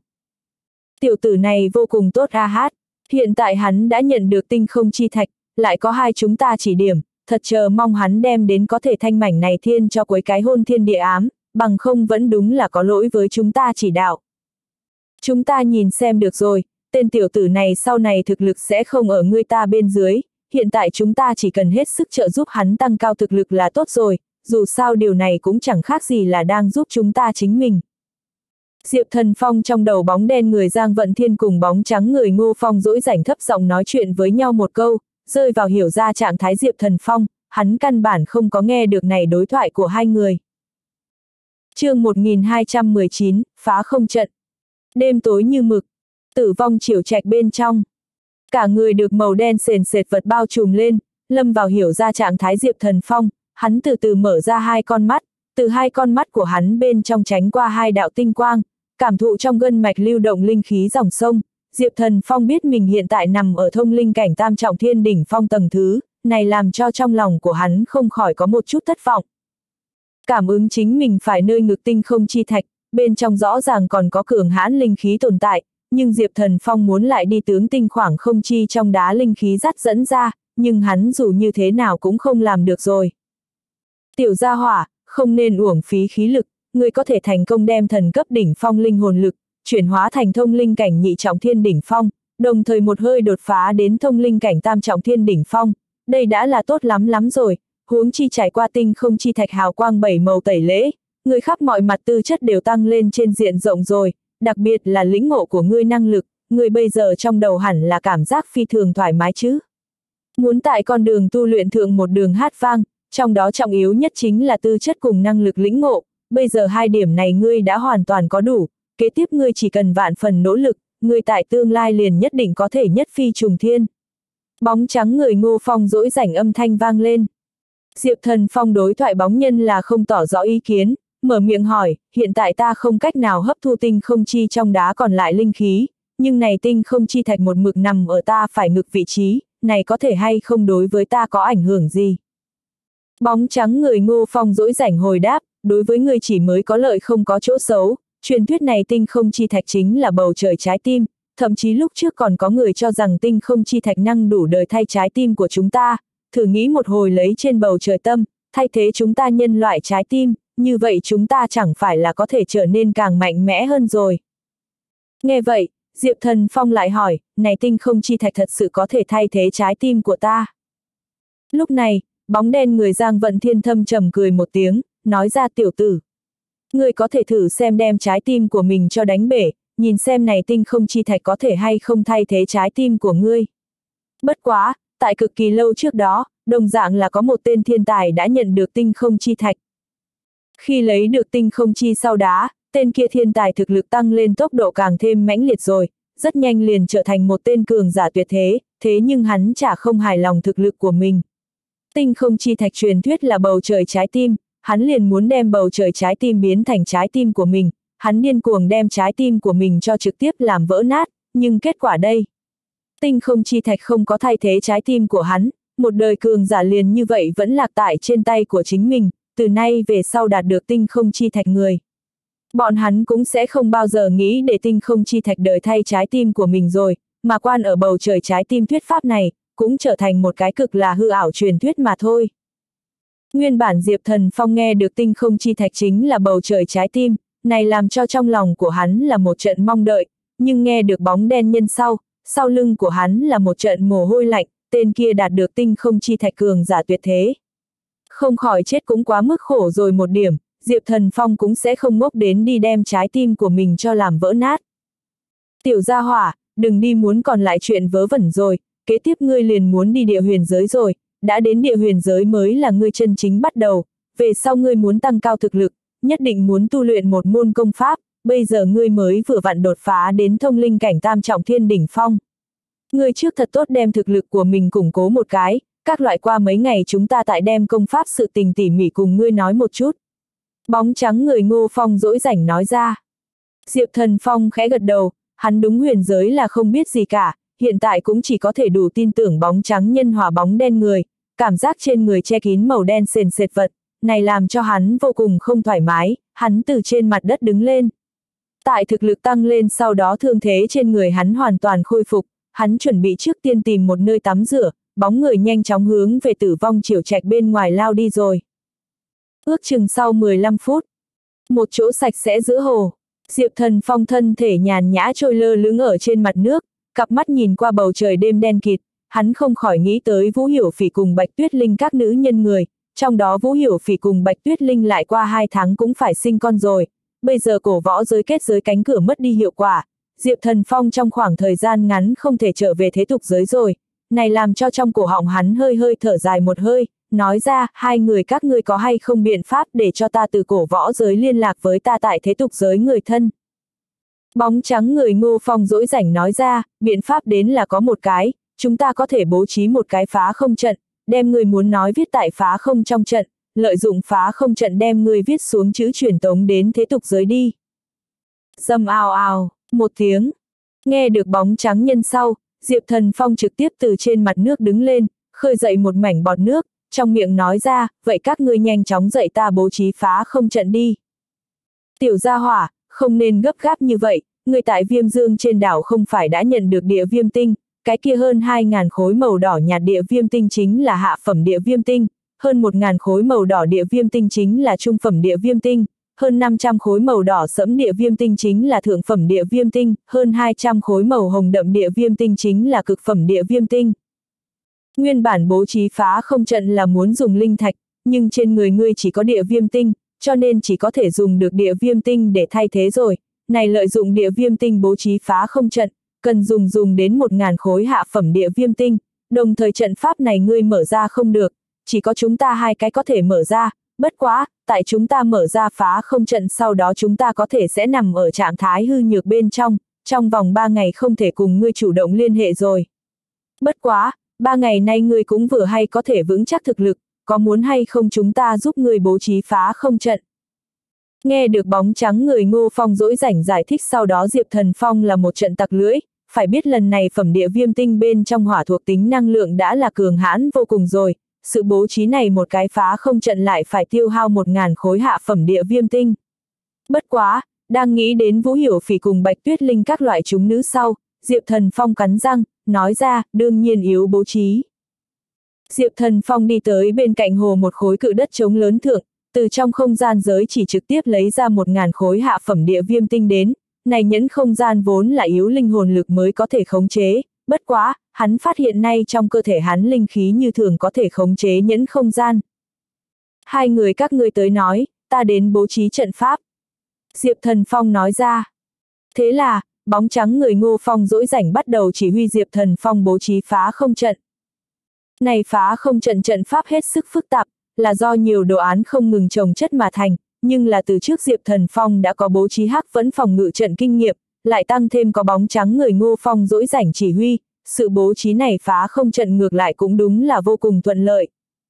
Tiểu tử này vô cùng tốt a hát, hiện tại hắn đã nhận được tinh không chi thạch, lại có hai chúng ta chỉ điểm, thật chờ mong hắn đem đến có thể thanh mảnh này thiên cho cuối cái hôn thiên địa ám, bằng không vẫn đúng là có lỗi với chúng ta chỉ đạo. Chúng ta nhìn xem được rồi, tên tiểu tử này sau này thực lực sẽ không ở ngươi ta bên dưới, hiện tại chúng ta chỉ cần hết sức trợ giúp hắn tăng cao thực lực là tốt rồi, dù sao điều này cũng chẳng khác gì là đang giúp chúng ta chính mình. Diệp Thần Phong trong đầu bóng đen người Giang Vận Thiên cùng bóng trắng người Ngô Phong dỗi rảnh thấp giọng nói chuyện với nhau một câu, rơi vào hiểu ra trạng thái Diệp Thần Phong, hắn căn bản không có nghe được này đối thoại của hai người. Chương một nghìn hai trăm mười chín, phá không trận. Đêm tối như mực, tử vong chiều trạch bên trong. Cả người được màu đen sền sệt vật bao trùm lên, lâm vào hiểu ra trạng thái Diệp Thần Phong, hắn từ từ mở ra hai con mắt, từ hai con mắt của hắn bên trong tránh qua hai đạo tinh quang, cảm thụ trong gân mạch lưu động linh khí dòng sông, Diệp Thần Phong biết mình hiện tại nằm ở thông linh cảnh tam trọng thiên đỉnh phong tầng thứ, này làm cho trong lòng của hắn không khỏi có một chút thất vọng. Cảm ứng chính mình phải nơi ngực tinh không chi thạch, bên trong rõ ràng còn có cường hãn linh khí tồn tại, nhưng Diệp Thần Phong muốn lại đi tướng tinh khoảng không chi trong đá linh khí dắt dẫn ra, nhưng hắn dù như thế nào cũng không làm được rồi. Tiểu gia hỏa, không nên uổng phí khí lực, ngươi có thể thành công đem thần cấp đỉnh phong linh hồn lực, chuyển hóa thành thông linh cảnh nhị trọng thiên đỉnh phong, đồng thời một hơi đột phá đến thông linh cảnh tam trọng thiên đỉnh phong, đây đã là tốt lắm lắm rồi, huống chi trải qua tinh không chi thạch hào quang bảy màu tẩy lễ, người khắp mọi mặt tư chất đều tăng lên trên diện rộng rồi, đặc biệt là lĩnh ngộ của ngươi năng lực, ngươi bây giờ trong đầu hẳn là cảm giác phi thường thoải mái chứ. Muốn tại con đường tu luyện thượng một đường hát vang, trong đó trọng yếu nhất chính là tư chất cùng năng lực lĩnh ngộ, bây giờ hai điểm này ngươi đã hoàn toàn có đủ, kế tiếp ngươi chỉ cần vạn phần nỗ lực, ngươi tại tương lai liền nhất định có thể nhất phi trùng thiên. Bóng trắng người Ngô Phong dỗi rảnh âm thanh vang lên. Diệp Thần Phong đối thoại bóng nhân là không tỏ rõ ý kiến, mở miệng hỏi, hiện tại ta không cách nào hấp thu tinh không chi trong đá còn lại linh khí, nhưng này tinh không chi thạch một mực nằm ở ta phải ngực vị trí, này có thể hay không đối với ta có ảnh hưởng gì? Bóng trắng người Ngô Phong dỗi rảnh hồi đáp, đối với người chỉ mới có lợi không có chỗ xấu, truyền thuyết này tinh không chi thạch chính là bầu trời trái tim, thậm chí lúc trước còn có người cho rằng tinh không chi thạch năng đủ đời thay trái tim của chúng ta, thử nghĩ một hồi lấy trên bầu trời tâm, thay thế chúng ta nhân loại trái tim, như vậy chúng ta chẳng phải là có thể trở nên càng mạnh mẽ hơn rồi. Nghe vậy, Diệp Thần Phong lại hỏi, này tinh không chi thạch thật sự có thể thay thế trái tim của ta? Lúc này, bóng đen người Giang Vận Thiên thâm trầm cười một tiếng, nói ra tiểu tử. Ngươi có thể thử xem đem trái tim của mình cho đánh bể, nhìn xem này tinh không chi thạch có thể hay không thay thế trái tim của ngươi. Bất quá, tại cực kỳ lâu trước đó, đồng dạng là có một tên thiên tài đã nhận được tinh không chi thạch. Khi lấy được tinh không chi sau đá, tên kia thiên tài thực lực tăng lên tốc độ càng thêm mãnh liệt rồi, rất nhanh liền trở thành một tên cường giả tuyệt thế, thế nhưng hắn chả không hài lòng thực lực của mình. Tinh không chi thạch truyền thuyết là bầu trời trái tim, hắn liền muốn đem bầu trời trái tim biến thành trái tim của mình, hắn điên cuồng đem trái tim của mình cho trực tiếp làm vỡ nát, nhưng kết quả đây. Tinh không chi thạch không có thay thế trái tim của hắn, một đời cường giả liền như vậy vẫn lạc tại trên tay của chính mình, từ nay về sau đạt được tinh không chi thạch người. Bọn hắn cũng sẽ không bao giờ nghĩ để tinh không chi thạch đời thay trái tim của mình rồi, mà quan ở bầu trời trái tim thuyết pháp này, cũng trở thành một cái cực là hư ảo truyền thuyết mà thôi. Nguyên bản Diệp Thần Phong nghe được tinh không chi thạch chính là bầu trời trái tim, này làm cho trong lòng của hắn là một trận mong đợi, nhưng nghe được bóng đen nhân sau, sau lưng của hắn là một trận mồ hôi lạnh, tên kia đạt được tinh không chi thạch cường giả tuyệt thế. Không khỏi chết cũng quá mức khổ rồi một điểm, Diệp Thần Phong cũng sẽ không ngốc đến đi đem trái tim của mình cho làm vỡ nát. Tiểu gia hỏa, đừng đi muốn còn lại chuyện vớ vẩn rồi, kế tiếp ngươi liền muốn đi địa huyền giới rồi, đã đến địa huyền giới mới là ngươi chân chính bắt đầu, về sau ngươi muốn tăng cao thực lực, nhất định muốn tu luyện một môn công pháp, bây giờ ngươi mới vừa vặn đột phá đến thông linh cảnh tam trọng thiên đỉnh phong. Ngươi trước thật tốt đem thực lực của mình củng cố một cái, các loại qua mấy ngày chúng ta tại đem công pháp sự tình tỉ mỉ cùng ngươi nói một chút. Bóng trắng người Ngô Phong dỗi rảnh nói ra. Diệp Thần Phong khẽ gật đầu, hắn đúng huyền giới là không biết gì cả, hiện tại cũng chỉ có thể đủ tin tưởng bóng trắng nhân hòa bóng đen người, cảm giác trên người che kín màu đen sền sệt vật, này làm cho hắn vô cùng không thoải mái, hắn từ trên mặt đất đứng lên. Tại thực lực tăng lên sau đó thương thế trên người hắn hoàn toàn khôi phục, hắn chuẩn bị trước tiên tìm một nơi tắm rửa, bóng người nhanh chóng hướng về Tử Vong Chiểu Trạch bên ngoài lao đi rồi. Ước chừng sau mười lăm phút, một chỗ sạch sẽ giữa hồ, Diệp Thần Phong thân thể nhàn nhã trôi lơ lửng ở trên mặt nước, cặp mắt nhìn qua bầu trời đêm đen kịt, hắn không khỏi nghĩ tới Vũ Hiểu Phỉ cùng Bạch Tuyết Linh các nữ nhân người, trong đó Vũ Hiểu Phỉ cùng Bạch Tuyết Linh lại qua hai tháng cũng phải sinh con rồi, bây giờ cổ võ giới kết giới cánh cửa mất đi hiệu quả, Diệp Thần Phong trong khoảng thời gian ngắn không thể trở về thế tục giới rồi, này làm cho trong cổ họng hắn hơi hơi thở dài một hơi, nói ra, hai người các ngươi có hay không biện pháp để cho ta từ cổ võ giới liên lạc với ta tại thế tục giới người thân. Bóng trắng người Ngô Phong dỗi rảnh nói ra, biện pháp đến là có một cái, chúng ta có thể bố trí một cái phá không trận, đem người muốn nói viết tại phá không trong trận, lợi dụng phá không trận đem người viết xuống chữ truyền tống đến thế tục giới đi. Dầm ào ào, một tiếng, nghe được bóng trắng nhân sau, Diệp Thần Phong trực tiếp từ trên mặt nước đứng lên, khơi dậy một mảnh bọt nước, trong miệng nói ra, vậy các ngươi nhanh chóng dạy ta bố trí phá không trận đi. Tiểu gia hỏa, không nên gấp gáp như vậy, người tại Viêm Dương trên đảo không phải đã nhận được địa viêm tinh, cái kia hơn hai ngàn khối màu đỏ nhạt địa viêm tinh chính là hạ phẩm địa viêm tinh, hơn một ngàn khối màu đỏ địa viêm tinh chính là trung phẩm địa viêm tinh, hơn năm trăm khối màu đỏ sẫm địa viêm tinh chính là thượng phẩm địa viêm tinh, hơn hai trăm khối màu hồng đậm địa viêm tinh chính là cực phẩm địa viêm tinh. Nguyên bản bố trí phá không trận là muốn dùng linh thạch, nhưng trên người ngươi chỉ có địa viêm tinh, cho nên chỉ có thể dùng được địa viêm tinh để thay thế rồi. Này lợi dụng địa viêm tinh bố trí phá không trận, cần dùng dùng đến một ngàn khối hạ phẩm địa viêm tinh, đồng thời trận pháp này ngươi mở ra không được, chỉ có chúng ta hai cái có thể mở ra, bất quá, tại chúng ta mở ra phá không trận sau đó chúng ta có thể sẽ nằm ở trạng thái hư nhược bên trong, trong vòng ba ngày không thể cùng ngươi chủ động liên hệ rồi. Bất quá, ba ngày nay ngươi cũng vừa hay có thể vững chắc thực lực, có muốn hay không chúng ta giúp ngươi bố trí phá không trận. Nghe được bóng trắng người Ngô Phong dỗi rảnh giải thích sau đó Diệp Thần Phong là một trận tặc lưỡi, phải biết lần này phẩm địa viêm tinh bên trong hỏa thuộc tính năng lượng đã là cường hãn vô cùng rồi, sự bố trí này một cái phá không trận lại phải tiêu hao một ngàn khối hạ phẩm địa viêm tinh. Bất quá, đang nghĩ đến Vũ Hiểu Phỉ cùng Bạch Tuyết Linh các loại chúng nữ sau, Diệp Thần Phong cắn răng, nói ra, đương nhiên yếu bố trí. Diệp Thần Phong đi tới bên cạnh hồ một khối cự đất trống lớn thượng, từ trong không gian giới chỉ trực tiếp lấy ra một ngàn khối hạ phẩm địa viêm tinh đến, này nhẫn không gian vốn là yếu linh hồn lực mới có thể khống chế, bất quá, hắn phát hiện nay trong cơ thể hắn linh khí như thường có thể khống chế nhẫn không gian. Hai người các ngươi tới nói, ta đến bố trí trận pháp. Diệp Thần Phong nói ra. Thế là, bóng trắng người Ngô Phong dỗi rảnh bắt đầu chỉ huy Diệp Thần Phong bố trí phá không trận. Này phá không trận trận pháp hết sức phức tạp, là do nhiều đồ án không ngừng chồng chất mà thành, nhưng là từ trước Diệp Thần Phong đã có bố trí hắc vẫn phòng ngự trận kinh nghiệm, lại tăng thêm có bóng trắng người Ngô Phong dỗi rảnh chỉ huy, sự bố trí này phá không trận ngược lại cũng đúng là vô cùng thuận lợi.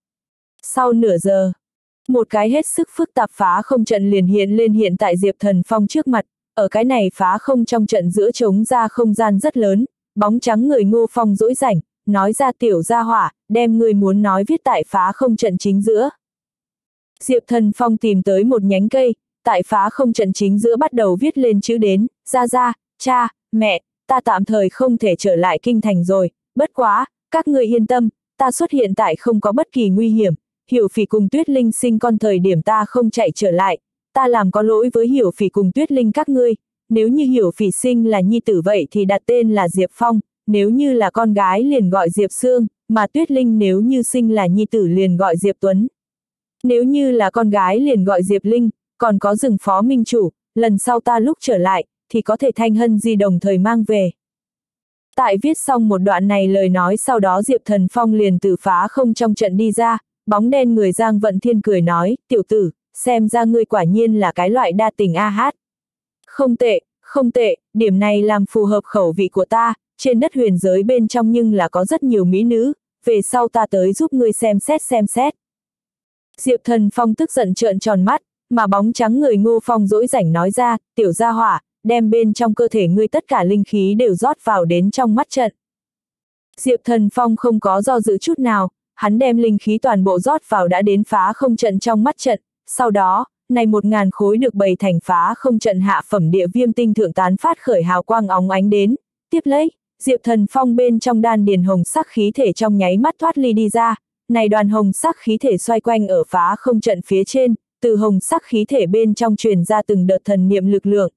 Sau nửa giờ, một cái hết sức phức tạp phá không trận liền hiện lên hiện tại Diệp Thần Phong trước mặt, ở cái này phá không trong trận giữa trống ra không gian rất lớn, bóng trắng người Ngô Phong dỗi rảnh, nói ra tiểu gia hỏa, đem người muốn nói viết tại phá không trận chính giữa. Diệp Thần Phong tìm tới một nhánh cây, tại phá không trận chính giữa bắt đầu viết lên chữ đến, ra ra, cha, mẹ, ta tạm thời không thể trở lại kinh thành rồi, bất quá, các ngươi yên tâm, ta xuất hiện tại không có bất kỳ nguy hiểm, Hiểu Phỉ cùng Tuyết Linh sinh con thời điểm ta không chạy trở lại, ta làm có lỗi với Hiểu Phỉ cùng Tuyết Linh các ngươi, nếu như Hiểu Phỉ sinh là nhi tử vậy thì đặt tên là Diệp Phong, nếu như là con gái liền gọi Diệp Sương, mà Tuyết Linh nếu như sinh là nhi tử liền gọi Diệp Tuấn. Nếu như là con gái liền gọi Diệp Linh, còn có rừng phó minh chủ, lần sau ta lúc trở lại, thì có thể thanh hân di đồng thời mang về. Tại viết xong một đoạn này lời nói sau đó Diệp Thần Phong liền từ phá không trong trận đi ra, bóng đen người Giang Vận Thiên cười nói, tiểu tử, xem ra ngươi quả nhiên là cái loại đa tình a hát. Không tệ, không tệ, điểm này làm phù hợp khẩu vị của ta, trên đất huyền giới bên trong nhưng là có rất nhiều mỹ nữ, về sau ta tới giúp ngươi xem xét xem xét. Diệp Thần Phong tức giận trợn tròn mắt, mà bóng trắng người Ngô Phong dỗi rảnh nói ra, tiểu gia hỏa, đem bên trong cơ thể ngươi tất cả linh khí đều rót vào đến trong mắt trận. Diệp Thần Phong không có do dự chút nào, hắn đem linh khí toàn bộ rót vào đã đến phá không trận trong mắt trận, sau đó, này một ngàn khối được bày thành phá không trận hạ phẩm địa viêm tinh thượng tán phát khởi hào quang óng ánh đến, tiếp lấy, Diệp Thần Phong bên trong đan điền hồng sắc khí thể trong nháy mắt thoát ly đi ra, này đoàn hồng sắc khí thể xoay quanh ở phá không trận phía trên, từ hồng sắc khí thể bên trong truyền ra từng đợt thần niệm lực lượng.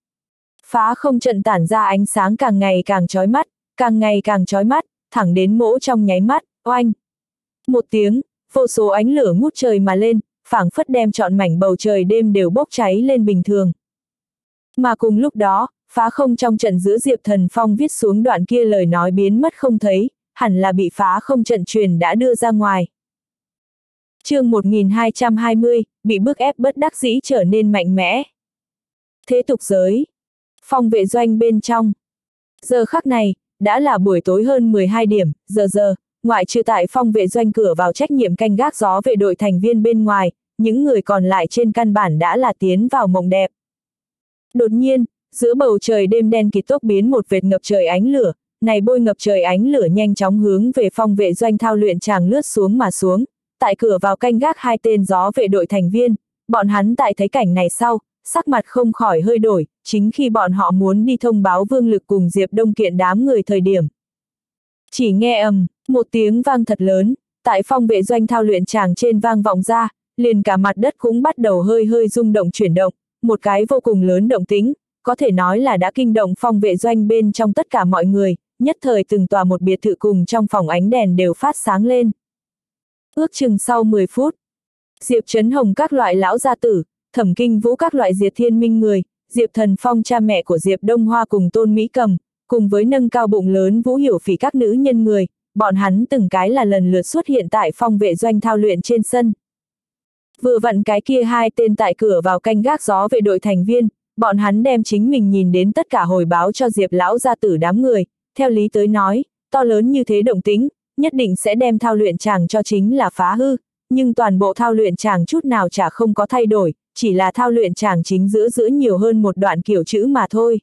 Phá không trận tản ra ánh sáng càng ngày càng chói mắt, càng ngày càng chói mắt, thẳng đến mỗ trong nháy mắt, oanh. Một tiếng, vô số ánh lửa ngút trời mà lên, phảng phất đem trọn mảnh bầu trời đêm đều bốc cháy lên bình thường. Mà cùng lúc đó, phá không trong trận giữa Diệp Thần Phong viết xuống đoạn kia lời nói biến mất không thấy, hẳn là bị phá không trận truyền đã đưa ra ngoài. Chương một nghìn hai trăm hai mươi, bị bức ép bất đắc dĩ trở nên mạnh mẽ. Thế tục giới. Phong vệ doanh bên trong. Giờ khắc này, đã là buổi tối hơn mười hai điểm, giờ giờ, ngoại trừ tại phong vệ doanh cửa vào trách nhiệm canh gác gió vệ đội thành viên bên ngoài, những người còn lại trên căn bản đã là tiến vào mộng đẹp. Đột nhiên, giữa bầu trời đêm đen kịt tốc biến một vệt ngập trời ánh lửa, này bôi ngập trời ánh lửa nhanh chóng hướng về phong vệ doanh thao luyện tràng lướt xuống mà xuống, tại cửa vào canh gác hai tên gió vệ đội thành viên, bọn hắn tại thấy cảnh này sau, sắc mặt không khỏi hơi đổi, chính khi bọn họ muốn đi thông báo Vương Lực cùng Diệp Đông Kiện đám người thời điểm. Chỉ nghe ầm, một tiếng vang thật lớn, tại phong vệ doanh thao luyện tràng trên vang vọng ra, liền cả mặt đất cũng bắt đầu hơi hơi rung động chuyển động, một cái vô cùng lớn động tĩnh, có thể nói là đã kinh động phong vệ doanh bên trong tất cả mọi người, nhất thời từng tòa một biệt thự cùng trong phòng ánh đèn đều phát sáng lên. Ước chừng sau mười phút, Diệp Chấn Hồng các loại lão gia tử, Thẩm Kinh Vũ các loại Diệt Thiên Minh người, Diệp Thần Phong cha mẹ của Diệp Đông Hoa cùng Tôn Mỹ Cầm, cùng với nâng cao bụng lớn Vũ Hiểu Phỉ các nữ nhân người, bọn hắn từng cái là lần lượt xuất hiện tại phong vệ doanh thao luyện trên sân. Vừa vặn cái kia hai tên tại cửa vào canh gác gió vệ đội thành viên, bọn hắn đem chính mình nhìn đến tất cả hồi báo cho Diệp lão gia tử đám người, theo lý tới nói, to lớn như thế động tĩnh, nhất định sẽ đem thao luyện tràng cho chính là phá hư, nhưng toàn bộ thao luyện tràng chút nào chả không có thay đổi, chỉ là thao luyện tràng chính giữa giữa nhiều hơn một đoạn kiểu chữ mà thôi.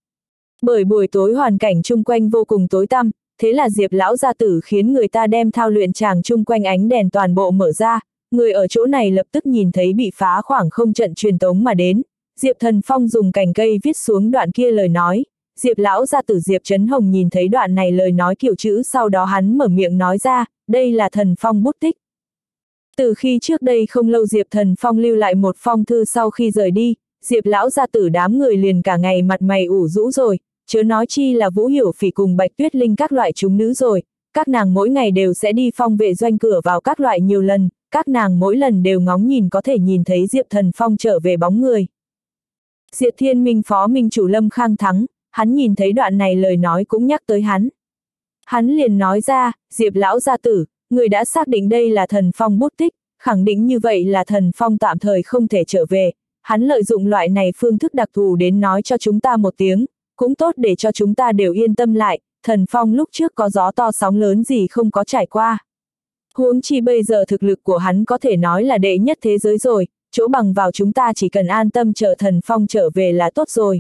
Bởi buổi tối hoàn cảnh chung quanh vô cùng tối tăm, thế là Diệp lão gia tử khiến người ta đem thao luyện tràng chung quanh ánh đèn toàn bộ mở ra, người ở chỗ này lập tức nhìn thấy bị phá khoảng không trận truyền tống mà đến. Diệp Thần Phong dùng cành cây viết xuống đoạn kia lời nói, Diệp lão gia tử Diệp Chấn Hồng nhìn thấy đoạn này lời nói kiểu chữ, sau đó hắn mở miệng nói ra, đây là Thần Phong bút tích. Từ khi trước đây không lâu Diệp Thần Phong lưu lại một phong thư sau khi rời đi, Diệp lão gia tử đám người liền cả ngày mặt mày ủ rũ rồi, chớ nói chi là Vũ Hiểu Phỉ cùng Bạch Tuyết Linh các loại chúng nữ rồi, các nàng mỗi ngày đều sẽ đi phong vệ doanh cửa vào các loại nhiều lần, các nàng mỗi lần đều ngóng nhìn có thể nhìn thấy Diệp Thần Phong trở về bóng người. Diệp Thiên Minh phó minh chủ Lâm Khang Thắng, hắn nhìn thấy đoạn này lời nói cũng nhắc tới hắn. Hắn liền nói ra, Diệp lão gia tử, người đã xác định đây là Thần Phong bút tích, khẳng định như vậy là Thần Phong tạm thời không thể trở về, hắn lợi dụng loại này phương thức đặc thù đến nói cho chúng ta một tiếng, cũng tốt để cho chúng ta đều yên tâm lại, Thần Phong lúc trước có gió to sóng lớn gì không có trải qua. Huống chi bây giờ thực lực của hắn có thể nói là đệ nhất thế giới rồi, chỗ bằng vào chúng ta chỉ cần an tâm chờ Thần Phong trở về là tốt rồi.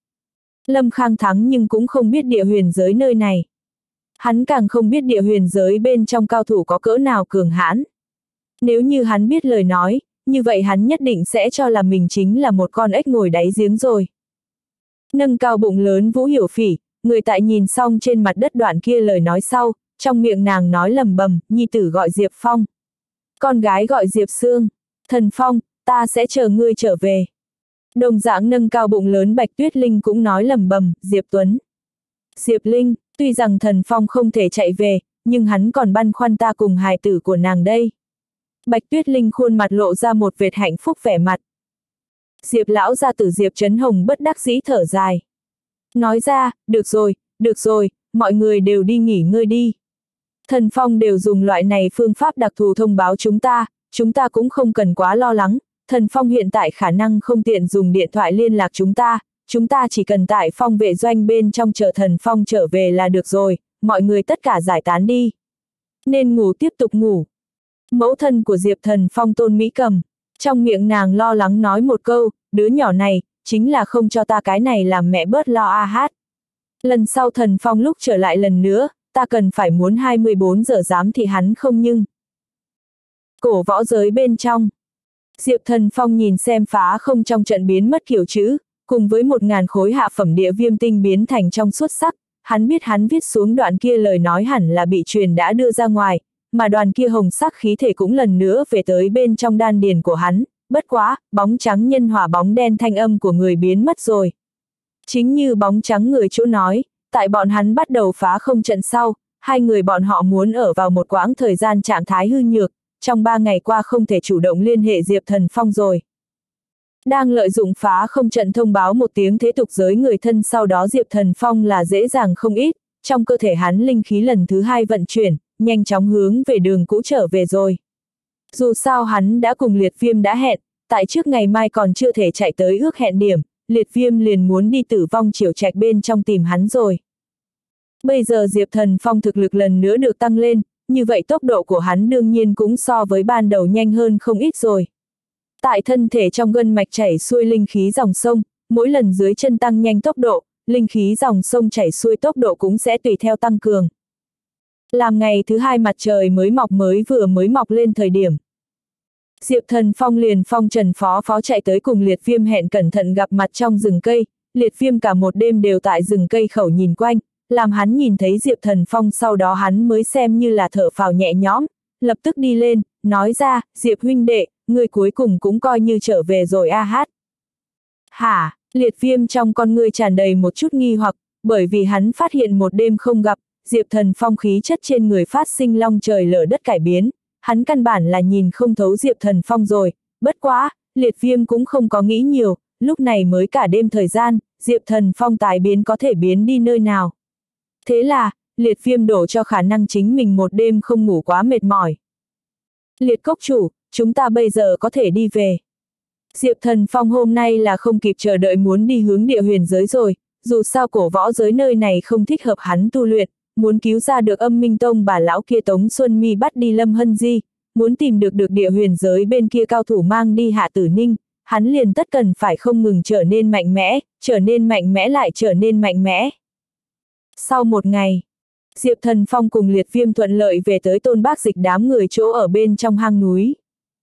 Lâm Khang Thắng nhưng cũng không biết địa huyền giới nơi này. Hắn càng không biết địa huyền giới bên trong cao thủ có cỡ nào cường hãn. Nếu như hắn biết lời nói, như vậy hắn nhất định sẽ cho là mình chính là một con ếch ngồi đáy giếng rồi. Nâng cao bụng lớn Vũ Hiểu Phỉ, người tại nhìn xong trên mặt đất đoạn kia lời nói sau, trong miệng nàng nói lầm bầm, nhi tử gọi Diệp Phong. Con gái gọi Diệp Sương. Thần Phong, ta sẽ chờ ngươi trở về. Đồng dạng nâng cao bụng lớn Bạch Tuyết Linh cũng nói lầm bầm, Diệp Tuấn. Diệp Linh, tuy rằng Thần Phong không thể chạy về, nhưng hắn còn băn khoăn ta cùng hài tử của nàng đây. Bạch Tuyết Linh khuôn mặt lộ ra một vệt hạnh phúc vẻ mặt. Diệp lão gia tử Diệp Chấn Hồng bất đắc dĩ thở dài. Nói ra, được rồi, được rồi, mọi người đều đi nghỉ ngơi đi. Thần Phong đều dùng loại này phương pháp đặc thù thông báo chúng ta, chúng ta cũng không cần quá lo lắng. Thần Phong hiện tại khả năng không tiện dùng điện thoại liên lạc chúng ta, chúng ta chỉ cần tại phong vệ doanh bên trong chờ Thần Phong trở về là được rồi, mọi người tất cả giải tán đi. Nên ngủ tiếp tục ngủ. Mẫu thân của Diệp Thần Phong Tôn Mỹ Cầm, trong miệng nàng lo lắng nói một câu, đứa nhỏ này, chính là không cho ta cái này làm mẹ bớt lo a hát. Lần sau Thần Phong lúc trở lại lần nữa, ta cần phải muốn hai mươi bốn giờ dám thì hắn không nhưng. Cổ võ giới bên trong. Diệp Thần Phong nhìn xem phá không trong trận biến mất kiểu chữ, cùng với một ngàn khối hạ phẩm địa viêm tinh biến thành trong suốt sắc, hắn biết hắn viết xuống đoạn kia lời nói hẳn là bị truyền đã đưa ra ngoài, mà đoàn kia hồng sắc khí thể cũng lần nữa về tới bên trong đan điền của hắn, bất quá, bóng trắng nhân hỏa bóng đen thanh âm của người biến mất rồi. Chính như bóng trắng người chỗ nói, tại bọn hắn bắt đầu phá không trận sau, hai người bọn họ muốn ở vào một quãng thời gian trạng thái hư nhược, trong ba ngày qua không thể chủ động liên hệ Diệp Thần Phong rồi. Đang lợi dụng phá không trận thông báo một tiếng thế tục giới người thân, sau đó Diệp Thần Phong là dễ dàng không ít, trong cơ thể hắn linh khí lần thứ hai vận chuyển, nhanh chóng hướng về đường cũ trở về rồi. Dù sao hắn đã cùng Liệt Viêm đã hẹn, tại trước ngày mai còn chưa thể chạy tới ước hẹn điểm, Liệt Viêm liền muốn đi Tử Vong Triều Trạch bên trong tìm hắn rồi. Bây giờ Diệp Thần Phong thực lực lần nữa được tăng lên, như vậy tốc độ của hắn đương nhiên cũng so với ban đầu nhanh hơn không ít rồi. Tại thân thể trong gân mạch chảy xuôi linh khí dòng sông, mỗi lần dưới chân tăng nhanh tốc độ, linh khí dòng sông chảy xuôi tốc độ cũng sẽ tùy theo tăng cường. Làm ngày thứ hai mặt trời mới mọc mới vừa mới mọc lên thời điểm. Diệp Thần Phong liền phong trần phó phó chạy tới cùng Liệt Viêm hẹn cẩn thận gặp mặt trong rừng cây, Liệt Viêm cả một đêm đều tại rừng cây khẩu nhìn quanh, làm hắn nhìn thấy Diệp Thần Phong sau đó hắn mới xem như là thở phào nhẹ nhõm, lập tức đi lên, nói ra, Diệp huynh đệ, ngươi cuối cùng cũng coi như trở về rồi a hát. Hả, Liệt Viêm trong con ngươi tràn đầy một chút nghi hoặc, bởi vì hắn phát hiện một đêm không gặp, Diệp Thần Phong khí chất trên người phát sinh long trời lở đất cải biến, hắn căn bản là nhìn không thấu Diệp Thần Phong rồi, bất quá, Liệt Viêm cũng không có nghĩ nhiều, lúc này mới cả đêm thời gian, Diệp Thần Phong tái biến có thể biến đi nơi nào. Thế là, Liệt Viêm đổ cho khả năng chính mình một đêm không ngủ quá mệt mỏi. Liệt cốc chủ, chúng ta bây giờ có thể đi về. Diệp Thần Phong hôm nay là không kịp chờ đợi muốn đi hướng địa huyền giới rồi, dù sao cổ võ giới nơi này không thích hợp hắn tu luyện, muốn cứu ra được Âm Minh Tông bà lão kia Tống Xuân Mi bắt đi Lâm Hân Di, muốn tìm được được địa huyền giới bên kia cao thủ mang đi Hạ Tử Ninh, hắn liền tất cần phải không ngừng trở nên mạnh mẽ, trở nên mạnh mẽ lại trở nên mạnh mẽ. Sau một ngày, Diệp Thần Phong cùng Liệt Viêm thuận lợi về tới Tôn Bác Dịch đám người chỗ ở bên trong hang núi.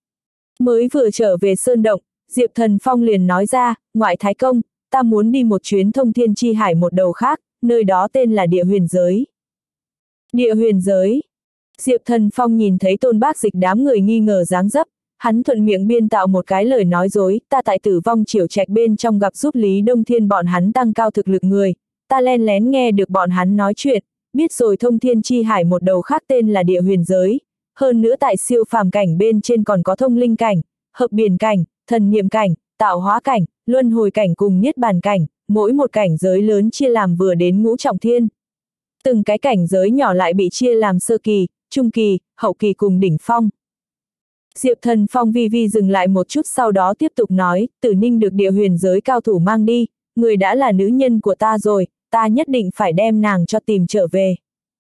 Mới vừa trở về sơn động, Diệp Thần Phong liền nói ra, ngoại thái công, ta muốn đi một chuyến thông thiên chi hải một đầu khác, nơi đó tên là địa huyền giới. Địa huyền giới. Diệp Thần Phong nhìn thấy Tôn Bác Dịch đám người nghi ngờ dáng dấp, hắn thuận miệng biên tạo một cái lời nói dối, ta tại Tử Vong Triều Trạch bên trong gặp giúp Lý Đông Thiên bọn hắn tăng cao thực lực người, ta len lén nghe được bọn hắn nói chuyện, biết rồi thông thiên chi hải một đầu khác tên là địa huyền giới, hơn nữa tại siêu phàm cảnh bên trên còn có thông linh cảnh, hợp biển cảnh, thần niệm cảnh, tạo hóa cảnh, luân hồi cảnh cùng niết bàn cảnh, mỗi một cảnh giới lớn chia làm vừa đến ngũ trọng thiên. Từng cái cảnh giới nhỏ lại bị chia làm sơ kỳ, trung kỳ, hậu kỳ cùng đỉnh phong. Diệp Thần Phong vi vi dừng lại một chút sau đó tiếp tục nói, Tử Ninh được địa huyền giới cao thủ mang đi, người đã là nữ nhân của ta rồi, ta nhất định phải đem nàng cho tìm trở về.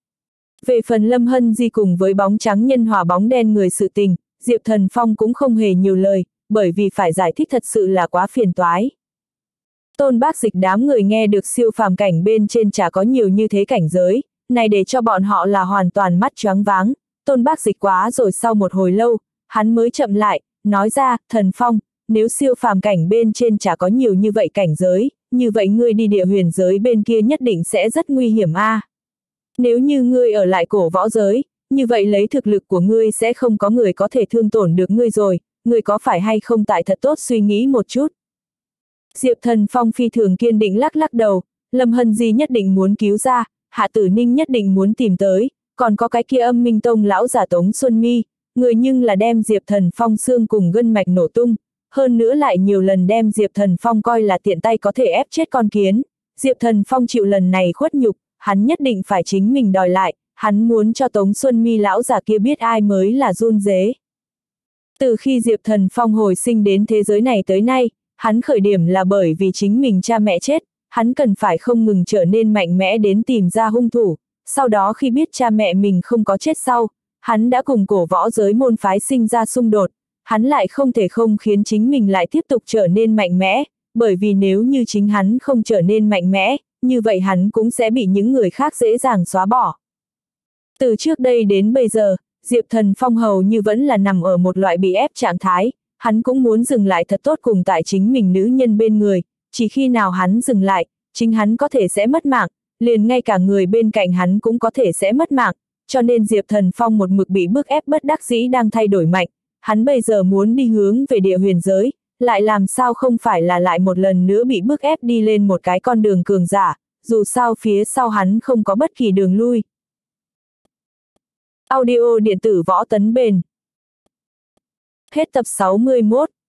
Về phần Lâm Hân Di cùng với bóng trắng nhân hòa bóng đen người sự tình, Diệp Thần Phong cũng không hề nhiều lời, bởi vì phải giải thích thật sự là quá phiền toái. Tôn Bác Dịch đám người nghe được siêu phàm cảnh bên trên chả có nhiều như thế cảnh giới, này để cho bọn họ là hoàn toàn mắt choáng váng. Tôn Bác Dịch quá rồi sau một hồi lâu, hắn mới chậm lại, nói ra, Thần Phong, nếu siêu phàm cảnh bên trên chả có nhiều như vậy cảnh giới, như vậy ngươi đi địa huyền giới bên kia nhất định sẽ rất nguy hiểm a. À. Nếu như ngươi ở lại cổ võ giới, như vậy lấy thực lực của ngươi sẽ không có người có thể thương tổn được ngươi rồi, ngươi có phải hay không tại thật tốt suy nghĩ một chút. Diệp Thần Phong phi thường kiên định lắc lắc đầu, Lâm Hân Di nhất định muốn cứu ra, Hạ Tử Ninh nhất định muốn tìm tới, còn có cái kia Âm Minh Tông lão giả Tống Xuân Mi, người nhưng là đem Diệp Thần Phong xương cùng gân mạch nổ tung, hơn nữa lại nhiều lần đem Diệp Thần Phong coi là tiện tay có thể ép chết con kiến. Diệp Thần Phong chịu lần này khuất nhục, hắn nhất định phải chính mình đòi lại, hắn muốn cho Tống Xuân Mi lão giả kia biết ai mới là run rế. Từ khi Diệp Thần Phong hồi sinh đến thế giới này tới nay, hắn khởi điểm là bởi vì chính mình cha mẹ chết, hắn cần phải không ngừng trở nên mạnh mẽ đến tìm ra hung thủ, sau đó khi biết cha mẹ mình không có chết sau, hắn đã cùng cổ võ giới môn phái sinh ra xung đột, hắn lại không thể không khiến chính mình lại tiếp tục trở nên mạnh mẽ, bởi vì nếu như chính hắn không trở nên mạnh mẽ, như vậy hắn cũng sẽ bị những người khác dễ dàng xóa bỏ. Từ trước đây đến bây giờ, Diệp Thần Phong hầu như vẫn là nằm ở một loại bị ép trạng thái, hắn cũng muốn dừng lại thật tốt cùng tại chính mình nữ nhân bên người, chỉ khi nào hắn dừng lại, chính hắn có thể sẽ mất mạng, liền ngay cả người bên cạnh hắn cũng có thể sẽ mất mạng, cho nên Diệp Thần Phong một mực bị bức ép bất đắc dĩ đang thay đổi mạnh, hắn bây giờ muốn đi hướng về địa huyền giới, lại làm sao không phải là lại một lần nữa bị bức ép đi lên một cái con đường cường giả, dù sao phía sau hắn không có bất kỳ đường lui. Audio điện tử Võ Tấn Bền. Hết tập sáu mươi mốt.